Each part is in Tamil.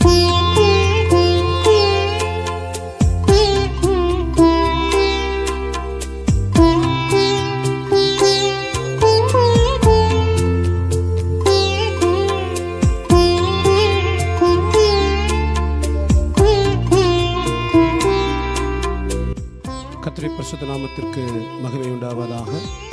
பரிசுத்த நாமத்திற்கு மகிமை உண்டாவதாக.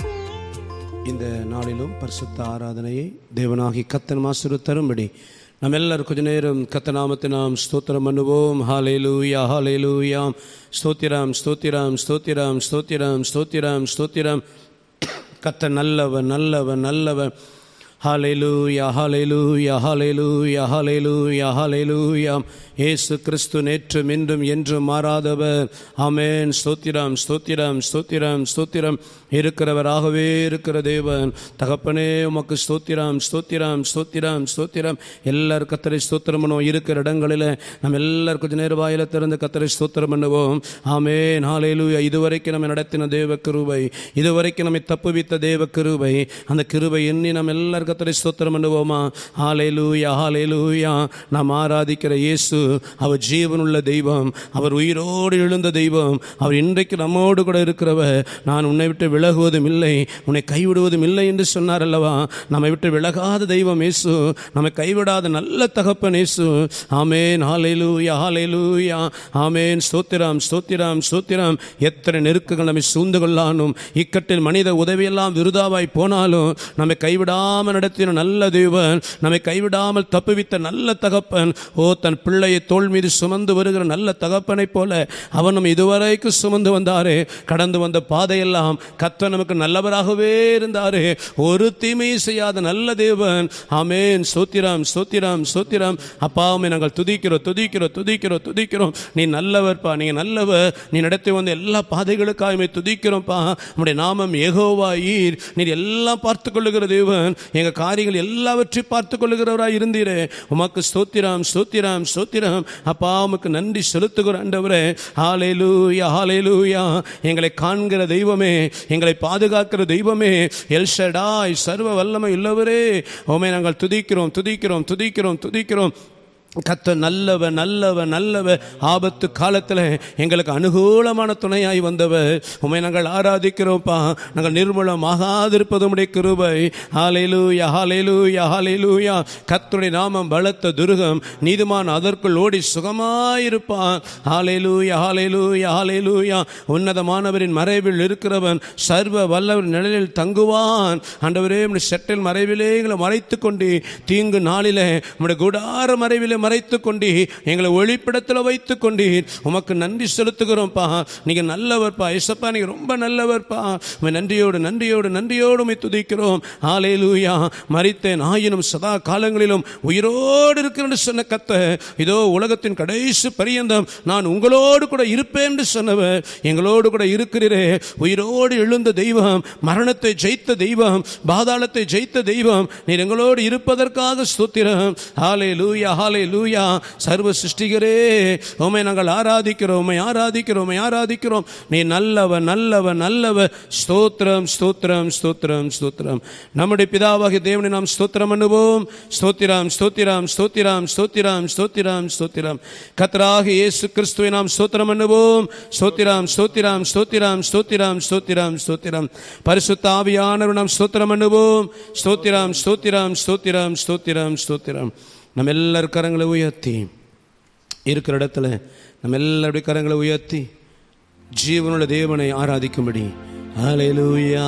இந்த நாளிலும் பரிசுத்த ஆராதனையை தேவனாகி கர்த்தர் ஆசீர்வதித்து தரும்படி நாம் எல்லாரும் கொஞ்ச நேரம் கர்த்தர் நாமத்தை நாம் ஸ்தோத்திரம் பண்ணுவோம். ஹல்லேலூயா ஹல்லேலூயா. ஸ்தோத்திரம் ஸ்தோத்திரம் ஸ்தோத்திரம் ஸ்தோத்திரம் ஸ்தோத்திரம் ஸ்தோத்திரம். கர்த்தர் நல்லவர் நல்லவர் நல்லவர். ஹல்லேலூயா ஹல்லேலூயா ஹல்லேலூயா ஹல்லேலூயா ஹல்லேலூயா. இயேசு கிறிஸ்து நேற்றும் இன்றும் என்றும் மாறாதவர். ஆமென். ஸ்தோத்திரம் ஸ்தோத்திரம் ஸ்தோத்திரம் ஸ்தோத்திரம். இருக்கிறவராகவே இருக்கிற தேவன் தகப்பனே உமக்கு ஸ்தோத்திரம் ஸ்தோத்திரம் ஸ்தோத்திரம் ஸ்தோத்திரம். எல்லாரும் கர்த்தரை ஸ்தோத்திரம் பண்ணுவோம். இருக்கிற இடங்களில் நம்ம எல்லாரும் கொஞ்சம் நேரம் வாயில திறந்து கர்த்தரை ஸ்தோத்திரம் பண்ணுவோம். ஆமென். ஹல்லேலூயா. இதுவரைக்கும் நம்ம நடத்தின தேவ கிருபை, இதுவரைக்கும் நம்மை தப்புவித்த தேவ கிருபை, அந்த கிருபை எண்ணி நம்ம எல்லாரும் கர்த்தரை ஸ்தோத்திரம் பண்ணுவோமா? ஹல்லேலூயா ஹல்லேலூயா. நாம் ஆராதிக்கிற இயேசு அவர் ஜீவனுள்ள தெய்வம், அவர் உயிரோடு எழுந்த தெய்வம், அவர் இன்றைக்கு நம்மோடு கூட இருக்கிறவர். நான் உன்னை விட்டு விலகுவதும் இல்லை, உன்னை கைவிடுவதும் இல்லை என்று சொன்னார் அல்லவா? நம்மை விட்டு விலகாத தெய்வம் இயேசு, நம்மை கைவிடாத நல்ல தகப்பன் இயேசு. ஆமென். ஹல்லேலூயா ஹல்லேலூயா. ஆமென். ஸ்தோத்திரம் ஸ்தோத்திரம் ஸ்தோத்திரம். எத்தனை நெருக்கங்கள் நம்மை சூழ்ந்து கொள்ளாலும், இக்கட்டில் மனித உதவியெல்லாம் விருதாவாய் போனாலும் நம்மை கைவிடாமல் நடத்தின நல்ல தேவன், நம்மை கைவிடாமல் தப்புவித்த நல்ல தகப்பன். ஓ, தன் பிள்ளையை தோள் மீது சுமந்து வருகிற நல்ல தகப்பனை போல அவன் நம்ம இதுவரைக்கும் சுமந்து வந்தாரே. கடந்து வந்த பாதையெல்லாம் கர்த்தர் நமக்கு நல்லவராகவே இருந்தாரே. ஒரு தீமையை செய்யாத நல்ல தேவன். ஆமென். ஸ்தோத்திரம் ஸ்தோத்திரம் ஸ்தோத்திரம். அப்பாவுமே நாங்கள் துதிக்கிறோம் துதிக்கிறோம் துதிக்கிறோம் துதிக்கிறோம். நீ நல்லவர்ப்பா, நீங்க நல்லவர். நீ நடத்தி வந்த எல்லா பாதைகளுக்காக துதிக்கிறோம்ப்பா. நம்முடைய நாமம் யெகோவா ஈர். நீர் எல்லாம் பார்த்து கொள்ளுகிற தேவன், எங்க காரியங்கள் எல்லாவற்றையும் பார்த்து கொள்ளுகிறவராய் இருந்தீரே. உமக்கு ஸ்தோத்திரம் ஸ்தோத்திரம் ஸ்தோத்திரம். அப்பா உமக்கு நன்றி செலுத்துகிற ஆண்டவரே. ஹல்லேலூயா ஹல்லேலூயா. எங்களை காண்கிற தெய்வமே, எங்களை பாதுகாக்கிற தெய்வமே, எல் ஷடாய் சர்வ வல்லமை உள்ளவரே, உம்மை நாங்கள் துதிக்கிறோம் துதிக்கிறோம் துதிக்கிறோம் துதிக்கிறோம். கர்த்தர் நல்லவர் நல்லவர் நல்லவர். ஆபத்து காலத்தில் எங்களுக்கு அனுகூலமான துணையாய் வந்தவர். உம்மை நாங்கள் ஆராதிக்கிறோம்ப்பா. நாங்கள் நிர்மூலமாகாதிருப்பது உம்முடைய கிருபை. ஹல்லேலூயா ஹல்லேலூயா ஹல்லேலூயா. கர்த்தருடைய நாமம் பலத்த துருகம், நீதிமான் அதற்குள் ஓடி சுகமாயிருப்பான். ஹல்லேலூயா ஹல்லேலூயா ஹல்லேலூயா. உன்னதமானவரின் மறைவில் இருக்கிறவன் சர்வ வல்லவர் நிழலில் தங்குவான். ஆண்டவரே, உம்முடைய செட்டில் மறைவிலே எங்களை மறைத்துக் கொண்டு, தீங்கு நாளிலே உம்முடைய கூடார மறைவிலே மறைத்துக் கொண்டு, எங்களை ஒளிப்பிடத்தில் வைத்துக் கொண்டீர். உமக்கு நன்றி செலுத்துகிறோம்ப்பா. நீங்க நல்லவர்ப்பா இயேசுப்பா, நீங்க ரொம்ப நல்லவர்ப்பா. நன்றியோடு நன்றியோடு நன்றியோடு உம்மை துதிக்கிறோம். ஹல்லேலூயா. மரித்தேன் ஆயினும் சதா காலங்களிலும் உயிரோடு இருக்கிறேன் சொன்ன கர்த்தர், இதோ உலகத்தின் கடைசி பரியந்தம் நான் உங்களோடு கூட இருப்பேன் என்று சொன்னவர், எங்களோடு கூட இருக்கிறீரே. உயிரோடு எழுந்த தெய்வம், மரணத்தை ஜெயித்த தெய்வம், பாதாளத்தை ஜெயித்த தெய்வம், நீர் எங்களோடு இருப்பதற்காக ஸ்தோத்திரம். ஹல்லேலூயா ஹல்லேலூயா. சர்வ சிருஷ்டிகரே, உம்மை நாங்கள் ஆராதிக்கிறோம் உம்மை ஆராதிக்கிறோம் உம்மை ஆராதிக்கிறோம். நீ நல்லவர் நல்லவர் நல்லவர். ஸ்தோத்திரம் ஸ்தோத்திரம் ஸ்தோத்திரம் ஸ்தோத்திரம். நம்முடைய பிதாவாகிய தேவனை நாம் ஸ்தோத்திரம் பண்ணுவோம். ஸ்தோத்திரம் ஸ்தோத்திரம் ஸ்தோத்திரம் ஸ்தோத்திரம் ஸ்தோத்திரம் ஸ்தோத்திரம். கர்த்தராகிய இயேசு கிறிஸ்துவை நாம் ஸ்தோத்திரம் பண்ணுவோம். ஸ்தோத்திரம் ஸ்தோத்திரம் ஸ்தோத்திரம் ஸ்தோத்திரம் ஸ்தோத்திரம் ஸ்தோத்திரம். பரிசுத்த ஆவியானவரை நாம் ஸ்தோத்திரம் பண்ணுவோம். ஸ்தோத்திரம் ஸ்தோத்திரம் ஸ்தோத்திரம் ஸ்தோத்திரம் ஸ்தோத்திரம். நம்ம எல்லாரும் கரங்களை உயர்த்தி இருக்கிற இடத்துல நம்ம எல்லாருடைய கரங்களை உயர்த்தி ஜீவனுள்ள தேவனை ஆராதிக்கும்படி. ஹல்லேலூயா.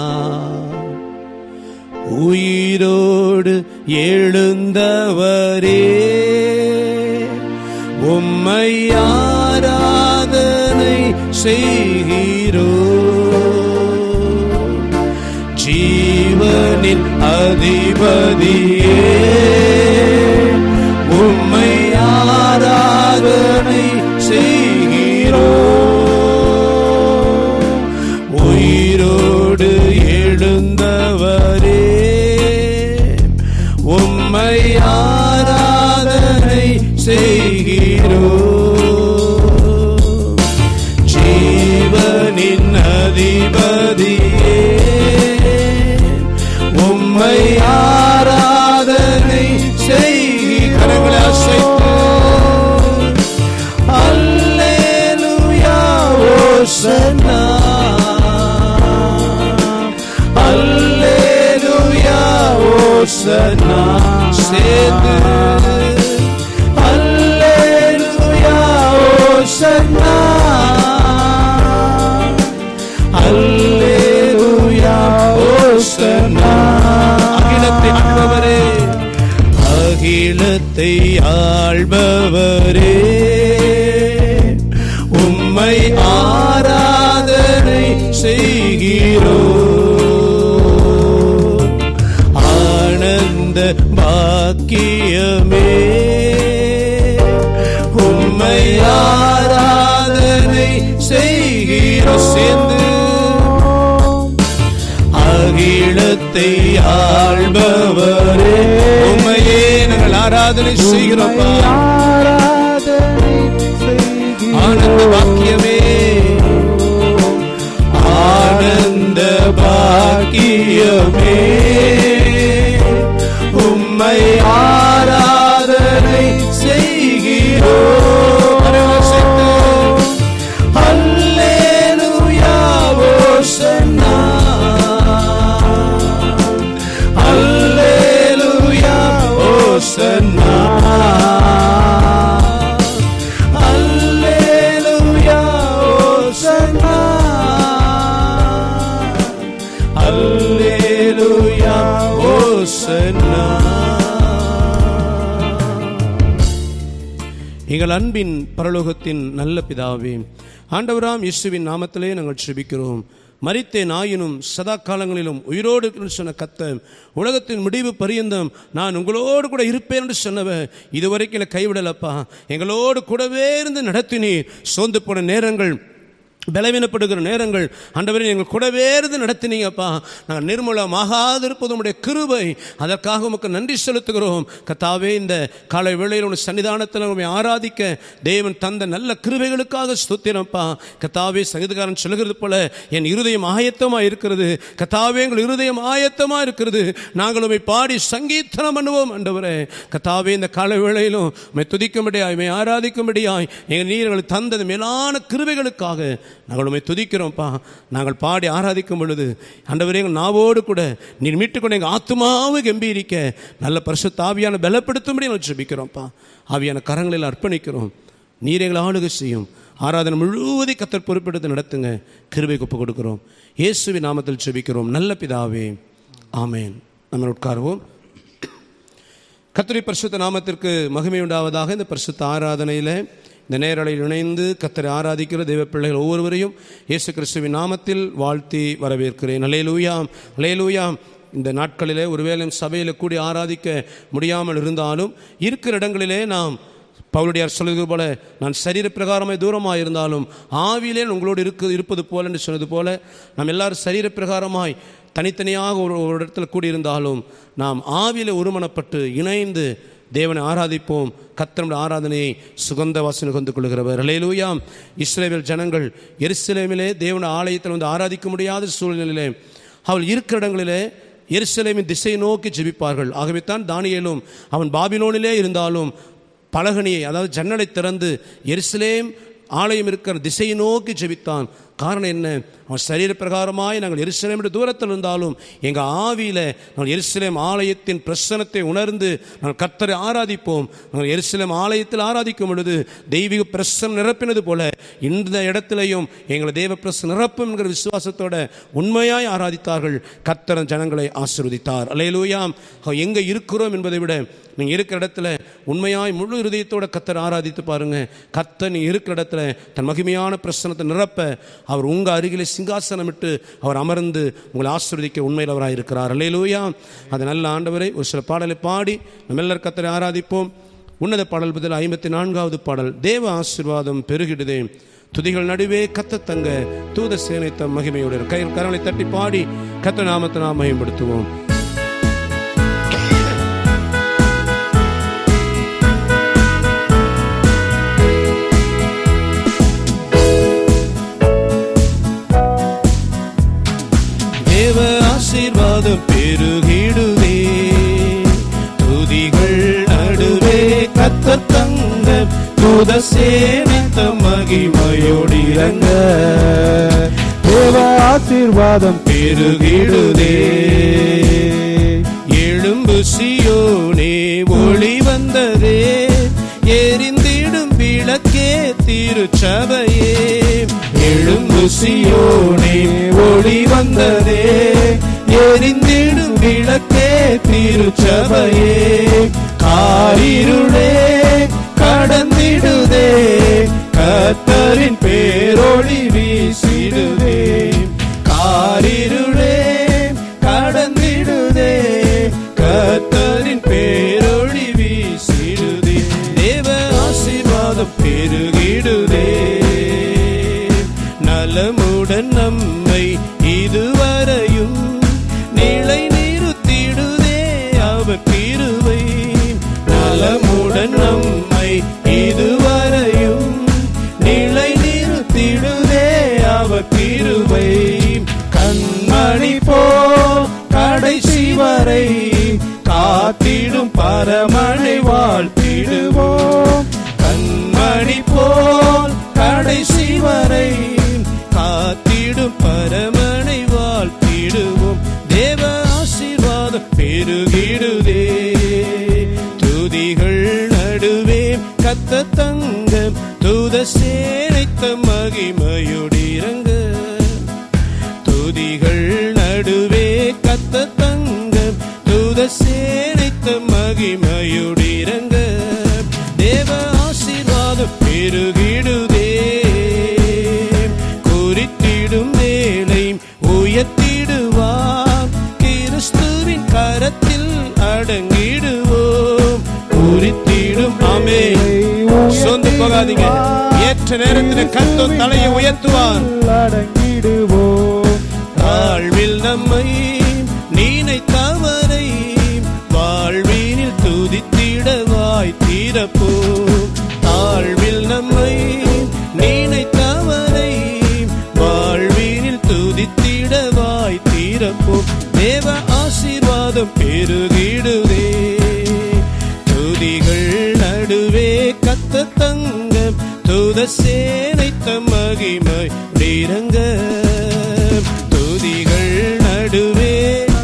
உயிரோடு எழுந்தவரே, உம்மை ஆராதனை செய்கிறோ. ஜீவனின் அதிபதியே, உம்மை ஆராதனை செய்கிறோ. உயிரோடு எழுந்தவரே, உம்மை ஆராதனை செய்கிறோ. ஜீவனின் அதிபதியே, உம்மை ஆராதனை செய்கிறோ. கரங்களை அசைத்து ஆள்பவரே, உம்மை ஆராதனை செய்கிறோம். ஆனந்த பாக்கியமே, உம்மை ஆராதனை செய்கிறோம். சேர்ந்து அகிலத்தை ஆள்பவரே, உம்மையே நாங்கள் ஆராதனை செய்கிறோம். ஆனந்த பாக்கியமே, ஆனந்த பாக்கியமே, உம்மை ஆராதனை செய்கிறோம். அல்லேலூயா ஓசன்னா, அல்லேலூயா ஓசன்னா, அல்லேலூயா ஓசன்னா, அல்லேலூயா ஓசன்னா. எங்கள் அன்பின் பரலோகத்தின் நல்ல பிதாவே, ஆண்டவராம் இயேசுவின் நாமத்திலே நாங்கள் ஜெபிக்கிறோம். மரித்தேன் ஆயினும் சதா காலங்களிலும் உயிரோடு சொன்ன கர்த்தர், உலகத்தின் முடிவு பரியந்தம் நான் உங்களோடு கூட இருப்பேன் என்று சொன்னவர் இதுவரைக்கும் என்னை கைவிடலப்பா. எங்களோடு கூடவே இருந்து நடத்தினீர். சோர்ந்து போன நேரங்கள், பலவீனப்படுகிற நேரங்கள் ஆண்டவரே எங்கள் கூடவே இருந்து நடத்தினீங்கப்பா. நாங்கள் நிர்மூலமாகாது இருப்பது உம்முடைய கிருபை. அதற்காக உமக்கு நன்றி செலுத்துகிறோம் கர்த்தாவே. இந்த காலை வேளையில் உன் சன்னிதானத்தில் உம்மை ஆராதிக்க தேவன் தந்த நல்ல கிருபைகளுக்காக ஸ்தோத்திரம்ப்பா கர்த்தாவே. சங்கீதக்காரன் சொல்கிறது போல என் இருதயம் ஆயத்தமாக இருக்கிறது கர்த்தாவே, எங்கள் இருதயம் ஆயத்தமாக இருக்கிறது. நாங்கள் உம்மை பாடி சங்கீதனம் பண்ணுவோம் ஆண்டவரே கர்த்தாவே. இந்த காலை வேளையிலும் உம்மை துதிக்கும்படியாய், உம்மை ஆராதிக்கும்படியாய் எங்கள் நீர்கள் தந்தது மேலான கிருபைகளுக்காக நாங்கள் உம்மை துதிக்கிறோம்ப்பா. நாங்கள் பாடி ஆராதிக்கும் பொழுது ஆண்டவரே எங்கள் நாவோடு கூட நீர் மீட்டுக்கொண்டு எங்கள் ஆத்துமாவை கம்பீரிக்க நல்ல பரிசுத்த ஆவியான பலப்படுத்தும்படி நாங்கள் ஜெபிக்கிறோம்ப்பா. ஆவியான கரங்களில் அர்ப்பணிக்கிறோம். நீர் எங்களை ஆளுகை செய்யும். ஆராதனை முழுவதை கர்த்தர் பொறுப்பெடுத்து நடத்துங்க. கிருபைக்கு ஒப்புக் கொடுக்கிறோம். இயேசுவின் நாமத்தில் ஜெபிக்கிறோம் நல்ல பிதாவே, ஆமேன். நம்ம உட்காருவோம். கர்த்தருடைய பரிசுத்த நாமத்திற்கு மகிமை உண்டாவதாக. இந்த பரிசுத்த ஆராதனையில் இந்த நேரலையில் இணைந்து கர்த்தரை ஆராதிக்கிற தெய்வ பிள்ளைகள் ஒவ்வொருவரையும் இயேசு கிறிஸ்துவின் நாமத்தில் வாழ்த்தி வரவேற்கிறேன். அல்லேலூயா, அல்லேலூயா. இந்த நாட்களிலே ஒருவேளை சபையில் கூடி ஆராதிக்க முடியாமல் இருந்தாலும் இருக்கிற இடங்களிலே நாம் பவுலடியார் சொல்வது போல, நான் சரீர பிரகாரமாக தூரமாக இருந்தாலும் ஆவியிலே உங்களோடு இருப்பது போல என்று சொன்னது போல, நாம் எல்லாரும் சரீர பிரகாரமாய் தனித்தனியாக ஒரு இடத்துல கூடியிருந்தாலும் நாம் ஆவியில் ஒருமனப்பட்டு இணைந்து தேவனை ஆராதிப்போம். கர்த்தருடைய ஆராதனையை சுகந்த வாசனை கொண்டு கொள்கிறவர். அல்லேலூயா. இஸ்ரவேல் ஜனங்கள் எருசலேமிலே தேவனுடைய ஆலயத்தில் வந்து ஆராதிக்க முடியாத சூழ்நிலையிலே அவள் இருக்கிற இடங்களிலே எருசலேமின் திசை நோக்கி ஜெபிப்பார்கள். ஆகவே தான் தானியேலும் அவன் பாபிலோனிலே இருந்தாலும் பலகணியை, அதாவது ஜன்னலை திறந்து எருசலேம் ஆலயம் இருக்கிற திசையை நோக்கி ஜெபித்தான். காரணம் என்ன? அவன் சரீர பிரகாரமாய் நாங்கள் எருசலேம் தூரத்தில் இருந்தாலும் எங்கள் ஆவியில் நாங்கள் எருசலேம் ஆலயத்தின் பிரசன்னத்தை உணர்ந்து நாங்கள் கர்த்தரை ஆராதிப்போம். நாங்கள் எருசலேம் ஆலயத்தில் ஆராதிக்கும் பொழுது தெய்வீக பிரசன்னம் நிரப்பினது போல இந்த இடத்திலையும் எங்களை தெய்வ பிரசன்னம் நிரப்பும் என்கிற விசுவாசத்தோட உண்மையாய் ஆராதித்தார்கள். கர்த்தர் ஜனங்களை ஆசீர்வதித்தார். அல்லேலூயா. எங்கே இருக்கிறோம் என்பதை விட நீங்கள் இருக்கிற இடத்துல உண்மையாய் முழு இருதயத்தோட கர்த்தரை ஆராதித்து பாருங்க. கர்த்தர் நீங்கள் இருக்கிற இடத்துல தன் மகிமையான பிரசன்னத்தை நிரப்ப அவர் உங்கள் அருகிலே சிங்காசனமிட்டு அவர் அமர்ந்து உங்களை ஆசீர்வதிக்க உண்மையில் அவராக இருக்கிறார். அல்லேலூயா. அது நல்ல ஆண்டவரை ஒரு சில பாடலை பாடி நம்ம எல்லாரும் கர்த்தரை ஆராதிப்போம். உன்னத பாடல் பதில் 54வது பாடல். தேவ ஆசீர்வாதம் பெருகிடுதே, துதிகள் நடுவே கர்த்தர் தங்க தூத சேனை தம் மகிமையோடு கையில் கரங்களை தட்டி பாடி கர்த்தர் நாமத்தை நாம் மகிமைப்படுத்துவோம். ஆசீர்வாதம் பெருகிடுதே, துதிகள் நடுவே கர்த்தர் தங்க தூத சேனை தம் மகிமையோடு இறங்க. தேவ ஆசீர்வாதம் பெருகிடுதே, எழும்பு சீயோனே ஒளி வந்ததே, எரிந்திடும் விளக்கே திருச்சபையே, எழும்பு சீயோனே ஒளி வந்ததே, எரிந்திடும் விளக்கே திருச்சபையே, காரிருளே கடந்திடுதே, கர்த்தரின் பேரொளி வீசிடுதே, காரிருளே கடந்திடுதே, கர்த்தரின் பேரொளி வீசிடுதே, தேவ ஆசீர்வாதம் பெருகிடுதே, நலமுடன் நம்மை இதுவரையும் நிலை நிறுத்திடுதே அவர் கிருபை, நலமுடன் நம்மை இதுவரையும் நிலை நிறுத்திடுதே அவர் கிருபை, கண்மணி போல் கடைசி வரை காத்திடும் பரமனை வாழ்த்திடுவோம், கண்மணி போல் கடைசி வரை காத்திடும் பரமனை வாழ்த்திடுவோம், தேவ ஆசீர்வாதம் பெருகிடுதே, துதிகள் நடுவே கத்த தங்கம் தூத சேனைத்த மகிமையுடிரங்க, துதிகள் நடுவே கத்த தங்கம் தூத சேனைத்த மகிமையுடிரங்க, தேவ ஆசீர்வாதம் பெருகிடுதே, குறித்திடும் வேலை உயர்த்திடுவார், கிறிஸ்துவின் கரத்தில் அடங்கிடுவோம், குறித்திடும் ஆமே சொந்து போகாதீங்க, ஏற்ற நேரத்தில் கர்த்தர் தலையை உயர்த்துவார், அடங்கிடுவோம், வாழ்வில் நம்மை நினைத்தவரை வாழ்வினில் துதித்திட வாய் திறப்போம், தாழ்வில் நம்மை நினைத்தவரை வாழ்வினில் துதித்திட வாய் திறப்போம், தேவ ஆசீர்வாதம் பெருகிடுதே, துதிகள் நடுவே கத்த தங்கம் தூத சேனைத்த மகிமை உடிரங்க, துதிகள் நடுவே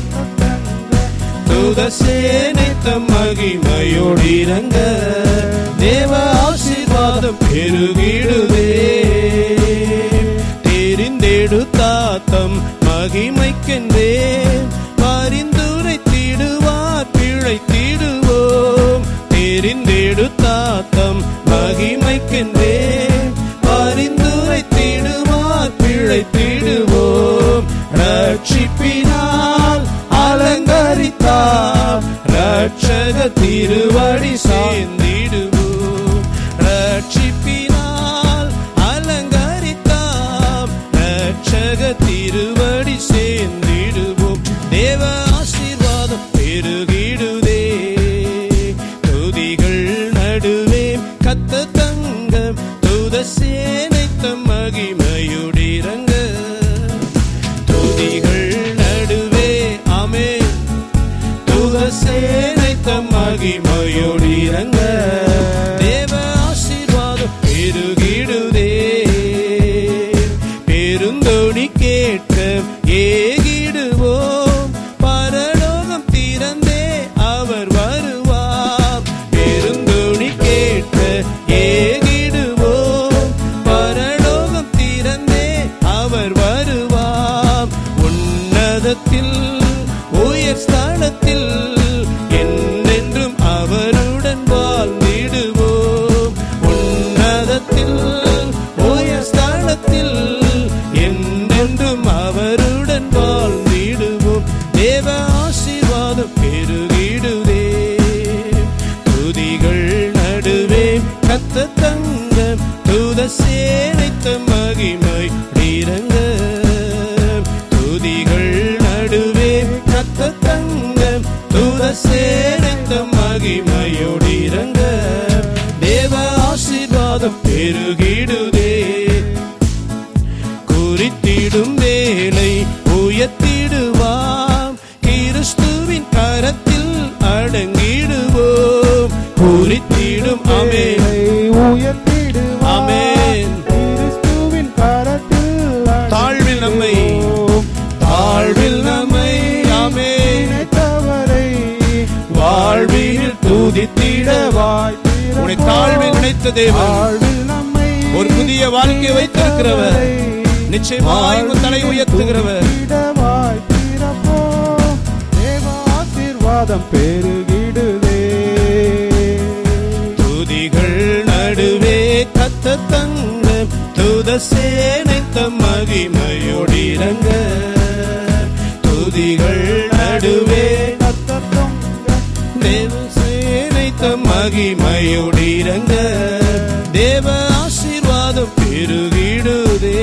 தூத சேனைத்த மகிமையோடிரங்க, தேவ ஆசீர்வாதம் பெருகிடுதே, தெரிந்தெடுத்தாத்தம் மகிமைக்கென்றே பரிந்துரைத்திடுவார் பிழைத்திடுவோம், தெரிந்தெடுத்தாத்தம் மகிமைக்கென்றே பரிந்துரைத்திடுவார் பிழைத்திடுவோம், ரட்சிப்பினால் அலங்கரித்தார் ரட்சக திருவடி சேர்ந்திடுவோம், ரட்சிப்பினால் அலங்கரித்தார் ரட்சக திருவடி சேர்ந்திடுவோம், தேவ ஆசீர்வாதம் பெருகிடுதே, துதிகள் நடுவே கத்த தங்கம் தூத சேனைத்த மகிமையுடிரங்க, துதிகள் நடுவே ஆமே தூத சேனைத்த மகிமையுடிரங்க, தேவ ஆசீர்வாதம் பெருகிடுதே, பெருந்தொடி கேட்க ஏகிடுவோம், பரலோகம் திறந்தே அவர் வருவார், பெருந்தொடி கேட்க ஏகிடுவோம், பரலோகம் திறந்தே அவர் வருவார், உன்னதத்தில் உயர் ஸ்தானத்தில் என்றென்றும் அவருடன் வாழ்ந்திடுவோம், உன்னதத்தில் உயர் ஸ்தானத்தில் என்றென்றும் அவருடன் வாழ்ந்திடுவோம், தேவ ஆசீர்வாதம் பெருகிடுதே, துதிகள் நடுவே கத்த தங்கம் தூத சேனைத்த மகிமை உடிரங்க, துதிகள் நடுவே கத்த தங்கம் தூத சேனைத்த மகிமையுடிரங்க, தேவ ஆசீர்வாதம் பெருகிடுதே, குறித்திடும் வேலை உயர்த்திடுவாம், கிறிஸ்துவின் கரத்தில் அடங்கிடுவோம், குறித்திடும் ஆமே உயர்த்திடுவாம், ஆமென், கிறிஸ்துவின் கரத்தில் தாழ்வில் நம்மை ஆமே நினைத்தவரை வாழ்வில் துதித்திட வாய், உன்னை தாழ்வில் நினைத்த தேவன் ஒரு புதிய வாழ்க்கையை வைத்திருக்கிறவர், நிச்சயமாய் உங்கள் தலை உயர்த்துகிறவர். ஆசீர்வாதம் பெருகிடுதே. துதிகள் நடுவே கர்த்தர் தந்த தூத சேனை தம் மகிமையோடிறங்க. துதிகள் நடுவே கர்த்தர் தந்த தேவ சேனை தம் மகிமையோடிறங்க. தேவ ஆசீர்வாதம் பெருகிடுதே.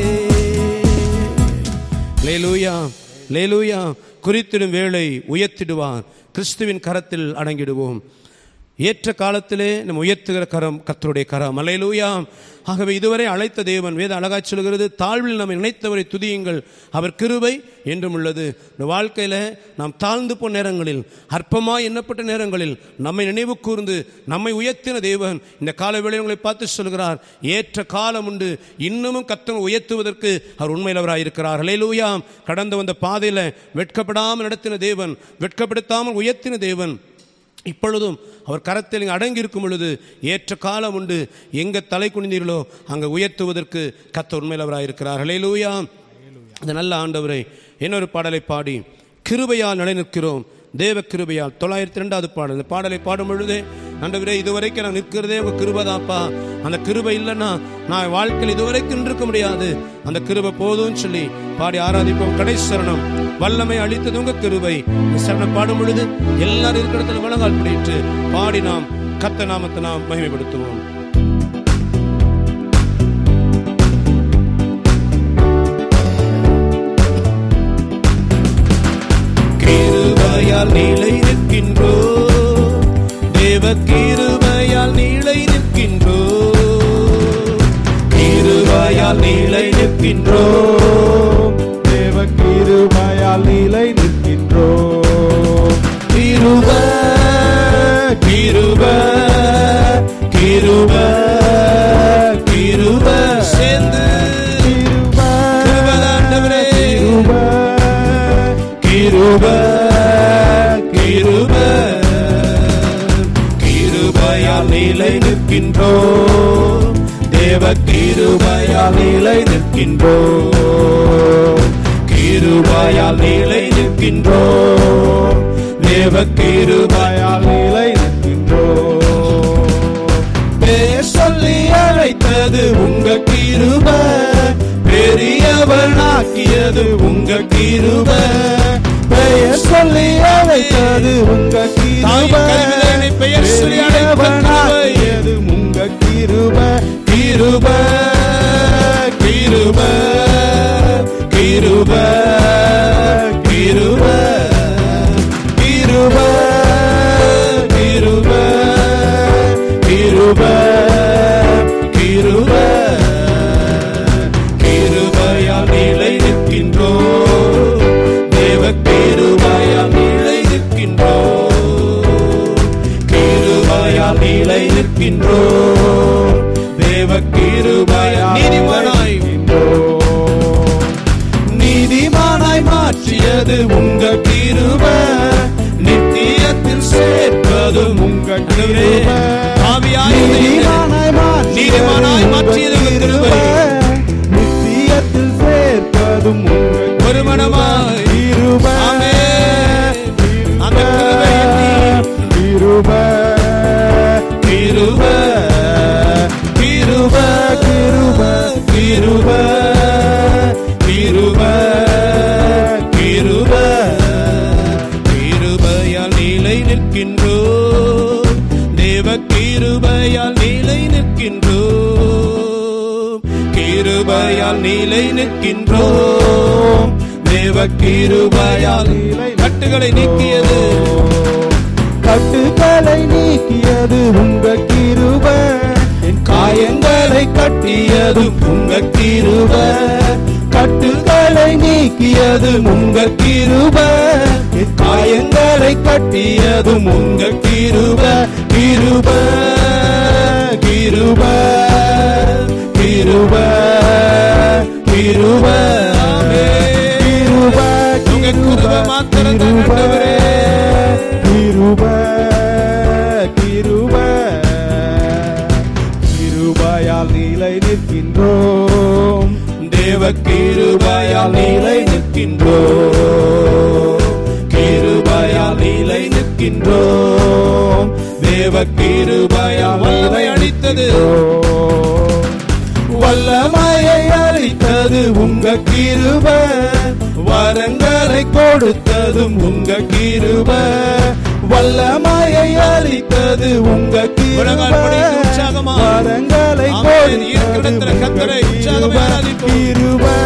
அல்லேலூயா, அல்லேலூயா. குறித்திடும் வேளை உயர்த்திடுவார். கிறிஸ்துவின் கரத்தில் அடங்கிடுவோம். ஏற்ற காலத்திலே நம்ம உயர்த்துகிற கரம் கர்த்தருடைய கரம். அல்லேலூயா. ஆகவே இதுவரை அழைத்த தேவன் வேத அழகாய் சொல்கிறது, தாழ்வில் நம்மை நினைத்தவரை துதியுங்கள், அவர் கிருபை என்றும் உள்ளது. இந்த வாழ்க்கையில் நாம் தாழ்ந்து போன நேரங்களில், அற்பமாய் எண்ணப்பட்ட நேரங்களில் நம்மை நினைவு கூர்ந்து நம்மை உயர்த்தின தேவன் இந்த கால வேளையில் உங்களை பார்த்து சொல்கிறார், ஏற்ற காலம் உண்டு, இன்னமும் கர்த்தரை உயர்த்துவதற்கு அவர் உண்மையிலவராக இருக்கிறார். அல்லேலூயா. கடந்து வந்த பாதையில் வெட்கப்படாமல் நடத்தின தேவன், வெட்கப்படுத்தாமல் உயர்த்தின தேவன், இப்பொழுதும் அவர் கரத்தில் அடங்கி இருக்கும் பொழுது ஏற்ற காலம் உண்டு. எங்க தலை குனிந்தீர்களோ அங்கே உயர்த்துவதற்கு கர்த்தர் உண்மையிலவராக இருக்கிறார். அல்லேலூயா. அந்த நல்ல ஆண்டவரை இன்னொரு பாடலை பாடி கிருபையால் நிலைநிற்கிறோம். தேவ கிருபையால் 902வது பாடல். இந்த பாடலை பாடும் பொழுதே, ஆண்டவரே இதுவரைக்கும் நான் நிற்கிறதே உங்க கிருபைதாப்பா, அந்த கிருபை இல்லைன்னா நான் வாழ்க்கையில் இதுவரைக்கும் நின்றுக்க முடியாது, அந்த கிருபை போதும்னு சொல்லி பாடி ஆராதிப்போம். கடைசி சரணம், வல்லமை அளித்தது உங்க கிருபை. இந்த சரணம் பாடும் பொழுது எல்லாரும் இருக்கிற இடத்துல வழங்கால் பிடித்து பாடி நாம் கர்த்தர் நாமத்தை நாம் மகிமைப்படுத்துவோம். கிருபையால் நிலை நிற்கின்றோம், தேவ கிருபையால் நிலை நிற்கின்றோம். கிருபையால் நிலை நிற்கின்றோம், தேவ கிருபையால் நிலை நிற்கின்றோம். கிருபை கிருபை கிருபை கிருபை சேர்ந்து கிருபை கிருபை கிருபையால் நிலை நிற்கின்றோம், தேவ கிருபையால் நிலை நிற்கின்றோம். கிருபையால் நிலை நிற்கின்றோம், தேவ கிருபையால் நிலை நிற்கின்றோம். பேர் சொல்லி அழைத்தது உங்க கிருபை, பெரியவனாக்கியது உங்க கிருபை. பெயர் சொல்லி அழைத்தது உங்க கிருபை, பெயர் சொல்லி அழைத்தது உங்க கிருபை. கிருபை கிருபை கிருபை கிருபை கிருபை கிருபை கிருபை கிருபை. கிருபையால் நிலை நிற்கின்றோம், தேவ கிருபையால் நிலை நிற்கின்றோம். கிருபையால் நிலை நிற்கின்றோம், தேவ கிருபையால் நீதிமானாய் நீதிமானாய் மாற்றியது உங்க கிருபை, நித்தியத்தில் சேர்ப்பதும் உங்க கிருபை. நீதிமானாய் மாற்றியது உங்க கிருபை, நித்தியத்தில் சேர்ப்பதும் உங்க ஒரு மனமாய் கிருபை. அந்த கிருபை கிருபை கிருபை கிருபை கிருபை கிருபை கிருபை. கிருபையால் நிலை நிற்கின்றோம், தேவ கிருபையால் நிலை நிற்கின்றோம். கிருபையால் நிலை நிற்கின்றோம், தேவ கிருபையால் கட்டுகளை நீக்கியது, கட்டுகளை நீக்கியது உங்க கிருபை. என் காயங்களை கட்டியது உங்க கிருபை, கட்டுகளை நீக்கியது உங்க கிருபை. என் காயங்களை கட்டியது உங்க கிருபை. கிருபை கிருபை கிருபை கிருபை கிருபை. உங்க கிருபை மாத்திரம் தான் ஆண்டவரே. கிருபை கிருபை கிருபையால் நிலை கிருபையால் நிலை நிற்கின்றோம், கிருபையால் நிலை நிற்கின்றோம். தேவ கிருபையால் வல்லமை அளித்தது, வல்லமையை அளித்தது உங்க கிருபை, வரங்களை கொடுத்ததும் உங்க கிருபை, வல்லமையை அளித்தது உங்க கிருபை, வரங்களை கொடுத்தது கிருபை, கிருபை,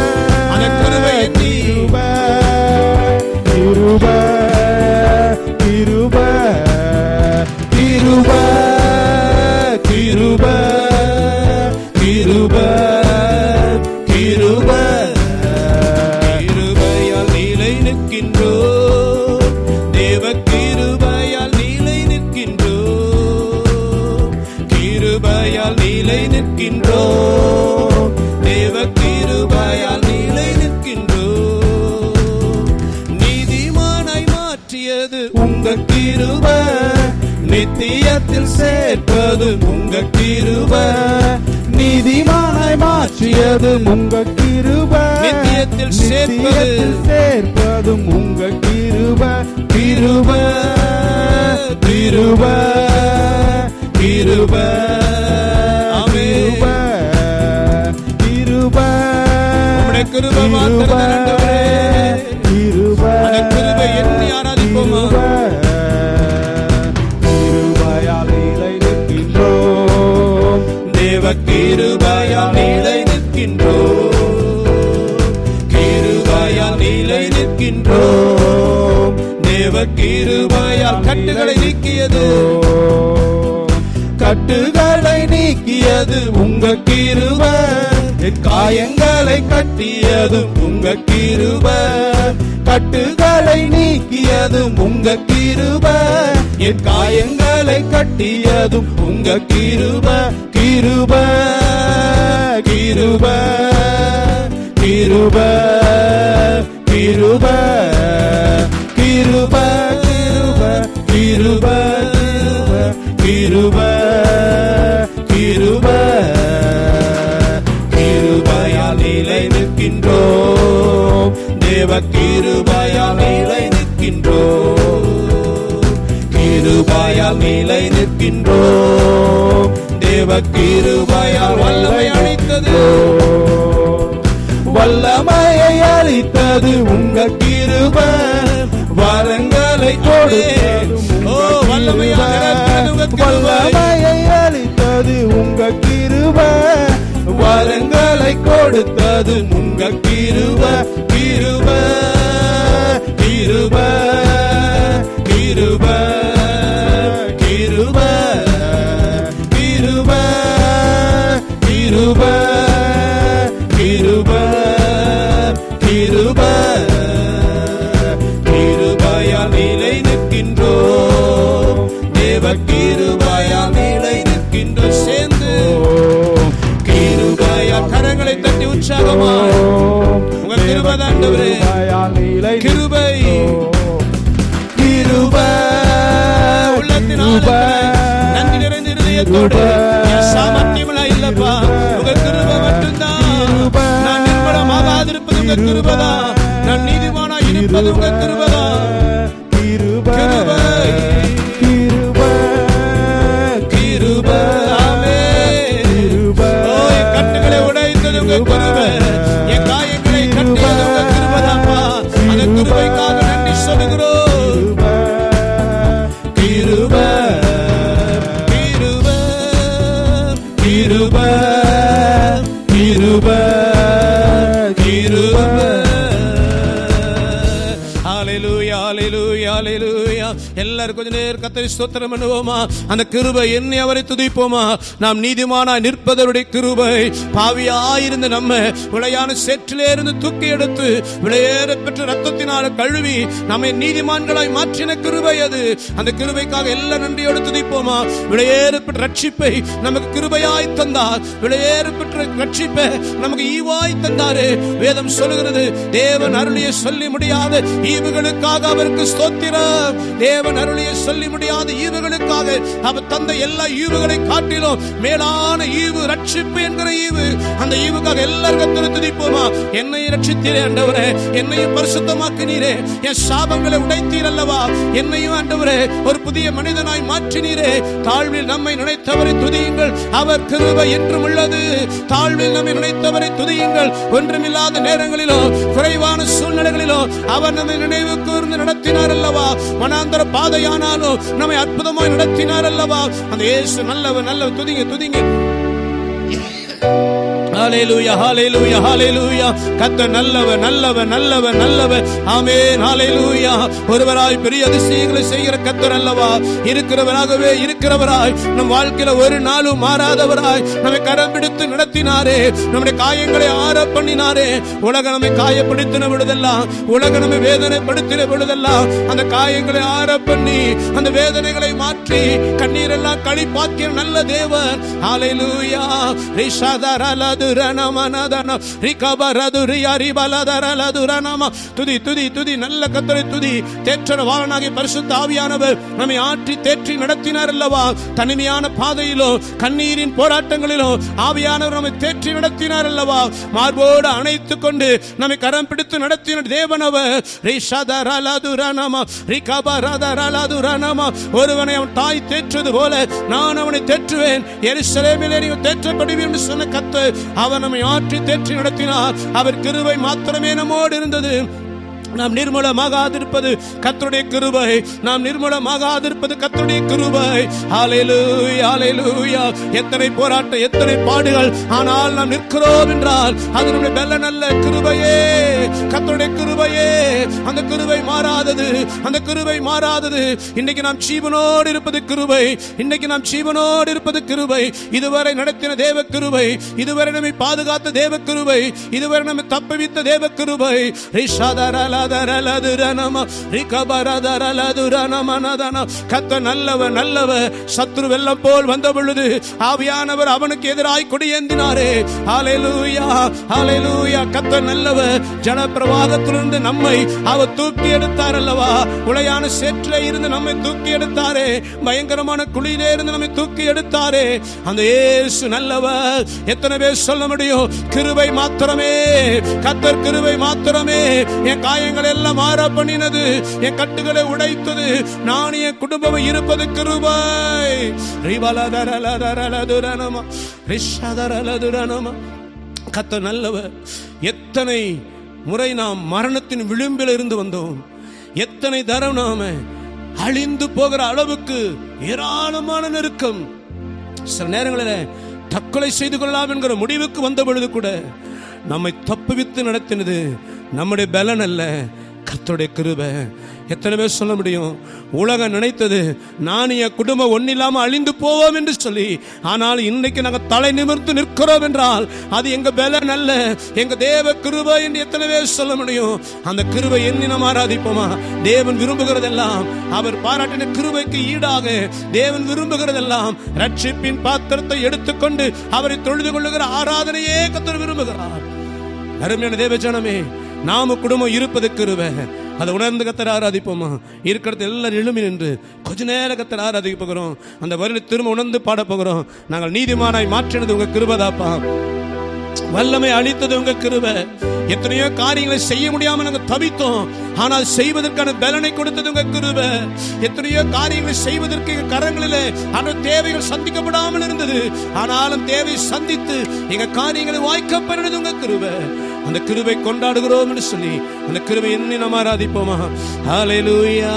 கிருபை, கிருபை, கிருபை, கிருபை, கிருபை, கிருபை, கிருபையால் நிலை நிற்கின்றோம், தேவ கிருபையால் நிலை நிற்கின்றோம், கிருபையால் நிலை நிற்கின்றோம், தேவ கிருபையால் நிலை நிற்கின்றோம். நீதிமானாய் மாற்றியது உங்க கிருபை, நித்தியத்தில் சேர்ப்பது உங்க கிருபை, நீதிமானாய் மாற்றியது உங்க கிருபை, நித்தியத்தில் சேர்ப்பதும் உங்க கிருபை, கிருபை, கிருபை, கிருபை, கிருபை, கிருபை, உம்முடைய கிருபை மாத்திரமே ஆண்டவரே, கிருபை, அந்த கிருபை எண்ணி ஆராதிப்போமா. கிருபையால் நிலை நிற்கின்றோம், தேவ கிருபையால் நிலை நிற்கின்றோம், கிருபையால் நிலை நிற்கின்றோம், தேவ கிருபையால் கட்டுகளை நீக்கியது, கட்டுகளை நீக்கியது உங்க கிருபை, காயங்களை கட்டியது உங்க கிருபை, கட்டுகளை நீக்கியது உங்க கிருபை, என் காயங்களை கட்டியதும் உங்க கிருபை, கிருபை, கிருபை, கிருபை, கிருபை, கிருபை, கிருபை, கிருபை, கிருபை, கிருபையால் நிலை நிற்கின்றோம், தேவ கிருபையால் நிலை நிற்கின்றோம், கிருபையால் நிலை நிற்கின்றோம், தேவ கிருபையால் வல்லமை அளித்தது, வல்லமையை அளித்தது உங்க கிருபை, வரங்களை கொடுத்தது, வல்லமையை அளித்தது உங்க கிருபை, வரங்களை கொடுத்தது உங்க கிருபை, கிருபை, கிருபை, கிருபை, கிருபை, கிருபை, கிருபை, கிருபை, கிருபை, கிருபையால் நிலை நிற்கின்றோம், தேவ கிருபையால் நிலை நிற்கின்றோம். சேர்ந்து கிருபையால் கரங்களை தட்டி உற்சாகமாய் உங்க கிருபை ஆண்டவரே, கிருபை, கிருபை, உள்ளத்தினால் நன்றி நிறைந்த இதயத்தோடு, சாமர்த்தியமலா இல்லப்பா, உங்க கிருபை மட்டும்தான், நான் நிர்மலமாகாதிருப்பது உங்க கிருபைதான், நான் நீதிமானாய் இருப்பது உங்க கிருபைதான், கிருபை, கிருபை, கிருபை, என் கட்டுகளை உடைத்தது உங்க கிருபை, என் காயங்களை கட்டியது உங்க கிருபைதான்ப்பா, அந்த கிருபைக்காக நன்றி சொல்லுகிறோம். கிருபை, கிருபை, கிருபை, கிருபை, கிருபை. ஹல்லேலூயா, ஹல்லேலூயா, ஹல்லேலூயா. எல்லாரும் கொஞ்ச நேரம் கர்த்தரை ஸ்தோத்திரம் பண்ணுவோமா. அந்த கிருபை எண்ணி அவரை துதிப்போமா. நாம் நீதிமானாய் நிற்பதனுடைய கிருபை, பாவியாயிருந்த நம்ம விளையான சேற்றிலே இருந்து தூக்கி எடுத்து விளையேற பெற்ற ரத்தத்தினால கழுவி நம்மை நீதிமான்களாய் மாற்றின கிருபை அது. அந்த கிருபைக்காக எல்லா நன்றியோடு துதிப்போமா. விளையேற பெற்ற ரட்சிப்பை நமக்கு கிருபையாய் தந்தார். விளையேற பெற்ற ரட்சிப்பை நமக்கு ஈவாய் தந்தாரு. வேதம் சொல்லுகிறது, தேவன் அருளிய சொல்லி முடியாத ஈவுகளுக்காக அவருக்கு ஸ்தோத்திரம். தேவன் அருளிய சொல்லி முடியாத ஈவுகளுக்காக அவர் தந்த எல்லா ஈவுகளை காட்டிலும் மேலான ஈவு ரட்சிப்பு என்கிற ஈவு. அந்த ஈவுக்காக எல்லாரும் கர்த்தரை துதிப்போமா? என்னை ரட்சித்தீரே ஆண்டவரே, என்னையும் பரிசுத்தமாக்கினீரே, என் சாபங்களை உடைத்தீர் அல்லவா, என்னையும் ஆண்டவரே ஒரு புதிய மனிதனாய் மாற்றினீரே. தாழ்வில் நம்மை நினைத்தவரை துதியுங்கள், அவர் கிருபை என்றும் உள்ளது. தாழ்வில் நம்மை நினைத்தவரை துதியுங்கள். ஒன்றுமில்லாத நேரங்களிலோ குறைவான சூழ்நிலைகளிலோ அவர் நம்மை நினைவு கூர்ந்து நடத்தினார் அல்லவா. வனாந்தர பாதையானாலும் நம்மை அற்புதமாய் நடத்தினார் அல்லவா. அந்த இயேசு நல்லவர் நல்லவர். துதிங்க துதிங்க. ஹல்லேலூயா ஹல்லேலூயா ஹல்லேலூயா. கர்த்தர் நல்லவர் நல்லவர் நல்லவர் நல்லவர். ஆமென். ஹல்லேலூயா. ஒருவராய் பெரிய அதிசயங்களை செய்கிற கர்த்தர் அல்லவா. இருக்கிறவராகவே இருக்கிறவராய் நம் வாழ்க்கையில ஒரு நாளும் மாறாதவராய் நம்மை கரம் பிடித்து நடத்தினாரே. நம்முடைய காயங்களை ஆற பண்ணினாரே. உலகம் நம்மை காயப்படுத்தின பொழுதெல்லாம், உலகம் நம்மை வேதனைப்படுத்தின பொழுதெல்லாம் அந்த காயங்களை ஆற பண்ணி அந்த வேதனைகளை மாற்றி கண்ணீரெல்லாம் கழிப்பாக்கிய நல்ல தேவன். ஹல்லேலூயா. ரிஷாதரலது துதி துதி துதி. நல்ல கர்த்தரை துதி. தேற்றரவாளனாகிய பரிசுத்த ஆவியானவர் நம்மை ஆற்றி தேற்றி நடத்தினார் அல்லவா. தனிமையான பாதையிலோ கண்ணீரின் போராட்டங்களிலோ ஆவியானவர் நம்மை தேற்றி நடத்தினார் அல்லவா. மார்போடு அணைத்துக் கொண்டு நம்மை கரம் பிடித்து நடத்தின தேவனவர். ஒருவனை அவன் தாய் தேற்றுவது போல நான் அவனை தேற்றுவேன், எருசலேமிலே நீங்கள் தேற்றப்படுவீர்கள் என்று சொன்ன கர்த்தர் அவர் நம்மை ஆற்றி தேற்றி நடத்தினார். அவர் கிருபை மாத்திரமே நம்மோடு இருந்தது. நாம் நிர்மூலமாகாதிருப்பது கர்த்தருடைய கிருபை. நாம் நிர்மூலமாகாதிருப்பது கர்த்தருடைய கிருபை. ஹல்லேலூயா ஹல்லேலூயா. எத்தனை போராட்டம், எத்தனை பாடுகள், ஆனால் நாம் நிற்கிறோம் என்றால் அது நம்முடைய பலன் அல்ல, கிருபையே, கர்த்தருடைய கிருபையே. அந்த கிருபை மாறாதது, அந்த கிருபை மாறாதது. இன்னைக்கு நாம் ஜீவனோடு இருப்பது கிருபை. இன்னைக்கு நாம் ஜீவனோடு இருப்பது கிருபை. இதுவரை நடத்தின தேவ கிருபை, இதுவரை நம்மை பாதுகாத்த தேவ கிருபை, இதுவரை நம்மை தப்புவித்த தேவ கிருபை. கர்த்தர் நல்லவர் நல்லவர். சத்ரு வெள்ளம் போல் வந்த பொழுது ஆவியானவர் அவனுக்கு எதிராய் கொடியேந்தினாரே. ஹல்லேலூயா ஹல்லேலூயா. கர்த்தர் நல்லவர். ஜனப்பிரவாகத்திலிருந்து நம்மை அவர் தூக்கி எடுத்தார் அல்லவா. உளையான சேற்றிலே இருந்து நம்மை தூக்கி எடுத்தாரே. பயங்கரமான குழியிலே இருந்து நம்மை தூக்கி எடுத்தாரே. அந்த இயேசு நல்லவர். எத்தனை பேர் சொல்ல முடியும்? கிருபை மாத்திரமே, கர்த்தர் கிருபை மாத்திரமே என் காயங்கள் எல்லாம் மாற பண்ணினது, என் கட்டுகளை உடைத்தது. நான் என் குடும்பம் இருப்பது கிருபை. கர்த்தர் நல்லவர். எத்தனை முறை நாம் மரணத்தின் விளிம்பில் இருந்து வந்தோம். எத்தனை தரம் நாம அழிந்து போகிற அளவுக்கு ஏராளமான நெருக்கம். சில நேரங்களில் தற்கொலை செய்து கொள்ளலாம் என்கிற முடிவுக்கு வந்த பொழுது கூட நம்மை தப்புவித்து நடத்தினது நம்முடைய பலன் அல்ல, கர்த்தருடைய கிருபை. எத்தனை பேர் சொல்ல முடியும்? உலகம் நினைத்தது நான் என் குடும்பம் ஒன்னில்லாம அழிந்து போவோம் என்று சொல்லி, ஆனால் இன்னைக்கு நாங்கள் தலை நிமிர்ந்து நிற்கிறோம் என்றால் அது எங்க பலன் அல்ல, எங்க தேவ கிருபை என்று எத்தனை பேர் சொல்ல முடியும்? அந்த கிருபை எண்ணி நாம் ஆராதிப்போமா? தேவன் விரும்புகிறதெல்லாம், அவர் பாராட்டின கிருபைக்கு ஈடாக தேவன் விரும்புகிறதெல்லாம் ரட்சிப்பின் பாத்திரத்தை எடுத்துக்கொண்டு அவரை தொழுது கொள்ளுகிற ஆராதனையே கர்த்தர் விரும்புகிறார். அருமையான தேவ ஜனமே, நாம குடும்பம் இருப்பது கிருபை. அதை உணர்ந்து கர்த்தரை ஆராதிப்போமா? இருக்கிறது எல்லாரும் எழுமி நின்று கொஞ்ச நேரம் கர்த்தரை ஆராதிக்க போகிறோம். அந்த வருணை திரும்ப உணர்ந்து பாட போகிறோம். நாங்கள் நீதிமானாய் மாற்றினது உங்க கிருபைதாப்பா. வல்லமை அளித்தது உங்க கிருபை. எத்தனையோ காரியங்களை செய்ய முடியாம நாங்க தவித்தோம், ஆனால் செய்வதற்கான பலனை கொடுத்தது உங்க கிருபை. எத்தனையோ காரியங்களை செய்வதற்கு எங்க கரங்களிலே அந்த தேவைகள் சந்திக்கப்படாமல் இருந்தது, ஆனாலும் தேவை சந்தித்து எங்க காரியங்களை வாய்க்க பண்ணினது உங்க கிருபை. அந்த கிருபை கொண்டாடுகிறோம் என்று சொல்லி அந்த கிருபை எண்ணி நாம் ஆராதிப்போமா? ஹல்லேலூயா.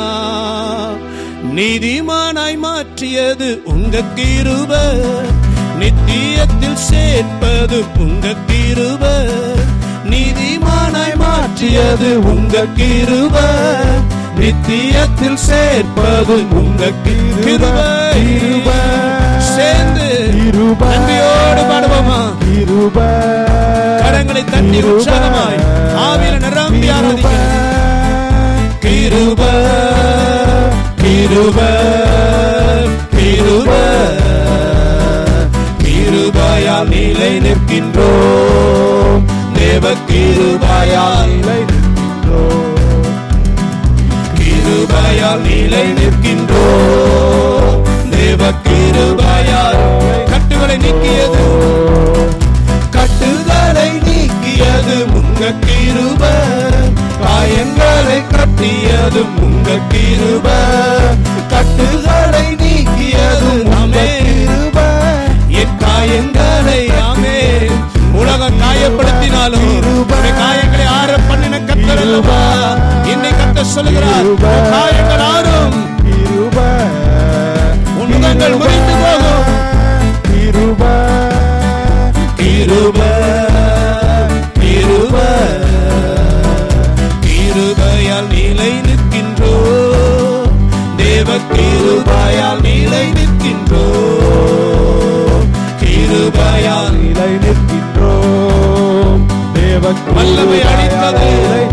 நீதிமானாய் மாற்றியது உங்க கிருபை, நித்தியத்தில் சேர்ப்பது உங்க கிருபை. நீதிமானாய் மாற்றியது உங்க கிருபை, நித்தியத்தில் சேர்ப்பது உங்க கிருபை. சேர்ந்து நன்றியோடு பாடுவோமா? கிருபை. கரங்களை தட்டி உற்சாகமாய் ஆவியில நிரம்பி ஆராதிக்கிறோம். கிருபை கிருபை கிருபை. கிருபையால் நிலை நிற்கின்றோம், தேவ கிருபையால் நிலை நிற்கின்றோம். கிருபையால் நிலை நிற்கின்றோம், தேவ கிருபையால் கட்டுகளை நீக்கியது, கட்டுகளை நீக்கியது உங்க கிருபை, காயங்களை கட்டியது உங்க கிருபை, கட்டுகளை நீக்கியது உங்க கிருபை, என் காயங்களை ஆமென். உலகம் காயப்படுத்தினாலும் காயங்களை ஆற பண்ணின கர்த்தர் அல்லவா, என்னை கர்த்தர் சொல்லுகிறார், காயங்கள் ஆறும், உன்னுதங்கள் முறிந்து போகும். கிருபை கிருபை கிருபை கிருபையால் நிலை நிற்கின்றோ, தேவ கிருபையால் நிலை நிற்கின்றோ, கிருபையால் நிலை நிற்கின்றோ, தேவ வல்லமை அளித்தது,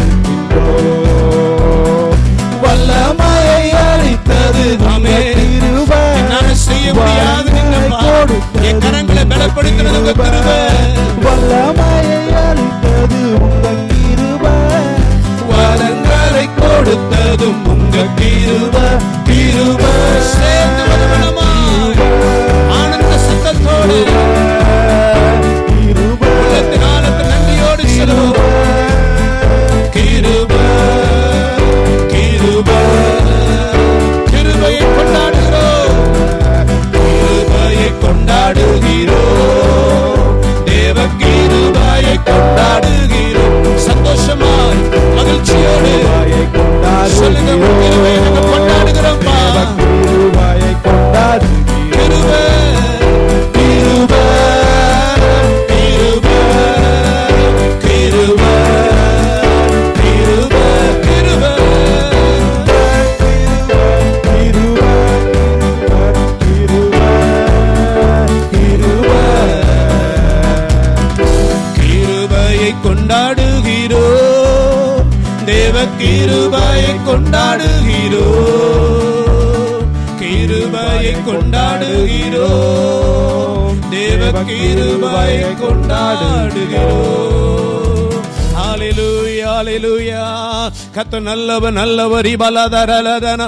வல்லமையை அளித்தது என்னால செய்ய முடியாது, என் கரங்களை பலப்படுத்தினது உங்க கிருபை, வல்லமையை அளித்தது உங்க கிருபை, வரங்களை கொடுத்ததும் உங்க கிருபை, கிருபை சேர்ந்து வருவனமா ஆனந்த சத்தத்தோடு உள்ளத்தின் ஆழத்தில் நன்றியோடு செல்வோம். கிருபை கிருபை கிருபையை கொண்டாடுகிறோம், கிருபையை கொண்டாடுகிறோம், தேவ கிருபையை கொண்டாடுகிறோம். சந்தோஷமாய் மகிழ்ச்சியோடு சொல்லுங்க, கிருபையை நாங்கள் கொண்டாடுகிறோம், கிருபையை கொண்டாடுகிறோம். கிருபை கிருபை கிருபை கிருபை கிருபை கிருபை கிருபையை கொண்டாடுகிறோம், தேவ கிருபையை கொண்டாடுகிறோம், கிருபையை கொண்டாடுகிறோம், தேவ கிருபையை கொண்டாடுகிறோம். ஹல்லேலூயா ஹல்லேலூயா. கர்த்தர் நல்லவர் நல்லவர், இபலதரலதன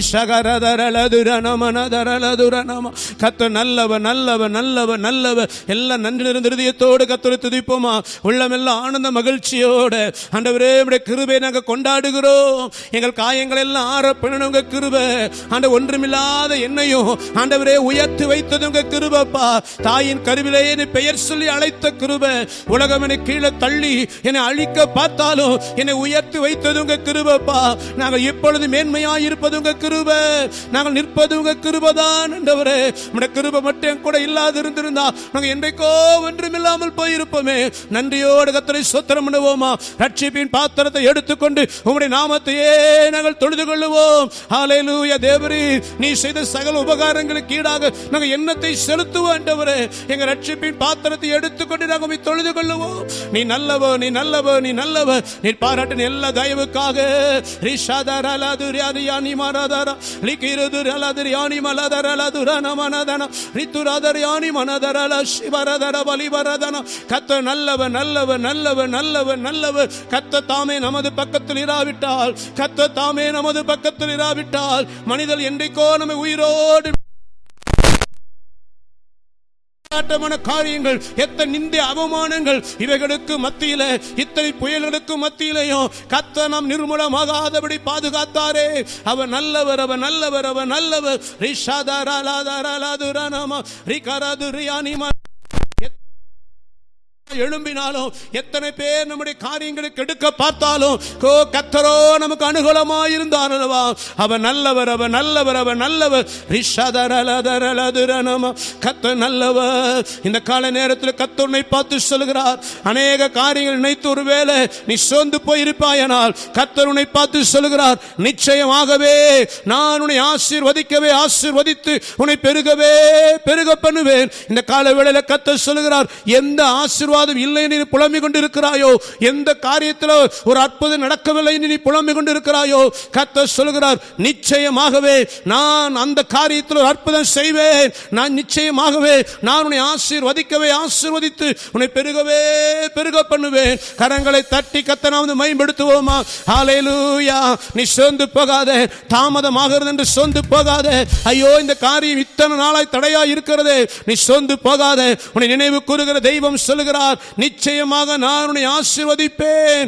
ரிஷகரதரலதுரனமனதரலதுரனம. கர்த்தர் நல்லவர் நல்லவர் நல்லவர் நல்லவர். எல்லாம் நன்றி நிறைந்த இதயத்தோடு கர்த்தரை துதிப்போமா, உள்ளமெல்லாம் ஆனந்த மகிழ்ச்சியோடு. ஆண்டவரே உம்முடைய கிருபையை நாங்கள் கொண்டாடுகிறோம், எங்கள் காயங்கள் எல்லாம் ஆற பண்ணின உங்க கிருபை. ஆண்டவர் ஒன்றுமில்லாத என்னையும் ஆண்டவரே உயர்த்தி வைத்தது உங்க கிருபைப்பா. தாயின் கருவிலே என்னை பெயர் சொல்லி அழைத்த கிருபை. உலகம் என்னை கீழே தள்ளி என்னை அழிக்க பார்த்தாலும் என்னை உயர்த்தி வைத்தது உங்க கிருபைப்பா. நாங்கள் இப்பொழுது மேன்மையாய் இருப்பது உங்க கிருபை, நாங்கள் நிற்பது உங்க கிருபைதான். ஆண்டவரே உம்முடைய கிருபை மட்டும் கூட இல்லாது இருந்திருந்தா நாங்கள் என்றைக்கோ ஒன்றுமில்லாமல் போயிருப்போமே. நன்றியோடு கர்த்தரை ஸ்தோத்திரம் பண்ணுவோமா. ரட்சிப்பின் பாத்திரத்தை எடுத்துக்கொண்டு உம்முடைய நாமத்தையே நாங்கள் தொழுது கொள்ளுவோம். ஹல்லேலூயா. தேவரே நீ செய்த சகல உபகாரங்களுக்கு ஈடாக நாங்கள் எண்ணத்தை செலுத்துவோம். ஆண்டவரே எங்கள் ரட்சிப்பின் பாத்திரத்தை எடுத்துக்கொண்டு நாங்கள் உம்மை தொழுது கொள்ளுவோம். நீ நல்லவர் நீ நல்லவர் நீ நல்லவர். நீ பாராட்டின எல்லா தயவுக்காக ரிஷாதரலதுரியானி மரதர லிகிருதுரலதுரியானி மலதரலதுரன மனதன ரித்துரதரியானி மனதரல சிவரதர பலிவரதன. கர்த்தர் நல்லவர் நல்லவர் நல்லவர் நல்லவர் நல்லவர். கர்த்தர் தாமே நமது பக்கத்தில் இராவிட்டால், கர்த்தர் தாமே நமது பக்கத்தில் இராவிட்டால் மனிதர் என்றைக்கோ நம்மை உயிரோடு காரியங்கள், எத்தனை நிந்தை அவமானங்கள் இவைகளுக்கு மத்தியில, இத்தனை புயல்களுக்கு மத்தியிலையும் கர்த்தர் நாம் நிர்மூலமாகாதபடி பாதுகாத்தாரே. அவர் நல்லவர் அவர் நல்லவர் அவர் நல்லவர். ரிஷாதரலதுரனம ரிகரதுரியானிம. எழும்பினாலும் எத்தனை பேர் நம்முடைய காரியங்களை கெடுக்க பார்த்தாலும் கர்த்தரோ நமக்கு அனுகூலமாய் இருந்தார் அல்லவா. அவர் நல்லவர் அவர் நல்லவர் அவர் நல்லவர். ரிஷாதரலதுரனம. கர்த்தர் நல்லவர். இந்த கால நேரத்தில் கர்த்தர் உன்னை பார்த்து சொல்கிறார், அநேக காரியங்கள் நினைத்து ஒருவேளை நீ சோர்ந்து போயிருப்பாயானால் கர்த்தர் உன்னை பார்த்து சொல்கிறார், நிச்சயமாகவே நான் உன்னை ஆசீர்வதிக்கவே ஆசீர்வதித்து உன்னை பெருகவே பெருக பண்ணுவேன். இந்த கால வேளையில கர்த்தர் சொல்கிறார், எந்த ஆசீர்வாதம் ஆசீர்வாதம் இல்லை என்று நீ புலம்பிக் கொண்டிருக்கிறாயோ, எந்த காரியத்தில் ஒரு அற்புதம் நடக்கவில்லை என்று நீ புலம்பிக் கொண்டிருக்கிறாயோ, கர்த்தர் சொல்கிறார், நிச்சயமாகவே நான் அந்த காரியத்தில் ஒரு அற்புதம் செய்வேன். நான் நிச்சயமாகவே நான் உன்னை ஆசீர்வதித்து உன்னை பெருகவே பெருக பண்ணுவேன். கரங்களை தட்டி கர்த்தரை நாமத்தை மகிமைப்படுத்துவோமா? ஹல்லேலூயா. நீ சோர்ந்து போகாதே, தாமதமாகிறது என்று சோர்ந்து போகாதே. ஐயோ, இந்த காரியம் இத்தனை நாளாய் தடையாய் இருக்கிறதே, நீ சோர்ந்து போகாதே. உன்னை நினைவு கூறுகிற தெய்வம் சொல்கிறார், நிச்சயமாக நான் உன்னை ஆசீர்வதிப்பேன்.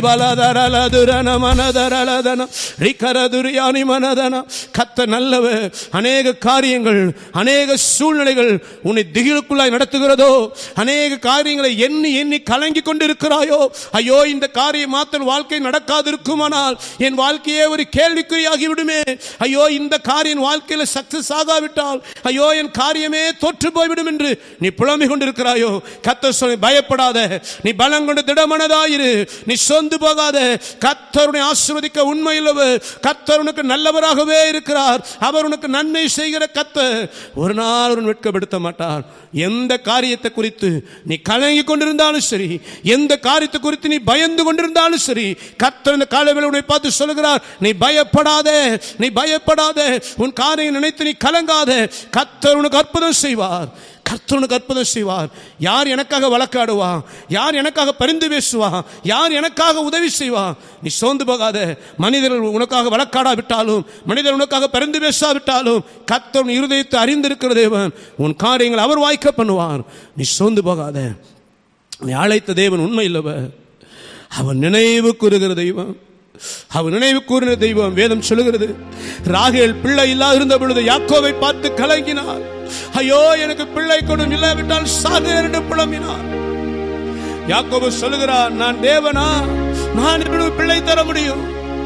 கர்த்தர் நல்லவர். அநேக காரியங்கள், அநேக சூழ்நிலைகள் உன்னை திகிலுக்குள்ளாய் நடத்துகிறதோ, அநேக காரியங்களை எண்ணி எண்ணி கலங்கி கொண்டிருக்கிறாயோ, ஐயோ இந்த காரியம் மாத்திரம் வாழ்க்கை நடக்காது இருக்குமானால் என் வாழ்க்கையே ஒரு கேள்விக்குறியாகி விடுமே, ஐயோ இந்த காரியம் வாழ்க்கையில் சக்சஸ் ஆகாவிட்டால் ஐயோ என் காரியமே தோற்று போய்விடும் என்று நீ புலம்பிக் கொண்டிருக்கிறாயோ, கர்த்தர் சொல்லி பயப்படாத, நீ பலம் கொண்டு திடமனதாயிரு, நீ சோர்ந்து போகாத. கர்த்தருடைய ஆசீர்வதிக்க உண்மையுள்ளவர். கர்த்தர் உனக்கு நல்லவராகவே இருக்கிறார். அவர் உனக்கு நன்மை செய்கிற கர்த்தர் ஒரு நாள் வெட்கப்படுத்த மாட்டார். எந்த காரியத்தை குறித்து நீ கலங்கி கொண்டிருந்தாலும் சரி, எந்த காரியத்தை குறித்து நீ பயந்து கொண்டிருந்தாலும் சரி, கர்த்தர் இந்த காலவேளை உன்னை பார்த்து சொல்கிறார், நீ பயப்படாதே, நீ பயப்படாதே, உன் காரியம் நினைத்து நீ கலங்காதே. கர்த்தர் உனக்கு அற்புதம் செய்வார். கர்த்தர் உனக்கு அற்புதம் செய்வார். யார் எனக்காக வழக்காடுவா? யார் எனக்காக பரிந்து பேசுவா? யார் எனக்காக உதவி செய்வா? நீ சோர்ந்து போகாத. மனிதர்கள் உனக்காக வழக்காடாவிட்டாலும், மனிதர் உனக்காக பரிந்து பேசாவிட்டாலும், கர்த்தர் உன் இருதயத்தை அறிந்திருக்கிற தேவன் உன் காரியங்கள் அவர் வாய்க்க பண்ணுவார். நீ சோர்ந்து போகாத. நீ அழைத்த தேவன் உண்மை இல்லவர். அவன் நினைவு கூறுகிற தெய்வம், அவர் நினைவு கூறின தெய்வம். வேதம் சொல்லுகிறது, ராகேல் பிள்ளை இல்லாது இருந்த பொழுது யாக்கோபை பார்த்து கலங்கினார். ஐயோ எனக்கு பிள்ளை கொடும், இல்லாவிட்டால் சாகிறேன் என்று புலம்பினார். யாக்கோபு சொல்லுகிறார், நான் தேவனா? நான் பிள்ளை தர முடியும்?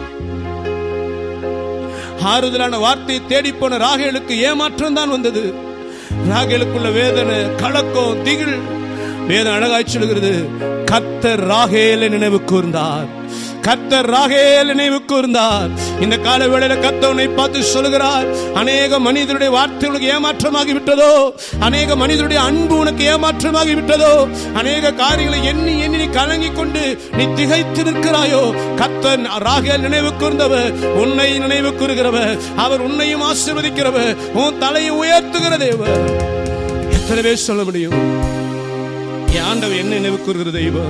ஆறுதலான வார்த்தையை தேடி போன ராகேலுக்கு ஏமாற்றம் தான் வந்தது. ராகேலுக்குள்ள வேதனை, கலக்கம், திகில். வேதம் அழகாய் சொல்லுகிறது, கர்த்தர் ராகேலை நினைவு கூர்ந்தார். கர்த்தர் ராகேலை நினைவு கூர்ந்தார். இந்த கால வேளையில கர்த்தர் உன்னை பார்த்து சொல்கிறார், அநேக மனிதருடைய வார்த்தை உனக்கு ஏமாற்றமாகி விட்டதோ, அநேக மனிதருடைய அன்பு உனக்கு ஏமாற்றமாகி விட்டதோ, அநேக காரியங்களை எண்ணி எண்ணி நீ கலங்கி கொண்டு நீ திகைத்து நிற்கிறாயோ, கர்த்தர் ராகேல் நினைவு கூர்ந்தவர், உன்னை நினைவு கூறுகிறவர். அவர் உன்னையும் ஆசீர்வதிக்கிறவர், உன் தலையை உயர்த்துகிற தேவர். எத்தனை பேர் சொல்ல முடியும்? என் ஆண்டவர் என்ன நினைவு கூறுகிற தெய்வம்?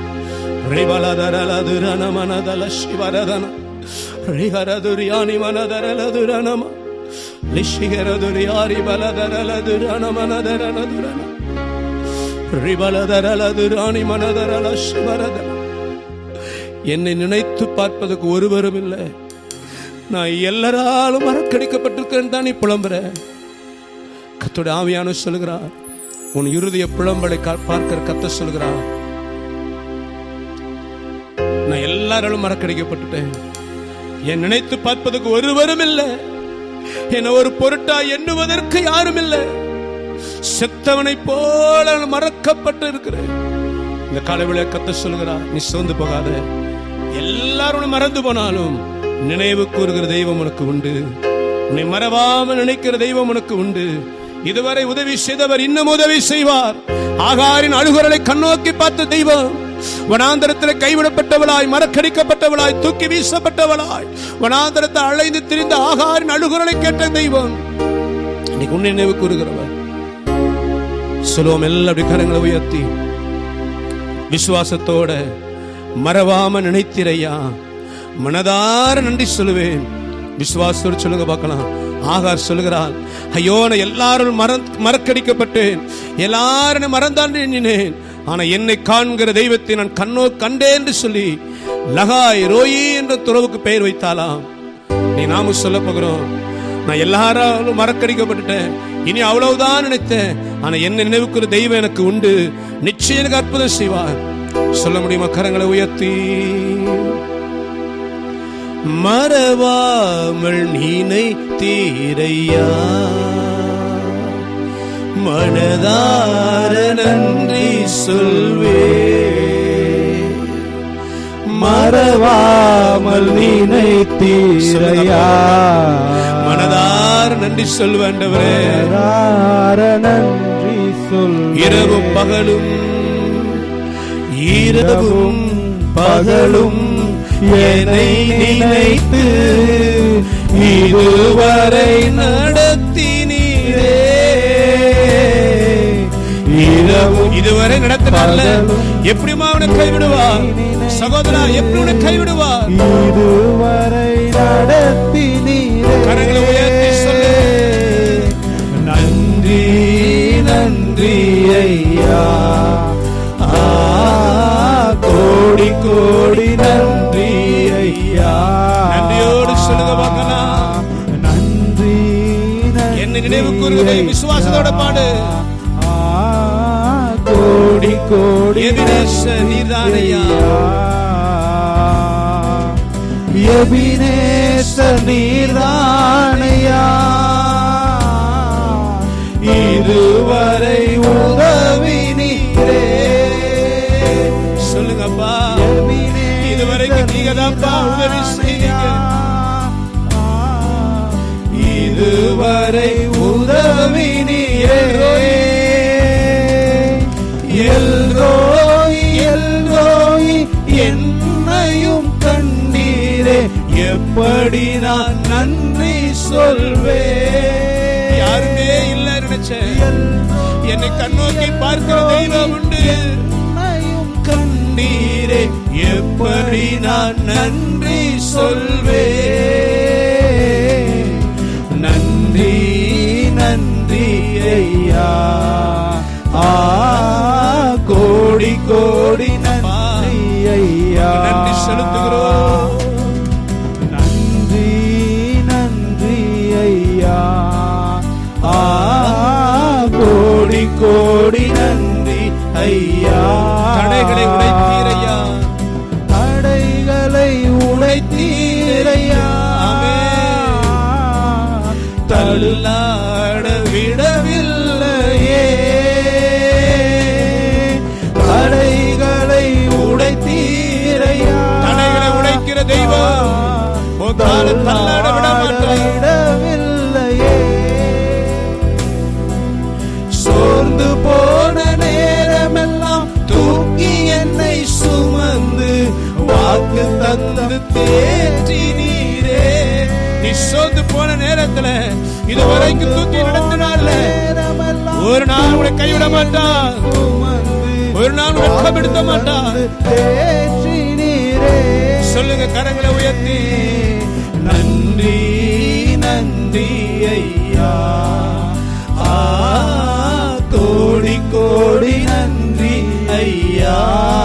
என்னை நினைத்து பார்ப்பதற்கு ஒருவரும் இல்லை. நான் எல்லாராலும் மறக்கடிக்கப்பட்டிருக்கேன் தான் நீ புலம்புற. கர்த்தருடைய ஆவியானவர் சொல்லுகிறார், உன் இருதய புலம்பலை பார்க்கிற கர்த்தர் சொல்கிறார், நான் எல்லாராலும் மறக்கடிக்கப்பட்டுட்டேன். என் நினைத்து பார்ப்பதற்கு ஒருவரும் இல்லை. என்ன ஒரு பொருட்டா எண்ணுவதற்கு யாரும் இல்லை. செத்தவனை போல மறக்கப்பட்டு இருக்கிறேன். இந்த காலவேளை கர்த்தர் சொல்கிறார், நீ சோர்ந்து போகாத. எல்லாரும் மறந்து போனாலும் நினைவு கூறுகிற தெய்வம் உனக்கு உண்டு. உன்னை மறவாமல் நினைக்கிற தெய்வம் உனக்கு உண்டு. இதுவரை உதவி செய்தவர் இன்னும் உதவி செய்வார். ஆகாரின் அழுகுரலை கண்ணோக்கி பார்த்த தெய்வம், வனாந்தரத்தில் கைவிடப்பட்டவளாய், மறக்கடிக்கப்பட்டவளாய், தூக்கி வீசப்பட்டவளாய், வனாந்தரத்தில் அலைந்து திரிந்த ஆகாரின் அழுகுரலை கேட்ட தெய்வம் இன்னைக்கு உன்னை நினைவு கூறுகிறவர். சொல்லுவோம், எல்லா கரங்களை உயர்த்தி விசுவாசத்தோட, மறவாம நினைத்திரையா, மனதார நன்றி சொல்லுவேன். விசுவாசத்தோடு சொல்லுங்க பார்க்கலாம். ஆகார் சொல்லுகிறாள், ஐயோ நான் எல்லாரும் மறக்கடிக்கப்பட்டேன், எல்லாரும் மறந்தான் எண்ணினேன், ஆனா என்னை காண்கிற தெய்வத்தை நான் கண்டேன் என்று சொல்லி லகாய் ரோயி என்ற துறவுக்கு பெயர் வைத்தாலாம். நீ நாம சொல்ல போகிறோம், நான் எல்லாரும் மறக்கடிக்கப்பட்டுட்டேன், இனி அவ்வளவுதான் நினைத்தேன், ஆனா என்ன நினைவுக்குற தெய்வம் எனக்கு உண்டு, நிச்சயம் எனக்கு அற்புதம் செய்வார். சொல்ல முடியுமா? கரங்களை உயர்த்தி. மறவாமல் நினைத்தீரையா, மனதார நன்றி சொல்வே. மறவாமல் நினைத்தீரையா, மனதார நன்றி சொல்வேண்டவரே. நன்றி சொல். இரவும் பகலும் இரவும் பகலும் என்னை நினைத்து இதுவரை நடத்தினீரே. இரவும் இதுவரை நடத்தினார்ல, எப்படிமா அவனை கைவிடுவார்? சகோதரா, எப்படி உன்னை கைவிடுவார்? இதுவரை நடத்தினீரே. கரங்களை உயர்த்தி சொல்லு, நன்றி நன்றி ஐயா, கோடி கோடி நன்றி ஐயா. நன்றியோடு சொல்லுங்க பார்க்கலாம். நன்றி என்னை நினைவு கூறுகிறே, விசுவாசத்தோட பாடு. கோடி கோடி எபினேசர் நீர்தானையா, எபினேசர் நீர்தானையா, இதுவரை உதவி நீரே. சொல்லுங்கப்பா, இதுவரைக்கும் நீங்க தான்ப்பா உதவி செய்தீங்க. இதுவரை உதவி நீரே. எல்ரோய் எல்ரோய் என்னையும் கண்டீரே, எப்படி நான் நன்றி சொல்வேன். யாருமே இல்ல நினைச்சேன், என்னை கண்ணோக்கி பார்க்கிற தெய்வம் உண்டு. என்னையும் கண்டீரே, எப்படி நான் நன்றி சொல்வேன். நன்றி நன்றி ஐயா, கோடி கோடி நன்றி ஐயா. நன்றி செலுத்துகிறோம். நன்றி நன்றி ஐயா, கோடி கோடி நன்றி ஐயா. தடைகளை உடைத்தீரையா, தடைகளை உடைத்தீரையா. தள்ளாட விடவில்லையே, தடைகளை உடைத்தீரையா. தடைகளை உடைக்கிற தெய்வம் உன் காலை தள்ளாட விட விடவில்லையே. சோர்ந்து போன நேரமெல்லாம் தூக்கி என்னை சுமந்து வாக்கு தந்து தேற்றி நீரே. நீ சோர்ந்து போன நேரத்துல இதுவரைக்கும் தூக்கி நடத்தினால ஒரு நாள் உன்னை கைவிட மாட்டான், ஒரு நாள் வெட்கப்படுத்த மாட்டான். தேற்றி நீரே. சொல்லுங்க கரங்களை உயர்த்தி, நன்றி நன்றி ஐயா, கோடி கோடி நன்றி ஐயா.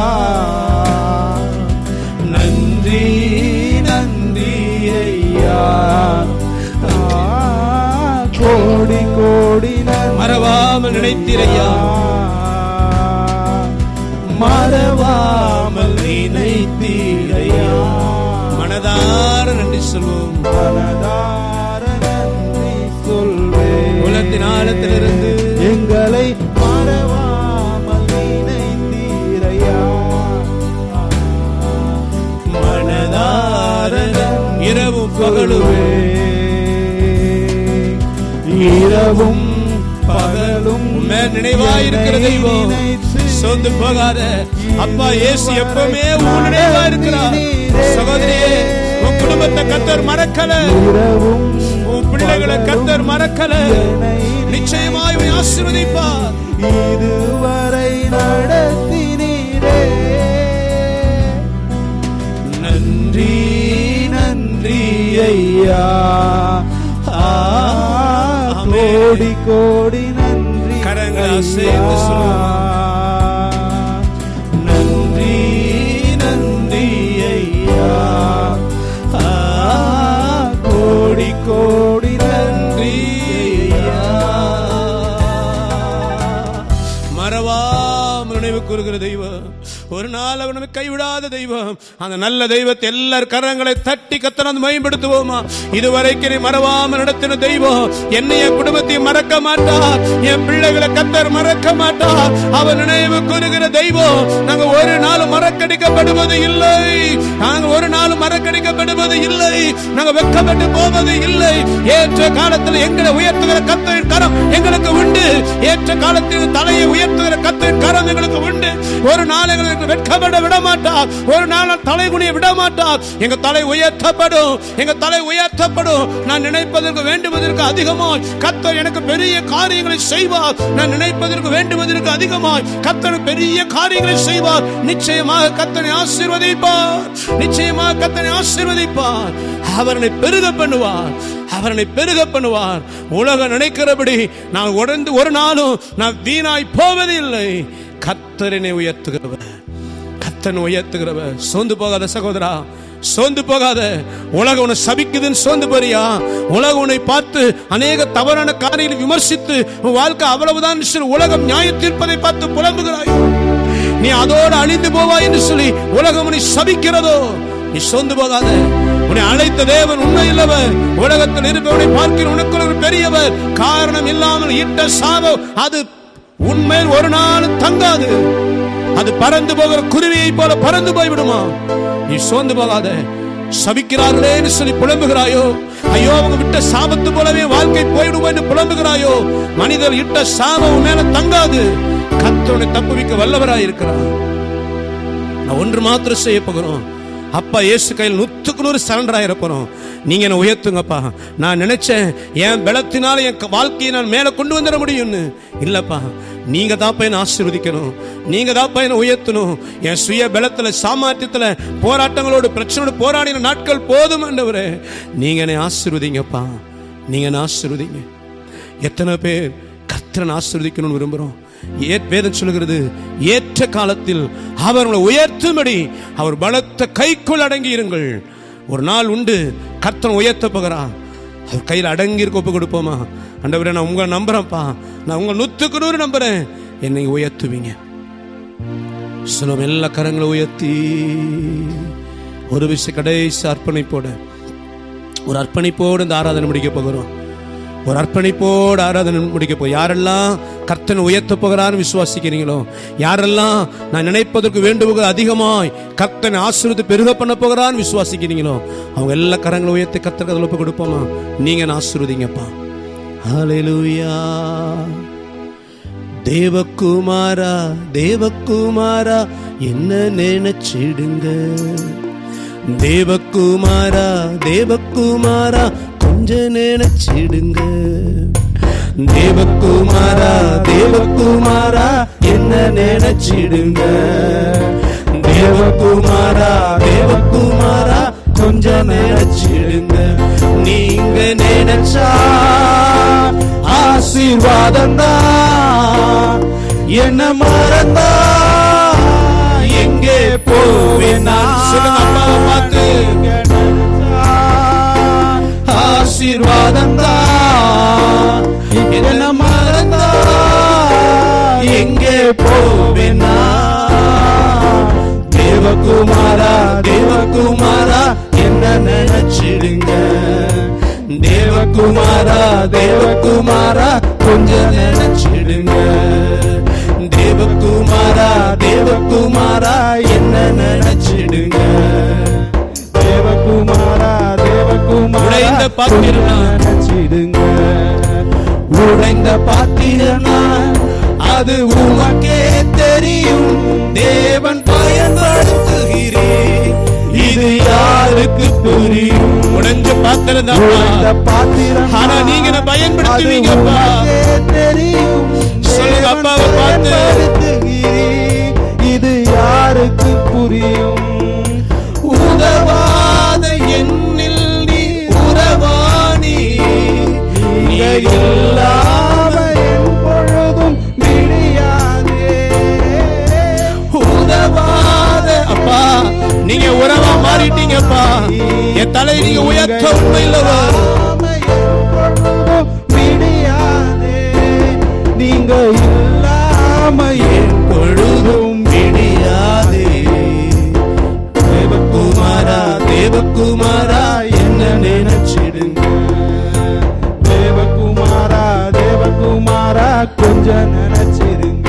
நன்றி நன்றி ஐயா, கோடி கோடி நன்றி. மறவாமல் நினைத்தீரையா, மறவாமல் நினைத்தீரையா. மனதார நன்றி சொல்வோம், மனதார நன்றி சொல்வேன். உலகத்தின் ஆழத்திலிருந்து எங்களை மறவாமல் நினைத்தீரையா. மனதார இரவும் பகலும் இரவும் பகலும் நினைவாயிருக்கிற தெய்வம். சோர்ந்து போகாத அப்பா இயேசு எப்பவுமே உன் நினைவா இருக்கிறார். சகோதரியே, உன் குடும்பத்தை கர்த்தர் மறக்கல, உன் பிள்ளைகளை கர்த்தர் மறக்கல. நிச்சயமாய் உன்னை ஆசீர்வதிப்பார். இதுவரை நடத்தினீரே. நன்றி நன்றி ஐயா, கோடி கோடி நன்றி. கரங்களை சேர்த்து சொல்லுவோம், நன்றி நன்றி ஐயா, கோடி கோடி நன்றி ஐயா. மறவாமல் நினைவு கூறுகிற தெய்வம், ஒரு நாள் அவனை கைவிடாத தெய்வம். அந்த நல்ல தெய்வத்தை எல்லார் கரங்களை தட்டி கர்த்தரை மேம்படுத்துவோமா. இதுவரைக்கும் நீ மறவாமல் நடத்தின தெய்வம் என்னைய குடும்பத்தையும் மறக்க மாட்டார், என் பிள்ளைகளை கர்த்தர் மறக்க மாட்டார். அவர் நினைவு கூறுகிற தெய்வம். நாங்க ஒரு நாள் மறக்கடிக்கப்படுவது இல்லை, நாங்க ஒரு நாள் மறக்கடிக்கப்படுவது இல்லை, நாங்க வெட்கப்பட்டு போவது இல்லை. ஏற்ற காலத்தில் எங்களை உயர்த்துகிற கர்த்தரின் கரம் எங்களுக்கு உண்டு. ஏற்ற காலத்தில் தலையை உயர்த்துகிற கர்த்தரின் கரம் எங்களுக்கு உண்டு. ஒரு நாள் எங்களுக்கு வெட்கப்பட விட மாட்டார். ஒரு நாள் தலை குனிய விட மாட்டார். எங்க தலை உயர்த்தப்படும், எங்க தலை உயர்த்தப்படும். நான் நினைப்பதற்கு வேண்டுவதற்கு அதிகமாய் கர்த்தர் எனக்கு பெரிய காரியங்களை செய்வார். நான் நினைப்பதற்கு வேண்டுவதற்கு அதிகமாய் கர்த்தர் பெரிய காரியங்களை செய்வார். நிச்சயமாக கர்த்தரை ஆசீர்வதிப்பார், நிச்சயமாக கர்த்தரை ஆசீர்வதிப்பார். அவரை பெருக பண்ணுவார், அவரை பெருக பண்ணுவார். உலகம் நினைக்கிறபடி நான் உடந்து ஒரு நாளும் நான் வீணாய் போவதில்லை. கர்த்தரனை உயர்த்துகிறவர், கர்த்தனை உயர்த்துகிறவர். சோர்ந்து போகாத சகோதரா, சோர்ந்து போகாத. உலகம் உன்னை சபிக்குதுன்னு சோர்ந்து போறியா? உலகம் உன்னை பார்த்து அநேக தவறான காரியங்களை விமர்சித்து உன் வாழ்க்கை அவ்வளவுதான் உலகம் நியாய தீர்ப்பதை பார்த்து புலம்புகிறாய். நீ அதோடு அழிந்து போவாய் என்று சொல்லி உலகம் உன்னை சபிக்கிறதோ? நீ சோர்ந்து போகாத. உன்னை அழைத்த தேவன் உண்மையுள்ளவர். உலகத்தில் இருப்பவனை பார்க்கிற உனக்குள்ள பெரியவர். காரணம் இல்லாமல் இட்ட சாபம் அது உண்மையில் ஒரு நாள் தங்காது. அது பறந்து போகிற குருவியை போல பறந்து போய்விடுமா? நீ சோர்ந்து போகாத. சபிக்கிறார்களே என்று சொல்லி புலம்புகிறாயோ? ஐயோ அவங்க விட்ட சாபத்து போலவே வாழ்க்கை போய்விடுமோ என்று புலம்புகிறாயோ? மனிதர் இட்ட சாபம் மேல தங்காது. கர்த்தரை தப்புவிக்க வல்லவராய் இருக்கிறார். நான் ஒன்று மாத்திரம் செய்ய போகிறோம். அப்பா இயேசு கையில் 100% சரண்டர் ஆயிருப்போம். நீங்க என்ன உயர்த்துங்கப்பா. நான் நினைச்சேன் என் பலத்தினால என் வாழ்க்கையை நான் மேல கொண்டு வந்துட முடியும்னு. இல்லப்பா, நீங்க தான் என்ன ஆசீர்வதிக்கணும், நீங்க தான் என்ன உயர்த்தணும். என் சுய பலத்துல சாமர்த்தியத்துல போராட்டங்களோடு பிரச்சனையோடு போராடின நாட்கள் போதும் ஆண்டவரே. நீங்க என்னை ஆசீர்வதிங்கப்பா, நீங்க என்ன ஆசீர்வதிங்க. எத்தனை பேர் கர்த்தரை ஆசீர்வதிக்கணும்னு விரும்புறோம்? வேதம் சொல்லுகிறது, ஏற்ற காலத்தில் அவர்களை உயர்த்தும்படி அவர் பலத்த கைக்குள் அடங்கி இருங்கள். ஒரு நாள் உண்டு, கர்த்தர் உயர்த்த போகிறார். அவர் கையில் அடங்கி இருக்க ஒப்பு கொடுப்போமா? ஆண்டவரே, நான் உங்களை நம்புறேன்ப்பா, நான் உங்களை 100% நம்புறேன். என்னை உயர்த்துவீங்க. சொல்லுவோம், எல்லா கரங்களை உயர்த்தி ஒரு விஷயம் கடைசி அர்ப்பணிப்போடு, ஒரு அர்ப்பணிப்போடு இந்த ஆராதனை முடிக்க போகிறோம். ஒரு அர்ப்பணிப்போடு ஆராதனை முடிக்க போய் யாரெல்லாம் கர்த்தனை உயர்த்த போகிறான்னு விசுவாசிக்கிறீங்களோ, யாரெல்லாம் நான் நினைப்பதற்கு வேண்டுவது அதிகமாய் கர்த்தனை ஆசீர்வதித்து பெருக பண்ண போகிறான்னு விசுவாசிக்கிறீங்களோ, அவங்க எல்லா கரங்களை உயர்த்தி கர்த்தருக்கு அதில் ஒப்பு கொடுப்போமா? நீங்க ஆசீர்வதிங்கப்பா. ஹல்லேலூயா. தேவகுமாரா, தேவகுமாரா என்ன நினைச்சிடுங்க. தேவகுமாரா, தேவகுமாரா கொஞ்ச நினைச்சிடுங்க. தேவகுமாரா, தேவகுமாரா என்ன நினைச்சிடுங்க. தேவகுமாரா, தேவகுமாரா கொஞ்ச நினைச்சிடுங்க. நீங்க நினைச்சா ஆசீர்வாதம் தான். என்ன மறந்தா எங்கே போவேன் நான்? சொல்லுங்க அப்பாவை பார்த்து. ஆசீர்வாதம் தான். என்ன மறந்தா எங்கே போவேன் நான்? தேவகுமாரா, தேவகுமாரா என்ன நினைச்சிடுங்க. தேவகுமாரா, தேவகுமாரா கொஞ்சம் நினைச்சிடுங்க. தேவகுமாரா, தேவகுமாரா என்ன நினைச்சிடுங்க. தேவகுமாரா, தேவகுமாரா உடைந்த பாத்திரனா நினைச்சிடுங்க. உடைந்த பாத்திரனா அது உமக்கே தெரியும். தேவன் பயன்படுத்துகிறேன், இது யாருக்கு புரியும்? உடைஞ்ச பாத்திரம் தான். ஆனா நீங்க என்ன பயன்படுத்துவீங்கப்பா தெரியும். சொல்லுங்க அப்பாவை பார்த்து. இது யாருக்கு புரியும்? உதவாத என்னில் நீ உறவாணி. நீங்க இல்லாம என் பொழுதும் விடியாதே. உதவாத அப்பா, நீங்க உறவா மாறிட்டீங்கப்பா. என் தலை நீங்க உயர்த்த உண்மையில்லவா? நீங்க இல்லாம என் பொழுதும் விடியாதே. தேவகுமாரா, தேவகுமாரா என்ன நினைச்சிடுங்க. தேவகுமாரா, தேவகுமாரா கொஞ்சம் நினைச்சிடுங்க.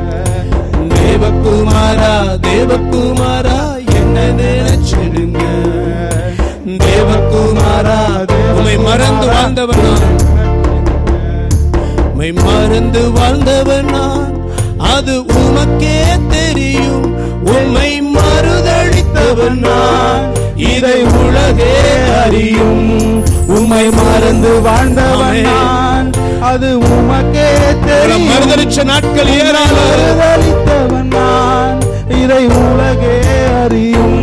தேவகுமாரா, தேவகுமாரா என்ன நினைச்சிடுங்க. தேவகுமாரா, உம்மை மறந்து வாழ்ந்தவன் நான், உம்மை மறந்து வாழ்ந்தவன் நான். அது உமக்கே தெரியும். உம்மை மறுதளித்தவன் நான், இதை உலகே அறியும். உம்மை மறந்து வாழ்ந்தவன் நான், அது உமக்கே தெரியும். மறுதளிச்ச நாட்கள் ஏறாது. மறுதளித்தவன் நான், இதை உலகே அறியும்.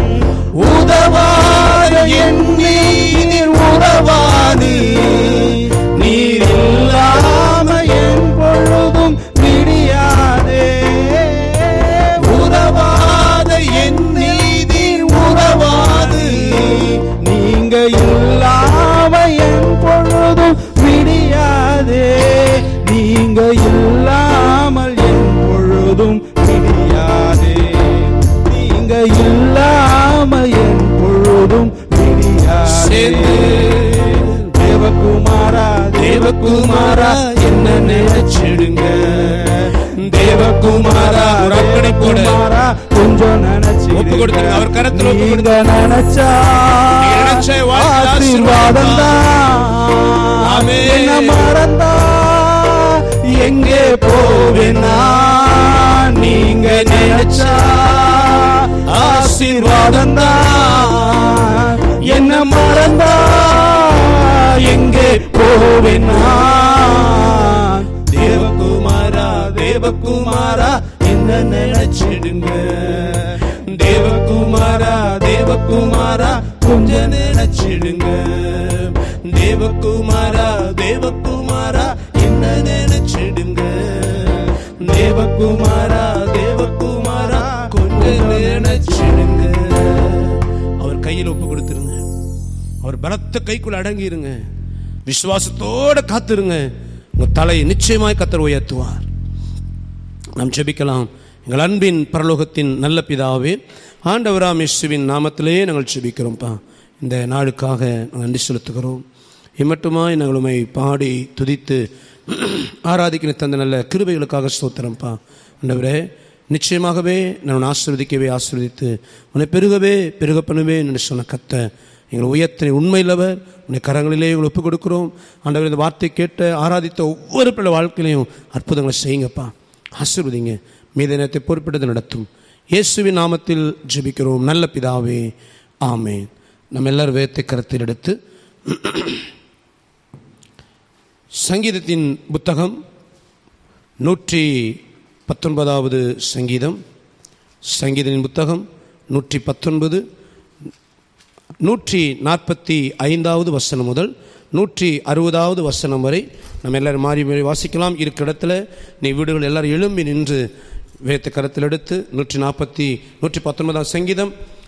உதவாத எண்ணி நீர் உதவாதி, நீர் இல்லாம என் பொழுதும் விடியாதே. உதவாத எண்ணி நீர் உதவாது. நீங்க இல்லாம என் பொழுதும் விடியாதே. நீங்க இல்லாமல் என் பொழுதும் விடியாதே. நீங்க இல்லாம என் பொழுதும் விடியாதே. தேவகுமாரா தேவகுமாரா என்ன நினைச்சிடுங்க. தேவகுமாரா ஒரு அக்கறை போட கொஞ்சம் நினைச்சு ஒப்பு கொடுத்துருங்க. அவர் கரத்தில் ஒப்பு நீங்க நினைச்சா ஆசீர்வாதம் தான். என்ன மறந்தா எங்கே போவேனா? நீங்க நினைச்சா ஆசீர்வாதம் தான். என்ன மறந்தா எங்கே போவேனா? தேவகுமாரா தேவகுமாரா என்ன நினைச்சிடுங்க. தேவகுமாரா தேவகுமாரா கொஞ்சம் நினைச்சிடுங்க. தேவகுமாரா தேவகுமாரா என்ன நினைச்சிடுங்க. தேவகுமாரா தேவகுமாரா கொஞ்சம் நினைச்சிடுங்க. அவர் கையில் ஒப்பு கொடுத்துருங்க. அவர் பலத்த கைக்குள்ள அடங்கிருங்க. விசுவாசத்தோட காத்துருங்க. உங்க தலையை நிச்சயமாய் கர்த்தர் உயர்த்துவார். நாம் ஜெபிக்கலாம். எங்கள் அன்பின் பரலோகத்தின் நல்ல பிதாவே, ஆண்டவராம் இயேசுவின் நாமத்திலே நாங்கள் ஜெபிக்கிறோம்ப்பா. இந்த நாளுக்காக நாங்கள் நன்றி செலுத்துகிறோம். இம்மட்டுமாய் நாங்கள் உம்மை பாடி துதித்து ஆராதிக்கிற தந்த நல்ல கிருபைகளுக்காக ஸ்தோத்திரம்ப்பா. ஆண்டவரே, நிச்சயமாகவே நான் ஆசீர்வதிக்கவே ஆசீர்வதித்து உன்னை பெருகவே பெருக பண்ணுவே என்று சொன்ன கர்த்தர் எங்கள் உயர்த்தினை உண்மையில்லவர். உன்னை கரங்களிலே எங்களை ஒப்புக் கொடுக்கிறோம். ஆண்டவர், இந்த வார்த்தை கேட்ட ஆராதித்த ஒவ்வொரு பிள்ளை வாழ்க்கையிலையும் அற்புதங்களை செய்யுங்கப்பா. ஆசீர்வதிங்க. மீத நேரத்தை பொறுப்பெடுத்து நடத்தும் இயேசுவின் நாமத்தில் ஜெபிக்கிறோம் நல்ல பிதாவே, ஆமென். நம்ம எல்லாரும் வேதத்தை கருத்தில் எடுத்து சங்கீதத்தின் புத்தகம் 119வது சங்கீதம், சங்கீதத்தின் புத்தகம் 119, 145வது வசனம் முதல் 160வது வசனம் வரை நம்ம எல்லாரும் மாறி மாறி வாசிக்கலாம். இருக்கிற இடத்துல நீ வீடுகள் எல்லாரும் எழும்பி நின்று வேதத்தை கருத்தில் எடுத்து 119வது சங்கீதம்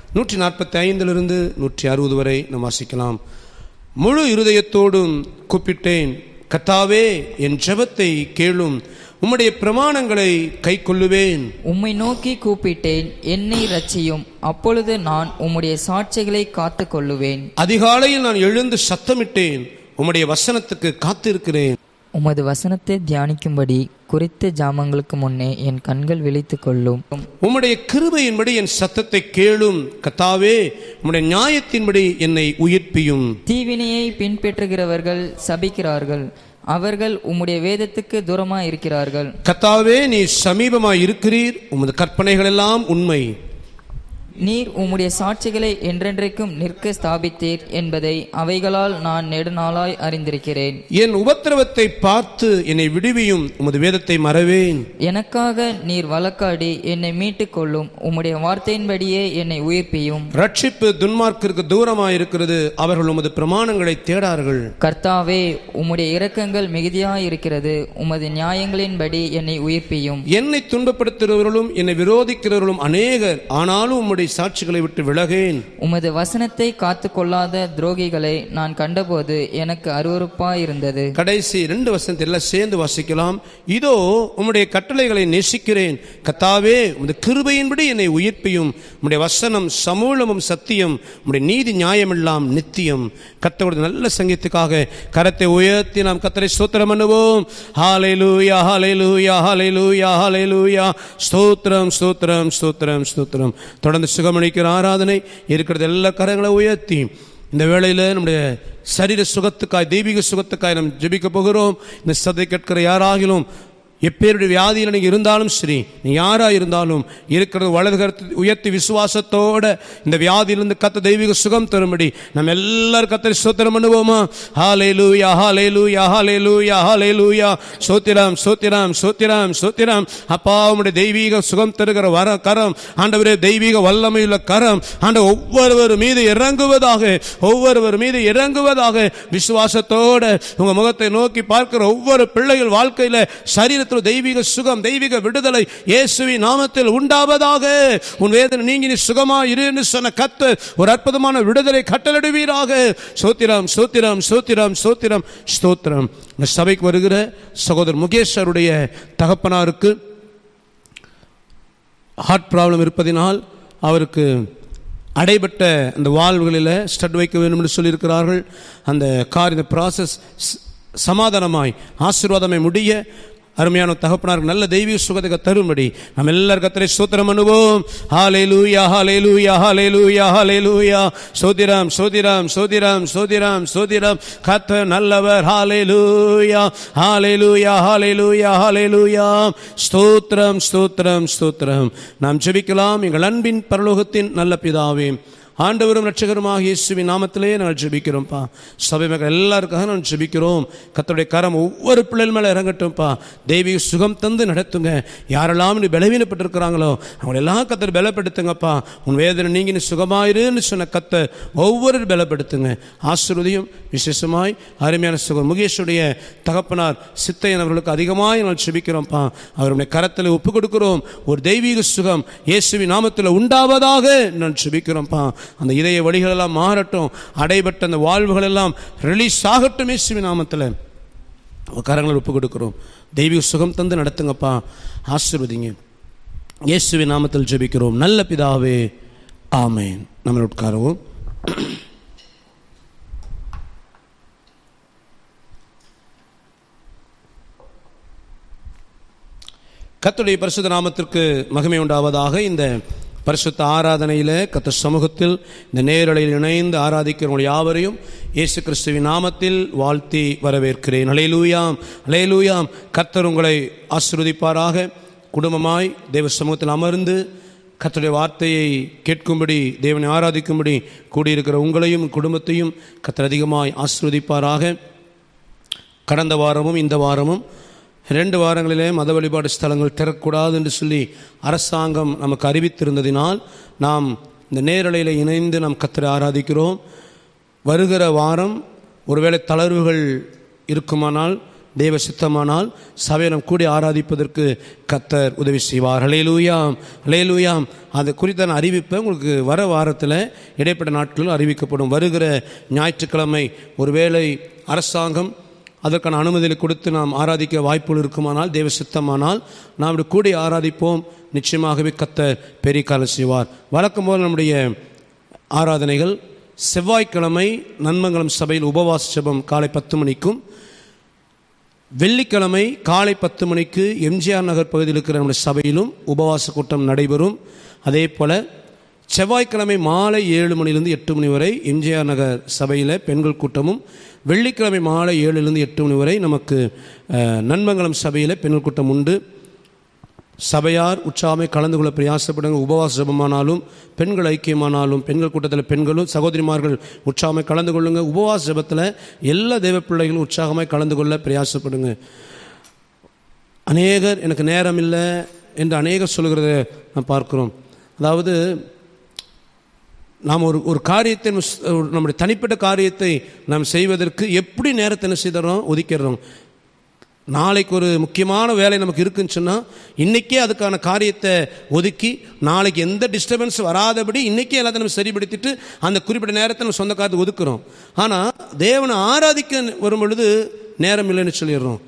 145 160 வரை நாம் வாசிக்கலாம். முழு இருதயத்தோடும் கூப்பிட்டேன், கர்த்தாவே என் ஜெபத்தை கேளும், உம்முடைய பிரமாணங்களை கைக்கொள்ளுவேன். உம்மை நோக்கி கூப்பிட்டேன், என்னை ரட்சியும், அப்பொழுது நான் உம்முடைய சாட்சிகளை காத்து கொள்ளுவேன். அதிகாலையில் நான் எழுந்து சத்தமிட்டேன், உம்முடைய வசனத்துக்கு காத்திருக்கிறேன். உமது வசனத்தை தியானிக்கும்படி குறித்த ஜாமங்களுக்கு முன்னே என் கண்கள் விழித்துக் கொள்ளும். உம்முடைய கிருபையின்படி என் சத்தத்தை கேளும், கர்த்தாவே உம்முடைய நியாயத்தின்படி என்னை உயிர்ப்பியும். தீவினையை பின்பற்றுகிறவர்கள் சபிக்கிறார்கள், அவர்கள் உம்முடைய வேதத்துக்கு தூரமாய் இருக்கிறார்கள். கர்த்தாவே நீர் சமீபமாய் இருக்கிறீர், உமது கற்பனைகள் எல்லாம் உண்மை. நீர் உம்முடைய சாட்சிகளை என்றென்றைக்கும் நிற்க ஸ்தாபித்தீர் என்பதை அவைகளால் நான் நெடுநாளாய் அறிந்திருக்கிறேன். என் உபத்திரவத்தை பார்த்து என்னை விடுவியும், உமது வேதத்தை மறவேன். எனக்காக நீர் வழக்காடி என்னை மீட்டுக் கொள்ளும், உம்முடைய வார்த்தையின்படியே என்னை உயிர்ப்பியும். ரட்சிப்பு துன்மார்க்கிற்கு தூரமாயிருக்கிறது, அவர்கள் உமது பிரமாணங்களை தேடார்கள். கர்த்தாவே உம்முடைய இரக்கங்கள் மிகுதியாயிருக்கிறது, உமது நியாயங்களின்படி என்னை உயிர்ப்பியும். என்னை துன்பப்படுத்துகிறவர்களும் என்னை விரோதிக்கிறவர்களும் அநேகர், ஆனாலும் உம்முடைய சாட்சிகளை விட்டு விலகேன். உமது வசனத்தை காத்து கொள்ளாத துரோகிகளை நான் கண்டபோது எனக்கு அருவருப்பாயிருந்தது. கடைசி 2 வசனத்தை எல்லாம் சேர்ந்து வாசிக்கலாம். இதோ உம்முடைய கட்டளைகளை நேசிக்கிறேன், கர்த்தாவே உமது கிருபையின்படி என்னை உயிர்ப்பியும், உம்முடைய வசனம் சமூலமும் சத்தியம், உம்முடைய நீதி நியாயமெல்லாம் நித்தியம். கர்த்தருடைய நல்ல சங்கீதத்துக்காக கரத்தை உயர்த்தி நாம் கர்த்தரை ஸ்தோத்திரம் பண்ணுவோம். ஹல்லேலூயா ஹல்லேலூயா ஹல்லேலூயா ஹல்லேலூயா. ஸ்தோத்திரம் ஸ்தோத்திரம் ஸ்தோத்திரம் ஸ்தோத்திரம். தொடர்ந்து சுகமளிக்கிற ஆராதனை இருக்கிறது. எல்லா கரங்களை உயர்த்தி இந்த வேளையில் நம்முடைய சரீர சுகத்துக்காய் தெய்வீக சுகத்துக்காய் நாம் ஜெபிக்க போகிறோம். இந்த சதை கேட்கிற யாராகிலும் எப்பேருடைய வியாதியில் நீங்கள் இருந்தாலும் சரி, நீ யாராக இருந்தாலும் இருக்கிறது வலது கரத்தை உயர்த்தி விசுவாசத்தோட இந்த வியாதியிலிருந்து கத்த தெய்வீக சுகம் தரும்படி நம்ம எல்லாரும் கர்த்தரை ஸ்தோத்திரம் பண்ணுவோமா? ஹல்லேலூயா ஹல்லேலூயா ஹல்லேலூயா ஹல்லேலூயா. ஸ்தோத்திரம் ஸ்தோத்திரம் ஸ்தோத்திரம் ஸ்தோத்திரம். அப்பா, உம்முடைய தெய்வீக சுகம் தருகிற கரம் ஆண்டவரே, தெய்வீக வல்லமையுள்ள கரம் ஆண்டவர் ஒவ்வொருவர் மீது இறங்குவதாக, ஒவ்வொருவர் மீது இறங்குவதாக. விசுவாசத்தோட உங்க முகத்தை நோக்கி பார்க்கிற ஒவ்வொரு பிள்ளைகள் வாழ்க்கையில சரீரத்தில் தெய்வீக சுகம், தெய்வீக விடுதலை இயேசுவின் நாமத்தில் உண்டாவதாக. உன் வேதனை நீங்கி நீ சுகமா இரு என்று சொன்ன கர்த்தர் ஒரு அற்புதமான விடுதலை கட்டளையிடுவீராக. ஸ்தோத்திரம் ஸ்தோத்திரம் ஸ்தோத்திரம் ஸ்தோத்திரம் ஸ்தோத்திரம். இந்த சபைக்கு வருகிற சகோதரர் முகேஷருடைய தகப்பனாருக்கு ஹார்ட் ப்ராப்ளம் இருப்பதினால் அவருக்கு அடைபட்ட அந்த வால்வுகளில் ஸ்டட் வைக்க வேண்டும் என்று சொல்லியிருக்கிறார்கள். அந்த இந்த ப்ராசஸ் சமாதானமாய் ஆசீர்வாதமாய் முடிய அருமையான தகப்பனாருக்கு நல்ல தெய்வீக சுகத்தை தரும்படி நம்ம எல்லாரும் கர்த்தரை ஸ்தோத்திரம் பண்ணுவோம். ஹல்லேலூயா ஹல்லேலூயா ஹல்லேலூயா ஹல்லேலூயா. ஸ்தோத்திரம் ஸ்தோத்திரம் ஸ்தோத்திரம் ஸ்தோத்திரம் ஸ்தோத்திரம். கர்த்தர் நல்லவர். ஹல்லேலூயா ஹல்லேலூயா ஹல்லேலூயா ஹல்லேலூயா. ஸ்தோத்திரம் ஸ்தோத்திரம் ஸ்தோத்திரம். நாம் ஜெபிக்கலாம். எங்கள் அன்பின் பரலோகத்தின் நல்ல பிதாவே, ஆண்டவரும் இரட்சகருமாக இயேசுவின் நாமத்திலே நாங்கள் ஜெபிக்கிறோம்ப்பா. சபை மக்கள் எல்லாருக்காக நான் ஜெபிக்கிறோம். கர்த்தருடைய கரம் ஒவ்வொரு பிள்ளைகள் மேலே இறங்கட்டும்ப்பா. தெய்வீக சுகம் தந்து நடத்துங்க. யாரெல்லாம் நீ பலவீனப்பட்டிருக்கிறாங்களோ அவங்களெல்லாம் கர்த்தர் பலப்படுத்துங்கப்பா. உன் வேதனை நீங்கி நீ சுகமாயிருன்னு சொன்ன கர்த்தர் ஒவ்வொரு பலப்படுத்துங்க. ஆசீர்வதியும். விசேஷமாய் அருமையான சுகம் முகேஷுடைய தகப்பனார் சித்தையன் அவர்களுக்கு அதிகமாக நான் ஜெபிக்கிறோம்ப்பா. அவருடைய கரத்தில் ஒப்பு கொடுக்கிறோம். ஒரு தெய்வீக சுகம் இயேசுவின் நாமத்தில் உண்டாவதாக நான் ஜெபிக்கிறோம்ப்பா. அந்த இதய வழிகள் எல்லாம் மாறட்டும். அடைபட்ட அந்த வாழ்வுகள் எல்லாம் ரிலீஸ் ஆகட்டும். இயேசுவின் நாமத்தில் கரங்களை ஒப்பு கொடுக்கிறோம். தெய்வீக சுகம் தந்து நடத்துங்கப்பா. ஆசீர்வதிங்க. இயேசுவின் நாமத்தில் ஜெபிக்கிறோம் நல்ல பிதாவே, ஆமென். நம்ம உட்காருவோம். கர்த்தருடைய பரிசுத்த நாமத்திற்கு மகிமை உண்டாவதாக. இந்த பரிசுத்த ஆராதனையில் கர்த்தர் சமூகத்தில் இந்த நேரலையில் இணைந்து ஆராதிக்கிற யாவரையும் இயேசு கிறிஸ்துவின் நாமத்தில் வாழ்த்தி வரவேற்கிறேன். ஹல்லேலூயாம் ஹல்லேலூயாம். கர்த்தர் உங்களை ஆசீர்வதிப்பாராக. குடும்பமாய் தேவ சமூகத்தில் அமர்ந்து கர்த்தருடைய வார்த்தையை கேட்கும்படி, தேவனை ஆராதிக்கும்படி கூடியிருக்கிற உங்களையும் குடும்பத்தையும் கர்த்தர் அதிகமாய் ஆசீர்வதிப்பாராக. கடந்த வாரமும் இந்த வாரமும் 2 வாரங்களிலே மத வழிபாடு ஸ்தலங்கள் திறக்கக்கூடாது என்று சொல்லி அரசாங்கம் நமக்கு அறிவித்திருந்ததினால் நாம் இந்த நேரலையில் இணைந்து நாம் கர்த்தரை ஆராதிக்கிறோம். வருகிற வாரம் ஒருவேளை தளர்வுகள் இருக்குமானால், தேவ சித்தமானால் சபையை நாம் கூடி ஆராதிப்பதற்கு கர்த்தர் உதவி செய்வார். ஹல்லேலூயாம் ஹல்லேலூயாம். அது குறித்த அறிவிப்பை உங்களுக்கு வர வாரத்தில் இடைப்பட்ட நாட்களில் அறிவிக்கப்படும். வருகிற ஞாயிற்றுக்கிழமை ஒருவேளை அரசாங்கம் அதற்கான அனுமதியை கொடுத்து நாம் ஆராதிக்க வாய்ப்புகள் இருக்குமானால், தேவ சித்தமானால் நாம் இப்படி கூடி ஆராதிப்போம். நிச்சயமாகவே கர்த்தர் பெரிய காரியம் செய்வார். வழக்கம் போல் நம்முடைய ஆராதனைகள் செவ்வாய்க்கிழமை நன்மங்கலம் சபையில் உபவாச ஜெபம் காலை 10 மணிக்கும், வெள்ளிக்கிழமை காலை 10 மணிக்கு எம்ஜிஆர் நகர் பகுதியில் இருக்கிற நம்முடைய சபையிலும் உபவாச கூட்டம் நடைபெறும். அதே போல் செவ்வாய்க்கிழமை மாலை 7 மணிலிருந்து 8 மணி வரை எம்ஜிஆர் நகர் சபையில் பெண்கள் கூட்டமும், வெள்ளிக்கிழமை மாலை 7லிருந்து 8 மணி வரை நமக்கு நன்மங்கலம் சபையில் பெண்கள் கூட்டம் உண்டு. சபையார் உற்சாகமே கலந்து கொள்ள பிரயாசப்படுங்க. உபவாச ஜெபமானாலும், பெண்கள் ஐக்கியமானாலும், பெண்கள் கூட்டத்தில் பெண்களும் சகோதரிமார்கள் உற்சாகமே கலந்து கொள்ளுங்க. உபவாச ஜெபத்தில் எல்லா தேவ பிள்ளைகளும் உற்சாகமாக கலந்து கொள்ள பிரயாசப்படுங்க. அநேகர் எனக்கு நேரம் இல்லை என்று அநேகர் சொல்கிறத நாம் பார்க்கிறோம். அதாவது நாம் ஒரு காரியத்தை, நம்முடைய தனிப்பட்ட காரியத்தை நாம் செய்வதற்கு எப்படி நேரத்தை என்ன செய்தோம், ஒதுக்கிறோம். நாளைக்கு ஒரு முக்கியமான வேலை நமக்கு இருக்குன்னு சொன்னால் இன்றைக்கே அதுக்கான காரியத்தை ஒதுக்கி நாளைக்கு எந்த டிஸ்டர்பன்ஸ் வராதபடி இன்றைக்கே எல்லாத்தையும் நம்ம சரிப்படுத்திட்டு அந்த குறிப்பிட்ட நேரத்தை நம்ம சொந்த காரியத்தை ஒதுக்குறோம். ஆனால் தேவனை ஆராதிக்க வரும் பொழுது நேரம் இல்லைன்னு சொல்லிடுறோம்.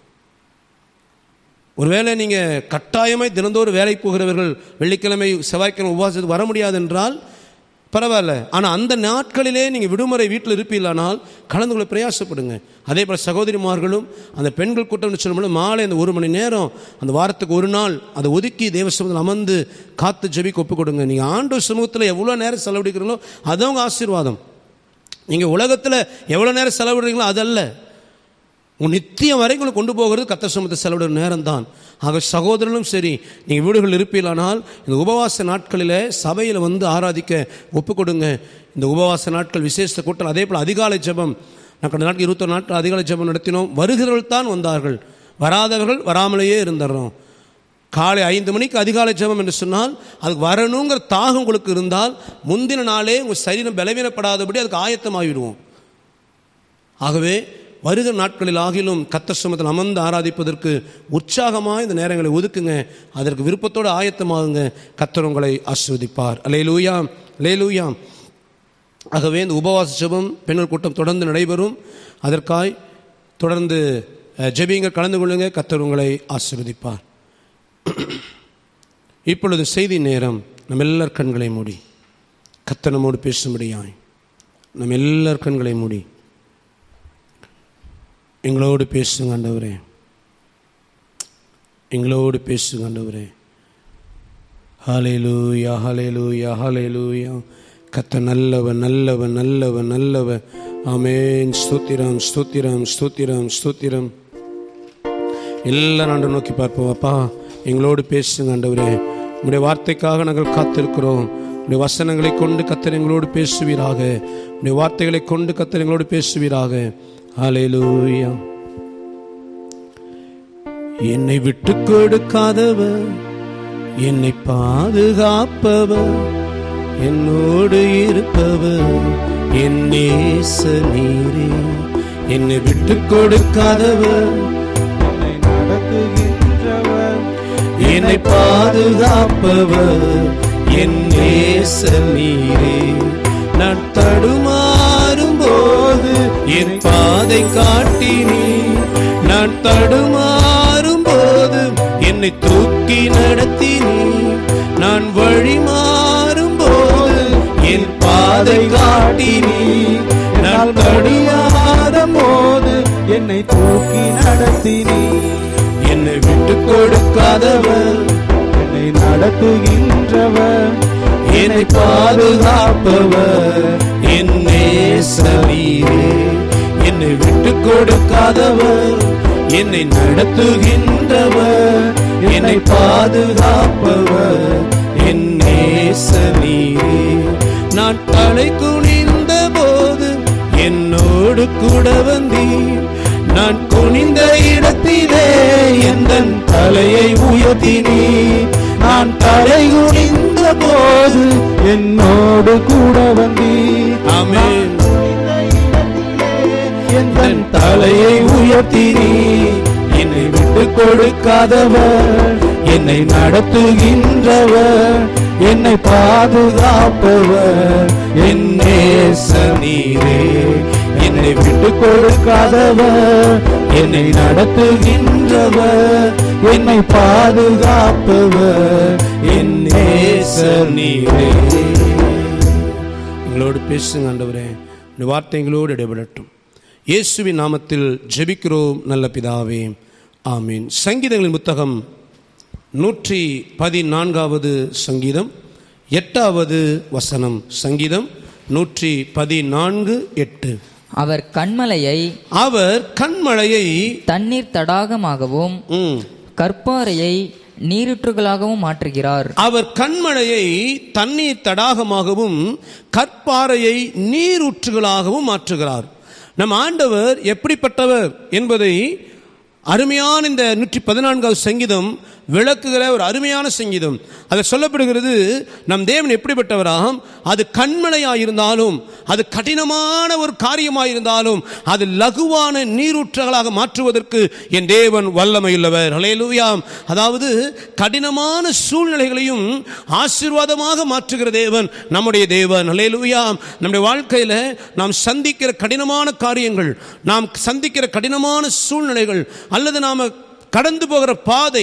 ஒருவேளை நீங்கள் கட்டாயமாய் தினந்தோறும் வேலைக்கு போகிறவர்கள் வெள்ளிக்கிழமை செவ்வாய்க்கிழமை உபவாசத்துக்கு வர முடியாது என்றால் பரவாயில்ல. ஆனால் அந்த நாட்களிலே நீங்கள் விடுமுறை வீட்டில் இருப்பீங்களானால் கலந்து கொள்ள பிரயாசப்படுங்க. அதே போல் சகோதரிமார்களும் அந்த பெண்கள் கூட்டம்னு சொல்லும்போது மாலை அந்த 1 மணி நேரம் அந்த வாரத்துக்கு ஒரு நாள் அதை ஒதுக்கி தேவ சமூகத்தில் அமர்ந்து காத்து ஜெபிக்க ஒப்பு கொடுங்க. நீங்கள் ஆண்டவர் சமூகத்தில் எவ்வளோ நேரம் செலவிடுகிறீங்களோ அதுவும் ஆசீர்வாதம். நீங்கள் உலகத்தில் எவ்வளோ நேரம் செலவிடுறீங்களோ அதல்ல. உங்கள் நித்தியம் வரைக்கும் கொண்டு போகிறது கர்த்தர் சமூகத்தை செலவிடுற நேரம் தான். ஆக சகோதரனும் சரி, நீங்கள் வீடுகள் இருப்பீர்களானால் இந்த உபவாச நாட்களில் சபையில் வந்து ஆராதிக்க ஒப்புக் கொடுங்க. இந்த உபவாச நாட்கள் விசேஷ கூட்டம், அதே போல் அதிகாலை ஜெபம். நான் கடந்த நாட்கள் 21 நாட்கள் அதிகாலை ஜெபம் நடத்தினோம். வருகிறவர்கள் தான் வந்தார்கள், வராதவர்கள் வராமலேயே இருந்துடுறோம். காலை 5 மணிக்கு அதிகாலை ஜெபம் என்று சொன்னால் அதுக்கு வரணுங்கிற தாகம் உங்களுக்கு இருந்தால் முந்தின நாளே உங்கள் சரீரம் பலவீனப்படாதபடி அதுக்கு ஆயத்தமாகிவிடுவோம். ஆகவே வருகிற நாட்களில் ஆகிலும் கர்த்தர் சமூகத்தில் அமர்ந்து ஆராதிப்பதற்கு உற்சாகமாக இந்த நேரங்களை ஒதுக்குங்க. அதற்கு விருப்பத்தோடு ஆயத்தமாகுங்க. கர்த்தர் உங்களை ஆசீர்வதிப்பார். அல்லேலூயா, அல்லேலூயா. ஆகவே இந்த உபவாச ஜெபம் பெண்கள் கூட்டம் தொடர்ந்து நடைபெறும். அதற்காய் தொடர்ந்து ஜெபிங்க, கலந்து கொள்ளுங்க. கர்த்தர் உங்களை ஆசீர்வதிப்பார். இப்பொழுது செய்தி நேரம். நம்ம எல்லார் கண்களை மூடி கர்த்தர் நம்மோடு பேசும்படியாய் நம்ம எல்லார் கண்களை மூடி எங்களோடு பேசுங்க ஆண்டவரே, எங்களோடு பேசுங்க ஆண்டவரே. ஹல்லேலூயா, ஹல்லேலூயா, ஹல்லேலூயா. கர்த்தர் நல்லவன், நல்லவன், நல்லவன், நல்லவன். ஆமென். ஸ்தோத்திரம், ஸ்தோத்திரம், ஸ்தோத்திரம், ஸ்தோத்திரம். எல்லாரும் ஆண்டவரை நோக்கி பார்ப்போம். அப்பா, எங்களோடு பேசுங்க ஆண்டவரே. உம்முடைய வார்த்தைக்காக நாங்கள் காத்திருக்கிறோம். உம்முடைய வசனங்களை கொண்டு கர்த்தர் எங்களோடு பேசுவீராக. உம்முடைய வார்த்தைகளை கொண்டு கர்த்தர் எங்களோடு பேசுவீராக. ஹல்லேலூயா. என்னை விட்டு கொடுக்காதவர், என்னை பாதுகாப்பவர், என்னோடு இருப்பவர் என் நேசர் நீரே. என்னை விட்டு கொடுக்காதவர், என்னை நடத்துகின்றவர், என்னை பாதுகாப்பவர் என் நேசர் நீரே. நான் தடுமாறும் போது என் பாதை காட்டினீ. நான் தடுமாறும் போது என்னை தூக்கி நடத்தினீ. நான் வழி மாறும் போது என் பாதை காட்டினீ. நான் தடுமாறும் போது என்னை தூக்கி நடத்தினீ. என்னை விட்டு கொடுக்காதவர், என்னை நடத்துகின்றவர், என்னை பாதுகாப்பவர் என் நேசர் நீரே. என்னை விட்டு கொடுக்காதவர், என்னை நடத்துகின்றவர், என்னை பாதுகாப்பவர் என் நேசர் நீரே. நான் தலை குனிந்த போது என்னோடு கூட வந்தீர். நான் குனிந்த இடத்திலே எந்தன் தலையை உயர்த்தினீர். நான் தலை குனிந்த போது என்னோடு கூட வந்தீர். ஆமென். எந்தன் தலையை உயர்த்தினீர். என்னை விட்டு கொடுக்காதவர், என்னை நடத்துகின்றவர், என்னை பாதுகாப்பவர் என் நேசர் நீரே. என்னை விட்டு கொடுக்காதவர், என்னை நடத்துகின்றவர், என்னை பாதுகாப்பவர் என் நேசர் நீரே. எங்களோடு பேசுங்க ஆண்டவரே. இந்த வார்த்தை எங்களோடு இடைபடட்டும். இயேசுவின் நாமத்தில் ஜெபிக்கிறோம் நல்ல பிதாவே, ஆமீன். சங்கீதங்களின் புத்தகம் 114வது சங்கீதம் 8வது வசனம். சங்கீதம் 114:8. அவர் கண்மலையை தண்ணீர் தடாகமாகவும் கற்பாறையை நீரூற்றுகளாகவும் மாற்றுகிறார். அவர் கண்மலையை தண்ணீர் தடாகமாகவும் கற்பாறையை நீரூற்றுகளாகவும் மாற்றுகிறார். நம் ஆண்டவர் எப்படிப்பட்டவர் என்பதை அருமையான இந்த 114வது சங்கீதம் விளக்குகிற ஒரு அருமையான சங்கீதம். அது சொல்லப்படுகிறது, நம் தேவன் எப்படிப்பட்டவராம், அது கண்மலையாயிருந்தாலும், அது கடினமான ஒரு காரியமாயிருந்தாலும், அது லகுவான நீரூற்றுகளாக மாற்றுவதற்கு என் தேவன் வல்லமையுள்ளவர். ஹல்லேலூயா. அதாவது கடினமான சூழ்நிலைகளையும் ஆசீர்வாதமாக மாற்றுகிற தேவன் நம்முடைய தேவன். ஹல்லேலூயா. நம்முடைய வாழ்க்கையில் நாம் சந்திக்கிற கடினமான காரியங்கள், நாம் சந்திக்கிற கடினமான சூழ்நிலைகள், அல்லது நாம் கடந்து போகிற பாதை,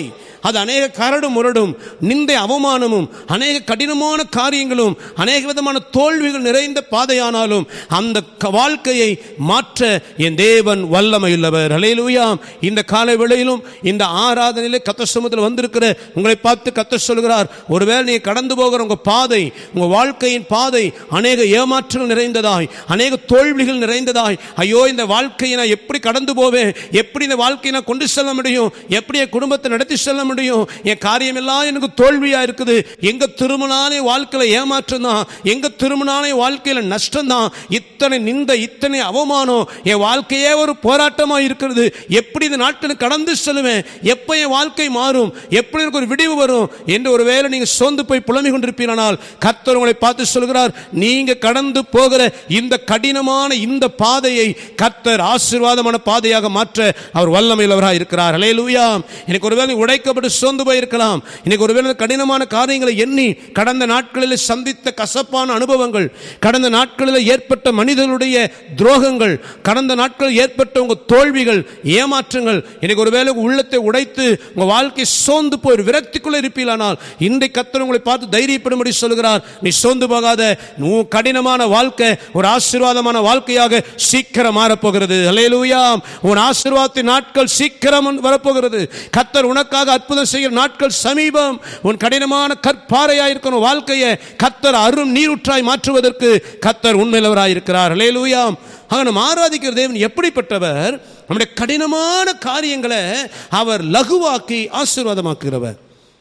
அது அநேக கரடு முரடும், நிந்தை அவமானமும், அநேக கடினமான காரியங்களும், அநேக விதமான தோல்விகள் நிறைந்த பாதையானாலும் அந்த வாழ்க்கையை மாற்ற என் தேவன் வல்லமையுள்ளவர். ஹல்லேலூயா. இந்த காலை வேளையிலும் இந்த ஆராதனையிலே கர்த்தர் சமூகத்தில் வந்திருக்கிற உங்களை பார்த்து கர்த்தர் சொல்கிறார், ஒருவேளை நீ கடந்து போகிற உங்க பாதை, உங்க வாழ்க்கையின் பாதை அநேக ஏமாற்றங்கள் நிறைந்ததாய், அநேக தோல்விகள் நிறைந்ததாய், ஐயோ இந்த வாழ்க்கையை நான் எப்படி கடந்து போவேன், எப்படி இந்த வாழ்க்கையை நான் கொண்டு செல்ல முடியும், எப்படி என் குடும்பத்தை நடத்தி செல்ல முடியும், என் காரியம் எல்லாம் எனக்கு தோல்வியா இருக்குது, எங்க திருமணாலே வாழ்க்கையில ஏமாற்றம் தான், எங்க திருமணாலே வாழ்க்கையில நஷ்டம் தான், இத்தனை நிந்தை, இத்தனை அவமானம், என் வாழ்க்கையே ஒரு போராட்டமா இருக்கிறது, எப்படி இந்த நாட்களை கடந்து செல்லுவேன், எப்ப என் வாழ்க்கை மாறும், எப்படி எனக்கு ஒரு விடிவு வரும் என்று ஒருவேளை நீங்க சோர்ந்து போய் புலம்பிக் கொண்டிருப்பீர்கள். கர்த்தர் உங்களை பார்த்து சொல்கிறார், நீங்க கடந்து போகிற இந்த கடினமான இந்த பாதையை கர்த்தர் ஆசீர்வாதமான பாதையாக மாற்ற அவர் வல்லமையுள்ளவராக இருக்கிறார். ஹல்லேலூயா. எனக்கு ஒருவேளை உடைக்கப்பட்டு சோர்ந்து போய் இருக்கலாம், இன்னைக்கு ஒருவேளை கடினமான காரியங்களை எண்ணி கடந்த நாட்களில் சந்தித்த கசப்பான அனுபவங்கள், கடந்த நாட்களில் ஏற்பட்ட மனிதர்களுடைய துரோகங்கள், கடந்த நாட்களில் ஏற்பட்ட உங்க தோல்விகள், ஏமாற்றங்கள் எனக்கு ஒருவேளை உள்ளத்தை உடைத்து உங்க வாழ்க்கை சோர்ந்து போய் விரக்திக்குள்ள இருப்பீர்களானால் இன்றைக்கு கர்த்தர் உங்களை பார்த்து தைரியப்படும்படி சொல்கிறார், நீ சோர்ந்து போகாத, உன் கடினமான வாழ்க்கை ஒரு ஆசீர்வாதமான வாழ்க்கையாக சீக்கிரம் மாறப்போகிறது. ஹல்லேலூயா. உன் ஆசீர்வாதத்தின் நாட்கள் சீக்கிரம் வரப்போகிறது. கர்த்தர் உனக்காக அற்புதம் செய்கிற நாட்கள் சமீபம். உன் கடினமான கற்பாறையாய் இருக்கிற வாழ்க்கையை கர்த்தர் அரும் நீரூற்றாய் மாற்றுவதற்கு கர்த்தர் உண்மையுள்ளவராய் இருக்கிறார். ஹல்லேலூயா. ஆக நாம் ஆராதிக்கிற தேவன் எப்படிப்பட்டவர்? நம்முடைய கடினமான காரியங்களை அவர் லகுவாக்கி ஆசீர்வாதமாக்குகிறவர்.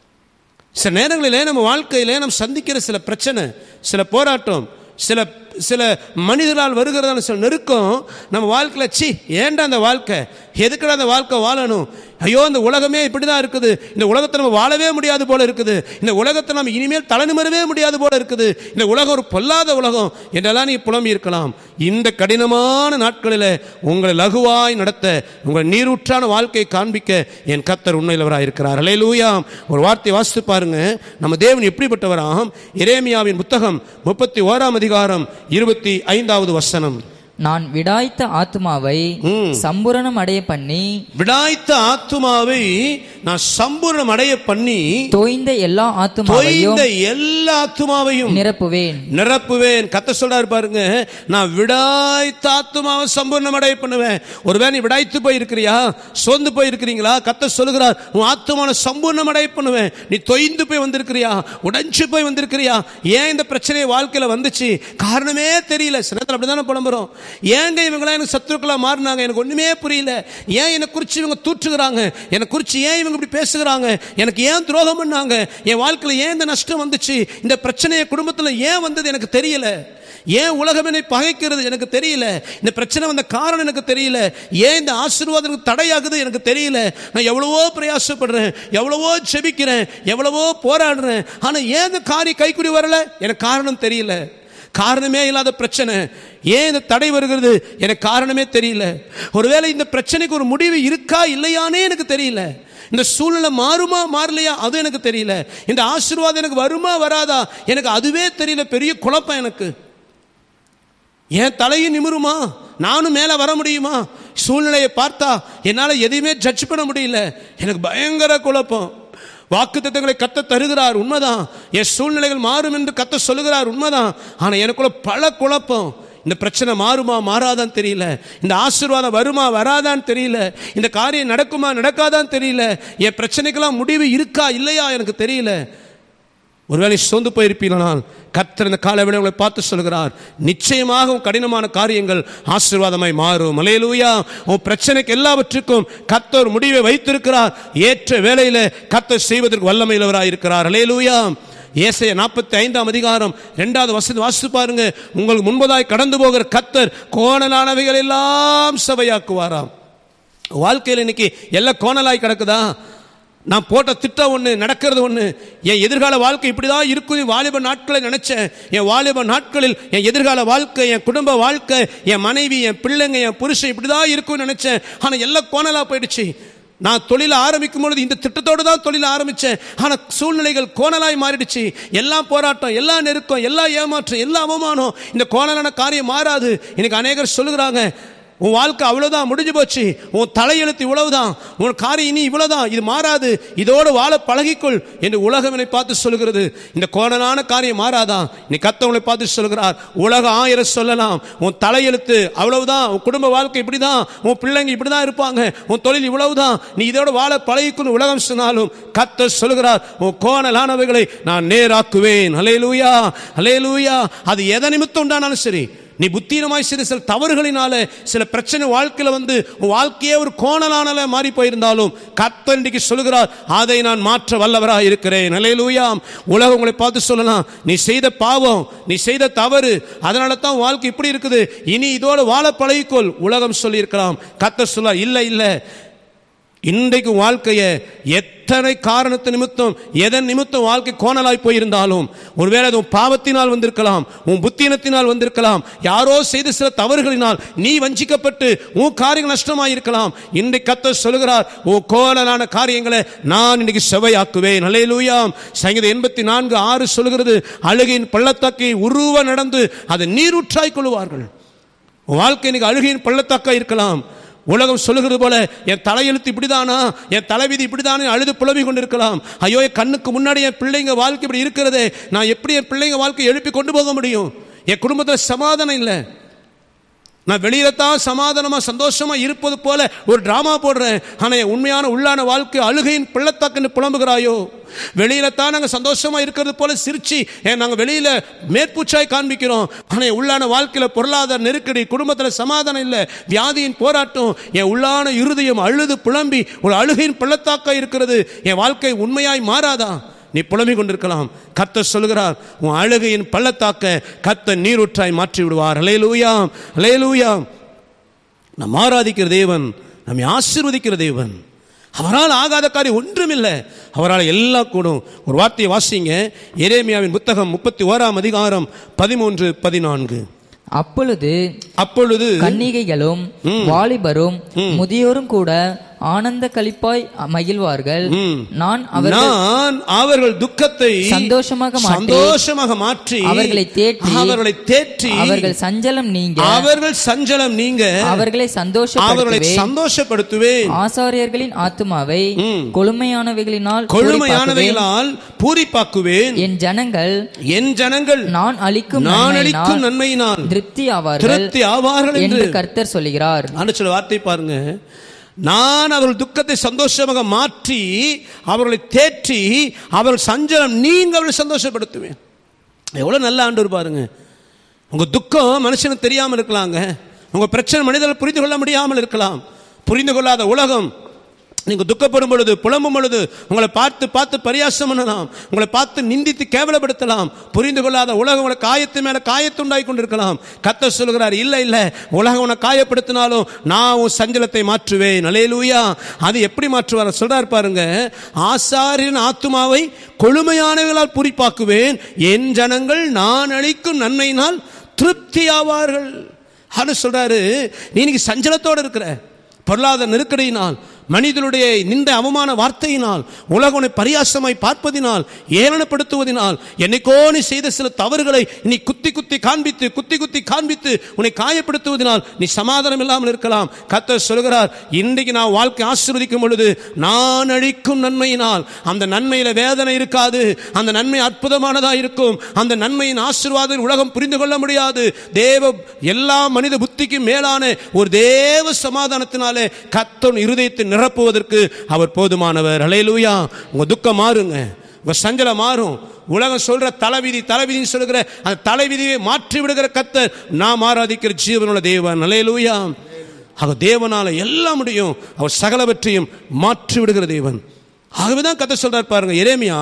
சில நேரங்களிலே நம்ம வாழ்க்கையிலே நாம் சந்திக்கிற சில பிரச்சனை, சில போராட்டம், சில மனிதர்களால் வருகிறதான சில நெருக்கம் நம்ம வாழ்க்கையில், சி ஏண்டா அந்த வாழ்க்கை, எதுக்குடா அந்த வாழ்க்கை வாழணும், ஐயோ இந்த உலகமே இப்படிதான் இருக்குது, இந்த உலகத்தை நம்ம வாழவே முடியாது போல இருக்குது, இந்த உலகத்தை நம்ம இனிமேல் தலைநிமிரவே முடியாது போல இருக்குது, இந்த உலகம் ஒரு பொல்லாத உலகம் என்றெல்லாம் நீ புலம்பி இருக்கலாம். இந்த கடினமான நாட்களில் உங்களை லகுவாய் நடத்த, உங்கள் நீரூற்றான வாழ்க்கையை காண்பிக்க என் கர்த்தர் உண்மையுள்ளவராக இருக்கிறார். ஹல்லேலூயா. ஒரு வார்த்தை வாசித்து பாருங்க, நம்ம தேவன் எப்படிப்பட்டவராம். எரேமியாவின் புத்தகம் 31ஆம் அதிகாரம் 25வது வசனம். நான் விடாய்த்த ஆத்துமாவை சம்பூரணம் அடைய பண்ணி, விடாய்த்த ஆத்துமாவை நான் சம்பூரணம் அடைய பண்ணி, தோய்ந்த எல்லா ஆத்துமாவையும் நிரப்புவேன். கர்த்தர் சொல்றாரு பாருங்க, நான் விடாய்த்த ஆத்துமாவை சம்பூரணம் அடைய பண்ணுவேன். ஒருவேளை நீ விடாய்த்து போய் இருக்கிறியா, சோர்ந்து போய் இருக்கிறீங்களா? கர்த்தர் சொல்லுகிறார், உன் ஆத்துமாவை சம்பூரணம் அடைய பண்ணுவேன். நீ தொய்ந்து போய் வந்திருக்கிறியா, உடைஞ்சு போய் வந்திருக்கிறியா, ஏன் இந்த பிரச்சனை வாழ்க்கையில வந்துச்சு, காரணமே தெரியல. சில நேரத்தில் அப்படிதானே புலம்புறோம், ஏங்க இவங்களா எனக்கு சத்துருக்களா மாறினாங்க, எனக்கு ஒண்ணுமே புரியல, ஏன் என்னை குறிச்சு இவங்க தூற்றுகிறாங்க, என்னை குறிச்சு ஏன் இவங்க இப்படி பேசுகிறாங்க, எனக்கு ஏன் துரோகம் பண்ணாங்க, என் வாழ்க்கையில் ஏன் இந்த நஷ்டம் வந்துச்சு, இந்த பிரச்சனையை குடும்பத்தில் ஏன் வந்தது எனக்கு தெரியல, ஏன் உலகம் என்னை பகைக்கிறது எனக்கு தெரியல, இந்த பிரச்சனை வந்த காரணம் எனக்கு தெரியல, ஏன் இந்த ஆசீர்வாதம் எனக்கு தடையாகுது எனக்கு தெரியல, நான் எவ்வளவோ பிரயாசப்படுறேன், எவ்வளவோ ஜெபிக்கிறேன், எவ்வளவோ போராடுறேன், ஆனா ஏன் இந்த காரியம் கைக்குடி வரல, எனக்கு காரணம் தெரியல. காரணமே இல்லாத பிரச்சனை, ஏன் இந்த தடை வருகிறது எனக்கு காரணமே தெரியல. ஒருவேளை இந்த பிரச்சனைக்கு ஒரு முடிவு இருக்கா இல்லையானே எனக்கு தெரியல. இந்த சூழ்நிலை மாறுமா மாறலையா அது எனக்கு தெரியல. இந்த ஆசீர்வாதம் எனக்கு வருமா வராதா எனக்கு அதுவே தெரியல. பெரிய குழப்பம் எனக்கு. என் தலையும் நிமிருமா, நானும் மேலே வர முடியுமா, சூழ்நிலையை பார்த்தா என்னால் எதையுமே ஜட்ஜ் பண்ண முடியல. எனக்கு பயங்கர குழப்பம். வாக்குத்தத்தங்களை கர்த்தர் தருகிறார், உண்மைதான். என் சூழ்நிலைகள் மாறும் என்று கர்த்தர் சொல்லுகிறார், உண்மைதான். ஆனால் எனக்குள்ள பல குழப்பம். இந்த பிரச்சனை மாறுமா மாறாதான் தெரியல, இந்த ஆசீர்வாதம் வருமா வராதான்னு தெரியல, இந்த காரியம் நடக்குமா நடக்காதான் தெரியல, என் பிரச்சனைக்கெல்லாம் முடிவு இருக்கா இல்லையா எனக்கு தெரியல. ஒருவேளை சோர்ந்து போயிருப்பீங்களானால் கர்த்தர் இந்த காலவேளை உங்களை பார்த்து சொல்கிறார், நிச்சயமாக கடினமான காரியங்கள் ஆசீர்வாதமாய் மாறும். அல்லேலூயா. உன் பிரச்சனைக்கு எல்லாவற்றுக்கும் கர்த்தர் முடிவை வைத்திருக்கிறார். ஏற்ற வேளையில கர்த்தர் செய்வதற்கு வல்லமையுள்ளவராய் இருக்கிறார். அல்லேலூயா. ஏசாயா 45ஆம் அதிகாரம் 2வது வசனம் வாசித்து பாருங்க. உங்களுக்கு முன்பதாய் கடந்து போகிற கர்த்தர் கோணலானவைகள் எல்லாம் சபையாக்குவாராம். வாழ்க்கையில் இன்னைக்கு எல்லாம் கோணலாய் கிடக்குதா? நான் போட்ட திட்டம் ஒன்று, நடக்கிறது ஒன்று. என் எதிர்கால வாழ்க்கை இப்படிதான் இருக்கும். வாலிப நாட்களை நினைச்சேன், என் வாலிப நாட்களில் என் எதிர்கால வாழ்க்கை, என் குடும்ப வாழ்க்கை, என் மனைவி, என் பிள்ளைங்க, என் புருஷன் இப்படிதான் இருக்கும்னு நினைச்சேன். ஆனால் எல்லாம் கோணலா போயிடுச்சு. நான் தொழிலை ஆரம்பிக்கும் பொழுது இந்த திட்டத்தோடு தான் தொழிலை ஆரம்பித்தேன். ஆனால் சூழ்நிலைகள் கோணலாய் மாறிடுச்சு. எல்லாம் போராட்டம், எல்லாம் நெருக்கம், எல்லாம் ஏமாற்றம், எல்லாம் அவமானம். இந்த கோணலான காரியம் மாறாது. இன்னைக்கு அநேகர் சொல்லுகிறாங்க, உன் வாழ்க்கை அவ்வளவுதான், முடிஞ்சு போச்சு, உன் தலையெழுத்து இவ்வளவுதான், உன் காரியம் இனி இவ்வளவுதான், இது மாறாது, இதோடு வாழ பழகிக்கொள் என்று உலகம் என்னை பார்த்து சொல்கிறது. இந்த கோணலான காரியம் மாறாதா? நீ கர்த்தரை பார்த்து சொல்கிறார், உலகம் 1000 சொல்லலாம், உன் தலையெழுத்து அவ்வளவுதான், உன் குடும்ப வாழ்க்கை இப்படிதான், உன் பிள்ளைங்க இப்படிதான் இருப்பாங்க, உன் தொழில் இவ்வளவுதான், நீ இதோடு வாழ பழகிக்கொள் உலகம் சொன்னாலும் கர்த்தர் சொல்கிறார், உன் கோணலானவைகளை நான் நேராக்குவேன். ஹல்லேலூயா, ஹல்லேலூயா. அது எதை நிமித்தம் உண்டானாலும் சரி, நீ புத்தீனமாய் செய்த சில தவறுகளினால சில பிரச்சனை வாழ்க்கையில வந்து உன் வாழ்க்கையே ஒரு கோணலான மாறி போயிருந்தாலும் கர்த்தர் இன்றைக்கு சொல்கிறார், அதை நான் மாற்ற வல்லவராக இருக்கிறேன். ஹல்லேலூயா. உலகம் உங்களை பார்த்து சொல்லலாம், நீ செய்த பாவம், நீ செய்த தவறு, அதனால தான் வாழ்க்கை இப்படி இருக்குது, இனி இதோடு வாழ பழகிக்கொள் உலகம் சொல்லி இருக்கலாம். கர்த்தர் சொல்ல, இல்லை இல்லை, இன்றைக்கு வாழ்க்கையை எத்தனை காரணத்து நிமித்தம் எதன் நிமித்தம் வாழ்க்கை கோணலாய் போயிருந்தாலும், ஒருவேளை அது உன் பாவத்தினால் வந்திருக்கலாம், உன் புத்தீனத்தினால் வந்திருக்கலாம், யாரோ செய்த சில தவறுகளினால் நீ வஞ்சிக்கப்பட்டு உன் காரியங்கள் நஷ்டமாயிருக்கலாம். இன்றைக்கு கர்த்தர் சொல்கிறார், உன் கோணலான காரியங்களை நான் இன்னைக்கு செவ்வையாக்குவேன். ஹல்லேலூயா. சங்கீதம் 84:6 சொல்கிறது, அழுகையின் பள்ளத்தாக்கை உருவ நடந்து அதை நீரூற்றாய் கொள்வார்கள். வாழ்க்கை இன்னைக்கு அழுகையின் பள்ளத்தாக்கா இருக்கலாம். உலகம் சொல்லுகிறது போல என் தலையெழுத்து இப்படிதானா, என் தலைவிதி இப்படிதானே அழுது புலம்பிக் கொண்டிருக்கலாம். ஐயோ, என் கண்ணுக்கு முன்னாடி என் பிள்ளைங்க வாழ்க்கை இப்படி இருக்கிறதே, நான் எப்படி என் பிள்ளைங்க வாழ்க்கை எழுப்பி கொண்டு போக முடியும்? என் குடும்பத்தில் சமாதானம் இல்லை, நான் வெளியில தான் சமாதானமா சந்தோஷமா இருப்பது போல ஒரு டிராமா போடுறேன், ஆனா என் உண்மையான உள்ளான வாழ்க்கை அழுகையின் பள்ளத்தாக்குன்னு புலம்புகிறாயோ? வெளியில தான் நாங்கள் சந்தோஷமா இருக்கிறது போல சிரிச்சு நாங்கள் வெளியில மேற்பூச்சாய் காண்பிக்கிறோம், ஆனா என் உள்ளான வாழ்க்கையில பொருளாதார நெருக்கடி, குடும்பத்தில் சமாதானம் இல்லை, வியாதியின் போராட்டம், என் உள்ளான இருதயம் அழுது புலம்பி ஒரு அழுகையின் பள்ளத்தாக்கா இருக்கிறது. என் வாழ்க்கை உண்மையாய் மாறாதா? நீ புலம்பிக் கொண்டிருக்கலாம். கர்த்தர் சொல்கிறார், உன் அழுகையின் பள்ளத்தாக்க கர்த்தர் நீரூற்றாய் மாற்றி விடுவார். ஹல்லேலூயா, ஹல்லேலூயா. நம் ஆராதிக்கிற தேவன் நம்மை ஆசீர்வதிக்கிற தேவன். அவரால் ஆகாத காரியம் ஒன்றுமில்லை, அவரால் எல்லாம் கூடும். ஒரு வார்த்தையை வாசிங்க, எரேமியாவின் புத்தகம் 31ஆம் அதிகாரம் 13-14. அப்பொழுது கன்னிகைகளும் வாலிபரும் முதியோரும் கூட ஆனந்த களிப்பாய் மகிழ்வார்கள். நான் அவர்கள் துக்கத்தை சந்தோஷமாக மாற்றி அவர்களை தேற்றி அவர்கள் சஞ்சலம் நீங்க அவர்களை சந்தோஷப்படுத்துவேன். ஆசாரியர்களின் ஆத்துமாவை கொழுமையானவைகளினால் பூரிப்பாக்குவேன். என் ஜனங்கள் நான் அளிக்கும் நன்மையினால் திருப்தி ஆவார்கள் என்று கர்த்தர் சொல்கிறார். வார்த்தை பாருங்க, நான் அவர்கள் துக்கத்தை சந்தோஷமாக மாற்றி அவர்களை தேற்றி அவர்கள் சஞ்சலம் நீங்க அவர்களை சந்தோஷப்படுத்துவேன். எவ்வளவு நல்ல ஆண்டவர் பாருங்க. உங்க துக்கம் மனுஷனுக்கு தெரியாமல் இருக்கலாங்க, உங்க பிரச்சனை மனிதர்கள் புரிந்து கொள்ள முடியாமல் இருக்கலாம். புரிந்து கொள்ளாத உலகம் நீங்கள் துக்கப்படும் பொழுது, புலம்பும் பொழுது உங்களை பார்த்து பரியாசம் பண்ணலாம், உங்களை பார்த்து நிந்தித்து கேவலப்படுத்தலாம். புரிந்து கொள்ளாத உலகம் உங்களை காயத்து மேலே காயத்துண்டாகி கொண்டிருக்கலாம். கர்த்தர் சொல்கிறார், இல்லை இல்லை, உலகம் உன்னை காயப்படுத்தினாலும் நான் உன் சஞ்சலத்தை மாற்றுவேன். ஹல்லேலூயா. அது எப்படி மாற்றுவார் சொல்றார் பாருங்க, ஆசாரியரின் ஆத்துமாவை கொழுமையானவர்களால் பூரிப்பாக்குவேன், என் ஜனங்கள் நான் அளிக்கும் நன்மையினால் திருப்தி ஆவார்கள். அது சொல்றாரு, நீ இன்னைக்கு சஞ்சலத்தோடு இருக்கிற, பொருளாதார நெருக்கடியினால், மனிதனுடைய நிந்த அவமான வார்த்தையினால், உலகனை பரியாசமாய் பார்ப்பதினால், ஏளனப்படுத்துவதினால், என்னைக்கோ நீ செய்த சில தவறுகளை நீ குத்தி குத்தி காண்பித்து உன்னை காயப்படுத்துவதனால் நீ சமாதானம் இல்லாமல் இருக்கலாம். கர்த்தர் சொல்கிறார், இன்றைக்கு நான் வாழ்க்கை ஆசீர்வதிக்கும் பொழுது நான் அளிக்கும் நன்மையினால், அந்த நன்மையில வேதனை இருக்காது, அந்த நன்மை அற்புதமானதாக இருக்கும். அந்த நன்மையின் ஆசீர்வாதம் உலகம் புரிந்து கொள்ள முடியாது. எல்லா மனித புத்திக்கு மேலான ஒரு தேவ சமாதானத்தினாலே கர்த்தர் இருதயத்தை நிரப்புவதற்கு அவர் போதுமானவர். ஹல்லேலூயா. உங்க துக்கம் மாறுங்க, உங்க சஞ்சலம் மாறும். உலகம் சொல்ற தலைவிதி சொல்கிற அந்த தலைவிதியை மாற்றி விடுகிற கர்த்தர் நாம் ஆராதிக்கிற ஜீவனுள்ள தேவன். ஹல்லேலூயா. அவர் தேவனால எல்லாம் முடியும், அவர் சகலவற்றையும் மாற்றி விடுகிற தேவன். ஆகவேதான் கர்த்தர் சொல்றார் பாருங்க, எரேமியா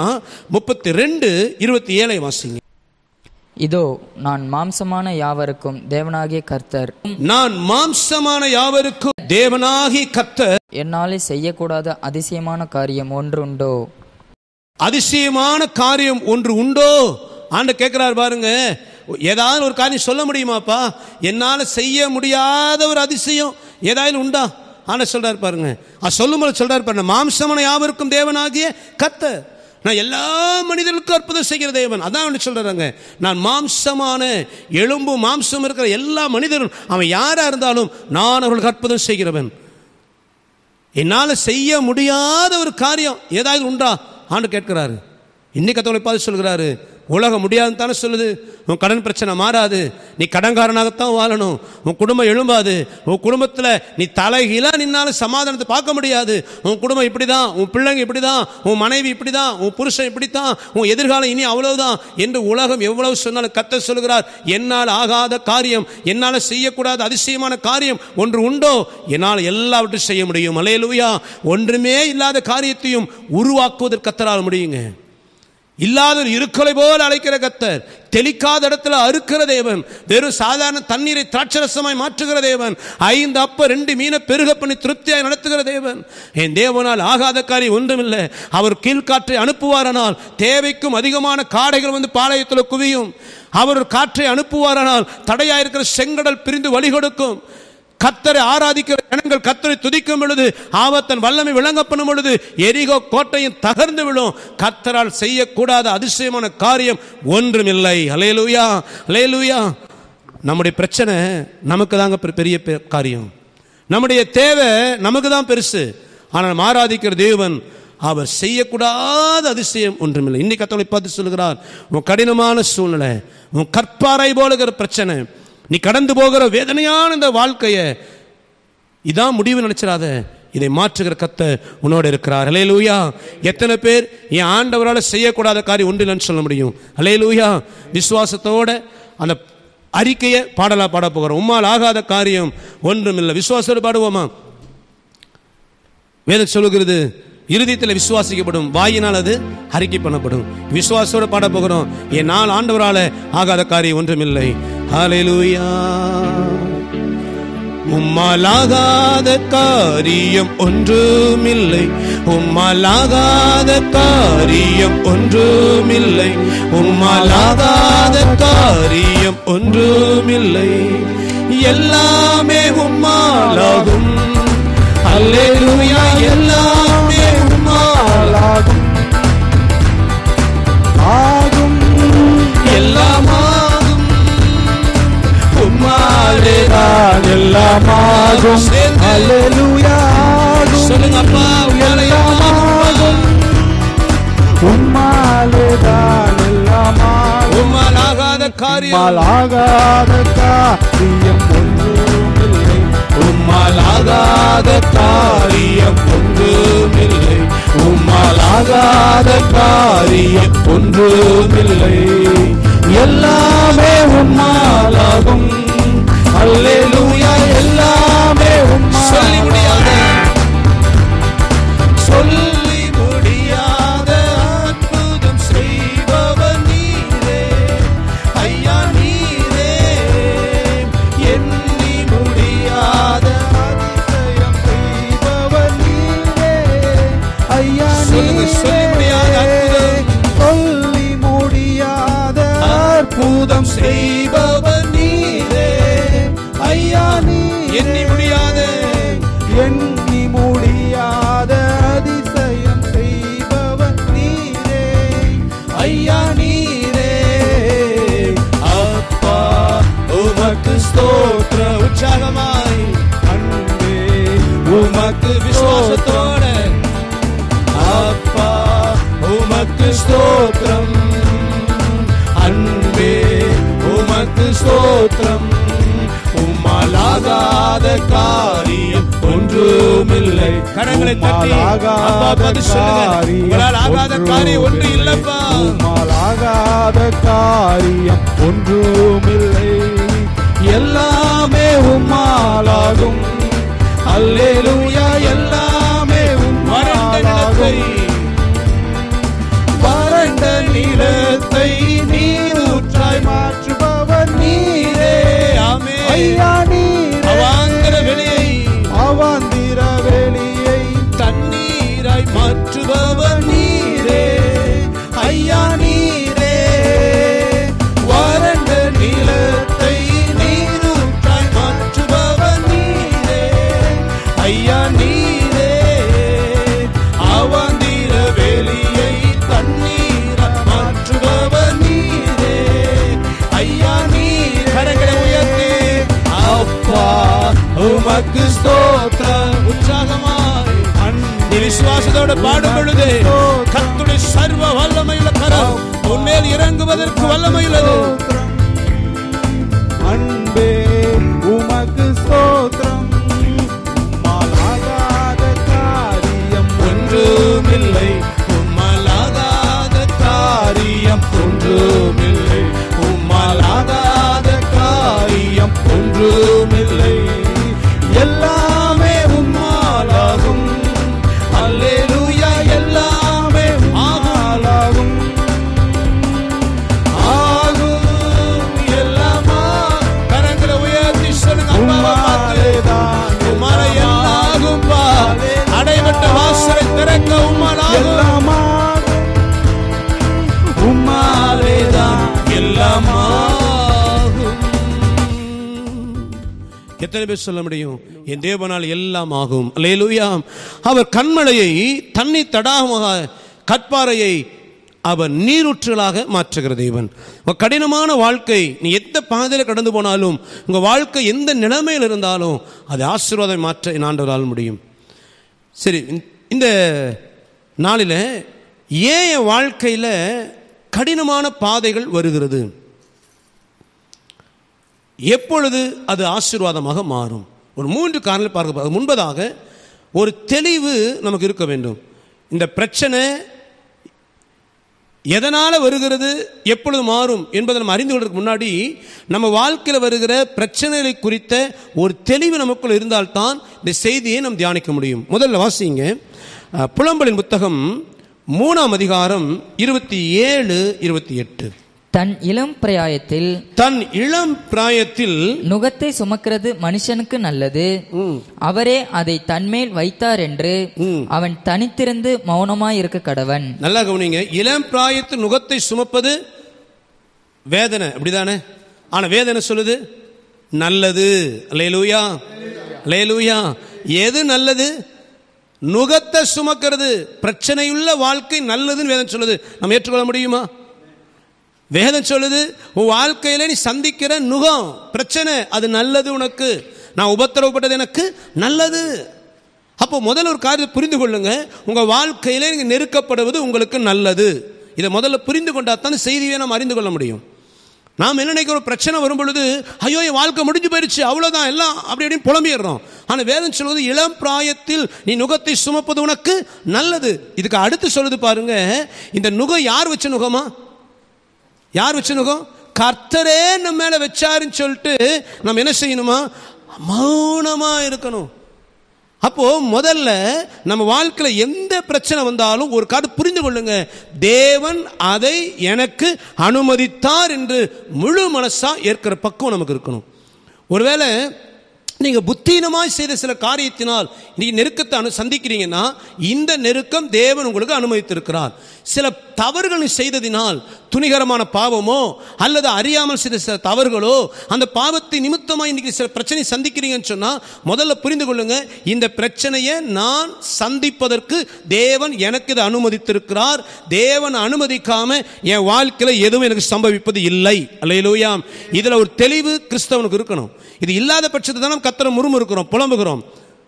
32:27 வாசிங்க. இதோ நான் மாம்சமான யாவருக்கும் தேவனாகிய கர்த்தர், நான் மாம்சமான யாவருக்கும் தேவனாகிய கர்த்தர், என்னாலே செய்யக்கூடாத அதிசயமான காரியம் ஒன்று உண்டோ? அதிசயமான காரியம் ஒன்று உண்டோ? ஆண்டு கேட்கிறார் பாருங்க, ஏதாவது ஒரு காரியம் சொல்ல முடியுமாப்பா? என்னால செய்ய முடியாத ஒரு அதிசயம் ஏதாவது உண்டா? ஆண்டு சொல்றார் பாருங்க, சொல்லும்போது சொல்றார் பாருங்க, மாம்சமான யாவருக்கும் தேவனாகிய கர்த்தர். நான் எல்லா மனிதர்களுக்கும் அற்புதம் செய்கிற தேவன். அதான் சொல்றாங்க, நான் மாம்சமான எலும்பு மாம்சம் இருக்கிற எல்லா மனிதரும் அவன் யாரா இருந்தாலும் நான் அவர்களுக்கு அற்புதம் செய்கிறவன். என்னால் செய்ய முடியாத ஒரு காரியம் ஏதாவது உண்டா ஆண்டு கேட்கிறாரு. இன்னைக்கு கர்த்தரை பார்த்து சொல்கிறாரு, உலகம் முடியாதுன்னு தானே சொல்லுது. உன் கடன் பிரச்சனை மாறாது, நீ கடன்காரனாகத்தான் வாழணும், உன் குடும்பம் எழும்பாது, உன் குடும்பத்தில் நீ தலைகீழா நின்னாலும் சமாதானத்தை பார்க்க முடியாது, உன் குடும்பம் இப்படி தான், உன் பிள்ளைங்க இப்படி தான், உன் மனைவி இப்படி தான், உன் புருஷன் இப்படி தான், உன் எதிர்காலம் இனி அவ்வளவுதான் என்று உலகம் எவ்வளவு சொன்னாலும் கர்த்தர் சொல்கிறார், என்னால் ஆகாத காரியம், என்னால் செய்யக்கூடாத அதிசயமான காரியம் ஒன்று உண்டோ, என்னால் எல்லாவற்றையும் செய்ய முடியும். அல்லேலூயா. ஒன்றுமே இல்லாத காரியத்தையும் உருவாக்குவதற்கு கர்த்தரால் முடியுங்க. இல்லாத ஒரு இருக்கலை போல் அழைக்கிற கர்த்தர், தெளிக்காத இடத்துல அறுக்கிற தேவன், வெறும் சாதாரண தண்ணீரை திராட்சரசமாய் மாற்றுகிற தேவன், 5 அப்ப 2 மீனை பெருக பண்ணி திருப்தியாய் நடத்துகிற தேவன். என் தேவனால் ஆகாத காரியம் ஒன்றுமில்லை. அவர் கீழ்காற்றை அனுப்புவாரானால் தேவைக்கும் அதிகமான காடைகள் வந்து பாளையத்தில் குவியும். அவர் காற்றை அனுப்புவாரானால் தடையாயிருக்கிற செங்கடல் பிரிந்து வழி கொடுக்கும். கர்த்தரை ஆராதிக்கிற ஜனங்கள் கர்த்தரை துதிக்கும் பொழுது, ஆபத்தன் வல்லமை விளங்க பண்ணும் பொழுது எரிகோ கோட்டையும் தகர்ந்து விடும். கர்த்தரால் செய்யக்கூடாத அதிசயமான காரியம் ஒன்றுமில்லை. அல்லேலூயா, அல்லேலூயா. நம்முடைய பிரச்சனை நமக்கு தாங்க பெரிய காரியம், நம்முடைய தேவை நமக்கு தான் பெருசு. ஆனால் ஆராதிக்கிற தேவன் அவர் செய்யக்கூடாத அதிசயம் ஒன்றுமில்லை. இன்னைக்கு கர்த்தரை பார்த்து சொல்கிறார், உன் கடினமான சூழ்நிலை, உன் கற்பாறை போலுகிற பிரச்சனை, நீ கடந்து போகிற வேதனையான இந்த வாழ்க்கையை இதான் முடிவு நினைச்சிடாத, இதை மாற்றுகிற கர்த்தர் உன்னோடு இருக்கிறார். அல்லேலூயா. எத்தனை பேர் என் ஆண்டவரால் செய்யக்கூடாத காரியம் ஒன்றில்லைன்னு சொல்ல முடியும்? அல்லேலூயா. விசுவாசத்தோட அந்த அறிக்கையை பாடலா பாட போகிறோம். உம்மால் ஆகாத காரியம் ஒன்றுமில்லை. விசுவாசத்தோடு பாடுவோமா? வேதம் சொல்லுகிறது, இருதயத்தில் விசுவாசிக்கப்படும், வாயினால் அது அறிக்கை பண்ணப்படும். விசுவாசத்தோடு பாட போகிறோம், என் நாள் ஆண்டவரால் ஆகாத காரியம் ஒன்றுமில்லை. ஹல்லேலூயா. உம்மால் ஆகாத காரியம் ஒன்றுமில்லை, உம்மால் ஆகாத காரியம் ஒன்றுமில்லை, உம்மால் ஆகாத காரியம் ஒன்றுமில்லை, எல்லாமே உம்மாலாகும். அல்லேலூயா. எல்லாமே உம்மாலாகும், ஆகும், எல்லாமாகும், உம்மாலேதான் எல்லாமாகும். அல்லேலூயா. சொல்லுங்க அப்பா, எல்லாமாகும், உம்மாலேதான் எல்லாமாகும். உம்மால் ஆகாத காரியம், உம்மால் ஆகாத காரியம் ஒன்றுமில்லை, உம்மால் ஆகாத காரியம் ஒன்றுமில்லை, உம்மால் ஆகாத காரியம் ஒன்றுமில்லை, எல்லாமே உம்மாலாகும். அல்லேலூயா. எல்லாமே உம்மால். சொல்லி முடியாத, சொல்லி முடியாத அற்புதம் செய்பவர் நீரே ஐயா, நீரே. எண்ணி முடியாத அதிசயம் செய்பவர் நீரே ஐயா, நீரே. சொல்லி முடியாத அற்புதம், சொல்லி முடியாத அற்புதம் செய்பவர் நீரே ஐயா, நீரே. எண்ணி முடியாத, எண்ணி முடியாத அதிசயம் செய்பவர் நீரே ஐயா, நீரே. அப்பா உமக்கு ஸ்தோத்திர. உற்சாகமாய் அன்பே உமக்கு விசுவாசத்தோட, அப்பா உமக்கு ஸ்தோத்திரம், அன்பே உமக்கு ஸ்தோத்திரம். உம்மால் ஆகாத காரியம் ஒன்றுமில்லை. கரங்களை தட்டி அப்பா பதில் சொல்லுங்க, உங்களால் ஆகாத காரியம் ஒன்று இல்லப்பா. உம்மால் ஆகாத காரியம் ஒன்றுமில்லை, எல்லாமே உம்மாலாகும். அல்லேலூயா. எல்லாமே உம்மாலாகும். வறண்ட நிலத்தை நீரூற்றாய் மாற்றுபவர் நீரே. ஆமே ஐயா, நீரே. அவாந்திர வெளியை, அவாந்திர வெளியை தண்ணீராய் மாற்றுபவர் நீரே ஐயா, நீரே. வறண்ட உமக்கு ஸ்தோத்திரம். உற்சாகமாய் நீ விசுவாசத்தோடு பாடும் பொழுது கர்த்தருடைய சர்வ வல்லமையுள்ள கரம் உன்மேல் இறங்குவதற்கு வல்லமையுள்ளது. அன்பே உமக்கு ஸ்தோத்திரம். உம்மாலாகாத காரியம் ஒன்றுமில்லை, உம்மாலாகாத காரியம் ஒன்றுமில்லை, உம்மாலாகாத காரியம் ஒன்றுமில்லை. எல்லாமே உம்மாலாகும். அல்லேலூயா, எல்லாமே ஆகும் ஆகும், எல்லாமா. கரங்களை உயர்த்தி சொல்லுங்க, அப்பாவை பார்த்து. உம்மால எல்லாம் ஆகும்பா. அடைபட்ட வாசலை திறக்க உம்மால் ஆகும். உம்மாலேதான் எல்லாம் ஆகும். எத்தனை பேர் சொல்ல முடியும்? என் தேவனால் எல்லாம் ஆகும். அல்லேலூயா. அவர் கண்மலையை தண்ணீர் தடாகமாக, கற்பாறையை அவர் நீரூற்றுகளாக மாற்றுகிற தேவன். கடினமான வாழ்க்கை, நீ எந்த பாதையில் கடந்து போனாலும், உங்கள் வாழ்க்கை எந்த நிலைமையில் இருந்தாலும் அதை ஆசீர்வாதம் மாற்ற ஆண்டவரால் முடியும். சரி, இந்த நாளில் ஏன் என் வாழ்க்கையில் கடினமான பாதைகள் வருகிறது, எப்பொழுது அது ஆசீர்வாதமாக மாறும்? ஒரு 3 காரணங்கள் பார்க்க முன்பதாக ஒரு தெளிவு நமக்கு இருக்க வேண்டும். இந்த பிரச்சனை எதனால் வருகிறது, எப்பொழுது மாறும் என்பதை நம்ம அறிந்து கொள்வதற்கு முன்னாடி நம்ம வாழ்க்கையில் வருகிற பிரச்சனைகளை குறித்த ஒரு தெளிவு நமக்குள்ள இருந்தால்தான் இந்த செய்தியை நாம் தியானிக்க முடியும். முதல்ல வாசிங்க, புலம்பலின் புத்தகம் 3ஆம் அதிகாரம் 27, 28. தன் இளம் பிராயத்தில் நுகத்தை சுமக்கிறது மனுஷனுக்கு நல்லது, அவரே அதை தன்மேல் வைத்தார் என்று அவன் தனித்திருந்து மௌனமாய் இருக்க கடவன். நல்லா கவனிங்க, இளம் பிராயத்தில் நுகத்தை சுமப்பது வேதனை, அப்படிதானே? ஆனா வேதனை சொல்லுது நல்லது. அல்லேலூயா, அல்லேலூயா. எது நல்லது? நுகத்தை சுமக்கிறது. பிரச்சனையுள்ள வாழ்க்கை நல்லதுன்னு வேதனை சொல்லுது. நம்ம ஏற்றுக்கொள்ள முடியுமா? வேதம் சொல்லுது, உன் வாழ்க்கையில நீ சந்திக்கிற நுகம், பிரச்சனை, அது நல்லது உனக்கு. நான் உபத்திரவப்பட்டது எனக்கு நல்லது. அப்போ முதல்ல ஒரு காரியத்தை புரிந்து கொள்ளுங்க, உங்க வாழ்க்கையில நீங்க நெருக்கப்படுவது உங்களுக்கு நல்லது. இதை முதல்ல புரிந்து கொண்டா தான் செய்தியை நாம் அறிந்து கொள்ள முடியும். நாம் என்ன நினைக்கிற, ஒரு பிரச்சனை வரும் பொழுது ஐயோ என் வாழ்க்கை முடிஞ்சு போயிடுச்சு, அவ்வளோதான், எல்லாம் அப்படி அப்படின்னு புலம்பிடுறோம். ஆனால் வேதம் சொல்வது இளம் பிராயத்தில் நீ நுகத்தை சுமப்பது உனக்கு நல்லது. இதுக்கு அடுத்து சொல்லுது பாருங்க, இந்த நுகம் யார் வச்ச நுகமா? யார் வச்ச நுகம்? கர்த்தரே நம்ம மேல வச்சாருன்னு சொல்லிட்டு நம்ம என்ன செய்யணுமா? மௌனமா இருக்கணும். அப்போ முதல்ல நம்ம வாழ்க்கையில எந்த பிரச்சனை வந்தாலும் ஒரு காரணம் புரிந்து கொள்ளுங்க, தேவன் அதை எனக்கு அனுமதித்தார் என்று முழு மனசா ஏற்கிற பக்குவம் நமக்கு இருக்கணும். ஒருவேளை நீங்க புத்தீனமாய் செய்த சில காரியத்தினால் நீங்க நெருக்கத்தை சந்திக்கிறீங்கன்னா, இந்த நெருக்கம் தேவன் உங்களுக்கு அனுமதித்திருக்கிறார். சில தவறுகள் செய்ததினால், துணிகரமான பாவமோ அல்லது அறியாமல் செய்த சில தவறுகளோ, அந்த பாவத்தை நிமித்தமாக இன்னைக்கு சில பிரச்சனை சந்திக்கிறீங்கன்னு சொன்னா, முதல்ல புரிந்து கொள்ளுங்க, இந்த பிரச்சனையை நான் சந்திப்பதற்கு தேவன் எனக்கு இதை அனுமதித்திருக்கிறார். தேவன் அனுமதிக்காம என் வாழ்க்கையில எதுவும் எனக்கு சம்பவிப்பது இல்லை. அல்லேலூயா. இதுல ஒரு தெளிவு கிறிஸ்தவனுக்கு இருக்கணும். இது இல்லாத பட்சத்தை தான் கர்த்தரை முறுமுறுக்கிறோம், புலம்புகிறோம்.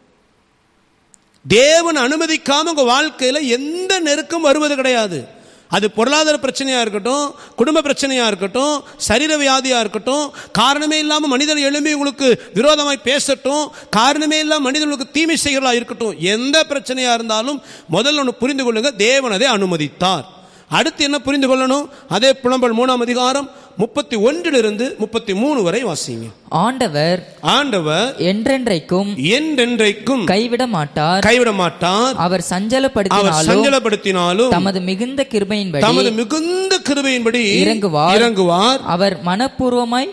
தேவன் அனுமதிக்காம உங்க வாழ்க்கையில எந்த நெருக்கம் வருவது கிடையாது. அது பொருளாதார பிரச்சனையா இருக்கட்டும், குடும்ப பிரச்சனையா இருக்கட்டும், சரீர வியாதியா இருக்கட்டும், காரணமே இல்லாமல் மனிதன் எழும்பி உங்களுக்கு விரோதமாய் பேசட்டும், காரணமே இல்லாமல் மனிதர்களுக்கு தீமை செய்கிறதா இருக்கட்டும், எந்த பிரச்சனையா இருந்தாலும் முதல்ல ஒன்று புரிந்து கொள்ளுங்க, தேவன் அதை அனுமதித்தார். அடுத்து என்ன புரிந்து கொள்ளணும்? அதே புலம்பல் 3ஆம் அதிகாரம் 31 33 வரை வாசிங்க. ஆண்டவர் என்றென்றைக்கும் கைவிட மாட்டார். அவர் சஞ்சலப்படுத்தினாலும் தமது மிகுந்த கிருபையின்படி இறங்குவார். அவர் மனப்பூர்வமாய்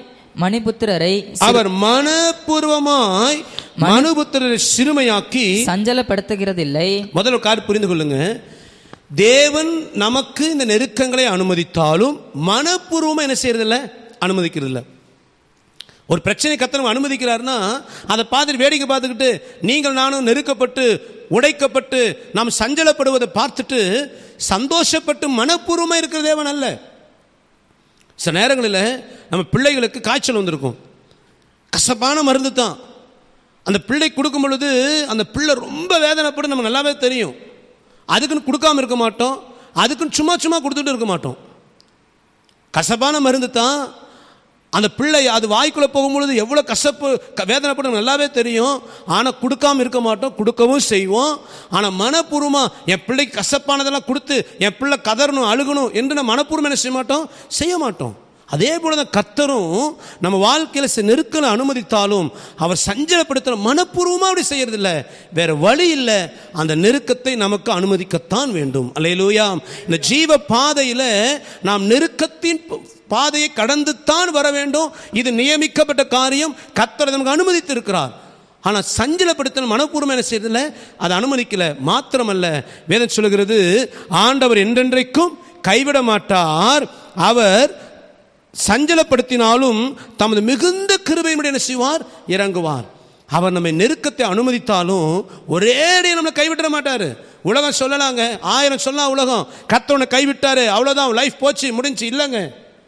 மனுபுத்திரரை சிறுமையாக்கி சஞ்சலப்படுத்துகிறதில்லை. முதல்ல கார் புரிந்து கொள்ளுங்க, தேவன் நமக்கு இந்த நெருக்கங்களை அனுமதித்தாலும் மனப்பூர்வமா என்ன செய்யறதில்ல, அனுமதிக்கிறதில்ல. ஒரு பிரச்சனை கர்த்தர் அனுமதிக்கிறார்னா அதை பார்த்துட்டு வேடிக்கை பார்த்துக்கிட்டு நீங்கள் நானும் நெருக்கப்பட்டு உடைக்கப்பட்டு நாம் சஞ்சலப்படுவதை பார்த்துட்டு சந்தோஷப்பட்டு மனப்பூர்வமா இருக்கிற தேவன் அல்ல. சில நேரங்களில் நம்ம பிள்ளைகளுக்கு காய்ச்சல் வந்திருக்கும், கசப்பான மருந்து தான், அந்த பிள்ளை கொடுக்கும் பொழுது அந்த பிள்ளை ரொம்ப வேதனைப்படும், நமக்கு நல்லாவே தெரியும். அதுக்குன்னு கொடுக்காம இருக்க மாட்டோம், அதுக்குன்னு சும்மா சும்மா கொடுத்துட்டு இருக்க மாட்டோம். கசப்பான மருந்து தான். அந்த பிள்ளை அது வாய்க்குள்ளே போகும்பொழுது எவ்வளோ கசப்பு வேதனைப்படும் நல்லாவே தெரியும். ஆனால் கொடுக்காம இருக்க மாட்டோம், கொடுக்கவும் செய்வோம். ஆனால் மனப்பூர்வமாக என் பிள்ளைக்கு கசப்பானதெல்லாம் கொடுத்து என் பிள்ளை கதறணும் அழுகணும் என்று நம்ம மனப்பூர்வம் என்ன செய்ய மாட்டோம், செய்ய மாட்டோம். அதே போல தான் கர்த்தரும் நம்ம வாழ்க்கையில் சில நெருக்கலை அனுமதித்தாலும் அவர் சஞ்சலப்படுத்த மனப்பூர்வமாக அப்படி செய்யறதில்லை, வேற வழி இல்லை. அந்த நெருக்கத்தை நமக்கு அனுமதிக்கத்தான் வேண்டும். அல்லேலூயா. இந்த ஜீவ பாதையில் நாம் நெருக்கத்தின் பாதையை கடந்து தான் வர வேண்டும். இது நியமிக்கப்பட்ட காரியம், கர்த்தர் நமக்கு அனுமதித்து இருக்கிறார். ஆனால் சஞ்சலப்படுத்த மனப்பூர்வம் என்ன செய்யறதில்லை, அதை அனுமதிக்கல. மாத்திரமல்ல, வேதம் சொல்லுகிறது, ஆண்டவர் என்றென்றைக்கும் கைவிட மாட்டார். அவர் சஞ்சலப்படுத்தினாலும் தமது மிகுந்த கிருபையினுடைய என்ன செய்வார், இறங்குவார். அவர் நம்மை நெருக்கத்தை அனுமதித்தாலும் ஒரே நம்மளை கைவிட மாட்டாரு. உலகம் சொல்லலாங்க, 1000 சொல்லலாம் உலகம், கர்த்தர் கைவிட்டாரு அவ்வளவுதான் லைஃப் போச்சு முடிஞ்சு. இல்லைங்க,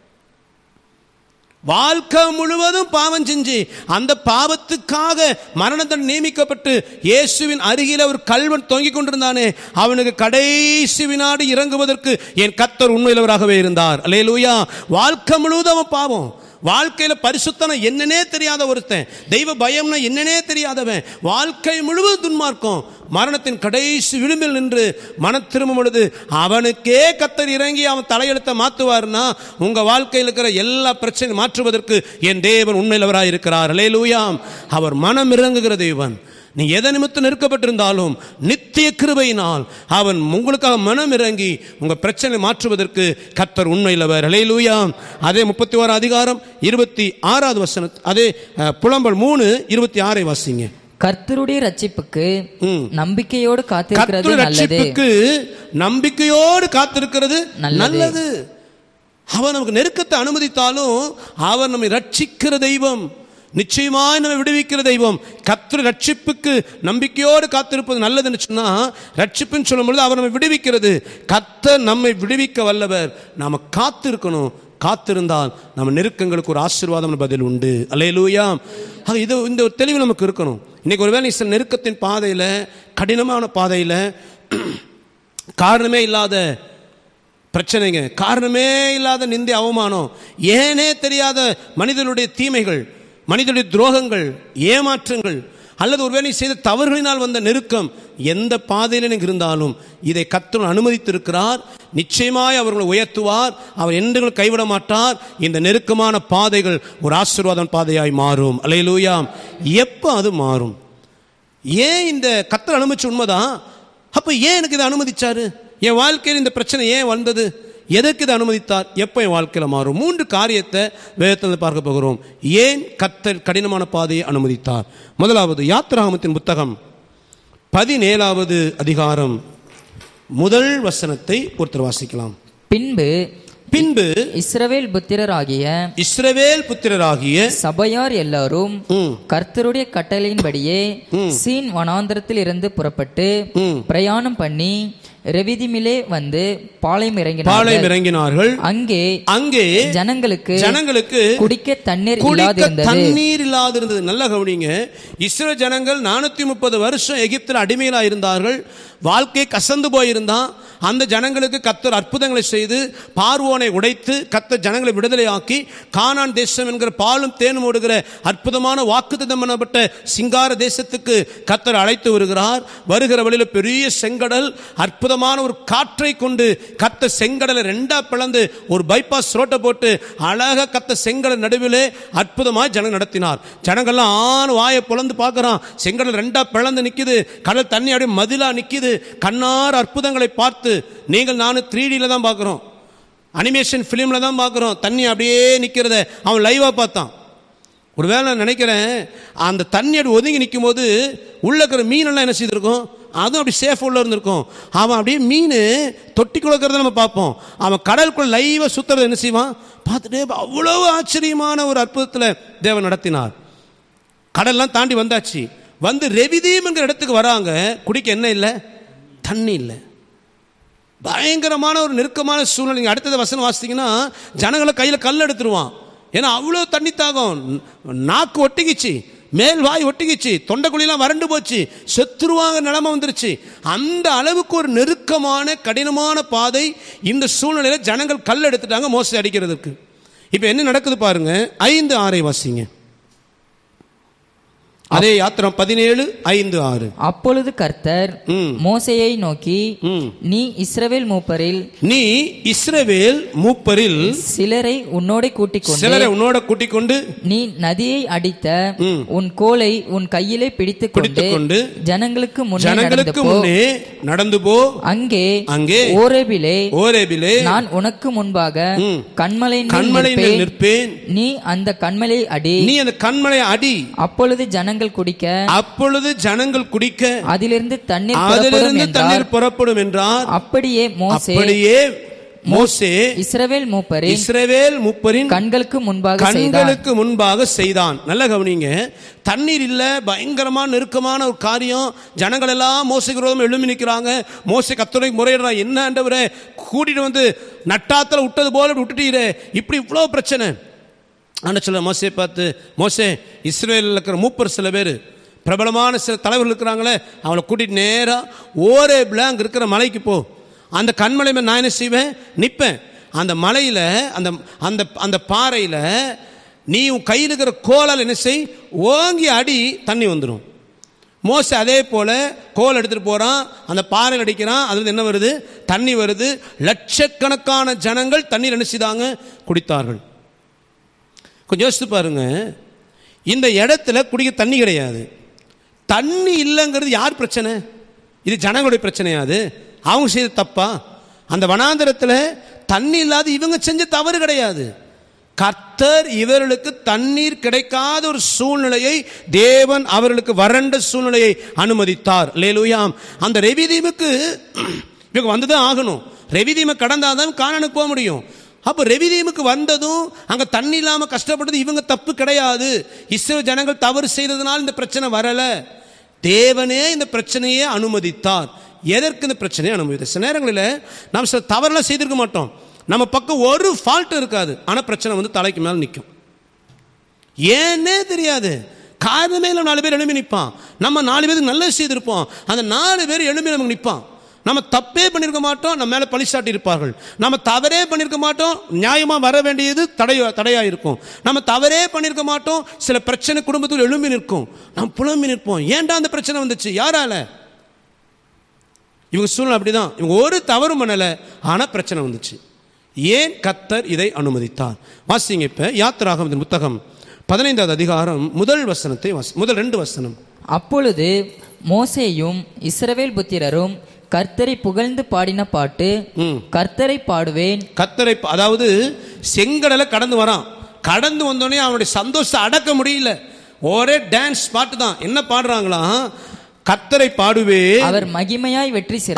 வாழ்க்கை முழுவதும் பாவம் செஞ்சு அந்த பாவத்துக்காக மரணத்தண்டனை நியமிக்கப்பட்டு இயேசுவின் அருகில் ஒரு கல்வன் தொங்கிக் கொண்டிருந்தானே, அவனுக்கு கடைசி வினாடி இறங்குவதற்கு என் கர்த்தர் உண்மையிலவராகவே இருந்தார். அல்லேலூயா. வாழ்க்கை முழுவதும் பாவம், வாழ்க்கையில பரிசுத்தன என்னன்னே தெரியாத ஒருத்தன், தெய்வ பயம்னா என்னன்னே தெரியாதவன், வாழ்க்கை முழுவதும் துன்மார்க்கம், மரணத்தின் கடைசி விளிம்பில் நின்று மன திரும்பும் பொழுது அவனுக்கே கர்த்தர் இறங்கி அவன் தலையெழுத்த மாற்றுவார்னா உங்க வாழ்க்கையில் இருக்கிற எல்லா பிரச்சனையும் மாற்றுவதற்கு என் தேவன் உண்மையிலவராக இருக்கிறார். அல்லேலூயா. அவர் மனம் இறங்குகிற தேவன். நீ எதை நிமித்தம் நெருக்கப்பட்டிருந்தாலும் நித்திய கிருபையினால் அவன் உங்களுக்காக மனம் இறங்கி உங்க பிரச்சனை மாற்றுவதற்கு கர்த்தர் உண்மையிலவர். அல்லேலூயா. அதே 31 அதிகாரம் 26வது வசனம், அதே புலம்பல் 3:26 வாசிங்க. கர்த்தருடைய ரட்சிப்புக்கு நம்பிக்கையோடு காத்திருக்கிறது நல்லது. நம்பிக்கையோடு காத்திருக்கிறது நல்லது. அவர் நமக்கு நெருக்கத்தை அனுமதித்தாலும் அவர் நம்மை ரட்சிக்கிற தெய்வம், நிச்சயமாய் நம்மை விடுவிக்கிற தெய்வம். கர்த்தர் ரட்சிப்புக்கு நம்பிக்கையோடு காத்திருப்பது நல்லதுன்னு சொன்னா, ரட்சிப்புன்னு சொல்லும் பொழுது அவர் நம்மை விடுவிக்கிறது. கர்த்தர் நம்மை விடுவிக்க வல்லவர். நாம காத்திருக்கணும். காத்திருந்தால் நம்ம நெருக்கங்களுக்கு ஒரு ஆசீர்வாதம் பதில் உண்டு. அல்லேலூயா. இது இந்த ஒரு தெளிவு நமக்கு இருக்கணும். இன்னைக்கு ஒருவேளை சில நெருக்கத்தின் பாதையில், கடினமான பாதையில், காரணமே இல்லாத பிரச்சனைங்க, காரணமே இல்லாத நிந்தை அவமானம், ஏனே தெரியாத மனிதனுடைய தீமைகள், மனிதனுடைய துரோகங்கள், ஏமாற்றங்கள், அல்லது ஒருவேளை செய்த தவறுகளினால் வந்த நெருக்கம், எந்த பாதையில் இருந்தாலும் இதை கர்த்தர் அனுமதித்திருக்கிறார். நிச்சயமாய் அவர்களை உயர்த்துவார். அவர் என்றும் கைவிட மாட்டார். இந்த நெருக்கமான பாதைகள் ஒரு ஆசீர்வாதம் பாதையாய் மாறும். அல்லேலூயா. எப்போ அது மாறும்? ஏன் இந்த கர்த்தர் அனுமதிச்ச உண்மைதான். அப்ப ஏன் எனக்கு இதை அனுமதிச்சாரு? என் வாழ்க்கையில் இந்த பிரச்சனை ஏன் வந்தது? எதற்கு இதை அனுமதித்தார்? எப்போ என் வாழ்க்கையில் மாறும்? 3 காரியத்தை வேதத்தில் பார்க்க போகிறோம். ஏன் கர்த்தர் கடினமான பாதையை அனுமதித்தார்? முதலாவது, யாத்திராகமத்தின் புத்தகம் 17வது அதிகாரம் 1 வசனத்தை ஒருத்தர் வாசிக்கலாம். பின்பு இஸ்ரவேல் புத்திரராகிய சபையார் எல்லாரும் கர்த்தருடைய கட்டளையின்படியே சீன் வனாந்தரத்தில் இருந்து புறப்பட்டு பிரயாணம் பண்ணி ரெவிதிமிலே வந்து பாளையம் இறங்கினார்கள். அங்கே ஜனங்களுக்கு குடிக்க தண்ணீர் இல்லாதிருந்தது. நல்ல கவனிங்க. இஸ்ரவேல் ஜனங்கள் 430 வருஷம் எகிப்தில் அடிமையிலா இருந்தார்கள். வாழ்க்கை கசந்து போயிருந்தான். அந்த ஜனங்களுக்கு கர்த்தர் அற்புதங்களை செய்து பார்வோனை உடைத்து கர்த்தர் ஜனங்களை விடுதலையாக்கி கானான் தேசம் என்கிற பாலும் தேனும் ஓடுகிற அற்புதமான வாக்குத்தத்தம் பண்ணப்பட்ட சிங்கார தேசத்துக்கு கர்த்தர் அழைத்து வருகிறார். வருகிற வழியில் பெரிய செங்கடல், அற்புதமான ஒரு காற்றை கொண்டு கர்த்தர் செங்கடலை 2ஆ பிளந்து ஒரு பைபாஸ் ரோட்டை போட்டு அழகாக கர்த்தர் செங்கடல் நடுவிலே அற்புதமாய் ஜனங்கள் நடத்தினார். ஜனங்கள்லாம் ஆண் வாயை பொளந்து பார்க்கிறான். செங்கடல் 2ஆ பிளந்து நிற்குது. கடல் தண்ணி அப்படியே மதிலா நிற்குது. கண்ணார் அற்புதங்களை பார்த்து நீங்கள் நானும் 3Dல தான் பார்க்கிறோம், அனிமேஷன் பிலிம்ல தான் பார்க்கிறோம். தண்ணி அப்படியே நிற்கிறத அவன் லைவா பார்த்தான். ஒருவேளை நினைக்கிறேன், அந்த தண்ணி அப்படி ஒதுங்கி நிற்கும் போது உள்ள இருக்கிற மீனெல்லாம் என்ன செய்திருக்கும், அதுவும் அப்படி சேஃப் உள்ள இருந்திருக்கும். அவன் அப்படியே மீன் தொட்டி குளக்கிறத நம்ம பார்ப்போம். அவன் கடலுக்குள்ள லைவா சுத்துறத என்ன செய்வான் பார்த்துட்டே. அவ்வளவு ஆச்சரியமான ஒரு அற்புதத்தில் தேவன் நடத்தினார். கடல்லாம் தாண்டி வந்தாச்சு. வந்து ரெவிதீம் என்கிற இடத்துக்கு வராங்க. குடிக்க என்ன இல்லை, தண்ணி இல்லை. பயங்கரமான ஒரு நெருக்கமான சூழ்நிலை. நீங்கள் அடுத்தது வசனம் வாசித்தீங்கன்னா ஜனங்களை கையில் கல் எடுத்துருவான். ஏன்னா அவ்வளோ தண்ணி தாகம், நாக்கு ஒட்டிக்கிச்சு. மேல் வாய் ஒட்டிக்கிச்சு, தொண்டைக்குழியெல்லாம் வறண்டு போச்சு, செத்துருவாங்க நிலைமை வந்துருச்சு. அந்த அளவுக்கு ஒரு நெருக்கமான கடினமான பாதை. இந்த சூழ்நிலையில் ஜனங்கள் கல் எடுத்துட்டாங்க மோசே அடிக்கிறதுக்கு. இப்போ என்ன நடக்குது பாருங்க, 5:6 வாசிங்க. அதே யாத்திரம் 17:5-6. அப்பொழுது கர்த்தர் மோசேயை நோக்கி, நீ இஸ்ரவேல் மூப்பரில் சிலரை உன்னோட கூட்டிக் கொண்டு நீ நதியை அடித்த உன் கோலை உன் கையிலே பிடித்துக்கொண்டு ஜனங்களுக்கு முன்னே நடந்து போ. அங்கே ஓரேபிலே நான் உனக்கு முன்பாக கன்மலையில் நிற்பேன். நீ அந்த கன்மலை அடி. அப்பொழுது ஜனங்கள் குடிக்க அதிலிருந்து தண்ணீர் புறப்படும் என்றார். அப்படியே மோசே இஸ்ரவேல் மூப்பரின் கண்களுக்கு முன்பாக செய்தான். நல்ல கவனிங்க, தண்ணீர் இல்ல, பயங்கரமான நெருக்கமான ஒரு காரியம். ஜனங்கள் எல்லாம் மோசேக்கு விரோதமா எழும்பி நிற்கிறாங்க. மோசே கர்த்தருக்கு முறையிடுறான், என்ன ஆண்டவரே, கூட்டிட்டு வந்து நட்டாத்துல விட்டது போல விட்டுட்டீரே, இப்படி இவ்வளவு பிரச்சனை. ஆனால் சொல்ல மோசே பார்த்து, மோசே இஸ்ரவேலில் இருக்கிற மூப்பர் சில பேர், பிரபலமான சில தலைவர்கள் இருக்கிறாங்களே, அவளை கூட்டிட்டு நேராக ஓரேபில் அங்கே இருக்கிற மலைக்கு போ. அந்த கண்மலை மேல் நான் என்ன செய்வேன், நிற்பேன். அந்த மலையில் அந்த பாறையில் நீ உன் கையில் இருக்கிற கோலால் என்ன செய், ஓங்கி அடி, தண்ணி வந்துடும். மோசே அதே போல் கோல் எடுத்துகிட்டு போகிறான், அந்த பாறையில் அடிக்கிறான், அதுல என்ன வருது, தண்ணி வருது. லட்சக்கணக்கான ஜனங்கள் தண்ணீர் என்ன செய்தாங்க, குடித்தார்கள். கொஞ்சம் யோசித்து பாருங்க, இந்த இடத்துல குடிக்க தண்ணி கிடையாது, தண்ணி இல்லைங்கிறது யார் பிரச்சனை? இது ஜனங்களுடைய பிரச்சனையாது? அவங்க செய்த தப்பா? அந்த வனாந்தரத்தில் தண்ணி இல்லாத இவங்க செஞ்ச தவறு கிடையாது. கர்த்தர் இவர்களுக்கு தண்ணீர் கிடைக்காத ஒரு சூழ்நிலையை தேவன் அவர்களுக்கு வறண்ட சூழ்நிலையை அனுமதித்தார். அல்லேலூயா. அந்த ரெவிதீமுக்கு இவங்க வந்துதான் ஆகணும். ரெவிதீமை கடந்தாதான் கானானுக்கு போக முடியும். அப்போ ரெவிதீமுக்கு வந்ததும் அங்கே தண்ணி இல்லாமல் கஷ்டப்பட்டது இவங்க தப்பு கிடையாது. இஸ்ரவேல் ஜனங்கள் தவறு செய்ததுனால இந்த பிரச்சனை வரல. தேவனே இந்த பிரச்சனையை அனுமதித்தார். எதற்கு இந்த பிரச்சனையை அனுமதித்தார்? சில நேரங்களில் நாம் சில தவறெல்லாம் செய்திருக்க மாட்டோம், நம்ம பக்கம் ஒரு ஃபால்ட் இருக்காது, ஆனால் பிரச்சனை வந்து தலைக்கு மேலே நிற்கும். ஏன்னே தெரியாது, காரணமே இல்லை. 4 பேர் எழுப்பி நிற்பான். நம்ம 4 பேருக்கு நல்லது செய்திருப்போம், அந்த 4 பேர் எழுப்பி நமக்கு நிற்பான். நம்ம தப்பே பண்ணியிருக்க மாட்டோம், நம்ம மேலே பழிசாட்டி இருப்பார்கள். நம்ம தவறே பண்ணியிருக்க மாட்டோம், நியாயமாக வர வேண்டியது தடையாக இருக்கும். நம்ம தவறே பண்ணியிருக்க மாட்டோம், சில பிரச்சனை குடும்பத்தில் எழும்பி நிற்கும், நம்ம புலம்பி நிற்போம். ஏன்டா அந்த பிரச்சனை வந்துச்சு, யாரால? இவங்க சூழ்நிலை அப்படிதான். இவங்க ஒரு தவறும் பண்ணலை, ஆனால் பிரச்சனை வந்துச்சு. ஏன் கர்த்தர் இதை அனுமதித்தார்? வாசிங்க இப்ப யாத்திராகமத்தின் புத்தகம் 15வது அதிகாரம் முதல் 2 வசனம். அப்பொழுது மோசேயும் இஸ்ரவேல் புத்திரரும் கர்த்தரை புகழ்ந்து பாடின பாட்டு, கர்த்தரை பாடுவேன். கர்த்தரை, அதாவது செங்கடலை கடந்து வரான். கடந்து வந்தோடனே அவனுடைய சந்தோஷத்தை அடக்க முடியல, ஒரே டான்ஸ் பாட்டு தான். என்ன பாடுறாங்களாம், கர்த்தரை பாடுவேன், அவர் மகிமையாய்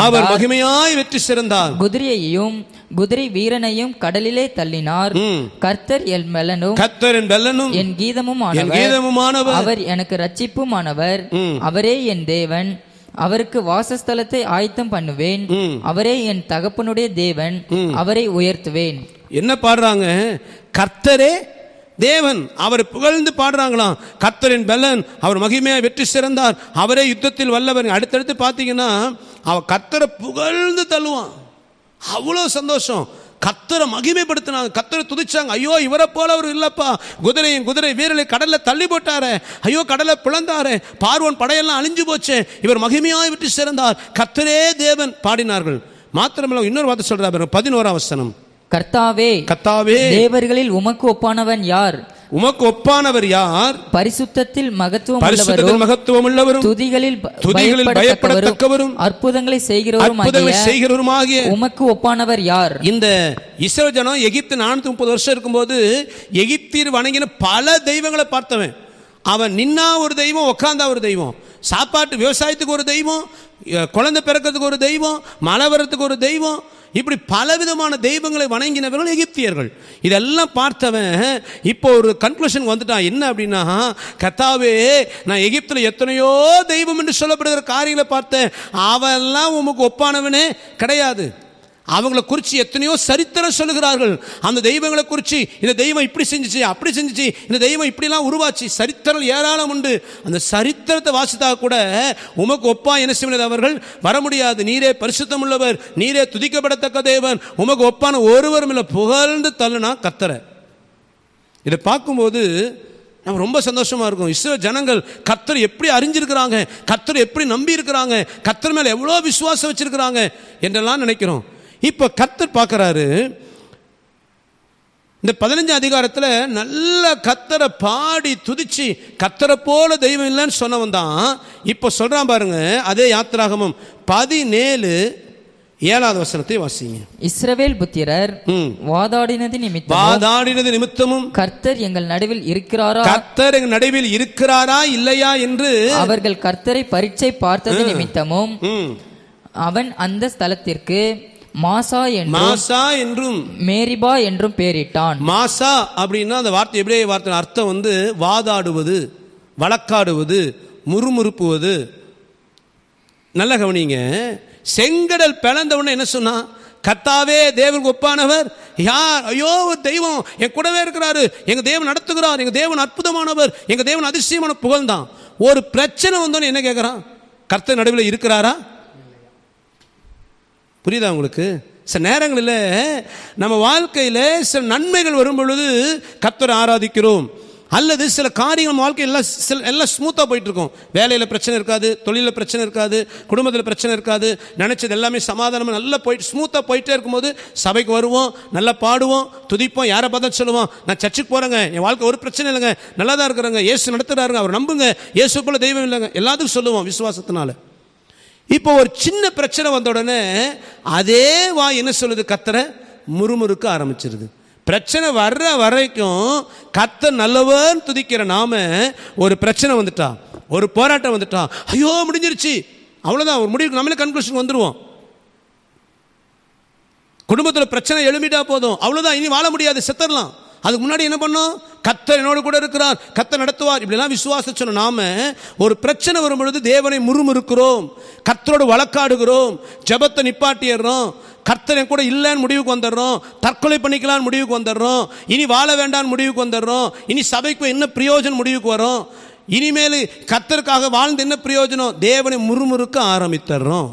வெற்றி சிறந்தார். குதிரையையும் குதிரை வீரனையும் கடலிலே தள்ளினார். கர்த்தர் என் பெலனும் என் கீதமுமானவர், அவர் எனக்கு ரட்சிப்புமானவர். அவரே என் தேவன், அவருக்கு வாசஸ்தலத்தை ஆயத்தம் பண்ணுவேன். அவரே என் தகப்பனுடைய தேவன், அவரை உயர்த்துவேன். என்ன பாடுறாங்க? கர்த்தரே தேவன், அவரை புகழ்ந்து பாடுறாங்களாம். கர்த்தரின் பெலன், அவர் மகிமையாய் வெற்றி சிறந்தார், அவரே யுத்தத்தில் வல்லவர். அடுத்தடுத்து பார்த்தீங்கன்னா அவர் கர்த்தரை புகழ்ந்து தள்ளுவான். அவ்வளோ சந்தோஷம். கர்த்தரை மகிமைப்படுத்தினாங்க, கர்த்தரை துதிச்சாங்க. ஐயோ, இவரை போல அவர் இல்லப்பா, குதிரை வீரலை கடல்ல தள்ளி போட்டாரு, ஐயோ கடலை பிளந்தாரு, பார்வோன் படையெல்லாம் அழிஞ்சு போச்சு, இவர் மகிமையாய் வெற்றி சிறந்தார், கர்த்தரே தேவன் பாடினார்கள். மாத்திரமல்ல, இன்னொரு வார்த்தை சொல்றாரு 11ஆம் வசனம். கர்த்தாவே தேவர்களில் உமக்கு ஒப்பானவன் யார்? உமக்கு ஒப்பானவர் யார்? பரிசுத்தத்தில் மகத்துவம் உள்ளவரும் துதிகளில் பயப்படத்தக்கவரும் அற்புதங்களை செய்கிறவருமாகிய உமக்கு ஒப்பானவர் யார்? இந்த இஸ்ரவேல் ஜனம் எகிப்து 430 வருஷம் இருக்கும்போது எகிப்தியர் வணங்கின பல தெய்வங்களை பார்த்தவன். அவன் நின்னா ஒரு தெய்வம், உட்கார்ந்தா ஒரு தெய்வம், சாப்பாட்டு விவசாயத்துக்கு ஒரு தெய்வம், குழந்தை பிறக்கிறதுக்கு ஒரு தெய்வம், மழை வர்றதுக்கு ஒரு தெய்வம், இப்படி பலவிதமான தெய்வங்களை வணங்கினவர்கள் எகிப்தியர்கள். இதெல்லாம் பார்த்தவன் இப்போ ஒரு கன்க்ளூஷன் வந்துட்டான். என்ன அப்படின்னா, கர்த்தாவே, நான் எகிப்தில் எத்தனையோ தெய்வம் என்று சொல்லப்படுகிற காரியங்களை பார்த்தேன், அவெல்லாம் உமக்கு ஒப்பானவனே கிடையாது. அவங்கள குறித்து எத்தனையோ சரித்திரம் சொல்லுகிறார்கள். அந்த தெய்வங்களை குறித்து, இந்த தெய்வம் இப்படி செஞ்சிச்சு, அப்படி செஞ்சிச்சு, இந்த தெய்வம் இப்படிலாம் உருவாச்சு, சரித்திரம் ஏராளம் உண்டு. அந்த சரித்திரத்தை வாசித்தா கூட உமக்கு ஒப்பா என்ன செய்வது அவர்கள் வர முடியாது. நீரே பரிசுத்தம் உள்ளவர், நீரே துதிக்கப்படத்தக்க தேவன், உமக்கு ஒப்பான ஒருவரும் இல்லை, புகழ்ந்து தள்ளுனா கர்த்தரை. இதை பார்க்கும்போது நம்ம ரொம்ப சந்தோஷமா இருக்கும். இஸ்ரவேல் ஜனங்கள் கர்த்தர் எப்படி அறிஞ்சிருக்கிறாங்க, கர்த்தர் எப்படி நம்பி இருக்கிறாங்க, கர்த்தர் மேல எவ்வளோ விசுவாசம் வச்சிருக்கிறாங்க என்றெல்லாம் நினைக்கிறோம். இப்போ கர்த்தர் பார்க்குறாரு, இந்த 15 அதிகாரத்தில் நல்ல கர்த்தரை பாடி துதிச்சு கர்த்தரை போல தெய்வம் இல்லைன்னு சொன்னவன் தான் இப்போ சொல்றான் பாருங்க. அதே யாத்திராகமம் 17:7 வசனத்தை வாசிங்க. இஸ்ரவேல் புத்திரர் வாதாடினது நிமித்தமும் கர்த்தர் எங்கள் நடுவில் இருக்கிறாரா இல்லையா என்று அவர்கள் கர்த்தரை பரீட்சை பார்த்தது நிமித்தமும் அவன் அந்த ஸ்தலத்திற்கு மாசா என்றும் மேரிபா என்றும் பெயரிட்டான். மாசா அப்படின்னா அந்த வார்த்தை எபிரேய வார்த்தை அர்த்தம் வந்து வாதாடுவது, வழக்காடுவது, முறுமுறுப்புவது. நல்ல கவனிங்க. செங்கடல் பிளந்தவுடனே என்ன சொன்னா? கர்த்தாவே தேவனுக்கு ஒப்பானவர் யார்? ஐயோ, தெய்வம் என் கூடவே இருக்கிறாரு, எங்க தேவன் நடத்துகிறார், எங்க தேவன் அற்புதமானவர், எங்க தேவன் அதிசயமான புகழ்தான். ஒரு பிரச்சனை வந்தோன்னு என்ன கேட்கிறான்? கர்த்தர் நடுவில் இருக்கிறாரா? புரியுதா உங்களுக்கு? சில நேரங்களில் நம்ம வாழ்க்கையில் சில நன்மைகள் வரும் பொழுது கர்த்தரை ஆராதிக்கிறோம், அல்லது சில காரியங்கள் வாழ்க்கையில் எல்லாம் ஸ்மூத்தாக போயிட்டு இருக்கும். வேலையில் பிரச்சனை இருக்காது, தொழிலில் பிரச்சனை இருக்காது, குடும்பத்தில் பிரச்சனை இருக்காது, நினைச்சது எல்லாமே சமாதானமாக நல்லா போயிட்டு ஸ்மூத்தாக போயிட்டே இருக்கும்போது சபைக்கு வருவோம், நல்லா பாடுவோம், துதிப்போம். யாரை பார்த்தா சொல்லுவோம், நான் சர்ச்சுக்கு போகிறேங்க, என் வாழ்க்கை ஒரு பிரச்சனை இல்லைங்க, நல்லா தான் இருக்கிறாங்க, இயேசு நடத்துகிறாருங்க, அவர் நம்புங்க, இயேசு போல தெய்வம் இல்லைங்க, எல்லாத்துக்கும் சொல்லுவோம் விசுவாசத்தினால. இப்போ ஒரு சின்ன பிரச்சனை வந்த உடனே அதே வாய் என்ன சொல்லுது? கர்த்தரை முறுமுறுக்க ஆரம்பிச்சிருது. பிரச்சனை வர்ற வரைக்கும் கர்த்தர் நல்லவன் துதிக்கிற நாம, ஒரு பிரச்சனை வந்துட்டா, ஒரு போராட்டம் வந்துட்டா, ஐயோ முடிஞ்சிருச்சு, அவ்வளோதான், ஒரு முடிவுக்கு நம்மளே கன்க்ளூஷன் வந்துடுவோம். குடும்பத்தில் பிரச்சனை எழுமிட்டா போதும், அவ்வளோதான், இனி வாழ முடியாது, செத்துடலாம். அதுக்கு முன்னாடி என்ன பண்ணோம்? கர்த்தர் என்னோடு கூட இருக்கிறார், கர்த்தர் நடத்துவார், இப்படிலாம் விசுவாசம் சொன்ன நாம ஒரு பிரச்சனை வரும் பொழுது தேவனை முறுமுறுக்கிறோம், கர்த்தரோடு வழக்காடுகிறோம், ஜெபத்தை நிப்பாட்டிடுறோம், கர்த்தர் என் கூட இல்லைன்னு முடிவுக்கு வந்துடுறோம், தற்கொலை பண்ணிக்கலான்னு முடிவுக்கு வந்துடுறோம், இனி வாழ வேண்டான்னு முடிவுக்கு வந்துடுறோம், இனி சபைக்கு என்ன பிரயோஜனம் முடிவுக்கு வரும், இனிமேல் கர்த்தருக்காக வாழ்ந்து என்ன பிரயோஜனம்? தேவனை முறுமுறுக்க ஆரம்பித்துறோம்.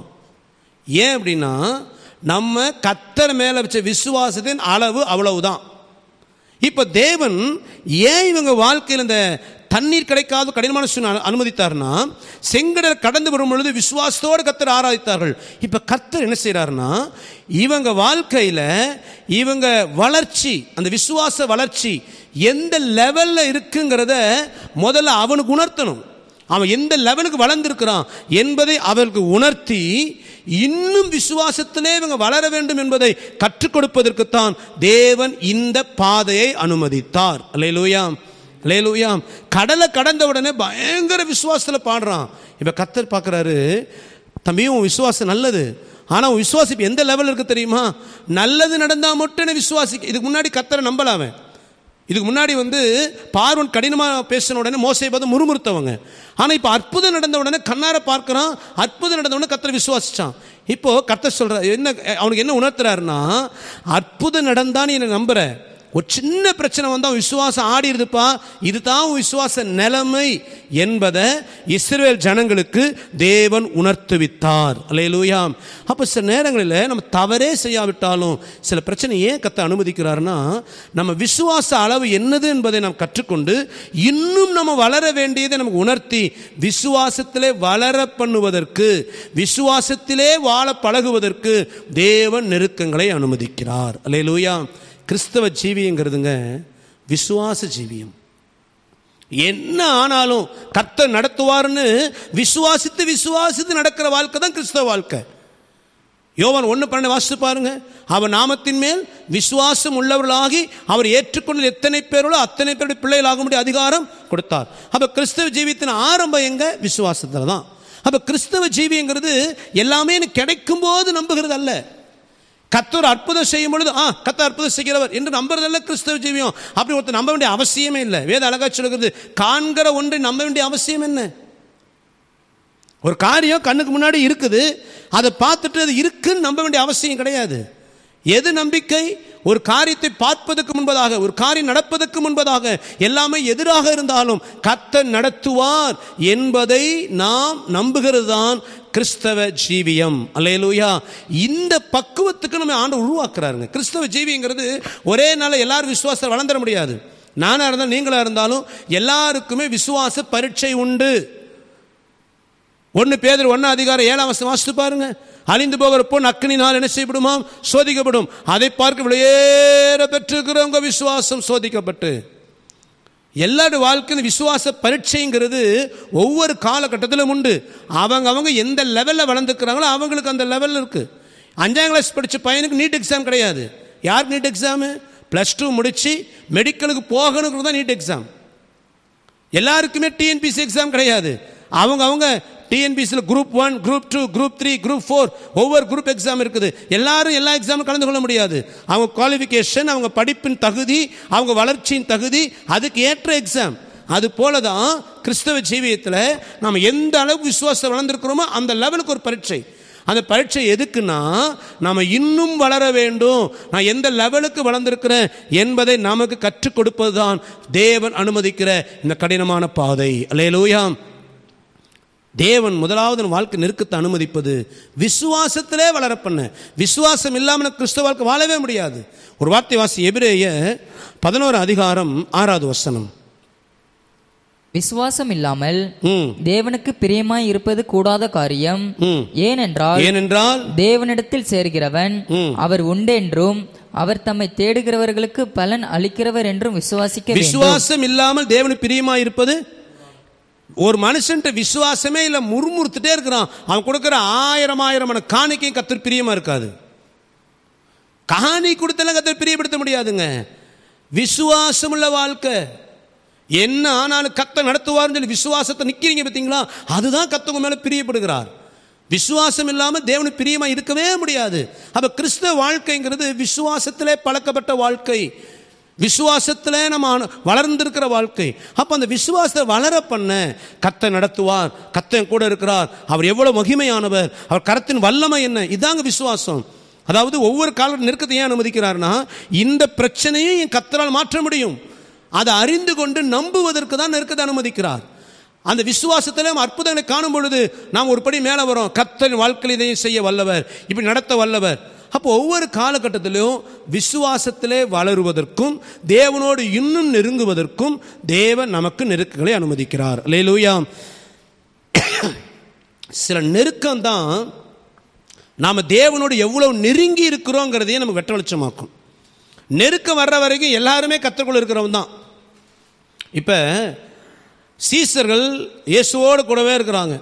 ஏன் அப்படின்னா நம்ம கர்த்தர் மேலே வச்ச விசுவாசத்தின் அளவு அவ்வளவுதான். இப்போ தேவன் ஏன் இவங்க வாழ்க்கையில் இந்த தண்ணீர் கிடைக்காத கடினமான சூழ்நிலை அனுமதித்தார்னா, செங்கடல் கடந்து வரும் பொழுது விசுவாசத்தோடு கர்த்தர் ஆராதித்தார்கள். இப்போ கர்த்தர் என்ன செய்கிறாருன்னா, இவங்க வாழ்க்கையில் இவங்க வளர்ச்சி, அந்த விசுவாச வளர்ச்சி எந்த லெவலில் இருக்குங்கிறத முதல்ல அவனுக்கு உணர்த்தணும். அவன் எந்த லெவலுக்கு வளர்ந்திருக்கிறான் என்பதை அவருக்கு உணர்த்தி, இன்னும் விசுவாசத்திலே இவங்க வளர வேண்டும் என்பதை கற்றுக் கொடுப்பதற்குத்தான் தேவன் இந்த பாதையை அனுமதித்தார். அல்லேலூயா, அல்லேலூயா. கடலை கடந்த உடனே பயங்கர விசுவாசத்தில் பாடுறான். இப்போ கர்த்தர் பார்க்குறாரு, தம்பியும் உன் விசுவாசம் நல்லது, ஆனால் உன் விசுவாசி இப்போ எந்த லெவலில் இருக்கு தெரியுமா? நல்லது நடந்தால் மட்டும் விசுவாசி. இதுக்கு முன்னாடி கர்த்தரை நம்பலாமே. இதுக்கு முன்னாடி பார்வன் கடினமாக பேசின உடனே மோசையை பார்த்து முறுமுறுத்தவங்க. ஆனால் இப்போ அற்புதம் நடந்த உடனே கண்ணார பார்க்குறான், அற்புதம் நடந்த உடனே கர்த்தரை விசுவாசிச்சான். இப்போ கர்த்தர் சொல்கிறார், என்ன அவனுக்கு என்ன உணர்த்துறாருன்னா, அற்புதம் நடந்தான்னு என்னை நம்புற, ஒரு சின்ன பிரச்சனை வந்தால் விசுவாசம் ஆடிடுதுப்பா, இதுதான் விசுவாச நிலைமை என்பதை இஸ்ரவேல் ஜனங்களுக்கு தேவன் உணர்த்துவித்தார். அல்லேலூயா. அப்போ சில நேரங்களில் நம்ம தவறே செய்யாவிட்டாலும் சில பிரச்சனை ஏன் கர்த்தர் அனுமதிக்கிறாருன்னா, நம்ம விசுவாச அளவு என்னது என்பதை நாம் கற்றுக்கொண்டு இன்னும் நம்ம வளர வேண்டியதை நமக்கு உணர்த்தி விசுவாசத்திலே வளர பண்ணுவதற்கு, விசுவாசத்திலே வாழ பழகுவதற்கு தேவன் நெருக்கங்களை அனுமதிக்கிறார். அல்லேலூயா. கிறிஸ்தவ ஜீவியங்கிறதுங்க விசுவாச ஜீவியம். என்ன ஆனாலும் கர்த்தர் நடத்துவார்னு விசுவாசித்து விசுவாசித்து நடக்கிற வாழ்க்கை தான் கிறிஸ்தவ வாழ்க்கை. யோவான் 1:12 வாசித்து பாருங்க. அவர் நாமத்தின் மேல் விசுவாசம் உள்ளவர்களாகி அவர் ஏற்றுக்கொண்ட எத்தனை பேர்களோ அத்தனை பேருடைய பிள்ளைகளாகும்படி அதிகாரம் கொடுத்தார். அப்ப கிறிஸ்தவ ஜீவியத்தின் ஆரம்பம் எங்க? விசுவாசத்துல தான். அப்ப கிறிஸ்தவ ஜீவியங்கிறது எல்லாமே கிடைக்கும் போது நம்புகிறது அல்ல. கர்த்தர் அற்புதம் செய்யும் பொழுது கர்த்தர் அற்புதம் செய்கிறவர் என்று நம்புறதல்ல கிறிஸ்தவ ஜீவியம். அப்படி ஒருத்தர் நம்ப வேண்டிய அவசியமே இல்லை. வேத அழகா சொல்லுகிறது, காண்கிற ஒன்றை நம்ப வேண்டிய அவசியம் என்ன? ஒரு காரியம் கண்ணுக்கு முன்னாடி இருக்குது, அதை பார்த்துட்டு அது இருக்குன்னு நம்ப வேண்டிய அவசியம் கிடையாது. எது நம்பிக்கை? ஒரு காரியத்தை பார்ப்பதற்கு முன்பதாக, ஒரு காரியம் நடப்பதற்கு முன்பதாக எல்லாமே எதிராக இருந்தாலும் கர்த்தர் நடத்துவார் என்பதை நாம் நம்புகிறது தான் கிறிஸ்தவ ஜீவியம். அல்லேலூயா. இந்த பக்குவத்துக்கு நம்ம ஆண்டவர் உருவாக்குறாருங்க. கிறிஸ்தவ ஜீவியங்கிறது ஒரே நாள் எல்லாரும் விசுவாசம் வளர்ந்துட முடியாது. நானா இருந்தாலும் நீங்களா இருந்தாலும் எல்லாருக்குமே விசுவாச பரீட்சை உண்டு. 1 பேதுரு 1:7 வாசித்து பாருங்க. அழிந்து போகிற பொன் அக்கினினால் என்ன செய்யப்படுமாம்? சோதிக்கப்படும். அதை பார்க்க வெளியேற பெற்றிருக்கிறவங்க விசுவாசம் சோதிக்கப்பட்டு. எல்லாருடைய வாழ்க்கையில் விசுவாச பரீட்சைங்கிறது ஒவ்வொரு காலகட்டத்திலும் உண்டு. அவங்க எந்த லெவலில் வளர்ந்துக்கிறாங்களோ அவங்களுக்கு அந்த லெவலில் இருக்கு. 5ஆம் கிளாஸ் படித்த பையனுக்கு நீட் எக்ஸாம் கிடையாது. யாருக்கு நீட் எக்ஸாமு? +2 முடிச்சு மெடிக்கலுக்கு போகணுங்கிறது தான் நீட் எக்ஸாம். எல்லாருக்குமே டிஎன்பிசி எக்ஸாம் கிடையாது. அவங்க டிஎன்பிசியில் குரூப் 1, குரூப் 2, குரூப் 3, குரூப் 4 ஒவ்வொரு குரூப் எக்ஸாம் இருக்குது. எல்லாரும் எல்லா எக்ஸாமும் கலந்து கொள்ள முடியாது. அவங்க குவாலிஃபிகேஷன், அவங்க படிப்பின் தகுதி, அவங்க வளர்ச்சியின் தகுதி, அதுக்கு ஏற்ற எக்ஸாம். அது போல தான் கிறிஸ்தவ ஜீவியத்தில் நாம் எந்த அளவுக்கு விசுவாசம் வளர்ந்துருக்கிறோமோ அந்த லெவலுக்கு ஒரு பரீட்சை. அந்த பரீட்சை எதுக்குன்னா நாம் இன்னும் வளர வேண்டும், நான் எந்த லெவலுக்கு வளர்ந்திருக்கிறேன் என்பதை நமக்கு கற்றுக் கொடுப்பது தான் தேவன் அனுமதிக்கிற இந்த கடினமான பாதை. அல்லேலூயா. தேவன் முதலாவது வாழ்க்கை நெருக்கத்தை அனுமதிப்பது விசுவாசத்திலே வளர பண்ண. விசுவாசம் இல்லாமல் கிறிஸ்தவ வாழ்க்கை வாழவே முடியாது. ஒரு வார்த்தை வாசி, எபிரேயர் 11:6. விசுவாசம் இல்லாமல் தேவனுக்கு பிரியமாய் இருப்பது கூடாத காரியம். ஏனென்றால் தேவனிடத்தில் சேர்கிறவன் அவர் உண்டென்றும் அவர் தம்மை தேடுகிறவர்களுக்கு பலன் அளிக்கிறவர் என்றும் விசுவாசிக்க வேண்டும். விசுவாசம் இல்லாமல் தேவனுக்கு பிரியமாய் இருப்பது, ஒரு மனுஷன் விசுவாசமே இல்லை, முறுமுறுத்துட்டே இருக்கிறான், அவன் கொடுக்கிற 1000 காணிக்கையும் கர்த்தர் பிரியமா இருக்காது. காணி கொடுத்தெல்லாம் கர்த்தர் பிரியப்படுத்த முடியாதுங்க. விசுவாசம் உள்ள வாழ்க்கை என்ன ஆனாலும் கர்த்தர் நடத்துவார்னு சொல்லி விசுவாசத்தை நிக்கிறீங்க பார்த்தீங்களா, அதுதான் கர்த்தர் மேல பிரியப்படுகிறார். விசுவாசம் இல்லாமல் தேவனுக்கு பிரியமா இருக்கவே முடியாது. அப்ப கிறிஸ்தவ வாழ்க்கைங்கிறது விசுவாசத்திலே பழக்கப்பட்ட வாழ்க்கை, விசுவாசத்திலே நம்ம வளர்ந்திருக்கிற வாழ்க்கை. அப்ப அந்த விசுவாசத்தை வளர பண்ண கர்த்தர் நடத்துவார், கர்த்தர் கூட இருக்கிறார், அவர் எவ்வளவு மகிமையானவர், அவர் கரத்தின் வல்லமை என்ன, இதாங்க விசுவாசம். அதாவது ஒவ்வொரு கால நெருக்கத்தை ஏன் அனுமதிக்கிறார்னா, இந்த பிரச்சனையை என் கர்த்தரால் மாற்ற முடியும், அதை அறிந்து கொண்டு நம்புவதற்கு தான் நெருக்கத்தை அனுமதிக்கிறார். அந்த விசுவாசத்திலே அற்புதங்களை காணும் பொழுது நாம் ஒரு படி மேலே வரோம். கர்த்தரின் வாழ்க்கையில் இதையும் செய்ய வல்லவர், இப்படி நடத்த வல்லவர். அப்போ ஒவ்வொரு காலகட்டத்திலும் விசுவாசத்திலே வளருவதற்கும் தேவனோடு இன்னும் நெருங்குவதற்கும் தேவன் நமக்கு நெருக்கங்களை அனுமதிக்கிறார். அல்லேலூயா. சில நெருக்கம் தான் நாம் தேவனோடு எவ்வளவு நெருங்கி இருக்கிறோங்கிறதையே நமக்கு வெட்ட வெளிச்சமாக்கும். நெருக்கம் வர்ற வரைக்கும் எல்லாருமே கர்த்தருக்குள்ள இருக்கிறவங்க தான். இப்போ சீசர்கள் இயேசுவோடு கூடவே இருக்கிறாங்க.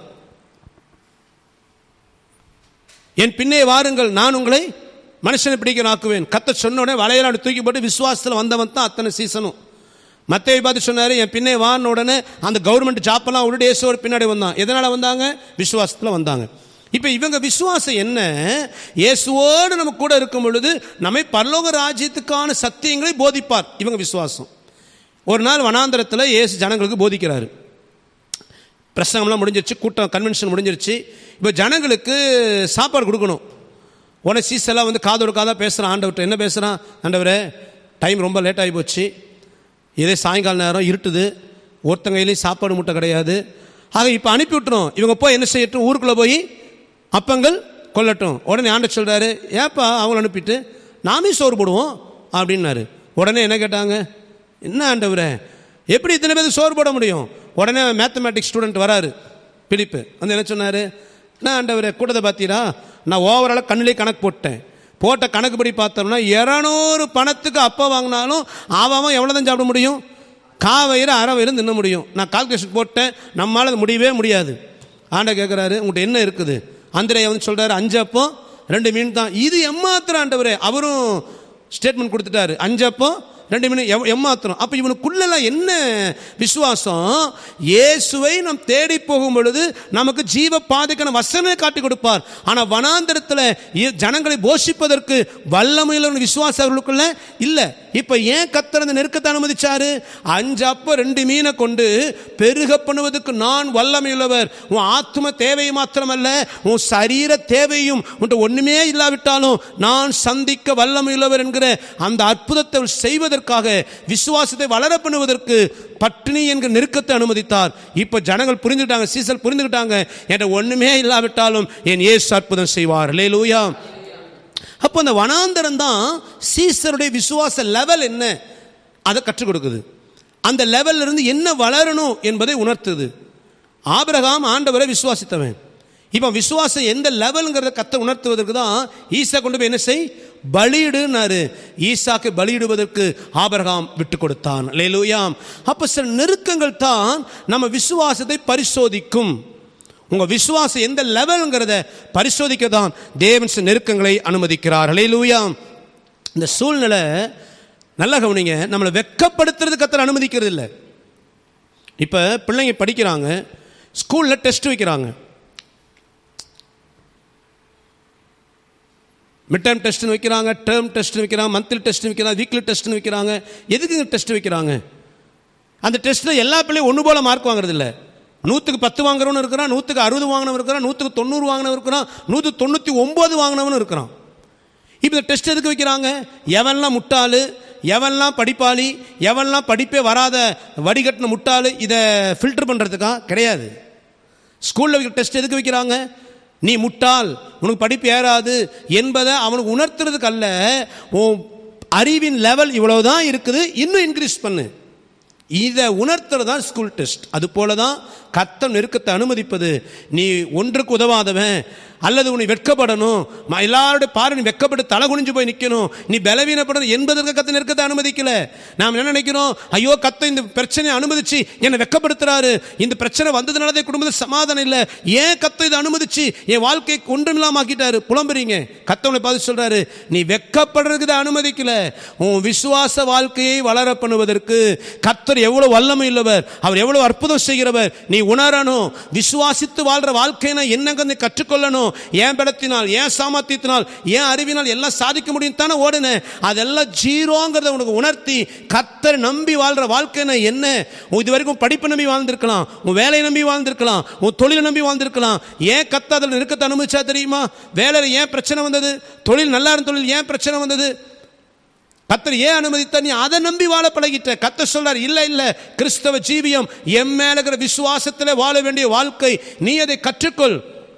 என் பின்னே வாருங்கள், நான் உங்களை மனுஷனை பிடிக்க ஆக்குவேன். கர்த்தர் சொன்ன உடனே வலையெல்லாம் தூக்கி போட்டு விசுவாசத்தில் வந்தவன் தான் அத்தனை சீசனும். மத்தேயு பார்த்து சொன்னார், என் பின்னே வான்னு உடனே அந்த கவர்மெண்ட் ஜாப்பெல்லாம் விட்டு இயேசுவோடு பின்னாடி வந்தான். எதனால் வந்தாங்க? விசுவாசத்தில் வந்தாங்க. இப்போ இவங்க விசுவாசம் என்ன? இயேசுவோடு நம்ம கூட இருக்கும் பொழுது நம்மை பரலோக ராஜ்யத்துக்கான சத்தியங்களை போதிப்பார். இவங்க விசுவாசம். ஒரு நாள் வனாந்தரத்தில் இயேசு ஜனங்களுக்கு போதிக்கிறாரு. பிரசங்கம்லாம் முடிஞ்சிருச்சு, கூட்டம் கன்வென்ஷன் முடிஞ்சிருச்சு. இப்போ ஜனங்களுக்கு சாப்பாடு கொடுக்கணும். உடனே சீசெல்லாம் வந்து காதோடு காதாக பேசுகிறான் ஆண்டவர்கிட்ட. என்ன பேசுகிறான்? ஆண்டவரே, டைம் ரொம்ப லேட் ஆகி போச்சு, இதே சாயங்கால நேரம் இருட்டுது, ஒருத்தங்க கையிலையும் சாப்பாடு மூட்டை கிடையாது, ஆக இப்போ அனுப்பி விட்டுரும், இவங்க போய் என்ன செய்யட்டும், ஊருக்குள்ளே போய் அப்பங்கள் கொல்லட்டும். உடனே ஆண்டவர் சொல்கிறாரு, ஏப்பா அவங்கள அனுப்பிட்டு நாமே சோறு போடுவோம் அப்படின்னாரு. உடனே என்ன கேட்டாங்க? என்ன ஆண்டவரே, எப்படி இத்தனை பேருக்கு சோறு போட முடியும்? உடனே மேத்தமேட்டிக்ஸ் ஸ்டூடெண்ட் வராரு, பிலிப்பு, வந்து என்ன சொன்னார்? என்ன ஆண்டவரே, கூட்டத்தை பார்த்தீரா, நான் ஓவராலாக கண்ணிலே கணக்கு போட்ட கணக்குப்படி பார்த்தோம்னா 200 பணத்துக்கு அப்போ வாங்கினாலும் அவன் எவ்வளோ தான் சாப்பிட முடியும்? காவயிறு அரை வயிறு தின்ன முடியும். நான் கால்குலேஷன் போட்டேன், நம்மளால் அது முடியவே முடியாது. ஆண்டவர் கேட்குறாரு, உங்கள்கிட்ட என்ன இருக்குது? அந்திரேயா வந்து சொல்கிறாரு, 5 அப்பம் 2 மீன் தான். இது எம்மாத்திரம் ஆண்டவரே. அவரும் ஸ்டேட்மெண்ட் கொடுத்துட்டாரு, 5 அப்பம் 2 மீன் எம்மாத்திரம். அப்போ இவனுக்குள்ளெல்லாம் என்ன விசுவாசம்? இயேசுவை நாம் தேடி போகும் பொழுது நமக்கு ஜீவ பாதைக்கான வசனத்தை காட்டி கொடுப்பார். ஆனால் வனாந்தரத்தில் ஜனங்களை போஷிப்பதற்கு வல்லமையுள்ள விசுவாசம் அவர்களுக்குள்ள இல்லை. இப்ப ஏன் கர்த்தர் அந்த நெருக்கத்தை அனுமதிச்சாரு? 5 அப்ப 2 மீனை கொண்டு பெருக பண்ணுவதற்கு நான் வல்லமையுள்ளவர். உன் ஆத்ம தேவையை மாத்திரமல்ல, உன் சரீர தேவையும் ஒண்ணுமே இல்லாவிட்டாலும் நான் சந்திக்க வல்லமையுள்ளவர் என்கிற அந்த அற்புதத்தை செய்வதற்காக, விசுவாசத்தை வளர பண்ணுவதற்கு பட்டினி என்கிற நெருக்கத்தை அனுமதித்தார். இப்ப ஜனங்கள் புரிந்துட்டாங்க, சீசல் புரிந்துட்டாங்க, என்ற ஒண்ணுமே இல்லாவிட்டாலும் என் இயேசு அற்புதம் செய்வார். அல்லேலூயா. அப்போ அந்த வனாந்தரம் தான் சீசருடைய விசுவாச லெவல் என்ன அதை கற்றுக் கொடுக்குது. அந்த லெவல்ல இருந்து என்ன வளரணும் என்பதை உணர்த்துது. ஆபிரகாம் ஆண்டவரை விசுவாசித்தவன். இப்போ விசுவாசம் எந்த லெவல்ங்கிறத கத்த உணர்த்துவதற்கு தான் ஈசா கொண்டு போய் என்ன செய், பலியிடுனாரு. ஈசாக்கு பலியிடுவதற்கு ஆபிரகாம் விட்டு கொடுத்தான். அல்லேலூயா. அப்ப சில நெருக்கங்கள் தான் நம்ம விசுவாசத்தை பரிசோதிக்கும். உங்க விசுவாசம் எந்த லெவல்ங்கிறத பரிசோதிக்க தான் தேவன் சில நெருக்கங்களை அனுமதிக்கிறார். அல்லேலூயா. இந்த சூழ்நிலை நல்லா கவனிங்க, நம்மளை வெட்கப்படுத்துறது கர்த்தர் அனுமதிக்கிறது இல்லை. இப்போ பிள்ளைங்க படிக்கிறாங்க, ஸ்கூலில் டெஸ்ட் வைக்கிறாங்க, மிட் டேர்ம் டெஸ்ட்னு வைக்கிறாங்க, டேர்ம் டெஸ்ட் வைக்கிறாங்க, மந்த்லி டெஸ்ட் வைக்கிறாங்க, வீக்லி டெஸ்ட்னு வைக்கிறாங்க. எதுக்கு டெஸ்ட் வைக்கிறாங்க? அந்த டெஸ்ட்டில் எல்லா பிள்ளையும் ஒன்று போல மார்க் வாங்குறது இல்லை. 100க்கு 10 வாங்குறவனு இருக்கிறான், 100க்கு 60 வாங்கினவன் இருக்கிறான், 100க்கு 90 வாங்கினவன் இருக்கிறான், 199 வாங்கினவன் இருக்கிறான். இப்போ இந்த டெஸ்ட் எதுக்கு வைக்கிறாங்க? எவன்லாம் முட்டாளு, எவன்லாம் படிப்பாளி, எவன்லாம் படிப்பே வராத வடிகட்டின முட்டாளு, இதை ஃபில்டர் பண்ணுறதுக்கா? கிடையாது. ஸ்கூலில் வைக்கிற டெஸ்ட் எதுக்கு வைக்கிறாங்க? நீ முட்டாள், உனக்கு படிப்பு ஏறாது என்பதை அவனுக்கு உணர்த்துறதுக்கு அல்ல. உன் அறிவின் லெவல் இவ்வளவுதான் இருக்குது, இன்னும் இன்க்ரீஸ் பண்ணு, இதை உணர்த்துறது தான் ஸ்கூல் டெஸ்ட். அது போல தான் கர்த்தர் நெருக்கத்தை அனுமதிப்பது. நீ ஒன்றுக்கு உதவாதவன், அல்லது உன்னை வெட்கப்படணும், எல்லாருடைய பாரு நீ வெட்கப்பட்டு தலை குனிஞ்சு போய் நிற்கணும், நீ பலவீனப்படணும் என்பதற்கு கர்த்தர் நெருக்கத்தை அனுமதிக்கல. நாம் என்ன நினைக்கிறோம்? ஐயோ கர்த்தர் இந்த பிரச்சனையை அனுமதிச்சு என்னை வெட்கப்படுத்துறாரு, இந்த பிரச்சனை வந்ததுனால குடும்பத்தில் சமாதானம் இல்லை, ஏன் கர்த்தர் இதை அனுமதிச்சு என் வாழ்க்கையை ஒன்றுமில்லாம ஆக்கிட்டாரு புலம்புறீங்க. கர்த்தர் பார்த்து சொல்றாரு, நீ வெட்கப்படுறதுக்கு இதை அனுமதிக்கல, உன் விசுவாச வாழ்க்கையை வளர பண்ணுவதற்கு. கர்த்தர் எவ்வளவு வல்லமை உள்ளவர், அவர் எவ்வளவு அற்புதம் செய்கிறவர் நீ உணரணும். விசுவாசித்து வாழ்ற வாழ்க்கையை என்னங்க கற்றுக்கொள்ளணும். ஏன் பலத்தினால், ஏன் சாமர்த்தியத்தினால், ஏன் அறிவினால் எல்லாம் சாதிக்க முடியும் தானே ஓடுன, அதெல்லாம் ஜீரோங்கிறத உனக்கு உணர்த்தி கர்த்தர் நம்பி வாழ்ற வாழ்க்கை என்ன. இது வரைக்கும் படிப்பு நம்பி வாழ்ந்திருக்கலாம், உன் வேலையை நம்பி வாழ்ந்திருக்கலாம், உன் தொழிலை நம்பி வாழ்ந்திருக்கலாம். ஏன் கர்த்தர் அதில் நெருக்கத்தை அனுமதிச்சா தெரியுமா? வேலையில் ஏன் பிரச்சனை வந்தது? தொழில் நல்லா இருந்த தொழில் ஏன் பிரச்சனை வந்தது? கர்த்தர் ஏன் அனுமதித்த? நீ அதை நம்பி வாழ பழகிட்ட. கர்த்தர் சொல்றார், இல்ல இல்ல, கிறிஸ்தவ ஜீவியம் என் மேல இருக்கிற விசுவாசத்தில் வாழ வேண்டிய வாழ்க்கை, நீ அதை கற்றுக்கொள்.